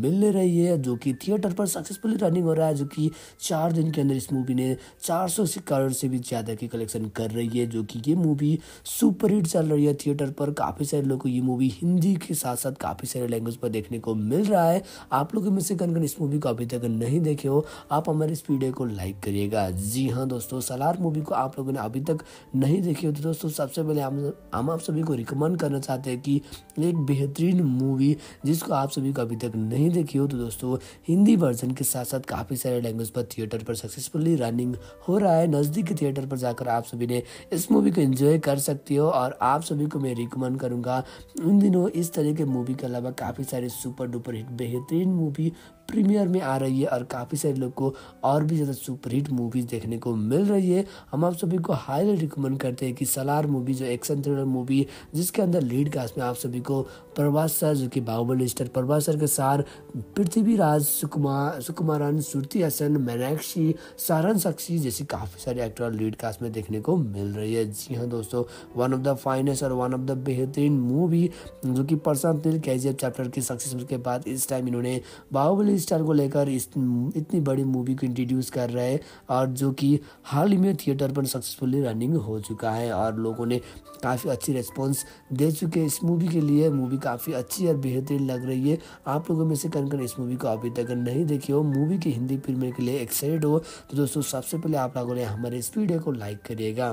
मिल रही है, जो कि थिएटर पर सक्सेसफुली रनिंग हो रहा है, जो कि 4 दिन के अंदर इस मूवी ने 400 करोड़ से भी ज़्यादा की कलेक्शन कर रही है, जो कि ये मूवी सुपर हिट चल रही है थिएटर पर। काफ़ी सारे लोगों को ये मूवी हिंदी के साथ साथ काफ़ी सारे लैंग्वेज पर देखने को मिल रहा है। आप लोगों में से कौन इस मूवी को अभी तक नहीं देखे हो, आप हमारे इस वीडियो को लाइक करिएगा। जी हाँ दोस्तों, सालार मूवी को आप लोगों ने अभी तक नहीं देखी हो तो दोस्तों सबसे पहले हम आप सभी को रिकमेंड करना चाहते हैं कि एक बेहतरीन मूवी जिसको आप सभी को अभी तक नहीं देखी हो तो दोस्तों हिंदी वर्जन के साथ साथ काफ़ी सारे लैंग्वेज पर थिएटर पर सक्सेसफुली रनिंग हो रहा है। नज़दीक के थिएटर पर जाकर आप सभी ने इस मूवी को एंजॉय कर सकते हो। और आप सभी को मैं रिकमेंड करूँगा, इन दिनों इस तरह के मूवी के अलावा काफ़ी सारे सुपर डुपर हिट बेहतरीन मूवी प्रीमियर में आ रही है और काफ़ी सारे लोग को और भी ज़्यादा सुपर हिट मूवीज़ देखने को मिल रही है। हम आप सभी को हाईली रिकमेंड करते हैं कि सालार मूवी जो एक्शन थ्रिलर मूवी जिसके अंदर लीड कास्ट में आप सभी को प्रभास सर, जो कि बाहुबली स्टार प्रभास सर के साथ पृथ्वीराज, सुकुमारन, श्रुति हसन, मीनाक्षी, सारन साक्षी जैसी काफ़ी सारे एक्टर लीड कास्ट में देखने को मिल रही है। जी हाँ दोस्तों, वन ऑफ द फाइनेस्ट और वन ऑफ द बेहतरीन मूवी जो कि प्रशांत नील KGF चैप्टर की सक्सेस के बाद इस टाइम इन्होंने बाहुबली स्टार को लेकर इतनी बड़ी मूवी को इंट्रोड्यूस कर रहे हैं और जो कि हाल ही में थिएटर पर सक्सेसफुली रनिंग हो चुका है और लोगों ने काफ़ी अच्छी रिस्पॉन्स दे चुके हैं इस मूवी के लिए। मूवी काफ़ी अच्छी और बेहतरीन लग रही है। आप लोगों में से कौन इस मूवी को अभी तक नहीं देखी हो, मूवी की हिंदी प्रीमियर के लिए एक्साइटेड हो तो दोस्तों सबसे पहले आप लोगों ने हमारे इस वीडियो को लाइक करिएगा।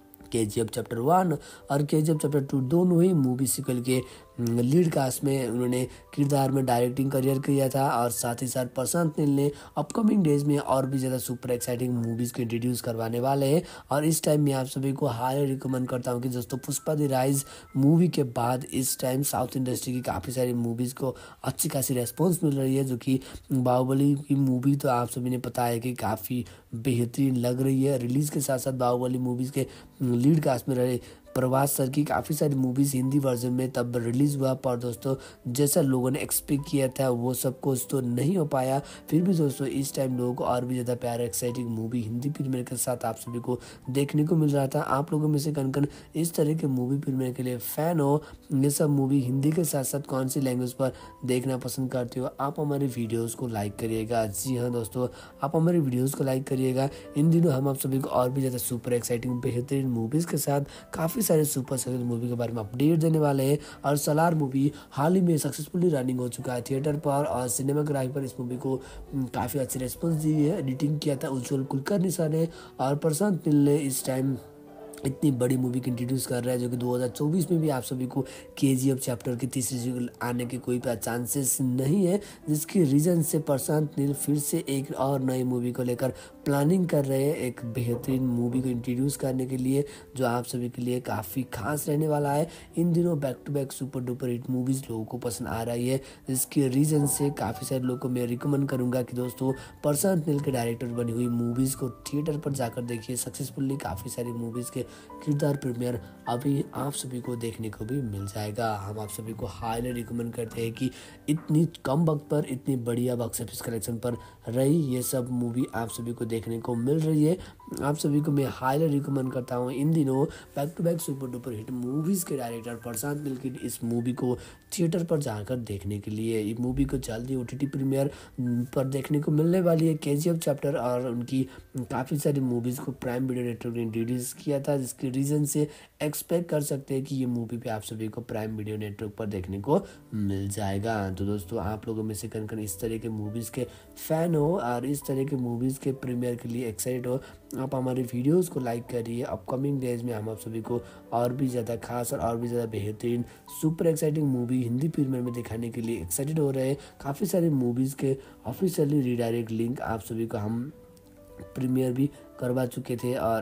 KGF चैप्टर 1 और KGF चैप्टर 2 दोनों ही मूवी सीक्वल के लीड कास्ट में उन्होंने किरदार में डायरेक्टिंग करियर किया था और साथ ही साथ प्रशांत नील ने अपकमिंग डेज में और भी ज़्यादा सुपर एक्साइटिंग मूवीज़ को इंट्रोड्यूस करवाने वाले हैं। और इस टाइम मैं आप सभी को हाईली रिकमेंड करता हूं कि दोस्तों पुष्पा द राइज मूवी के बाद इस टाइम साउथ इंडस्ट्री की काफ़ी सारी मूवीज़ को अच्छी खासी रेस्पॉन्स मिल रही है, जो कि बाहुबली की मूवी तो आप सभी ने पता है कि काफ़ी बेहतरीन लग रही है। रिलीज़ के साथ साथ बाहुबली मूवीज़ के लीड कास्ट में रहे प्रभास सर की काफ़ी सारी मूवीज़ हिंदी वर्जन में तब रिलीज़ हुआ, पर दोस्तों जैसा लोगों ने एक्सपेक्ट किया था वो सब कुछ तो नहीं हो पाया। फिर भी दोस्तों इस टाइम लोगों को और भी ज़्यादा प्यारा एक्साइटिंग मूवी हिंदी प्रीमियर के साथ आप सभी को देखने को मिल रहा था। आप लोगों में से कौन इस तरह के मूवी प्रीमियर के लिए फ़ैन हो, ये सब मूवी हिंदी के साथ साथ कौन सी लैंग्वेज पर देखना पसंद करते हो, आप हमारे वीडियोज़ को लाइक करिएगा। जी हाँ दोस्तों, आप हमारे वीडियोज़ को लाइक करिएगा। इन दिनों हम आप सभी को और भी ज़्यादा सुपर एक्साइटिंग बेहतरीन मूवीज़ के साथ काफ़ी सारे सुपर सक्सेस मूवी के बारे में अपडेट देने वाले हैं। और सालार मूवी हाल ही में सक्सेसफुली रनिंग हो चुका है थिएटर पर और सिनेमाग्राफी पर इस मूवी को काफ़ी अच्छी रिस्पॉन्स दी है। एडिटिंग किया था उज्जवल कुलकर्णी सर ने और प्रशांत नील ने इस टाइम इतनी बड़ी मूवी की इंट्रोड्यूस कर रहा है, जो कि 2024 में भी आप सभी को KGF चैप्टर की तीसरी सीक्वल आने के कोई चांसेस नहीं है, जिसकी रीज़न से प्रशांत नील फिर से एक और नई मूवी को लेकर प्लानिंग कर रहे हैं, एक बेहतरीन मूवी को इंट्रोड्यूस करने के लिए जो आप सभी के लिए काफ़ी खास रहने वाला है। इन दिनों back to back super duper hit movies लोगों को पसंद आ रही है, जिसके रीज़न से काफ़ी सारे लोगों को मैं रिकमेंड करूँगा कि दोस्तों प्रशांत नील के डायरेक्टर बनी हुई मूवीज़ को थिएटर पर जाकर देखिए। सक्सेसफुली काफ़ी सारी मूवीज़ के किरदार प्रीमियर अभी आप सभी को देखने को भी मिल जाएगा। हम आप सभी को हाईली रिकमेंड करते हैं कि इतनी कम वक्त पर इतनी बढ़िया बॉक्स ऑफिस कलेक्शन पर रही ये सब मूवी आप सभी को देखने को मिल रही है। आप सभी को मैं हाईली रिकमेंड करता हूँ इन दिनों back to back super duper hit movies के डायरेक्टर प्रशांत नील की इस मूवी को थिएटर पर जाकर देखने के लिए। ये मूवी को जल्दी OTT प्रीमियर पर देखने को मिलने वाली है। KGF चैप्टर और उनकी काफ़ी सारी मूवीज़ को प्राइम वीडियो नेटवर्क ने इंट्रोड्यूस किया था, जिसके रीज़न से एक्सपेक्ट कर सकते हैं कि ये मूवी पे आप सभी को प्राइम वीडियो नेटवर्क पर देखने को मिल जाएगा। तो दोस्तों आप लोगों में से कौन इस तरह के मूवीज़ के फ़ैन हो और इस तरह के मूवीज़ के प्रीमियर के लिए एक्साइटेड हो, आप हमारे वीडियोस को लाइक करिए। अपकमिंग डेज में हम आप सभी को और भी ज़्यादा खास और भी ज़्यादा बेहतरीन super exciting movie Hindi premiere में दिखाने के लिए एक्साइटेड हो रहे हैं। काफ़ी सारे मूवीज़ के ऑफिशियली रीडायरेक्ट लिंक आप सभी को हम प्रीमियर भी करवा चुके थे और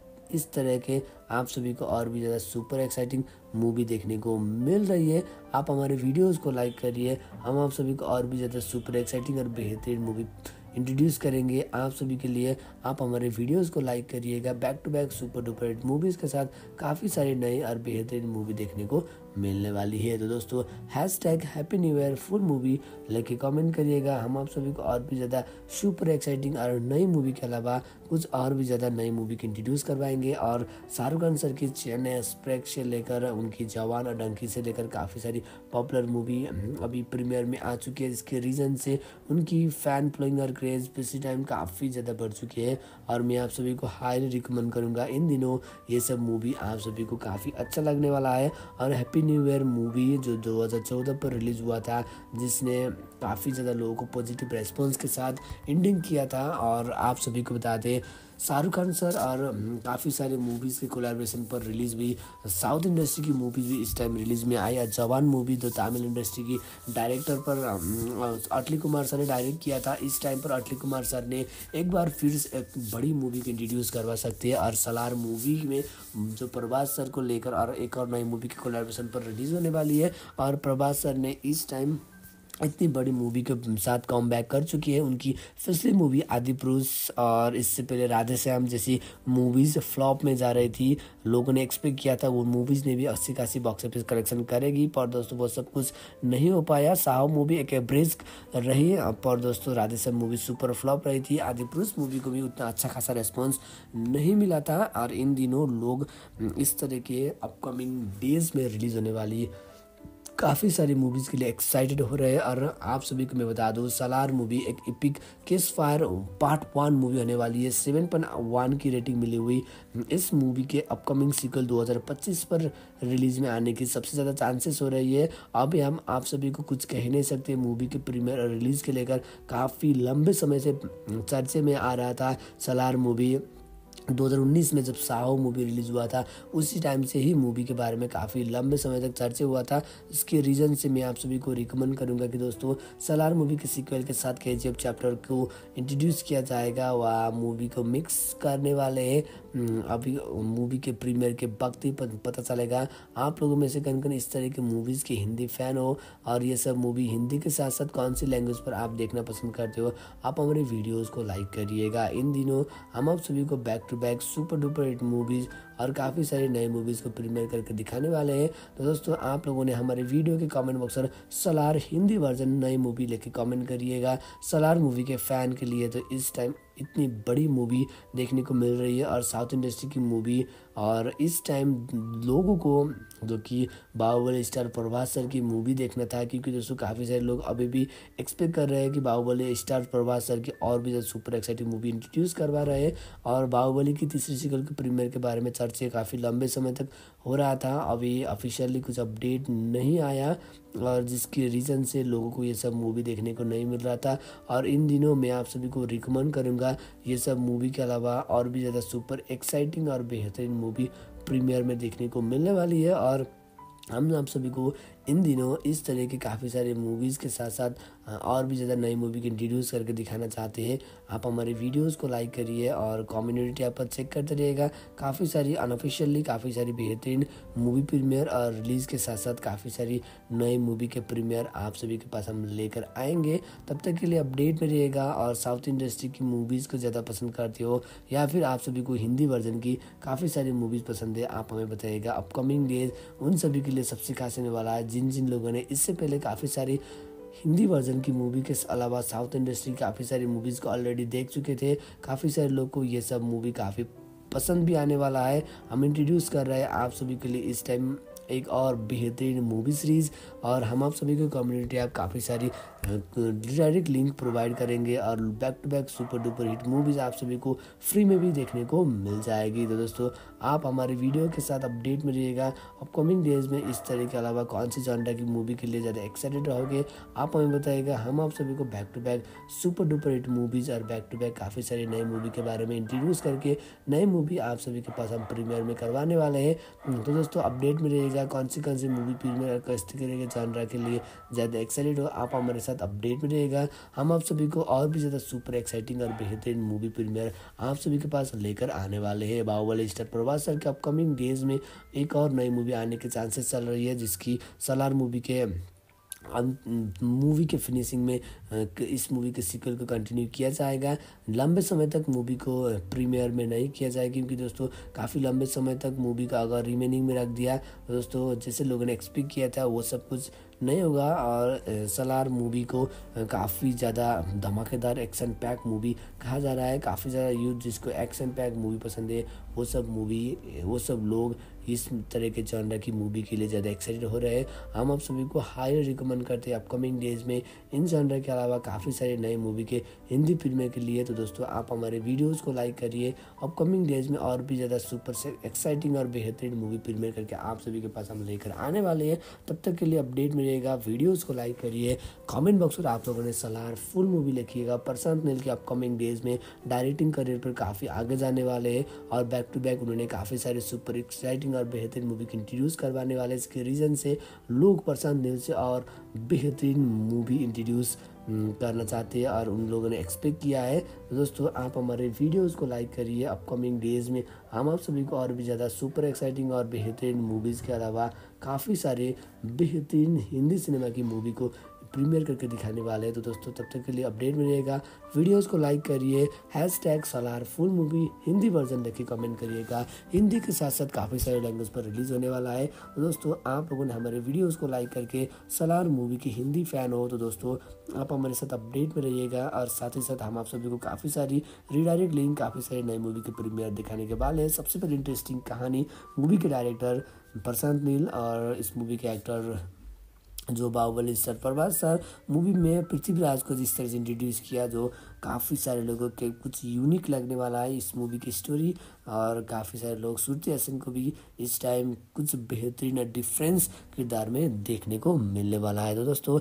इस तरह के आप सभी को और भी ज़्यादा सुपर एक्साइटिंग मूवी देखने को मिल रही है। आप हमारे वीडियोस को लाइक करिए, हम आप सभी को और भी ज़्यादा सुपर एक्साइटिंग और बेहतरीन मूवी इंट्रोड्यूस करेंगे आप सभी के लिए। आप हमारे वीडियोस को लाइक करिएगा। Back to back super duper hit movies के साथ काफ़ी सारे नए और बेहतरीन मूवी देखने को मिलने वाली है। तो दोस्तों hashtag happy new year full movie लेके कमेंट करिएगा। हम आप सभी को और भी ज़्यादा सुपर एक्साइटिंग और नई मूवी के अलावा कुछ और भी ज़्यादा नई मूवी की इंट्रोड्यूस करवाएंगे। और शाहरुख खान सर की चेन्नई एक्सप्रेस से लेकर उनकी जवान और डंकी से लेकर काफ़ी सारी पॉपुलर मूवी अभी प्रीमियर में आ चुकी है, जिसके रीज़न से उनकी फ़ैन फॉलोइंग और क्रेज़ पिछले टाइम काफ़ी ज़्यादा बढ़ चुकी है। और मैं आप सभी को हाईली रिकमेंड करूँगा इन दिनों ये सब मूवी आप सभी को काफ़ी अच्छा लगने वाला है। और हैप्पी न्यू ईयर मूवी जो 2014 पर रिलीज़ हुआ था, जिसने काफ़ी ज़्यादा लोगों को पॉजिटिव रेस्पॉन्स के साथ एंडिंग किया था। और आप सभी को बता दें शाहरुख खान सर और काफ़ी सारे मूवीज़ के कोलैबोरेशन पर रिलीज़ हुई साउथ इंडस्ट्री की मूवीज़ भी इस टाइम रिलीज़ में आई। जवान मूवी जो तमिल इंडस्ट्री की डायरेक्टर पर अटली कुमार सर ने डायरेक्ट किया था, इस टाइम पर अटली कुमार सर ने एक बार फिर से एक बड़ी मूवी को इंट्रोड्यूस करवा सकते हैं। और सलार मूवी में जो प्रभास सर को लेकर और एक और नई मूवी की कोलैबोरेशन पर रिलीज़ होने वाली है। और प्रभास सर ने इस टाइम इतनी बड़ी मूवी के साथ कम बैक कर चुकी है। उनकी पिछली मूवी आदिपुरुष और इससे पहले राधेश्याम जैसी मूवीज़ फ्लॉप में जा रही थी। लोगों ने एक्सपेक्ट किया था वो मूवीज़ ने भी 80 बॉक्स ऑफिस कलेक्शन करेगी, पर दोस्तों वो सब कुछ नहीं हो पाया। साहो मूवी एक एवरेज रही, पर दोस्तों राधेश्याम मूवी सुपर फ्लॉप रही थी। आदिपुरुष मूवी को भी उतना अच्छा खासा रेस्पॉन्स नहीं मिला था। और इन दिनों लोग इस तरह के अपकमिंग डेज में रिलीज़ होने वाली काफ़ी सारी मूवीज़ के लिए एक्साइटेड हो रहे हैं। और आप सभी को मैं बता दूं सलार मूवी एक epic case fire part 1 movie होने वाली है। 7.1 की रेटिंग मिली हुई इस मूवी के अपकमिंग सीक्वल 2025 पर रिलीज़ में आने की सबसे ज़्यादा चांसेस हो रही है। अब हम आप सभी को कुछ कह नहीं सकते। मूवी के प्रीमियर और रिलीज़ के लेकर काफ़ी लंबे समय से चर्चे में आ रहा था। सलार मूवी 2019 में जब साहो मूवी रिलीज़ हुआ था, उसी टाइम से ही मूवी के बारे में काफ़ी लंबे समय तक चर्चा हुआ था। इसके रीज़न से मैं आप सभी को रिकमेंड करूंगा कि दोस्तों सलार मूवी के सीक्वल के साथ KGF चैप्टर को इंट्रोड्यूस किया जाएगा। वह मूवी को मिक्स करने वाले हैं। अभी मूवी के प्रीमियर के वक्त ही पता चलेगा। आप लोगों में से कौन इस तरह के मूवीज़ के हिंदी फ़ैन हो और ये सब मूवी हिंदी के साथ साथ कौन सी लैंग्वेज पर आप देखना पसंद करते हो, आप हमारे वीडियोज़ को लाइक करिएगा। इन दिनों हम आप सभी को back to back super duper hit movies और काफ़ी सारी नई मूवीज़ को प्रीमियर करके दिखाने वाले हैं। तो दोस्तों आप लोगों ने हमारे वीडियो के कमेंट बॉक्स पर सलार हिंदी वर्जन नई मूवी लेके कमेंट करिएगा। सलार मूवी के फ़ैन के लिए तो इस टाइम इतनी बड़ी मूवी देखने को मिल रही है और साउथ इंडस्ट्री की मूवी। और इस टाइम लोगों को जो कि बाहुबली स्टार प्रभास सर की मूवी देखना था, क्योंकि दोस्तों काफ़ी सारे लोग अभी भी एक्सपेक्ट कर रहे हैं कि बाहुबली स्टार प्रभास सर की और भी ज़्यादा सुपर एक्साइटिंग मूवी इंट्रोड्यूस करवा रहे हैं। और बाहुबली की तीसरी सीक्वल के प्रीमियर के बारे में चर्चा काफ़ी लंबे समय तक हो रहा था। अभी ऑफिशियली कुछ अपडेट नहीं आया और जिसके रीज़न से लोगों को ये सब मूवी देखने को नहीं मिल रहा था। और इन दिनों मैं आप सभी को रिकमेंड करूँगा ये सब मूवी के अलावा और भी ज़्यादा सुपर एक्साइटिंग और बेहतरीन मूवी प्रीमियर में देखने को मिलने वाली है। और हम आप सभी को इन दिनों इस तरह के काफ़ी सारे मूवीज़ के साथ साथ और भी ज़्यादा नई मूवी की इंट्रोड्यूस करके दिखाना चाहते हैं। आप हमारे वीडियोस को लाइक करिए और कम्युनिटी ऐप पर चेक करते रहिएगा। काफ़ी सारी अनऑफिशियली काफ़ी सारी बेहतरीन मूवी प्रीमियर और रिलीज़ के साथ साथ काफ़ी सारी नई मूवी के प्रीमियर आप सभी के पास हम लेकर आएंगे। तब तक के लिए अपडेट में रहिएगा। और साउथ इंडस्ट्री की मूवीज़ को ज़्यादा पसंद करते हो या फिर आप सभी को हिंदी वर्जन की काफ़ी सारी मूवीज़ पसंद है, आप हमें बताइएगा। अपकमिंग डेज उन सभी के लिए सबसे खास होने वाला है जिन लोगों ने इससे पहले काफ़ी सारी हिंदी वर्जन की मूवी के अलावा साउथ इंडस्ट्री काफ़ी सारी मूवीज़ को ऑलरेडी देख चुके थे। काफ़ी सारे लोग को ये सब मूवी काफ़ी पसंद भी आने वाला है। हम इंट्रोड्यूस कर रहे हैं आप सभी के लिए इस टाइम एक और बेहतरीन मूवी सीरीज़। और हम आप सभी को कम्युनिटी ऐप काफ़ी सारी डायरेक्ट लिंक प्रोवाइड करेंगे और back to back super duper hit movies आप सभी को फ्री में भी देखने को मिल जाएगी। तो दोस्तों आप हमारे वीडियो के साथ अपडेट में रहिएगा। अपकमिंग डेज में इस तरह के अलावा कौन सी जॉनर की मूवी के लिए ज़्यादा एक्साइटेड रहोगे आप हमें बताइएगा। हम आप सभी को back to back super duper hit movies और बैक टू बैक काफ़ी सारी नई मूवी के बारे में इंट्रोड्यूस करके नई मूवी आप सभी के पास हम प्रीमियर में करवाने वाले हैं। तो दोस्तों अपडेट में रहिएगा कौन सी मूवी प्रीमियर और किस तरह के जॉनर के लिए ज़्यादा एक्साइटेड हो आप हमारे साथ अपडेट में रहेगा। हम आप सभी को और भी ज़्यादा सुपर एक्साइटिंग और बेहतरीन मूवी प्रीमियर आप सभी के पास लेकर आने वाले हैं। बाहुबली स्टार प्रभास सर के अपकमिंग डेज में एक और नई मूवी आने के चांसेस चल रही है, जिसकी सलार मूवी के मूवी के फिनिशिंग में इस मूवी के सीक्वल को कंटिन्यू किया जाएगा। लंबे समय तक मूवी को प्रीमियर में नहीं किया जाएगा, क्योंकि दोस्तों काफ़ी लंबे समय तक मूवी का अगर रिमेनिंग में रख दिया तो दोस्तों जैसे लोगों ने एक्सपेक्ट किया था वो सब कुछ नहीं होगा। और सलार मूवी को काफ़ी ज़्यादा धमाकेदार एक्शन पैक मूवी कहा जा रहा है। काफ़ी ज़्यादा यूथ जिसको एक्शन पैक मूवी पसंद है वो सब लोग इस तरह के जॉनर की मूवी के लिए ज़्यादा एक्साइटेड हो रहे हैं। हम आप सभी को हाईली रिकमेंड करते हैं अपकमिंग डेज में इन जॉनर के अलावा काफ़ी सारे नए मूवी के हिंदी फिल्में के लिए। तो दोस्तों आप हमारे वीडियोज़ को लाइक करिए। अपकमिंग डेज में और भी ज़्यादा सुपर से एक्साइटिंग और बेहतरीन मूवी फिल्में करके आप सभी के पास हम लेकर आने वाले हैं। तब तक के लिए अपडेट मिलेगा। वीडियोज़ को लाइक करिए। कमेंट बॉक्स में आप लोगों ने सलार फुल मूवी लिखिएगा। प्रशांत नील के अपकमिंग डेज में डायरेक्टिंग करियर पर काफ़ी आगे जाने वाले हैं और बैक टू बैक उन्होंने काफ़ी सारे सुपर एक्साइटिंग और बेहतरीन मूवी को इंट्रोड्यूस करवाने वाले। इसके रीज़न से लोग प्रशांत नील से और बेहतरीन मूवी इंट्रोड्यूस करना चाहते हैं और उन लोगों ने एक्सपेक्ट किया है। तो दोस्तों आप हमारे वीडियोस को लाइक करिए। अपकमिंग डेज में हम आप सभी को और भी ज़्यादा सुपर एक्साइटिंग और बेहतरीन मूवीज़ के अलावा काफ़ी सारे बेहतरीन हिंदी सिनेमा की मूवी को प्रीमियर करके दिखाने वाले हैं। तो दोस्तों तब तक के लिए अपडेट मिलेगा। वीडियोस को लाइक करिए। #Salaar full movie Hindi version लिखिए, कमेंट करिएगा। हिंदी के साथ साथ काफ़ी सारे लैंग्वेज पर रिलीज़ होने वाला है। तो दोस्तों आप लोगों ने हमारे वीडियोस को लाइक करके सलार मूवी की हिंदी फ़ैन हो तो दोस्तों आप हमारे साथ अपडेट में रहिएगा। और साथ ही साथ हम आप सभी को काफ़ी सारी रीडायरेक्ट लिंक काफ़ी सारी नई मूवी के प्रीमियर दिखाने के वाले हैं। सबसे पहले इंटरेस्टिंग कहानी मूवी के डायरेक्टर प्रशांत नील और इस मूवी के एक्टर जो Baahubali star Prabhas sir movie में पृथ्वीराज को जिस तरह से इंट्रोड्यूस किया, जो काफ़ी सारे लोगों के कुछ यूनिक लगने वाला है इस मूवी की स्टोरी। और काफ़ी सारे लोग श्रुति हसन को भी इस टाइम कुछ बेहतरीन और डिफरेंस किरदार में देखने को मिलने वाला है। तो दोस्तों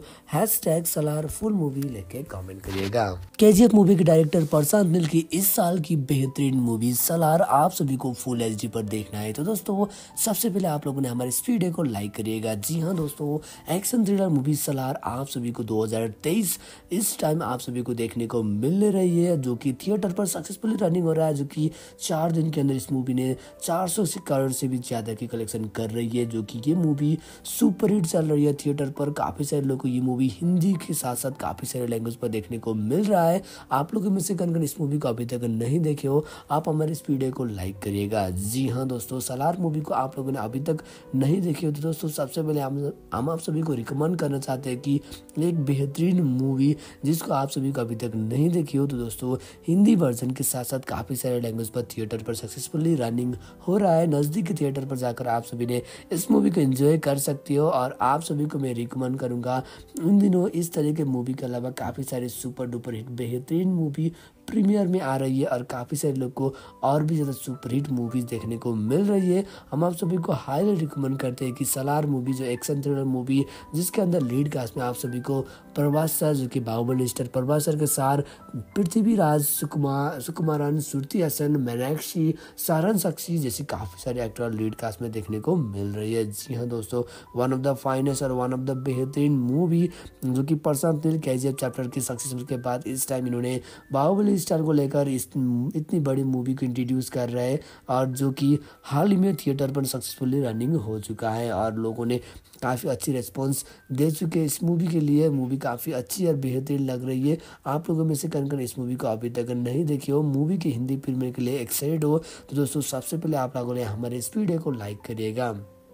#सलार फुल मूवी लेके कमेंट करिएगा। KGF मूवी के डायरेक्टर प्रशांत नील की इस साल की बेहतरीन मूवी सलार आप सभी को फुल HD पर देखना है। तो दोस्तों सबसे पहले आप लोगों ने हमारे इस वीडियो को लाइक करिएगा। जी हाँ दोस्तों, एक्शन थ्रिलर मूवी सलार आप सभी को 2023 इस टाइम आप सभी को देखने को मिलने रही है, जो कि थिएटर पर सक्सेसफुली रनिंग हो रहा है, जो कि 4 दिन के अंदर इस मूवी ने 400 करोड़ से भी ज़्यादा की कलेक्शन कर रही है, जो कि ये मूवी सुपर हिट चल रही है थिएटर पर। काफ़ी सारे लोगों को ये मूवी हिंदी के साथ साथ काफ़ी सारे लैंग्वेज पर देखने को मिल रहा है। आप लोगों में से कौन इस मूवी को अभी तक नहीं देखे हो, आप हमारे इस वीडियो को लाइक करिएगा। जी हाँ दोस्तों, सलार मूवी को आप लोगों ने अभी तक नहीं देखी हो तो दोस्तों सबसे पहले हम आप सभी को रिकमेंड करना चाहते हैं कि एक बेहतरीन मूवी जिसको आप सभी को अभी तक नहीं देखी हो तो दोस्तों हिंदी वर्जन के साथ साथ काफ़ी सारे लैंग्वेज पर थिएटर पर सक्सेसफुली रनिंग हो रहा है। नज़दीकी थिएटर पर जाकर आप सभी ने इस मूवी को एंजॉय कर सकते हो। और आप सभी को मैं रिकमेंड करूँगा इन दिनों इस तरह के मूवी के अलावा काफ़ी सारे सुपर डुपर हिट बेहतरीन मूवी प्रीमियर में आ रही है और काफ़ी सारे लोग को और भी ज़्यादा सुपर हिट मूवीज़ देखने को मिल रही है। हम आप सभी को हाईली रिकमेंड करते हैं कि सलार मूवी जो एक्शन थ्रिलर मूवी जिसके अंदर लीड कास्ट में आप सभी को प्रभास सर, जो कि बाहुबली स्टार प्रभास सर के साथ पृथ्वीराज, सुकुमारन, श्रुति हसन, मीनाक्षी, सारण साक्षी जैसी काफ़ी सारे एक्टर लीड कास्ट में देखने को मिल रही है। जी हाँ दोस्तों, वन ऑफ द फाइनेस्ट और वन ऑफ द बेहतरीन मूवी जो कि प्रशांत नील KGF चैप्टर की सक्सेस के बाद इस टाइम इन्होंने बाहुबली स्टार को लेकर इतनी बड़ी मूवी को इंट्रोड्यूस कर रहे हैं और जो कि हाल ही में थिएटर पर सक्सेसफुली रनिंग हो चुका है और लोगों ने काफ़ी अच्छी रिस्पॉन्स दे चुके हैं इस मूवी के लिए। मूवी काफ़ी अच्छी और बेहतरीन लग रही है। आप लोगों में से कौन इस मूवी को अभी तक नहीं देखी हो, मूवी की हिंदी फिल्म के लिए एक्साइटेड हो तो दोस्तों सबसे पहले आप लोगों ने हमारे इस वीडियो को लाइक करिएगा।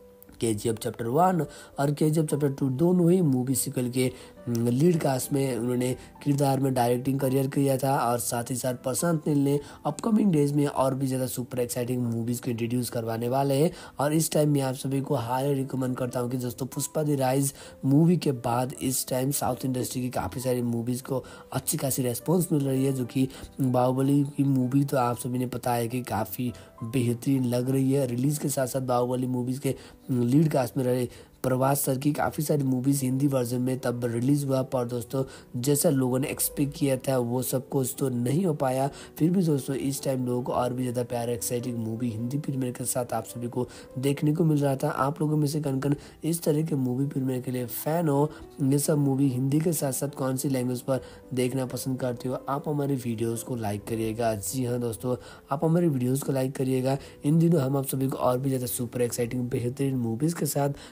KGF चैप्टर 1 और KGF चैप्टर 2 दोनों ही मूवी सीक्वल के लीड कास्ट में उन्होंने किरदार में डायरेक्टिंग करियर किया था। और साथ ही साथ प्रशांत नील ने अपकमिंग डेज में और भी ज़्यादा सुपर एक्साइटिंग मूवीज़ को इंट्रोड्यूस करवाने वाले हैं। और इस टाइम मैं आप सभी को हाईली रिकमेंड करता हूं कि दोस्तों पुष्पा द राइज मूवी के बाद इस टाइम साउथ इंडस्ट्री की काफ़ी सारी मूवीज़ को अच्छी खासी रेस्पॉन्स मिल रही है, जो कि बाहुबली की मूवी तो आप सभी ने पता है कि काफ़ी बेहतरीन लग रही है। रिलीज़ के साथ साथ बाहुबली मूवीज़ के लीड कास्ट में रहे प्रभास सर की काफ़ी सारी मूवीज़ हिंदी वर्जन में तब रिलीज़ हुआ, पर दोस्तों जैसा लोगों ने एक्सपेक्ट किया था वो सब कुछ तो नहीं हो पाया। फिर भी दोस्तों इस टाइम लोगों को और भी ज़्यादा प्यारा एक्साइटिंग मूवी हिंदी फिल्म के साथ आप सभी को देखने को मिल रहा था। आप लोगों में से कौन इस तरह के मूवी फिल्म के लिए फ़ैन हो, ये सब मूवी हिंदी के साथ साथ कौन सी लैंग्वेज पर देखना पसंद करते हो, आप हमारे वीडियोज़ को लाइक करिएगा। जी हाँ दोस्तों, आप हमारे वीडियोज़ को लाइक करिएगा। इन दिनों हम आप सभी को और भी ज़्यादा सुपर एक्साइटिंग बेहतरीन मूवीज़ के साथ काफ़ी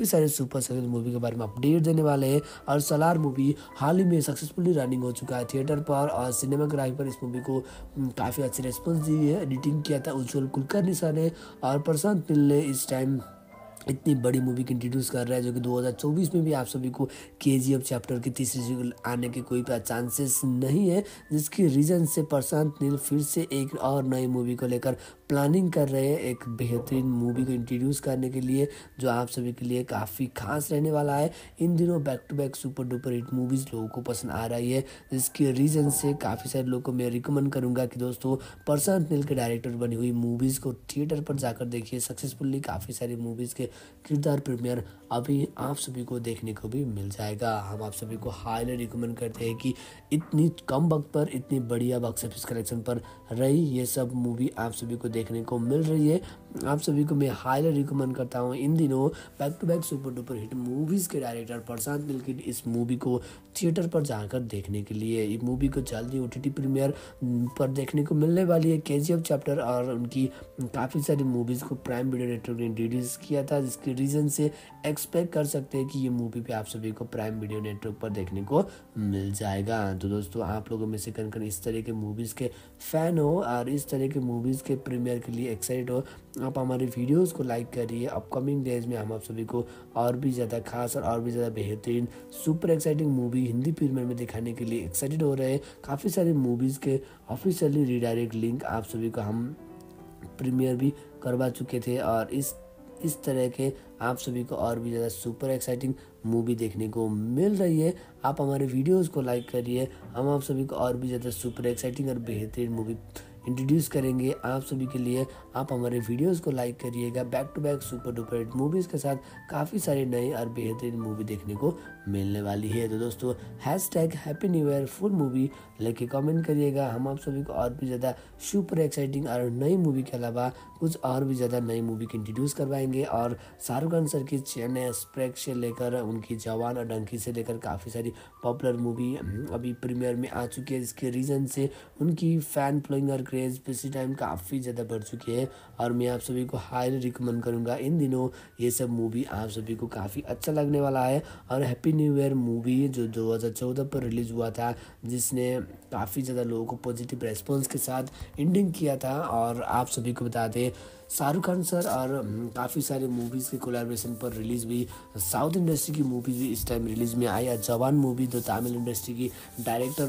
सारे सुपर सक्सेस मूवी के बारे में अपडेट देने वाले हैं। और सलार मूवी हाल ही में सक्सेसफुली रनिंग हो चुका है थिएटर पर, और सिनेमाग्राफी पर इस मूवी को काफ़ी अच्छी रिस्पॉन्स दी है। एडिटिंग किया था उज्ज्वल कुलकर्णी सर ने, और प्रशांत नील ने इस टाइम इतनी बड़ी मूवी की इंट्रोड्यूस कर रहा है, जो कि 2024 में भी आप सभी को केजीएफ चैप्टर की तीसरी सीक्वल आने के कोई चांसेस नहीं है, जिसकी रीज़न से प्रशांत नील फिर से एक और नई मूवी को लेकर प्लानिंग कर रहे हैं, एक बेहतरीन मूवी को इंट्रोड्यूस करने के लिए, जो आप सभी के लिए काफ़ी खास रहने वाला है। इन दिनों back to back super duper hit movies लोगों को पसंद आ रही है, जिसके रीज़न से काफ़ी सारे लोगों को मैं रिकमेंड करूँगा कि दोस्तों प्रशांत नील के डायरेक्टर बनी हुई मूवीज़ को थिएटर पर जाकर देखिए। सक्सेसफुली काफ़ी सारी मूवीज़ के किरदार प्रीमियर अभी आप सभी को देखने को भी मिल जाएगा। हम आप सभी को हाईली रिकमेंड करते हैं कि इतनी कम वक्त पर इतनी बढ़िया बॉक्स ऑफिस कलेक्शन पर रही ये सब मूवी आप सभी को देखने को मिल रही है। आप सभी को मैं हाईली रिकमेंड करता हूँ इन दिनों back to back super duper hit movies के डायरेक्टर प्रशांत नील की इस मूवी को थिएटर पर जाकर देखने के लिए। ये मूवी को जल्दी ओटीटी प्रीमियर पर देखने को मिलने वाली है। केजीएफ चैप्टर और उनकी काफ़ी सारी मूवीज़ को प्राइम वीडियो नेटवर्क ने रिलीज किया था, जिसके रीज़न से एक्सपेक्ट कर सकते हैं कि ये मूवी पे आप सभी को प्राइम वीडियो नेटवर्क पर देखने को मिल जाएगा। तो दोस्तों आप लोगों में से कन इस तरह के मूवीज़ के फ़ैन हो और इस तरह के मूवीज़ के प्रीमियर के लिए एक्साइटेड हो, आप हमारे वीडियोस को लाइक करिए। अपकमिंग डेज में हम आप सभी को और भी ज़्यादा खास और भी ज़्यादा बेहतरीन super exciting movie Hindi premiere में दिखाने के लिए एक्साइटेड हो रहे हैं। काफ़ी सारी मूवीज़ के ऑफिशियली रीडायरेक्ट लिंक आप सभी को हम प्रीमियर भी करवा चुके थे, और इस तरह के आप सभी को और भी ज़्यादा सुपर एक्साइटिंग मूवी देखने को मिल रही है। आप हमारे वीडियोस को लाइक करिए, हम आप सभी को और भी ज़्यादा सुपर एक्साइटिंग और बेहतरीन मूवी इंट्रोड्यूस करेंगे आप सभी के लिए। आप हमारे वीडियोस को लाइक करिएगा। Back to back super duper hit movies के साथ काफ़ी सारी नई और बेहतरीन मूवी देखने को मिलने वाली है। तो दोस्तों happy new year full movie लेके कमेंट करिएगा। हम आप सभी को और भी ज़्यादा सुपर एक्साइटिंग और नई मूवी के अलावा कुछ और भी ज़्यादा नई मूवी की इंट्रोड्यूस करवाएंगे। और शाहरुख खान सर की चेन्नई एक्सप्रेस से लेकर उनकी जवान और डंकी से लेकर काफ़ी सारी पॉपुलर मूवी अभी प्रीमियर में आ चुकी है, जिसके रीज़न से उनकी फ़ैन फॉलोइंग और क्रेज़ पिछले टाइम काफ़ी ज़्यादा बढ़ चुकी है। और मैं आप सभी को हाईली रिकमेंड करूँगा इन दिनों ये सब मूवी आप सभी को काफ़ी अच्छा लगने वाला है। और हैप्पी न्यू ईयर मूवी जो 2014 पर रिलीज़ हुआ था, जिसने काफ़ी ज़्यादा लोगों को पॉजिटिव रेस्पॉन्स के साथ एंडिंग किया था। और आप सभी को बता दें शाहरुख खान सर और काफ़ी सारे मूवीज़ के कोलैबोरेशन पर रिलीज़ हुई साउथ इंडस्ट्री की मूवीज़ भी इस टाइम रिलीज़ में आई। जवान मूवी जो तमिल इंडस्ट्री की डायरेक्टर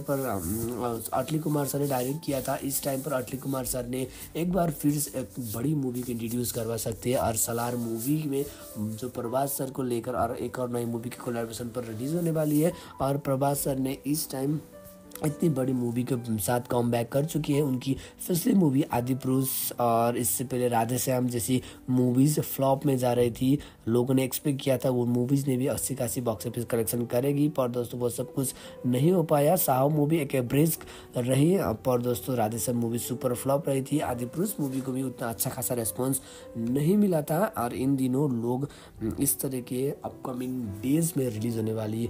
पर अटली कुमार सर ने डायरेक्ट किया था, इस टाइम पर अटली कुमार सर ने एक बार फिर से एक बड़ी मूवी को इंट्रोड्यूस करवा सकते हैं। और सलार मूवी में जो प्रभास सर को लेकर और एक और नई मूवी की कोलैबोरेशन पर रिलीज़ होने वाली है। और प्रभास सर ने इस टाइम इतनी बड़ी मूवी के साथ कम बैक कर चुकी है। उनकी पिछली मूवी आदिपुरुष और इससे पहले राधेश्याम जैसी मूवीज़ फ्लॉप में जा रही थी। लोगों ने एक्सपेक्ट किया था वो मूवीज़ ने भी 80-81 बॉक्स ऑफिस कलेक्शन करेगी, पर दोस्तों वो सब कुछ नहीं हो पाया। साहो मूवी एक एवरेज रही, पर दोस्तों राधेश्याम मूवी सुपर फ्लॉप रही थी। आदिपुरुष मूवी को भी उतना अच्छा खासा रेस्पॉन्स नहीं मिला था। और इन दिनों लोग इस तरह के अपकमिंग डेज में रिलीज़ होने वाली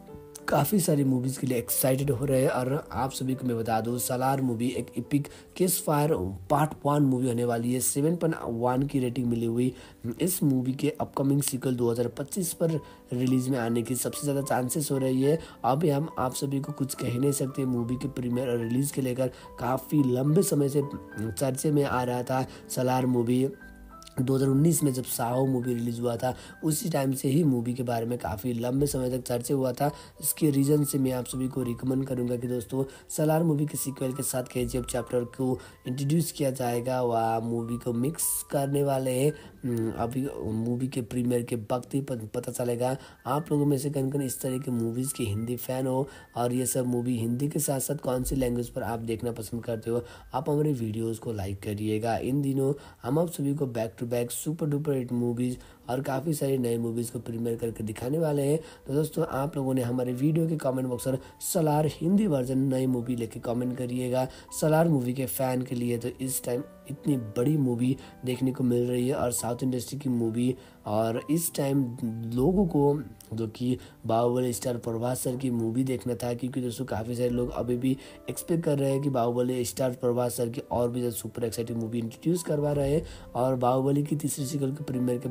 काफ़ी सारी मूवीज़ के लिए एक्साइटेड हो रहे हैं। और आप सभी को मैं बता दूं सलार मूवी एक epic case fire part 1 movie होने वाली है। 7.1 की रेटिंग मिली हुई इस मूवी के अपकमिंग सीक्वल 2025 पर रिलीज़ में आने की सबसे ज़्यादा चांसेस हो रही है। अब हम आप सभी को कुछ कह नहीं सकते। मूवी के प्रीमियर और रिलीज़ के लेकर काफ़ी लंबे समय से चर्चे में आ रहा था। सलार मूवी 2019 में जब साहो मूवी रिलीज़ हुआ था, उसी टाइम से ही मूवी के बारे में काफ़ी लंबे समय तक चर्चा हुआ था। इसके रीज़न से मैं आप सभी को रिकमेंड करूंगा कि दोस्तों सलार मूवी के सीक्वल के साथ केजीएफ चैप्टर को इंट्रोड्यूस किया जाएगा। वह मूवी को मिक्स करने वाले हैं। अभी मूवी के प्रीमियर के वक्त ही पता चलेगा। आप लोगों में से कौन इस तरह के मूवीज़ के हिंदी फ़ैन हो और ये सब मूवी हिंदी के साथ साथ कौन सी लैंग्वेज पर आप देखना पसंद करते हो, आप हमारे वीडियोज़ को लाइक करिएगा। इन दिनों हम आप सभी को back to back super duper hit movies और काफ़ी सारी नई मूवीज़ को प्रीमियर करके दिखाने वाले हैं। तो दोस्तों आप लोगों ने हमारे वीडियो के कमेंट बॉक्स पर सलार हिंदी वर्जन नई मूवी लेके कमेंट करिएगा। सलार मूवी के फ़ैन के लिए तो इस टाइम इतनी बड़ी मूवी देखने को मिल रही है और साउथ इंडस्ट्री की मूवी, और इस टाइम लोगों को जो कि बाहुबली स्टार प्रभास सर की मूवी देखना था, क्योंकि दोस्तों काफ़ी सारे लोग अभी भी एक्सपेक्ट कर रहे हैं कि बाहुबली स्टार प्रभास सर की और भी ज़्यादा सुपर एक्साइटिंग मूवी इंट्रोड्यूस करवा रहे हैं। और बाहुबली की तीसरी सीक्वल के प्रीमियर के बारे में चर्चा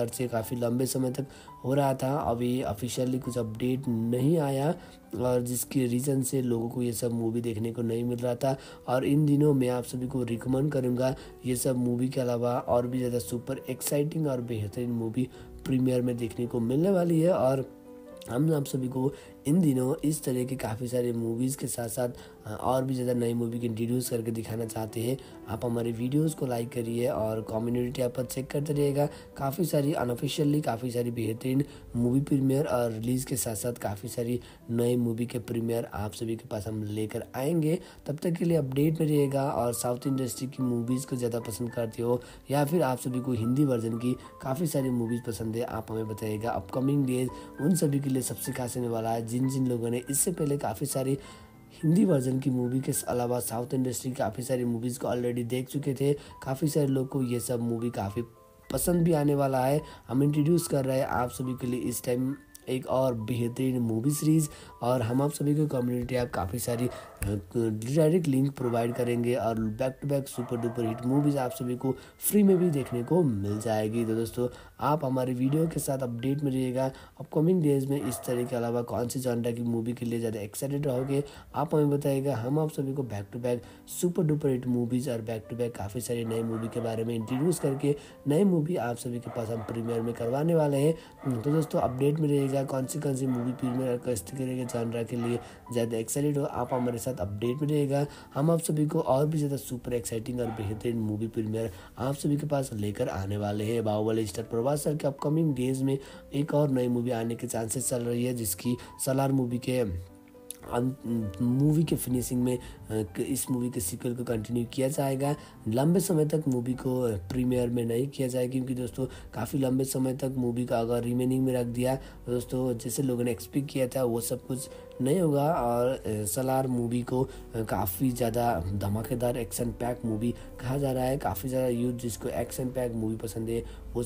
स्टार्ट से काफ़ी लंबे समय तक हो रहा था। अभी ऑफिशियली कुछ अपडेट नहीं आया और जिसके रीज़न से लोगों को ये सब मूवी देखने को नहीं मिल रहा था। और इन दिनों मैं आप सभी को रिकमेंड करूँगा ये सब मूवी के अलावा और भी ज़्यादा सुपर एक्साइटिंग और बेहतरीन मूवी प्रीमियर में देखने को मिलने वाली है। और हम आप सभी को इन दिनों इस तरह के काफ़ी सारे मूवीज़ के साथ साथ और भी ज़्यादा नई मूवी की इंट्रोड्यूस करके दिखाना चाहते हैं। आप हमारे वीडियोस को लाइक करिए और कम्युनिटी ऐप पर चेक करते रहिएगा। काफ़ी सारी अनऑफिशियली काफ़ी सारी बेहतरीन मूवी प्रीमियर और रिलीज़ के साथ साथ काफ़ी सारी नई मूवी के प्रीमियर आप सभी के पास हम लेकर आएंगे। तब तक के लिए अपडेट में रहिएगा। और साउथ इंडस्ट्री की मूवीज़ को ज़्यादा पसंद करते हो या फिर आप सभी को हिंदी वर्जन की काफ़ी सारी मूवीज़ पसंद है, आप हमें बताइएगा। अपकमिंग डेज उन सभी के लिए सबसे खास होने वाला है जिन जिन लोगों ने इससे पहले काफ़ी सारी हिंदी वर्जन की मूवी के अलावा साउथ इंडस्ट्री काफ़ी सारी मूवीज़ को ऑलरेडी देख चुके थे। काफ़ी सारे लोग को ये सब मूवी काफ़ी पसंद भी आने वाला है। हम इंट्रोड्यूस कर रहे हैं आप सभी के लिए इस टाइम एक और बेहतरीन मूवी सीरीज़। और हम आप सभी को कम्युनिटी ऐप काफ़ी सारी डायरेक्ट लिंक प्रोवाइड करेंगे और back to back super duper hit movies आप सभी को फ्री में भी देखने को मिल जाएगी। तो दोस्तों आप हमारे वीडियो के साथ अपडेट में रहिएगा। अपकमिंग डेज में इस तरह के अलावा कौन सी जॉनर की मूवी के लिए ज़्यादा एक्साइटेड रहोगे आप हमें बताइएगा। हम आप सभी को back to back super duper hit movies और बैक टू बैक काफ़ी सारी नई मूवी के बारे में इंट्रोड्यूस करके नई मूवी आप सभी के पास हम प्रीमियर में करवाने वाले हैं। तो दोस्तों अपडेट में रहिएगा कौन सी मूवी प्रीमियर और किस तरह के जॉनर के लिए ज़्यादा एक्साइटेड हो आप हमारे साथ अपडेट में रहेगा। हम आप सभी को और भी ज़्यादा सुपर एक्साइटिंग और बेहतरीन मूवी प्रीमियर आप सभी के पास लेकर आने वाले हैं। बाहुबली स्टार प्रभास सर के अपकमिंग डेज में एक और नई मूवी आने के चांसेस चल रही है जिसकी सलार मूवी के फिनिशिंग में इस मूवी के सीक्वल को कंटिन्यू किया जाएगा। लंबे समय तक मूवी को प्रीमियर में नहीं किया जाएगा क्योंकि दोस्तों काफ़ी लंबे समय तक मूवी का अगर रिमेनिंग में रख दिया तो दोस्तों जैसे लोगों ने एक्सपेक्ट किया था वो सब कुछ नहीं होगा। और सलार मूवी को काफ़ी ज़्यादा धमाकेदार एक्शन पैक मूवी कहा जा रहा है। काफ़ी ज़्यादा यूथ जिसको एक्शन पैक मूवी पसंद है वो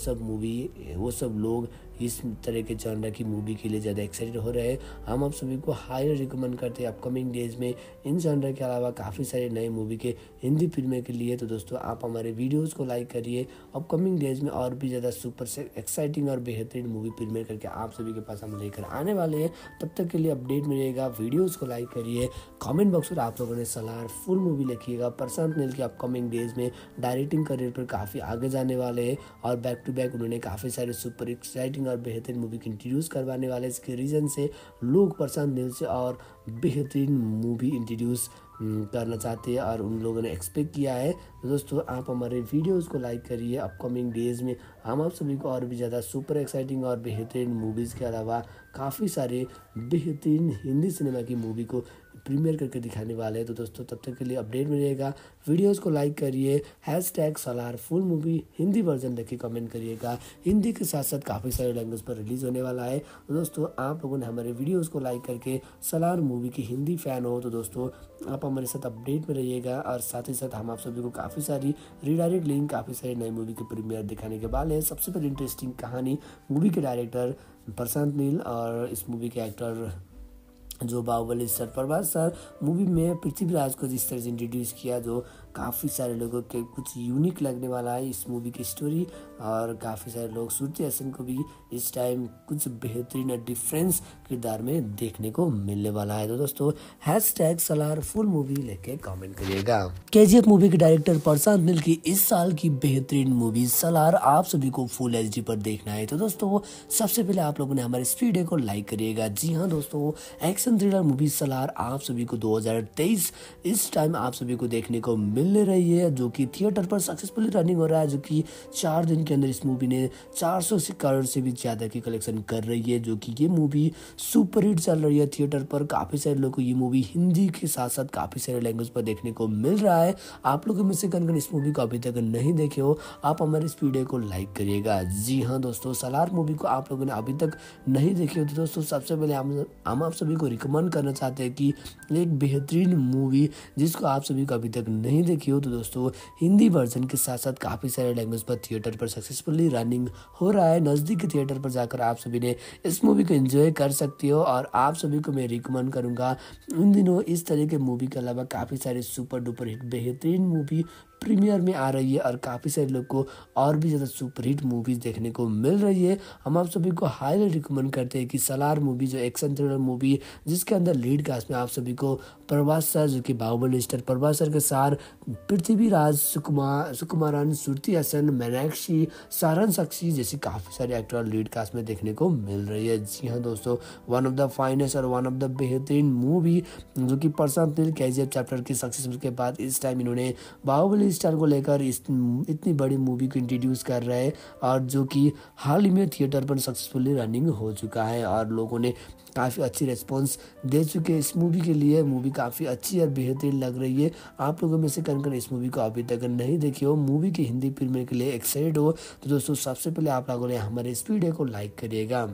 सब लोग इस तरह के जॉनर की मूवी के लिए ज़्यादा एक्साइटेड हो रहे हैं। हम आप सभी को हाईली रिकमेंड करते हैं अपकमिंग डेज में इन जॉनर के अलावा काफ़ी सारे नए मूवी के हिंदी फिल्में के लिए। तो दोस्तों आप हमारे वीडियोस को लाइक करिए। अपकमिंग डेज में और भी ज़्यादा सुपर से एक्साइटिंग और बेहतरीन मूवी फिल्में करके आप सभी के पास हम लेकर आने वाले हैं। तब तक के लिए अपडेट मिलेगा। वीडियोज़ को लाइक करिए। कॉमेंट बॉक्स में आप लोगों ने सलार फुल मूवी लिखिएगा। प्रशांत नील के अपकमिंग डेज में डायरेक्टिंग करियर पर काफ़ी आगे जाने वाले हैं और बैक टू बैक उन्होंने काफ़ी सारे सुपर एक्साइटिंग और बेहतरीन मूवी की इंट्रोड्यूस करवाने वाले। इसके रीज़न से लोग प्रशांत नील से और बेहतरीन मूवी इंट्रोड्यूस करना चाहते हैं और उन लोगों ने एक्सपेक्ट किया है। तो दोस्तों आप हमारे वीडियोस को लाइक करिए। अपकमिंग डेज में हम आप सभी को और भी ज़्यादा सुपर एक्साइटिंग और बेहतरीन मूवीज़ के अलावा काफ़ी सारे बेहतरीन हिंदी सिनेमा की मूवी को प्रीमियर करके दिखाने वाले हैं। तो दोस्तों तब तक के लिए अपडेट मिलेगा। वीडियोस को लाइक करिए। #Salaar full movie Hindi version लिख के कमेंट करिएगा। हिंदी के साथ साथ काफ़ी सारे लैंग्वेज पर रिलीज़ होने वाला है। तो दोस्तों आप लोगों ने हमारे वीडियोस को लाइक करके सलार मूवी की हिंदी फ़ैन हो तो दोस्तों आप हमारे साथ अपडेट में रहिएगा। और साथ ही साथ हम आप सभी को काफ़ी सारी रीडायरेक्ट लिंक काफ़ी सारी नई मूवी के प्रीमियर दिखाने के वाले हैं। सबसे पहले इंटरेस्टिंग कहानी मूवी के डायरेक्टर प्रशांत नील और इस मूवी के एक्टर जो Baahubali star Prabhas sir movie में पृथ्वीराज को जिस तरह से इंट्रोड्यूस किया जो काफ़ी सारे लोगों के कुछ यूनिक लगने वाला है इस मूवी की स्टोरी। और काफ़ी सारे लोग श्रुति हसन को भी इस टाइम कुछ बेहतरीन और डिफरेंस किरदार में देखने को मिलने वाला है। तो दोस्तों #सलार फुल मूवी लेके कमेंट करिएगा। KGF मूवी के डायरेक्टर प्रशांत नील की इस साल की बेहतरीन मूवी सलार आप सभी को फुल HD पर देखना है। तो दोस्तों सबसे पहले आप लोगों ने हमारे इस वीडियो को लाइक करिएगा। जी हाँ दोस्तों एक्शन थ्रिलर मूवी सलार आप सभी को 2023 इस टाइम आप सभी को देखने को मिलने रही है जो कि थिएटर पर सक्सेसफुली रनिंग हो रहा है। जो कि 4 दिन के अंदर इस मूवी ने 400 करोड़ से भी ज़्यादा की कलेक्शन कर रही है। जो कि ये मूवी सुपर हिट चल रही है थिएटर पर। काफ़ी सारे लोगों को ये मूवी हिंदी के साथ साथ काफ़ी सारे लैंग्वेज पर देखने को मिल रहा है। आप लोगों में से कौन इस मूवी को अभी तक नहीं देखे हो आप हमारे इस वीडियो को लाइक करिएगा। जी हाँ दोस्तों सलार मूवी को आप लोगों ने अभी तक नहीं देखी हो तो दोस्तों सबसे पहले हम आप सभी को रिकमेंड करना चाहते हैं कि एक बेहतरीन मूवी जिसको आप सभी को अभी तक नहीं देखी हो तो दोस्तों हिंदी वर्जन के साथ साथ काफ़ी सारे लैंग्वेज पर थिएटर पर सक्सेसफुली रनिंग हो रहा है। नज़दीक के थिएटर पर जाकर आप सभी ने इस मूवी को एंजॉय कर सकते हो। और आप सभी को मैं रिकमेंड करूँगा इन दिनों इस तरह के मूवी के अलावा काफ़ी सारे सुपर डुपर हिट बेहतरीन मूवी प्रीमियर में आ रही है और काफ़ी सारे लोग को और भी ज़्यादा सुपरहिट मूवीज़ देखने को मिल रही है। हम आप सभी को हाईली रिकमेंड करते हैं कि सलार मूवी जो एक्शन थ्रिलर मूवी जिसके अंदर लीड कास्ट में आप सभी को प्रभास सर जो कि बाहुबली स्टार प्रभास सर के साथ पृथ्वीराज, सुकुमारन, श्रुति हसन, मीनाक्षी, सारण साक्षी जैसी काफ़ी सारे एक्टर लीड कास्ट में देखने को मिल रही है। जी हाँ दोस्तों, वन ऑफ द फाइनेस्ट और वन ऑफ द बेहतरीन मूवी जो कि प्रशांत नील KGF चैप्टर की सक्सेस के बाद इस टाइम इन्होंने बाहुबली स्टार को लेकर इतनी बड़ी मूवी को इंट्रोड्यूस कर रहे हैं और जो कि हाल ही में थिएटर पर सक्सेसफुली रनिंग हो चुका है और लोगों ने काफ़ी अच्छी रिस्पॉन्स दे चुके हैं इस मूवी के लिए। मूवी काफ़ी अच्छी और बेहतरीन लग रही है। आप लोगों में से कौन इस मूवी को अभी तक नहीं देखी हो, मूवी की हिंदी प्रीमियर के लिए एक्साइटेड हो, तो दोस्तों सबसे पहले आप लोगों ने हमारे इस वीडियो को लाइक करिएगा।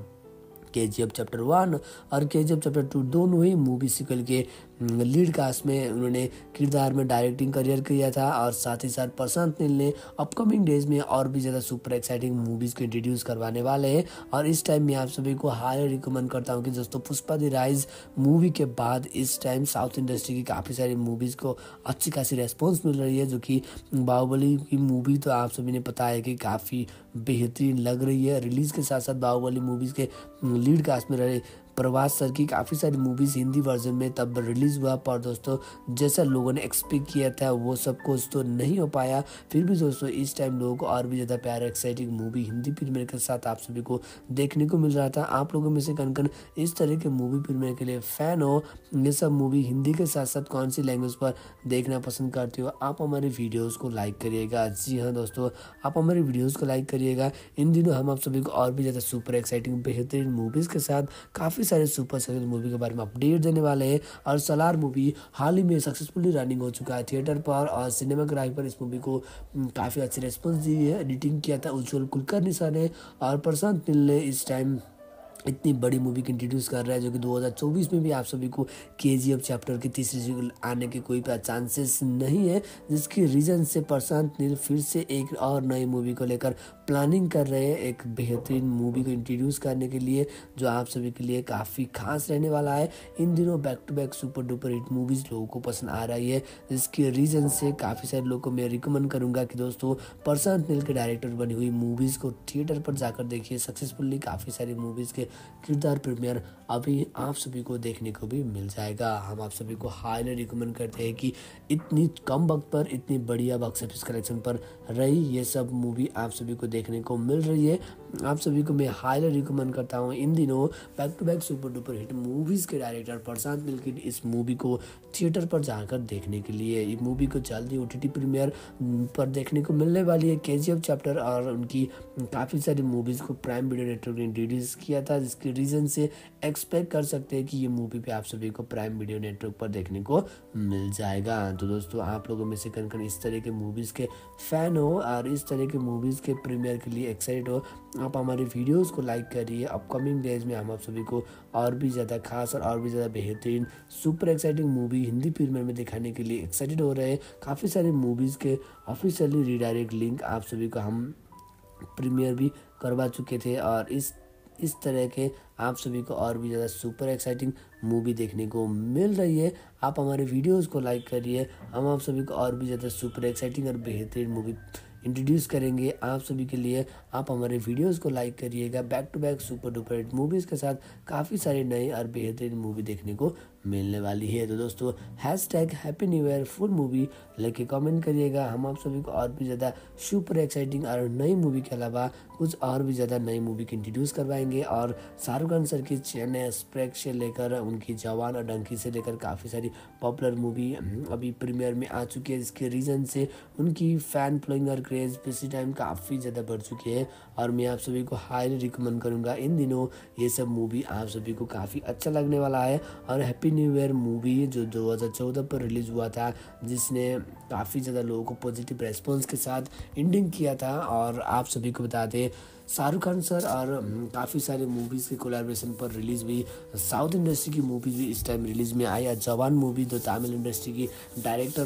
KGF चैप्टर 1 और KGF चैप्टर 2 दोनों ही मूवी सीक्वल के लीड कास्ट में उन्होंने किरदार में डायरेक्टिंग करियर किया था और साथ ही साथ प्रशांत नील ने अपकमिंग डेज में और भी ज़्यादा सुपर एक्साइटिंग मूवीज़ को इंट्रोड्यूस करवाने वाले हैं। और इस टाइम मैं आप सभी को हाईली रिकमेंड करता हूं कि दोस्तों पुष्पा द राइज मूवी के बाद इस टाइम साउथ इंडस्ट्री की काफ़ी सारी मूवीज़ को अच्छी खासी रेस्पॉन्स मिल रही है। जो कि बाहुबली की मूवी तो आप सभी ने पता है कि काफ़ी बेहतरीन लग रही है। रिलीज़ के साथ साथ बाहुबली मूवीज़ के लीड कास्ट में रहे प्रभास सर की काफ़ी सारी मूवीज़ हिंदी वर्जन में तब रिलीज़ हुआ, पर दोस्तों जैसा लोगों ने एक्सपेक्ट किया था वो सब कुछ तो नहीं हो पाया। फिर भी दोस्तों इस टाइम लोगों को और भी ज़्यादा प्यारा एक्साइटिंग मूवी हिंदी प्रीमियर के साथ आप सभी को देखने को मिल रहा था। आप लोगों में से कौन इस तरह के मूवी प्रीमियर के लिए फ़ैन हो, ये सब मूवी हिंदी के साथ साथ कौन सी लैंग्वेज पर देखना पसंद करते हो, आप हमारे वीडियोज़ को लाइक करिएगा। जी हाँ दोस्तों, आप हमारे वीडियोज़ को लाइक करिएगा। इन दिनों हम आप सभी को और भी ज़्यादा सुपर एक्साइटिंग बेहतरीन मूवीज़ के साथ काफ़ी सारे सुपर सक्सेस मूवी के बारे में अपडेट देने वाले हैं। और सलार मूवी हाल ही में सक्सेसफुली रनिंग हो चुका है थिएटर पर और सिनेमाग्राफी पर। इस मूवी को काफ़ी अच्छी रिस्पॉन्स दी है। एडिटिंग किया था उज्जवल कुलकर्णी सर ने और प्रशांत नील ने इस टाइम इतनी बड़ी मूवी की इंट्रोड्यूस कर रहा है जो कि 2024 में भी आप सभी को KGF चैप्टर की तीसरी सीक्वल आने के कोई चांसेस नहीं है, जिसकी रीज़न से प्रशांत नील फिर से एक और नई मूवी को लेकर प्लानिंग कर रहे हैं एक बेहतरीन मूवी को इंट्रोड्यूस करने के लिए जो आप सभी के लिए काफ़ी खास रहने वाला है। इन दिनों back to back super duper hit movies लोगों को पसंद आ रही है, जिसकी रीज़न से काफ़ी सारे लोगों को मैं रिकमेंड करूँगा कि दोस्तों प्रशांत नील के डायरेक्टर बनी हुई मूवीज़ को थिएटर पर जाकर देखिए। सक्सेसफुली काफ़ी सारी मूवीज़ के किरदार प्रीमियर अभी आप सभी को देखने को भी मिल जाएगा। हम आप सभी को हाईली रिकमेंड करते हैं कि इतनी कम वक्त पर इतनी बढ़िया बॉक्स ऑफिस कलेक्शन पर रही ये सब मूवी आप सभी को देखने को मिल रही है। आप सभी को मैं हाईली रिकमेंड करता हूँ इन दिनों back to back super duper hit movies के डायरेक्टर प्रशांत नील की इस मूवी को थिएटर पर जाकर देखने के लिए। ये मूवी को जल्दी OTT प्रीमियर पर देखने को मिलने वाली है। KGF चैप्टर और उनकी काफ़ी सारी मूवीज़ को प्राइम वीडियो नेटवर्क ने रिलीज किया था, जिसके रीज़न से एक्सपेक्ट कर सकते हैं कि ये मूवी पे आप सभी को प्राइम वीडियो नेटवर्क पर देखने को मिल जाएगा। तो दोस्तों आप लोगों में से कौन इस तरह के मूवीज़ के फ़ैन हो और इस तरह के मूवीज़ के प्रीमियर के लिए एक्साइटेड हो, आप हमारे वीडियोस को लाइक करिए। अपकमिंग डेज में हम आप सभी को और भी ज़्यादा खास और भी ज़्यादा बेहतरीन super exciting movie Hindi premiere में दिखाने के लिए एक्साइटेड हो रहे हैं। काफ़ी सारे मूवीज़ के ऑफिशियली रीडायरेक्ट लिंक आप सभी को हम प्रीमियर भी करवा चुके थे और इस तरह के आप सभी को और भी ज़्यादा सुपर एक्साइटिंग मूवी देखने को मिल रही है। आप हमारे वीडियोस को लाइक करिए। हम आप सभी को और भी ज़्यादा सुपर एक्साइटिंग और बेहतरीन मूवी इंट्रोड्यूस करेंगे आप सभी के लिए। आप हमारे वीडियोस को लाइक करिएगा। Back to back super duper hit movies के साथ काफ़ी सारी नई और बेहतरीन मूवी देखने को मिलने वाली है। तो दोस्तों happy new year full movie लेके कमेंट करिएगा। हम आप सभी को और भी ज़्यादा सुपर एक्साइटिंग और नई मूवी के अलावा कुछ और भी ज़्यादा नई मूवी की इंट्रोड्यूस करवाएंगे। और शाहरुख खान सर की चेन्नई स्प्रेक से लेकर उनकी जवान और डंकी से लेकर काफ़ी सारी पॉपुलर मूवी अभी प्रीमियर में आ चुकी है, जिसके रीज़न से उनकी फ़ैन फॉलोइंग और क्रेज़ पिछले टाइम काफ़ी ज़्यादा बढ़ चुकी है। और मैं आप सभी को हाईली रिकमेंड करूँगा इन दिनों ये सब मूवी आप सभी को काफ़ी अच्छा लगने वाला है। और हैप्पी न्यू ईयर मूवी जो 2014 पर रिलीज़ हुआ था, जिसने काफ़ी ज़्यादा लोगों को पॉजिटिव रेस्पॉन्स के साथ एंडिंग किया था। और आप सभी को बता दें शाहरुख खान सर और काफ़ी सारे मूवीज़ के कोलैबोरेशन पर रिलीज़ हुई साउथ इंडस्ट्री की मूवीज़ भी इस टाइम रिलीज़ में आई। जवान मूवी जो तमिल इंडस्ट्री की डायरेक्टर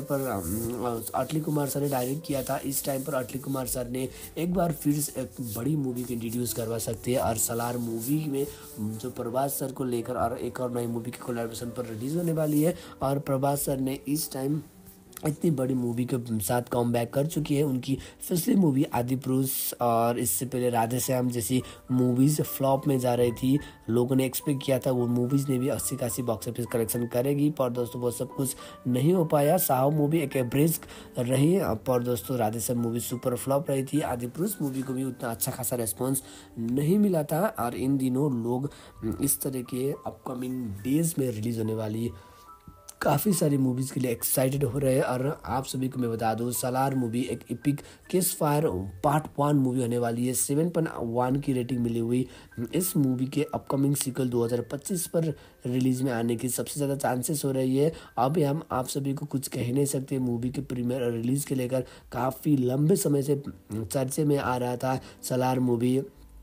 पर अटली कुमार सर ने डायरेक्ट किया था, इस टाइम पर अटली कुमार सर ने एक बार फिर से एक बड़ी मूवी को इंट्रोड्यूस करवा सकते हैं। और सलार मूवी में जो प्रभास सर को लेकर और एक और नई मूवी की कोलैबोरेशन पर रिलीज़ होने वाली है। और प्रभास सर ने इस टाइम इतनी बड़ी मूवी के साथ कमबैक कर चुकी है। उनकी पिछली मूवी आदिपुरुष और इससे पहले राधेश्याम जैसी मूवीज़ फ्लॉप में जा रही थी। लोगों ने एक्सपेक्ट किया था वो मूवीज़ ने भी 80 बॉक्स ऑफिस कलेक्शन करेगी, पर दोस्तों वो सब कुछ नहीं हो पाया। साहो मूवी एक एवरेज रही, पर दोस्तों राधेश्याम मूवी सुपर फ्लॉप रही थी। आदिपुरुष मूवी को भी उतना अच्छा खासा रेस्पॉन्स नहीं मिला था। और इन दिनों लोग इस तरह के अपकमिंग डेज में रिलीज़ होने वाली काफ़ी सारी मूवीज़ के लिए एक्साइटेड हो रहे हैं। और आप सभी को मैं बता दूं, सालार मूवी एक epic case fire part 1 movie होने वाली है। 7.1 की रेटिंग मिली हुई इस मूवी के अपकमिंग सीक्वल 2025 पर रिलीज़ में आने की सबसे ज़्यादा चांसेस हो रही है। अब हम आप सभी को कुछ कह नहीं सकते। मूवी के प्रीमियर और रिलीज़ के लेकर काफ़ी लंबे समय से चर्चे में आ रहा था। सालार मूवी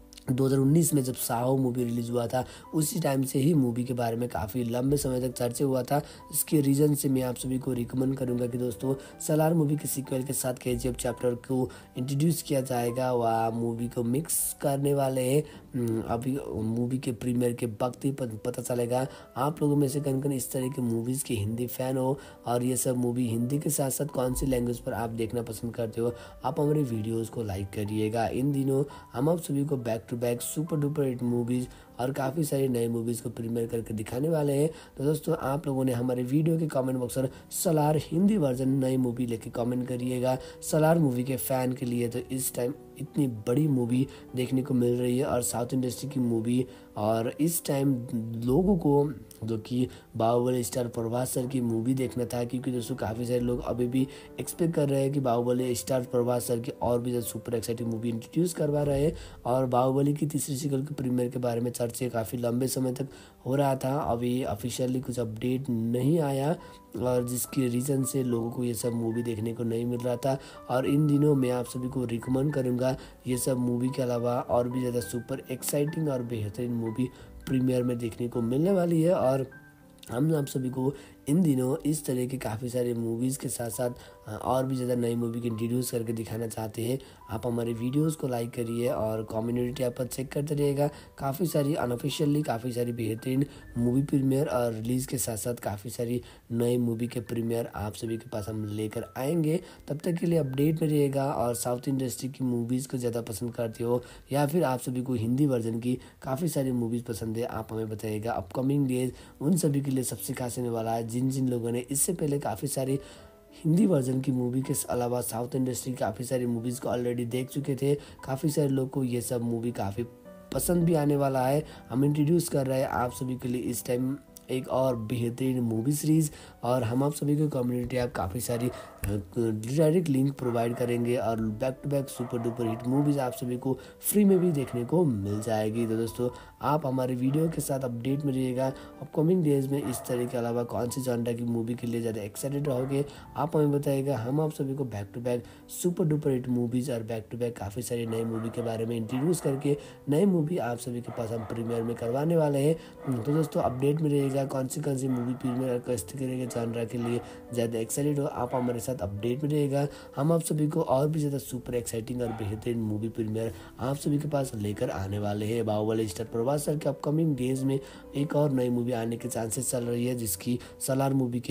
2019 में जब साहो मूवी रिलीज़ हुआ था, उसी टाइम से ही मूवी के बारे में काफ़ी लंबे समय तक चर्चा हुआ था। इसके रीज़न से मैं आप सभी को रिकमेंड करूंगा कि दोस्तों सालार मूवी के सीक्वल के साथ KGF चैप्टर को इंट्रोड्यूस किया जाएगा। वह मूवी को मिक्स करने वाले हैं। अभी मूवी के प्रीमियर के वक्त ही पता चलेगा। आप लोगों में से कौन इस तरह के मूवीज़ के हिंदी फ़ैन हो और ये सब मूवी हिंदी के साथ साथ कौन सी लैंग्वेज पर आप देखना पसंद करते हो, आप हमारे वीडियोज़ को लाइक करिएगा। इन दिनों हम आप सभी को back to back super duper hit movies और काफ़ी सारी नई मूवीज़ को प्रीमियर करके दिखाने वाले हैं। तो दोस्तों आप लोगों ने हमारे वीडियो के कमेंट बॉक्स पर सालार हिंदी वर्जन नई मूवी लेके कमेंट करिएगा। सालार मूवी के फ़ैन के लिए तो इस टाइम इतनी बड़ी मूवी देखने को मिल रही है और साउथ इंडस्ट्री की मूवी, और इस टाइम लोगों को जो कि बाहुबली स्टार प्रभास सर की मूवी देखना था, क्योंकि दोस्तों काफ़ी सारे लोग अभी भी एक्सपेक्ट कर रहे हैं कि बाहुबली स्टार प्रभास सर की और भी ज़्यादा सुपर एक्साइटिंग मूवी इंट्रोड्यूस करवा रहे हैं। और बाहुबली की तीसरी सीक्वल के प्रीमियर के बारे में चर्चा काफ़ी लंबे समय तक हो रहा था। अभी ऑफिशियली कुछ अपडेट नहीं आया और जिसके रीज़न से लोगों को ये सब मूवी देखने को नहीं मिल रहा था। और इन दिनों मैं आप सभी को रिकमेंड करूँगा ये सब मूवी के अलावा और भी ज़्यादा सुपर एक्साइटिंग और बेहतरीन मूवी प्रीमियर में देखने को मिलने वाली है। और हम आप सभी को इन दिनों इस तरह के काफ़ी सारे मूवीज़ के साथ साथ और भी ज़्यादा नई मूवी की इंट्रोड्यूस करके दिखाना चाहते हैं। आप हमारे वीडियोस को लाइक करिए और कम्युनिटी ऐप पर चेक करते रहिएगा। काफ़ी सारी अनऑफिशियली काफ़ी सारी बेहतरीन मूवी प्रीमियर और रिलीज़ के साथ साथ काफ़ी सारी नई मूवी के प्रीमियर आप सभी के पास हम लेकर आएंगे। तब तक के लिए अपडेट में रहिएगा। और साउथ इंडस्ट्री की मूवीज़ को ज़्यादा पसंद करते हो या फिर आप सभी को हिंदी वर्जन की काफ़ी सारी मूवीज़ पसंद है, आप हमें बताइएगा। अपकमिंग डेज उन सभी के लिए सबसे खास होने वाला है जिन लोगों ने इससे पहले काफ़ी सारी हिंदी वर्जन की मूवी के अलावा साउथ इंडस्ट्री काफ़ी सारी मूवीज़ को ऑलरेडी देख चुके थे। काफ़ी सारे लोग को ये सब मूवी काफ़ी पसंद भी आने वाला है। हम इंट्रोड्यूस कर रहे हैं आप सभी के लिए इस टाइम एक और बेहतरीन मूवी सीरीज़, और हम आप सभी को कम्युनिटी ऐप काफ़ी सारी डायरेक्ट लिंक प्रोवाइड करेंगे और back to back super duper hit movies आप सभी को फ्री में भी देखने को मिल जाएगी। तो दोस्तों आप हमारे वीडियो के साथ अपडेट में रहिएगा। अपकमिंग डेज में इस तरह के अलावा कौन सी जॉनर की मूवी के लिए ज़्यादा एक्साइटेड रहोगे, आप हमें बताइएगा। हम आप सभी को back to back super duper hit movies और बैक टू बैक काफ़ी सारी नई मूवी के बारे में इंट्रोड्यूस करके नई मूवी आप सभी के पास हम प्रीमियर में करवाने वाले हैं। तो दोस्तों अपडेट में रहिएगा। कौन सी मूवी प्रीमियर और किस तरह के जॉनर के लिए ज़्यादा एक्साइटेड हो, आप हमारे साथ अपडेट में रहेगा। हम आप सभी को और भी ज़्यादा सुपर एक्साइटिंग और बेहतरीन मूवी प्रीमियर आप सभी के पास लेकर आने वाले हैं। बाहुबली स्टार प्रभास सर के अपकमिंग डेज में एक और नई मूवी आने के चांसेस चल रही है, जिसकी सालार मूवी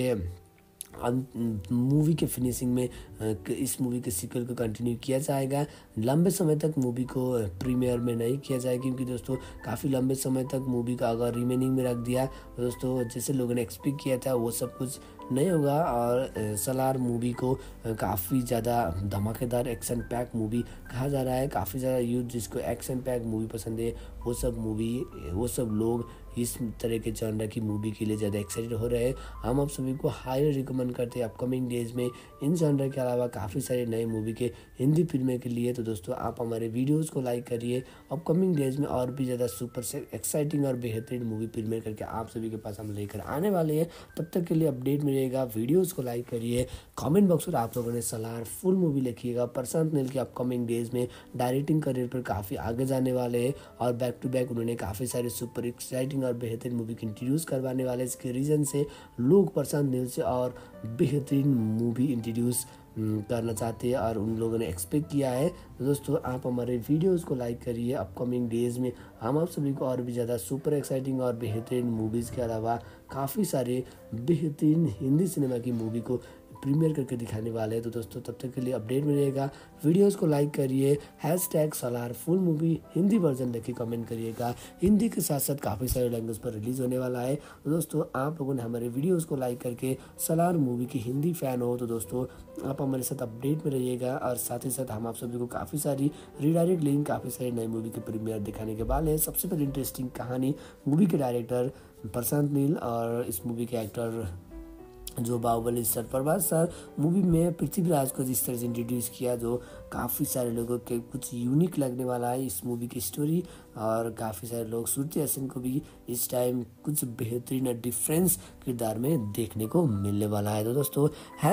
के फिनिशिंग में इस मूवी के सीक्वल को कंटिन्यू किया जाएगा। लंबे समय तक मूवी को प्रीमियर में नहीं किया जाएगा, क्योंकि दोस्तों काफ़ी लंबे समय तक मूवी का अगर रिमेनिंग में रख दिया तो दोस्तों जैसे लोगों ने एक्सपेक्ट किया था वो सब कुछ नहीं होगा। और सालार मूवी को काफ़ी ज़्यादा धमाकेदार एक्शन पैक मूवी कहा जा रहा है। काफ़ी ज़्यादा यूथ जिसको एक्शन पैक मूवी पसंद है वो सब लोग इस तरह के जॉनर की मूवी के लिए ज़्यादा एक्साइटेड हो रहे हैं। हम आप सभी को हाईली रिकमेंड करते हैं अपकमिंग डेज में इन जॉनर के अलावा काफ़ी सारे नए मूवी के हिंदी फिल्में के लिए। तो दोस्तों आप हमारे वीडियोस को लाइक करिए। अपकमिंग डेज में और भी ज़्यादा सुपर से एक्साइटिंग और बेहतरीन मूवी फिल्में करके आप सभी के पास हम लेकर आने वाले हैं। तब तक के लिए अपडेट मिलेगा। वीडियोज़ को लाइक करिए। कॉमेंट बॉक्स पर आप लोगों ने सालार फुल मूवी लिखिएगा। प्रशांत नील के अपकमिंग डेज में डायरेक्टिंग करियर पर काफ़ी आगे जाने वाले हैं और बैक टू बैक उन्होंने काफ़ी सारे सुपर एक्साइटिंग और बेहतरीन मूवी को इंट्रोड्यूस करवाने वाले। इसके रीज़न से लोग प्रशांत नील से और बेहतरीन मूवी इंट्रोड्यूस करना चाहते हैं और उन लोगों ने एक्सपेक्ट किया है। तो दोस्तों आप हमारे वीडियोस को लाइक करिए। अपकमिंग डेज में हम आप सभी को और भी ज़्यादा सुपर एक्साइटिंग और बेहतरीन मूवीज़ के अलावा काफ़ी सारे बेहतरीन हिंदी सिनेमा की मूवी को प्रीमियर करके दिखाने वाले हैं। तो दोस्तों तब तक के लिए अपडेट मिलेगा, वीडियोस को लाइक करिए, #Salaar full movie Hindi version लिख के कमेंट करिएगा। हिंदी के साथ साथ काफ़ी सारे लैंग्वेज पर रिलीज़ होने वाला है। तो दोस्तों आप लोगों ने हमारे वीडियोस को लाइक करके सलार मूवी की हिंदी फ़ैन हो तो दोस्तों आप हमारे साथ अपडेट में रहिएगा। और साथ ही साथ हम आप सभी को काफ़ी सारी रीडायरेक्ट लिंक, काफ़ी सारी नई मूवी के प्रीमियर दिखाने के वाले हैं। सबसे पहले इंटरेस्टिंग कहानी, मूवी के डायरेक्टर प्रशांत नील और इस मूवी के एक्टर जो Baahubali sir Prabhas sir movie में पृथ्वीराज को जिस तरह से इंट्रोड्यूस किया, जो काफ़ी सारे लोगों के कुछ यूनिक लगने वाला है इस मूवी की स्टोरी। और काफ़ी सारे लोग श्रुति हसन को भी इस टाइम कुछ बेहतरीन डिफरेंस किरदार में देखने को मिलने वाला है। तो दोस्तों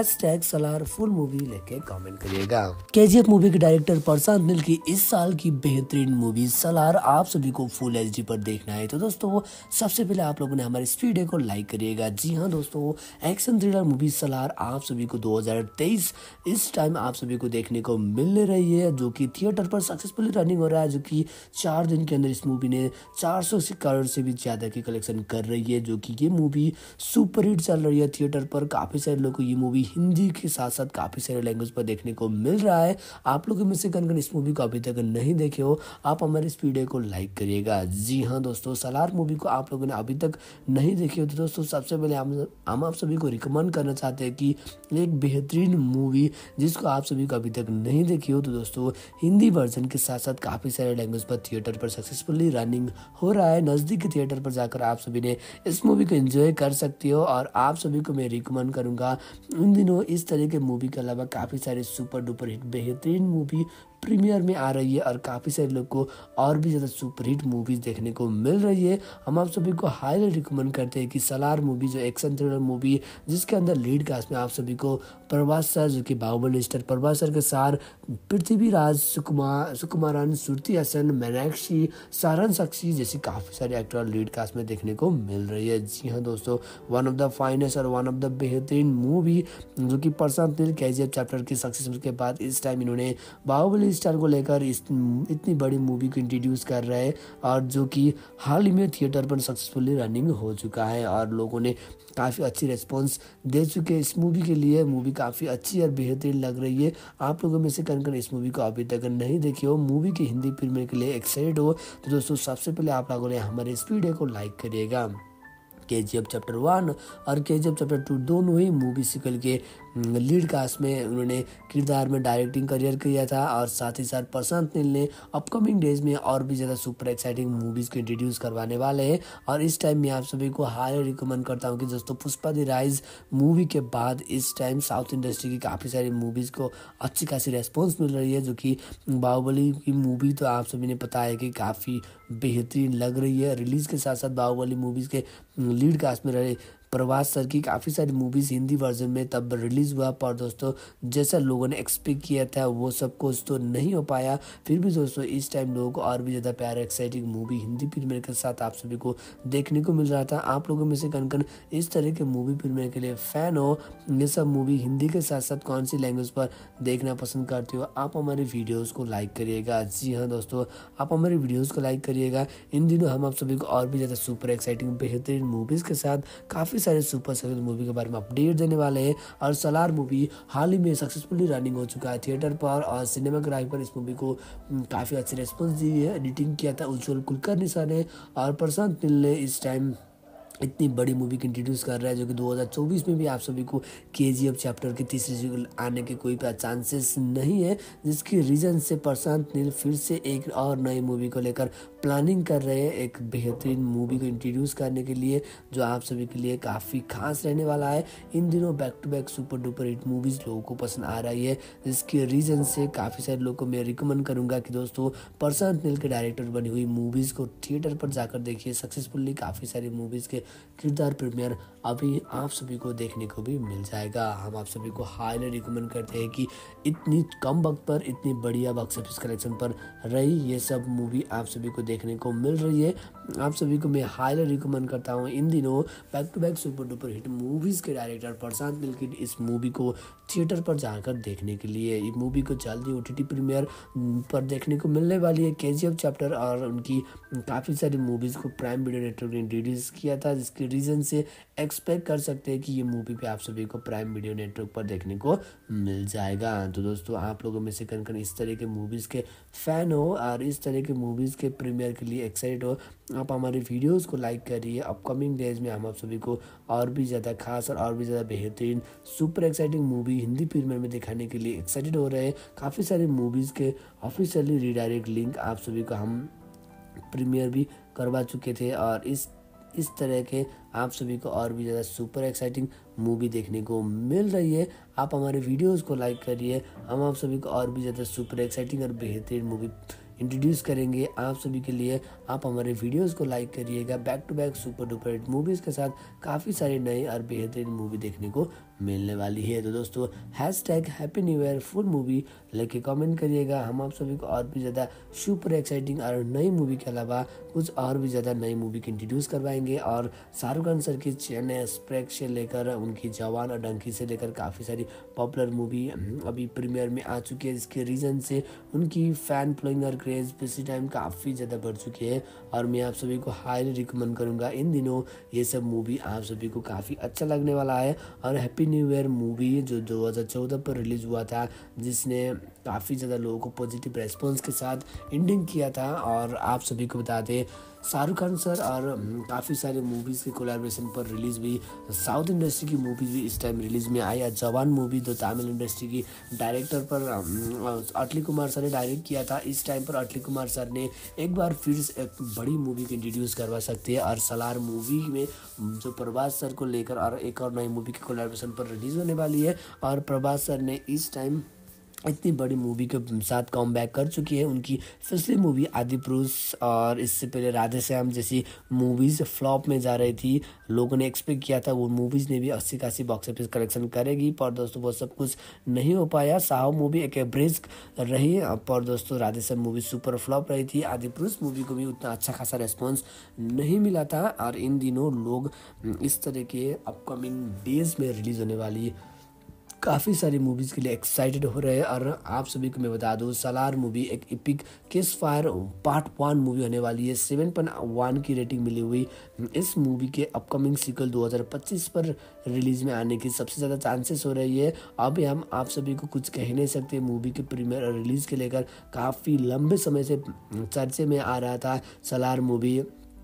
#सलार फुल मूवी लेके कमेंट करिएगा। KGF मूवी के डायरेक्टर प्रशांत नील की इस साल की बेहतरीन मूवी सलार आप सभी को फुल HD पर देखना है। तो दोस्तों सबसे पहले आप लोगों ने हमारे इस वीडियो को लाइक करिएगा। जी हाँ दोस्तों, एक्शन थ्रिलर मूवी सलार आप सभी को 2023 इस टाइम आप सभी को देखने को मिलने रही है, जो कि थिएटर पर सक्सेसफुली रनिंग हो रहा है, जो कि 4 दिन के अंदर इस मूवी ने 400 करोड़ से भी ज़्यादा की कलेक्शन कर रही है, जो कि ये मूवी सुपर हिट चल रही है थिएटर पर। काफ़ी सारे लोगों को ये मूवी हिंदी के साथ साथ काफ़ी सारे लैंग्वेज पर देखने को मिल रहा है। आप लोगों में से कौन इस मूवी को अभी तक नहीं देखे हो, आप हमारे इस वीडियो को लाइक करिएगा। जी हाँ दोस्तों, सलार मूवी को आप लोगों ने अभी तक नहीं देखी हो तो दोस्तों सबसे पहले हम आप सभी को रिकमेंड करना चाहते हैं कि एक बेहतरीन मूवी जिसको आप सभी को अभी तक नहीं देखी हो तो दोस्तों हिंदी वर्जन के साथ साथ काफ़ी सारे लैंग्वेज पर थिएटर पर सक्सेसफुली रनिंग हो रहा है। नज़दीकी थिएटर पर जाकर आप सभी ने इस मूवी को एंजॉय कर सकते हो। और आप सभी को मैं रिकमेंड करूँगा, इन दिनों इस तरह के मूवी के अलावा काफ़ी सारे सुपर डुपर हिट बेहतरीन मूवी प्रीमियर में आ रही है और काफ़ी सारे लोग को और भी ज़्यादा सुपर हिट मूवीज़ देखने को मिल रही है। हम आप सभी को हाईली रिकमेंड करते हैं कि सलार मूवी जो एक्शन थ्रिलर मूवी जिसके अंदर लीड कास्ट में आप सभी को प्रभास सर, जो कि बाहुबली स्टार प्रभास सर के साथ पृथ्वीराज, सुकुमारन, श्रुति हसन, मीनाक्षी, सारण साक्षी जैसी काफ़ी सारे एक्टर लीड कास्ट में देखने को मिल रही है। जी हाँ दोस्तों, वन ऑफ द फाइनेस्ट और वन ऑफ द बेहतरीन मूवी जो कि प्रशांत नील KGF चैप्टर की सक्सेस के बाद इस टाइम इन्होंने बाहुबली स्टार को लेकर इतनी बड़ी मूवी को इंट्रोड्यूस कर रहे हैं, और जो कि हाल ही में थिएटर पर सक्सेसफुली रनिंग हो चुका है और लोगों ने काफ़ी अच्छी रिस्पॉन्स दे चुके हैं इस मूवी के लिए। मूवी काफ़ी अच्छी और बेहतरीन लग रही है। आप लोगों में से कौन इस मूवी को अभी तक नहीं देखी हो, मूवी की हिंदी प्रीमियर के लिए एक्साइटेड हो तो दोस्तों सबसे पहले आप लोगों ने हमारे इस वीडियो को लाइक करिएगा। KGF चैप्टर 1 और KGF चैप्टर 2 दोनों ही मूवी सीक्वल के लीड कास्ट में उन्होंने किरदार में डायरेक्टिंग करियर किया था। और साथ ही साथ प्रशांत नील ने अपकमिंग डेज में और भी ज़्यादा सुपर एक्साइटिंग मूवीज़ को इंट्रोड्यूस करवाने वाले हैं। और इस टाइम मैं आप सभी को हाईली रिकमेंड करता हूं कि दोस्तों पुष्पा द राइज मूवी के बाद इस टाइम साउथ इंडस्ट्री की काफ़ी सारी मूवीज़ को अच्छी खासी रेस्पॉन्स मिल रही है, जो कि बाहुबली की मूवी तो आप सभी ने पता है कि काफ़ी बेहतरीन लग रही है। रिलीज़ के साथ साथ बाहुबली मूवीज़ के लीड कास्ट में रहे प्रभास सर की काफ़ी सारी मूवीज़ हिंदी वर्जन में तब रिलीज़ हुआ, पर दोस्तों जैसा लोगों ने एक्सपेक्ट किया था वो सब कुछ तो नहीं हो पाया। फिर भी दोस्तों इस टाइम लोगों को और भी ज़्यादा प्यारा एक्साइटिंग मूवी हिंदी प्रीमियर के साथ आप सभी को देखने को मिल रहा था। आप लोगों में से कौन इस तरह के मूवी प्रीमियर के लिए फ़ैन हो, ये सब मूवी हिंदी के साथ साथ कौन सी लैंग्वेज पर देखना पसंद करते हो, आप हमारे वीडियोज़ को लाइक करिएगा। जी हाँ दोस्तों, आप हमारे वीडियोज़ को लाइक करिएगा। इन दिनों हम आप सभी को और भी ज़्यादा सुपर एक्साइटिंग बेहतरीन मूवीज़ के साथ काफ़ी सारे सुपर सक्सेस मूवी के बारे में अपडेट देने वाले हैं। और सलार मूवी हाल ही में सक्सेसफुली रनिंग हो चुका है थिएटर पर और सिनेमाग्राफी पर। इस मूवी को काफ़ी अच्छी रिस्पॉन्स दी है। एडिटिंग किया था उज्ज्वल कुलकर्णी सर ने और प्रशांत नील ने इस टाइम इतनी बड़ी मूवी को इंट्रोड्यूस कर रहा है, जो कि 2024 में भी आप सभी को KGF चैप्टर की तीसरी सीक्वल आने के कोई चांसेस नहीं है, जिसकी रीज़न से प्रशांत नील फिर से एक और नई मूवी को लेकर प्लानिंग कर रहे हैं, एक बेहतरीन मूवी को इंट्रोड्यूस करने के लिए जो आप सभी के लिए काफ़ी खास रहने वाला है। इन दिनों back to back super duper hit movies लोगों को पसंद आ रही है, जिसकी रीज़न से काफ़ी सारे लोगों को मैं रिकमेंड करूँगा कि दोस्तों प्रशांत नील के डायरेक्टर बनी हुई मूवीज़ को थिएटर पर जाकर देखिए। सक्सेसफुली काफ़ी सारी मूवीज़ के किरदार प्रीमियर अभी आप सभी को देखने को भी मिल जाएगा। हम आप सभी को हाईली रिकमेंड करते हैं कि इतनी कम वक्त पर इतनी बढ़िया बॉक्स ऑफिस कलेक्शन पर रही ये सब मूवी आप सभी को देखने को मिल रही है। आप सभी को मैं हाईली रिकमेंड करता हूँ इन दिनों back to back super duper hit movies के डायरेक्टर प्रशांत नील की इस मूवी को थिएटर पर जाकर देखने के लिए। ये मूवी को जल्दी OTT प्रीमियर पर देखने को मिलने वाली है। KGF चैप्टर और उनकी काफ़ी सारी मूवीज़ को प्राइम वीडियो नेटवर्क ने रिलीज़ किया था, जिसके रीज़न से एक्सपेक्ट कर सकते हैं कि ये मूवी भी आप सभी को प्राइम वीडियो नेटवर्क पर देखने को मिल जाएगा। तो दोस्तों आप लोगों में से कन इस तरह के मूवीज़ के फ़ैन हो और इस तरह के मूवीज़ के प्रीमियर के लिए एक्साइटेड हो, आप हमारे वीडियोस को लाइक करिए। अपकमिंग डेज में हम आप सभी को और भी ज़्यादा खास और भी ज़्यादा बेहतरीन super exciting movie Hindi premiere में दिखाने के लिए एक्साइटेड हो रहे हैं। काफ़ी सारी मूवीज़ के ऑफिशियली रीडायरेक्ट लिंक आप सभी को हम प्रीमियर भी करवा चुके थे और इस तरह के आप सभी को और भी ज़्यादा सुपर एक्साइटिंग मूवी देखने को मिल रही है। आप हमारे वीडियोस को लाइक करिए, हम आप सभी को और भी ज़्यादा सुपर एक्साइटिंग और बेहतरीन मूवी इंट्रोड्यूस करेंगे आप सभी के लिए। आप हमारे वीडियोस को लाइक करिएगा। Back to back super duper hit movies के साथ काफ़ी सारी नई और बेहतरीन मूवी देखने को मिलने वाली है। तो दोस्तों hashtag happy new year full movie लेके कमेंट करिएगा। हम आप सभी को और भी ज़्यादा सुपर एक्साइटिंग और नई मूवी के अलावा कुछ और भी ज़्यादा नई मूवी की इंट्रोड्यूस करवाएंगे। और शाहरुख खान सर की चेन्नई एक्सप्रेस से लेकर उनकी जवान और डंकी से लेकर काफ़ी सारी पॉपुलर मूवी अभी प्रीमियर में आ चुकी है, जिसके रीज़न से उनकी फ़ैन फॉलोइंग और क्रेज़ इसी टाइम काफ़ी ज़्यादा बढ़ चुकी है। और मैं आप सभी को हाईली रिकमेंड करूँगा इन दिनों ये सब मूवी आप सभी को काफ़ी अच्छा लगने वाला है। और हैप्पी न्यू ईयर मूवी जो 2014 पर रिलीज़ हुआ था, जिसने काफ़ी ज़्यादा लोगों को पॉजिटिव रेस्पॉन्स के साथ एंडिंग किया था। और आप सभी को बता दें शाहरुख खान सर और काफ़ी सारे मूवीज़ के कोलैबोरेशन पर रिलीज़ हुई साउथ इंडस्ट्री की मूवीज़ भी इस टाइम रिलीज़ में आई। जवान मूवी तो तमिल इंडस्ट्री की डायरेक्टर पर अटली कुमार सर ने डायरेक्ट किया था। इस टाइम पर अटली कुमार सर ने एक बार फिर से एक बड़ी मूवी को इंट्रोड्यूस करवा सकते हैं। और सलार मूवी में जो प्रभास सर को लेकर और एक और नई मूवी की कोलैबोरेशन पर रिलीज़ होने वाली है। और प्रभास सर ने इस टाइम इतनी बड़ी मूवी के साथ कम बैक कर चुकी है। उनकी पिछली मूवी आदिपुरुष और इससे पहले राधे श्याम जैसी मूवीज़ फ्लॉप में जा रही थी। लोगों ने एक्सपेक्ट किया था वो मूवीज़ ने भी 80 बॉक्स ऑफिस कलेक्शन करेगी, पर दोस्तों वो सब कुछ नहीं हो पाया। साहो मूवी एक एवरेज रही, पर दोस्तों Radhe Shyam movie super flop रही थी। आदिपुरुष मूवी को भी उतना अच्छा खासा रेस्पॉन्स नहीं मिला था। और इन दिनों लोग इस तरह के अपकमिंग डेज में रिलीज़ होने वाली काफ़ी सारी मूवीज़ के लिए एक्साइटेड हो रहे हैं। और आप सभी को मैं बता दूं सलार मूवी एक epic case fire part 1 movie होने वाली है। 7.1 की रेटिंग मिली हुई इस मूवी के अपकमिंग सीक्वल 2025 पर रिलीज़ में आने की सबसे ज़्यादा चांसेस हो रही है। अब हम आप सभी को कुछ कह नहीं सकते। मूवी के प्रीमियर और रिलीज़ के लेकर काफ़ी लंबे समय से चर्चे में आ रहा था। सलार मूवी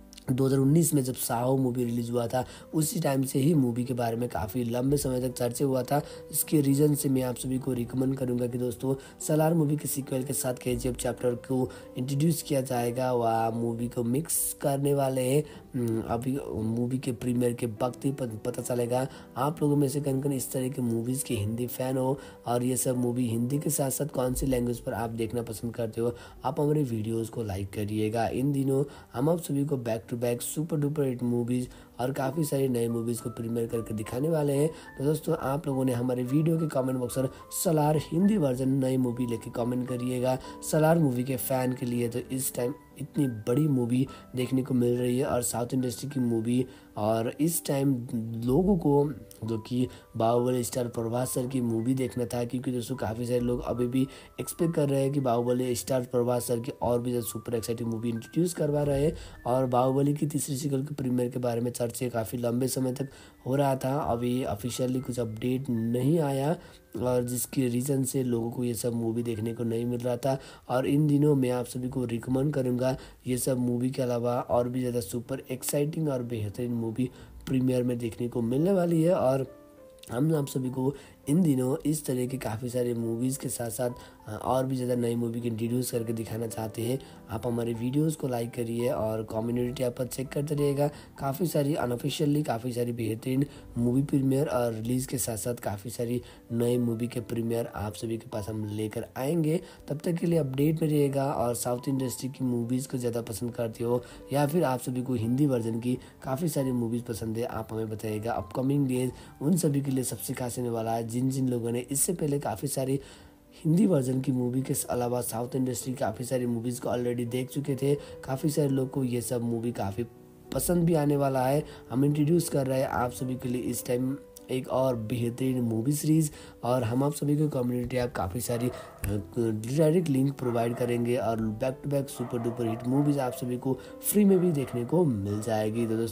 2019 में जब साहो मूवी रिलीज़ हुआ था, उसी टाइम से ही मूवी के बारे में काफ़ी लंबे समय तक चर्चा हुआ था। इसके रीज़न से मैं आप सभी को रिकमेंड करूंगा कि दोस्तों सलार मूवी के सीक्वल के साथ KGF चैप्टर को इंट्रोड्यूस किया जाएगा। वह मूवी को मिक्स करने वाले हैं। अभी मूवी के प्रीमियर के वक्त ही पता चलेगा। आप लोगों में से कन इस तरह के मूवीज़ के हिंदी फ़ैन हो और ये सब मूवी हिंदी के साथ साथ कौन सी लैंग्वेज पर आप देखना पसंद करते हो, आप हमारे वीडियोज़ को लाइक करिएगा। इन दिनों हम आप सभी को back to back super duper hit movies और काफ़ी सारी नई मूवीज़ को प्रीमियर करके दिखाने वाले हैं। तो दोस्तों आप लोगों ने हमारे वीडियो के कमेंट बॉक्स पर सलार हिंदी वर्जन नई मूवी लेके कमेंट करिएगा। सलार मूवी के फ़ैन के लिए तो इस टाइम इतनी बड़ी मूवी देखने को मिल रही है और साउथ इंडस्ट्री की मूवी। और इस टाइम लोगों को जो कि बाहुबली स्टार प्रभास सर की मूवी देखना था, क्योंकि दोस्तों काफ़ी सारे लोग अभी भी एक्सपेक्ट कर रहे हैं कि बाहुबली स्टार प्रभास सर की और भी ज़्यादा सुपर एक्साइटिंग मूवी इंट्रोड्यूस करवा रहे हैं। और बाहुबली की तीसरी सीक्वल के प्रीमियर के बारे में चर्चा काफ़ी लंबे समय तक हो रहा था। अभी ऑफिशियली कुछ अपडेट नहीं आया और जिसके रीज़न से लोगों को ये सब मूवी देखने को नहीं मिल रहा था। और इन दिनों मैं आप सभी को रिकमेंड करूँगा ये सब मूवी के अलावा और भी ज़्यादा सुपर एक्साइटिंग और बेहतरीन मूवी प्रीमियर में देखने को मिलने वाली है। और हम आप सभी को इन दिनों इस तरह के काफ़ी सारे मूवीज़ के साथ साथ और भी ज़्यादा नई मूवी की इंट्रोड्यूस करके दिखाना चाहते हैं। आप हमारे वीडियोस को लाइक करिए और कम्युनिटी ऐप पर चेक करते रहिएगा। काफ़ी सारी अनऑफिशियली काफ़ी सारी बेहतरीन मूवी प्रीमियर और रिलीज़ के साथ साथ काफ़ी सारी नई मूवी के प्रीमियर आप सभी के पास हम लेकर आएंगे। तब तक के लिए अपडेट में रहिएगा। और साउथ इंडस्ट्री की मूवीज़ को ज़्यादा पसंद करते हो या फिर आप सभी को हिंदी वर्जन की काफ़ी सारी मूवीज़ पसंद है, आप हमें बताइएगा। अपकमिंग डेज उन सभी के लिए सबसे खास होने वाला है जिन लोगों ने इससे पहले काफ़ी सारी हिंदी वर्जन की मूवी के अलावा साउथ इंडस्ट्री काफ़ी सारी मूवीज़ को ऑलरेडी देख चुके थे। काफ़ी सारे लोग को ये सब मूवी काफ़ी पसंद भी आने वाला है। हम इंट्रोड्यूस कर रहे हैं आप सभी के लिए इस टाइम एक और बेहतरीन मूवी सीरीज़। और हम आप सभी को कम्युनिटी ऐप काफ़ी सारी डायरेक्ट लिंक प्रोवाइड करेंगे और back to back super duper hit movies आप सभी को फ्री में भी देखने को मिल जाएगी। तो दोस्तों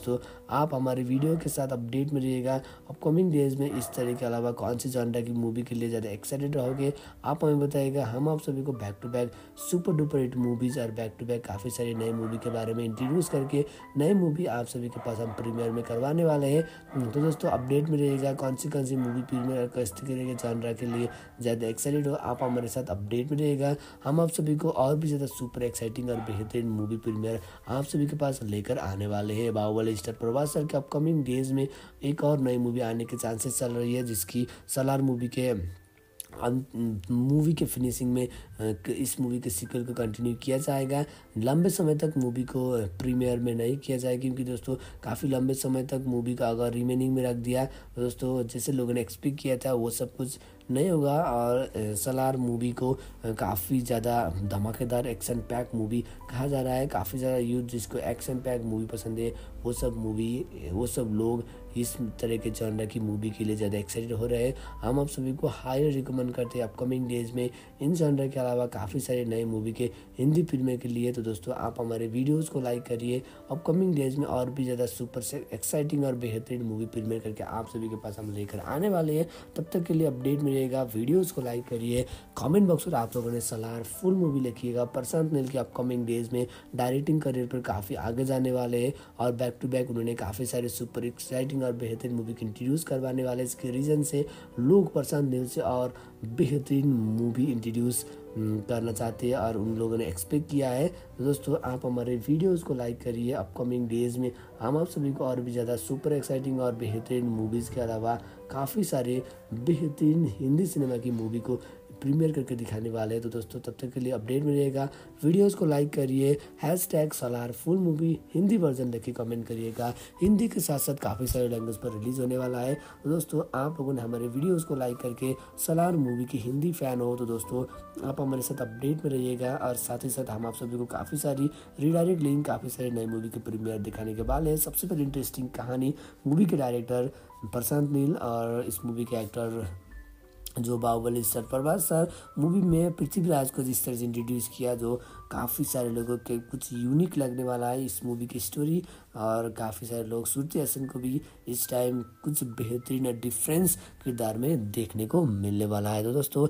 आप हमारे वीडियो के साथ अपडेट में रहिएगा। अपकमिंग डेज में इस तरह के अलावा कौन सी जॉनर की मूवी के लिए ज़्यादा एक्साइटेड रहोगे, आप हमें बताइएगा। हम आप सभी को back to back super duper hit movies और बैक टू बैक काफ़ी सारी नई मूवी के बारे में इंट्रोड्यूस करके नई मूवी आप सभी के पास हम प्रीमियर में करवाने वाले हैं। तो दोस्तों अपडेट में रहिएगा, कौन सी मूवी प्रीमियर और किस तरह के जॉनर के लिए ज़्यादा एक्साइटेड हो, आप हमारे साथ अपडेट में रहिएगा। हम आप सभी को और भी ज़्यादा सुपर एक्साइटिंग और बेहतरीन मूवी प्रीमियर आप सभी के पास लेकर आने वाले हैं। बाहुबली स्टार प्रभास सर के अपकमिंग डेज में एक और नई मूवी आने के चांसेस चल रही है, जिसकी सलार मूवी के फिनिशिंग में इस मूवी के सीक्वल को कंटिन्यू किया जाएगा। लंबे समय तक मूवी को प्रीमियर में नहीं किया जाएगा, क्योंकि दोस्तों काफ़ी लंबे समय तक मूवी का अगर रिमेनिंग में रख दिया तो दोस्तों जैसे लोगों ने एक्सपेक्ट किया था वो सब कुछ नहीं होगा। और सलार मूवी को काफ़ी ज़्यादा धमाकेदार एक्शन पैक मूवी कहा जा रहा है। काफ़ी ज़्यादा यूथ जिसको एक्शन पैक मूवी पसंद है वो सब लोग इस तरह के जॉनर की मूवी के लिए ज़्यादा एक्साइटेड हो रहे हैं। हम आप सभी को हाईली रिकमेंड करते हैं अपकमिंग डेज में इन जॉनर के अलावा काफ़ी सारे नए मूवी के हिंदी फिल्में के लिए। तो दोस्तों आप हमारे वीडियोस को लाइक करिए। अपकमिंग डेज में और भी ज़्यादा सुपर से एक्साइटिंग और बेहतरीन मूवी फिल्में करके आप सभी के पास हम लेकर आने वाले हैं। तब तक के लिए अपडेट में रहेगा, वीडियोज़ को लाइक करिए। कॉमेंट बॉक्स में आप लोगों ने सलार फुल मूवी लिखिएगा। प्रशांत नील के अपकमिंग डेज में डायरेक्टिंग करियर पर काफ़ी आगे जाने वाले हैं और बैक टू बैक उन्होंने काफ़ी सारे सुपर एक्साइटिंग और बेहतरीन मूवी को इंट्रोड्यूस करवाने वाले। इसके रीज़न से लोग प्रशांत नील से और बेहतरीन मूवी इंट्रोड्यूस करना चाहते हैं और उन लोगों ने एक्सपेक्ट किया है। तो दोस्तों आप हमारे वीडियोस को लाइक करिए। अपकमिंग डेज में हम आप सभी को और भी ज़्यादा सुपर एक्साइटिंग और बेहतरीन मूवीज़ के अलावा काफ़ी सारे बेहतरीन हिंदी सिनेमा की मूवी को प्रीमियर करके दिखाने वाले हैं। तो दोस्तों तब तक के लिए अपडेट में रहेगा, वीडियोस को लाइक करिए। #Salaar full movie Hindi version लिख के कमेंट करिएगा। हिंदी के साथ साथ काफ़ी सारे लैंग्वेज पर रिलीज़ होने वाला है। तो दोस्तों आप लोगों ने हमारे वीडियोस को लाइक करके सलार मूवी की हिंदी फ़ैन हो तो दोस्तों आप हमारे साथ अपडेट में रहिएगा। और साथ ही साथ हम आप सभी को काफ़ी सारी रीडायरेक्ट लिंक काफ़ी सारी नई मूवी के प्रीमियर दिखाने के वाले हैं। सबसे पहले इंटरेस्टिंग कहानी मूवी के डायरेक्टर प्रशांत नील और इस मूवी के एक्टर जो Baahubali star Prabhas sir movie में पृथ्वीराज को जिस तरह से इंट्रोड्यूस किया, जो काफ़ी सारे लोगों के कुछ यूनिक लगने वाला है इस मूवी की स्टोरी। और काफ़ी सारे लोग श्रुति हसन को भी इस टाइम कुछ बेहतरीन और डिफरेंस किरदार में देखने को मिलने वाला है। तो दोस्तों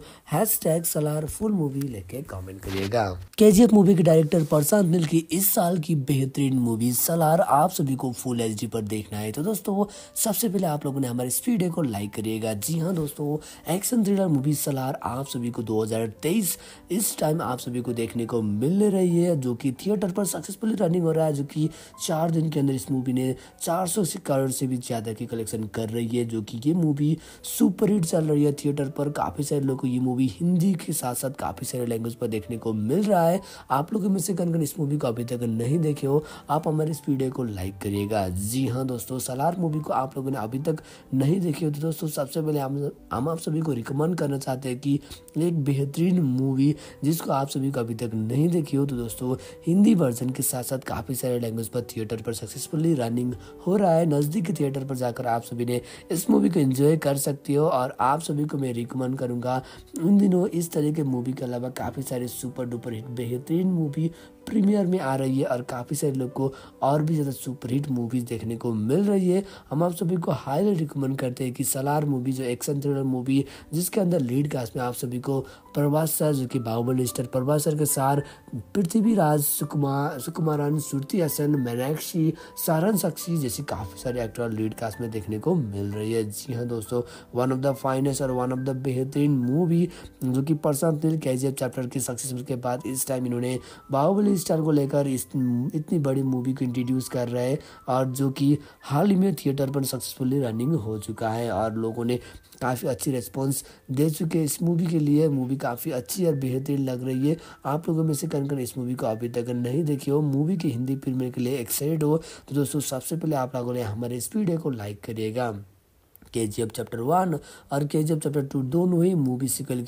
#सलार फुल मूवी लेके कमेंट करिएगा। KGF मूवी के डायरेक्टर प्रशांत नील की इस साल की बेहतरीन मूवी सलार आप सभी को फुल HD पर देखना है। तो दोस्तों सबसे पहले आप लोगों ने हमारे इस वीडियो को लाइक करिएगा। जी हाँ दोस्तों, एक्शन थ्रिलर मूवी सलार आप सभी को 2023 इस टाइम आप सभी को देखने को मिलने रही है, जो कि थिएटर पर सक्सेसफुली रनिंग हो रहा है, जो कि 4 दिन के अंदर इस मूवी ने 400 करोड़ से भी ज़्यादा की कलेक्शन कर रही है, जो कि ये मूवी सुपर हिट चल रही है थिएटर पर। काफ़ी सारे लोगों को ये मूवी हिंदी के साथ साथ काफ़ी सारे लैंग्वेज पर देखने को मिल रहा है। आप लोगों में से कौन इस मूवी को अभी तक नहीं देखे हो, आप हमारे इस वीडियो को लाइक करिएगा। जी हाँ दोस्तों, सलार मूवी को आप लोगों ने अभी तक नहीं देखी हो तो दोस्तों सबसे पहले हम आप सभी को रिकमेंड करना चाहते हैं कि एक बेहतरीन मूवी जिसको आप सभी को अभी तक नहीं देखी हो तो दोस्तों हिंदी वर्जन के साथ साथ काफ़ी सारे लैंग्वेज पर थिएटर पर सक्सेसफुली रनिंग हो रहा है। नज़दीकी थिएटर पर जाकर आप सभी ने इस मूवी को एंजॉय कर सकते हो। और आप सभी को मैं रिकमेंड करूँगा इन दिनों इस तरह के मूवी के अलावा काफ़ी सारे सुपर डुपर हिट बेहतरीन मूवी प्रीमियर में आ रही है और काफ़ी सारे लोग को और भी ज़्यादा सुपर हिट मूवीज़ देखने को मिल रही है। हम आप सभी को हाईली रिकमेंड करते हैं कि सलार मूवी जो एक्शन थ्रिलर मूवी जिसके अंदर लीड कास्ट में आप सभी को प्रभास सर जो कि बाहुबली स्टार प्रभास सर के साथ पृथ्वीराज, सुकुमारन, श्रुति हसन, मीनाक्षी, सारण साक्षी जैसी काफ़ी सारे एक्टर लीड कास्ट में देखने को मिल रही है। जी हाँ दोस्तों, वन ऑफ द फाइनेस्ट और वन ऑफ द बेहतरीन मूवी जो कि प्रशांत नील KGF चैप्टर की सक्सेस के बाद इस टाइम इन्होंने बाहुबली स्टार को लेकर इतनी बड़ी मूवी को इंट्रोड्यूस कर रहे हैं और जो कि हाल ही में थिएटर पर सक्सेसफुली रनिंग हो चुका है और लोगों ने काफ़ी अच्छी रिस्पॉन्स दे चुके हैं इस मूवी के लिए। मूवी काफ़ी अच्छी और बेहतरीन लग रही है। आप लोगों में से कौन इस मूवी को अभी तक नहीं देखी हो, मूवी की हिंदी फिल्म के लिए एक्साइटेड हो तो दोस्तों सबसे पहले आप लोगों ने हमारे इस वीडियो को लाइक करिएगा। KGF चैप्टर 1 और KGF चैप्टर 2 दोनों ही मूवी सीक्वल के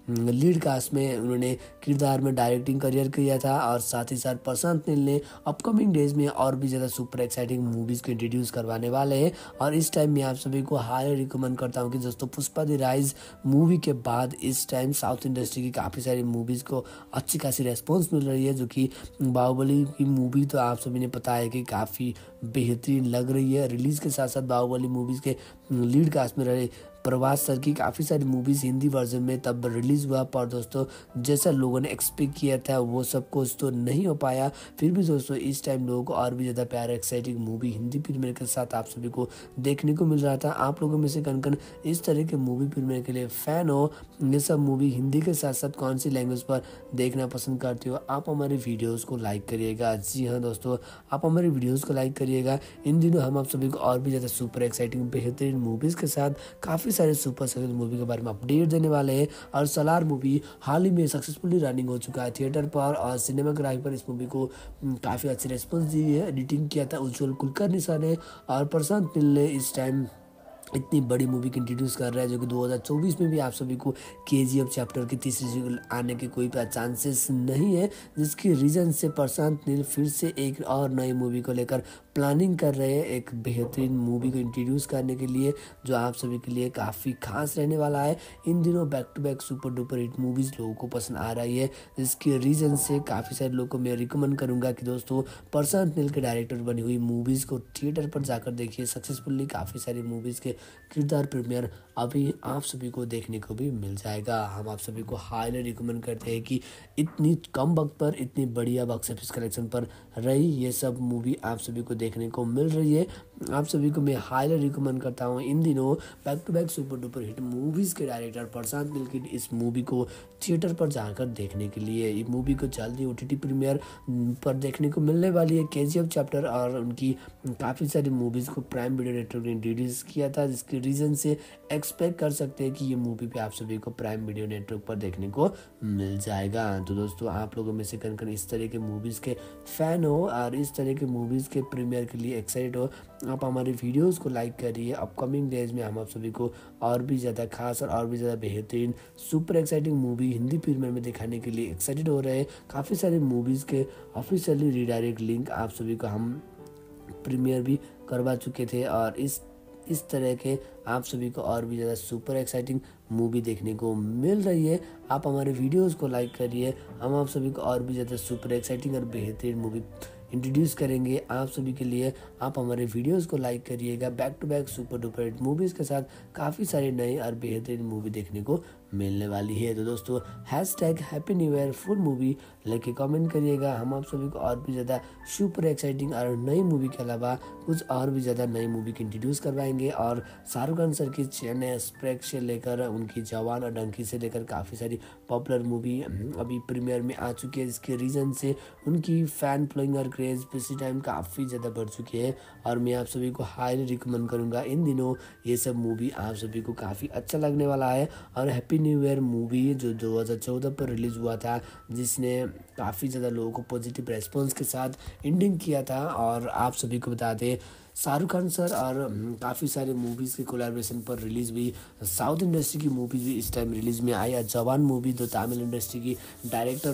लीड कास्ट में उन्होंने किरदार में डायरेक्टिंग करियर किया था और साथ ही साथ प्रशांत नील ने अपकमिंग डेज में और भी ज़्यादा सुपर एक्साइटिंग मूवीज़ को इंट्रोड्यूस करवाने वाले हैं। और इस टाइम मैं आप सभी को हाईली रिकमेंड करता हूँ कि दोस्तों पुष्पा द राइज मूवी के बाद इस टाइम साउथ इंडस्ट्री की काफ़ी सारी मूवीज़ को अच्छी खासी रेस्पॉन्स मिल रही है, जो कि बाहुबली की मूवी तो आप सभी ने पता है कि काफ़ी बेहतरीन लग रही है। रिलीज़ के साथ साथ बाहुबली मूवीज़ के लीड कास्ट में रहे प्रभास सर की काफ़ी सारी मूवीज़ हिंदी वर्जन में तब रिलीज़ हुआ, पर दोस्तों जैसा लोगों ने एक्सपेक्ट किया था वो सब कुछ तो नहीं हो पाया। फिर भी दोस्तों इस टाइम लोगों को और भी ज़्यादा प्यारा एक्साइटिंग मूवी हिंदी प्रीमियर के साथ आप सभी को देखने को मिल रहा था। आप लोगों में से कन कन इस तरह के मूवी प्रीमियर के लिए फ़ैन हो, ये सब मूवी हिंदी के साथ साथ कौन सी लैंग्वेज पर देखना पसंद करते हो, आप हमारे वीडियोज़ को लाइक करिएगा। जी हाँ दोस्तों, आप हमारे वीडियोज़ को लाइक करिएगा। इन दिनों हम आप सभी को और भी ज़्यादा सुपर एक्साइटिंग बेहतरीन मूवीज़ के साथ काफ़ी सारे सुपर सक्सेस मूवी के बारे में अपडेट देने वाले हैं। और सलार मूवी हाल ही में सक्सेसफुली रनिंग हो चुका है थिएटर पर, और सिनेमाग्राफी पर इस मूवी को काफ़ी अच्छी रेस्पॉन्स दी है। एडिटिंग किया था उज्ज्वल कुलकर्णी सर ने, और प्रशांत नील ने इस टाइम इतनी बड़ी मूवी की इंट्रोड्यूस कर रहा है, जो कि 2024 में भी आप सभी को KGF चैप्टर की तीसरी सीक्वल आने के कोई चांसेस नहीं है, जिसकी रीज़न से प्रशांत नील फिर से एक और नई मूवी को लेकर प्लानिंग कर रहे हैं, एक बेहतरीन मूवी को इंट्रोड्यूस करने के लिए, जो आप सभी के लिए काफ़ी खास रहने वाला है। इन दिनों back to back super duper hit movies लोगों को पसंद आ रही है, जिसके रीज़न से काफ़ी सारे लोगों को मैं रिकमेंड करूँगा कि दोस्तों प्रशांत नील के डायरेक्टर बनी हुई मूवीज़ को थिएटर पर जाकर देखिए। सक्सेसफुल्ली काफ़ी सारी मूवीज़ के किरदार प्रीमियर अभी आप सभी को देखने को भी मिल जाएगा। हम आप सभी को हाईली रिकमेंड करते हैं कि इतनी कम वक्त पर इतनी बढ़िया बॉक्स ऑफिस कलेक्शन पर रही ये सब मूवी आप सभी को देखने को मिल रही है। आप सभी को मैं हाईली रिकमेंड करता हूँ इन दिनों back to back super duper hit movies के डायरेक्टर प्रशांत नील की इस मूवी को थिएटर पर जाकर देखने के लिए। ये मूवी को जल्दी OTT प्रीमियर पर देखने को मिलने वाली है। KGF चैप्टर और उनकी काफ़ी सारी मूवीज़ को प्राइम वीडियो नेटवर्क ने रिलीज़ किया था, जिसके रीज़न से एक्सपेक्ट कर सकते हैं कि ये मूवी पे आप सभी को प्राइम वीडियो नेटवर्क पर देखने को मिल जाएगा। तो दोस्तों आप लोगों में से कन कन इस तरह के मूवीज़ के फ़ैन हो और इस तरह के मूवीज़ के प्रीमियर के लिए एक्साइटेड हो, आप हमारे वीडियोस को लाइक करिए। अपकमिंग डेज में हम आप सभी को और भी ज़्यादा खास और भी ज़्यादा बेहतरीन super exciting movie Hindi premiere में दिखाने के लिए एक्साइटेड हो रहे हैं। काफ़ी सारी मूवीज़ के ऑफिशियली रीडायरेक्ट लिंक आप सभी को हम प्रीमियर भी करवा चुके थे, और इस तरह के आप सभी को और भी ज़्यादा सुपर एक्साइटिंग मूवी देखने को मिल रही है। आप हमारे वीडियोस को लाइक करिए, हम आप सभी को और भी ज़्यादा सुपर एक्साइटिंग और बेहतरीन मूवी इंट्रोड्यूस करेंगे आप सभी के लिए। आप हमारे वीडियोस को लाइक करिएगा। Back to back super duper hit movies के साथ काफ़ी सारी नई और बेहतरीन मूवी देखने को मिलने वाली है। तो दोस्तों happy new year full movie लेके कमेंट करिएगा। हम आप सभी को और भी ज़्यादा सुपर एक्साइटिंग और नई मूवी के अलावा कुछ और भी ज़्यादा नई मूवी की इंट्रोड्यूस करवाएंगे। और शाहरुख खान सर की चेन्नई स्प्रेक से लेकर उनकी जवान और डंकी से लेकर काफ़ी सारी पॉपुलर मूवी अभी प्रीमियर में आ चुकी है, जिसके रीज़न से उनकी फ़ैन फॉलोइंग और क्रेज़ इसी टाइम काफ़ी ज़्यादा बढ़ चुकी है। और मैं आप सभी को हाईली रिकमेंड करूँगा इन दिनों ये सब मूवी आप सभी को काफ़ी अच्छा लगने वाला है। और हैप्पी न्यू ईयर मूवी जो 2014 पर रिलीज़ हुआ था, जिसने काफ़ी ज़्यादा लोगों को पॉजिटिव रेस्पॉन्स के साथ एंडिंग किया था। और आप सभी को बता दें शाहरुख खान सर और काफ़ी सारे मूवीज़ के कोलैबोरेशन पर रिलीज़ हुई साउथ इंडस्ट्री की मूवीज़ भी इस टाइम रिलीज़ में आई। जवान मूवी जो तमिल इंडस्ट्री की डायरेक्टर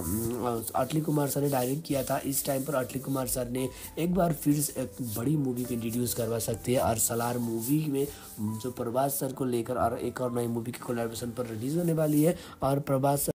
पर अटली कुमार सर ने डायरेक्ट किया था, इस टाइम पर अटली कुमार सर ने एक बार फिर से एक बड़ी मूवी को इंट्रोड्यूस करवा सकते हैं। और सलार मूवी में जो प्रभास सर को लेकर और एक और नई मूवी की कोलैबोरेशन पर रिलीज़ होने वाली है, और प्रभास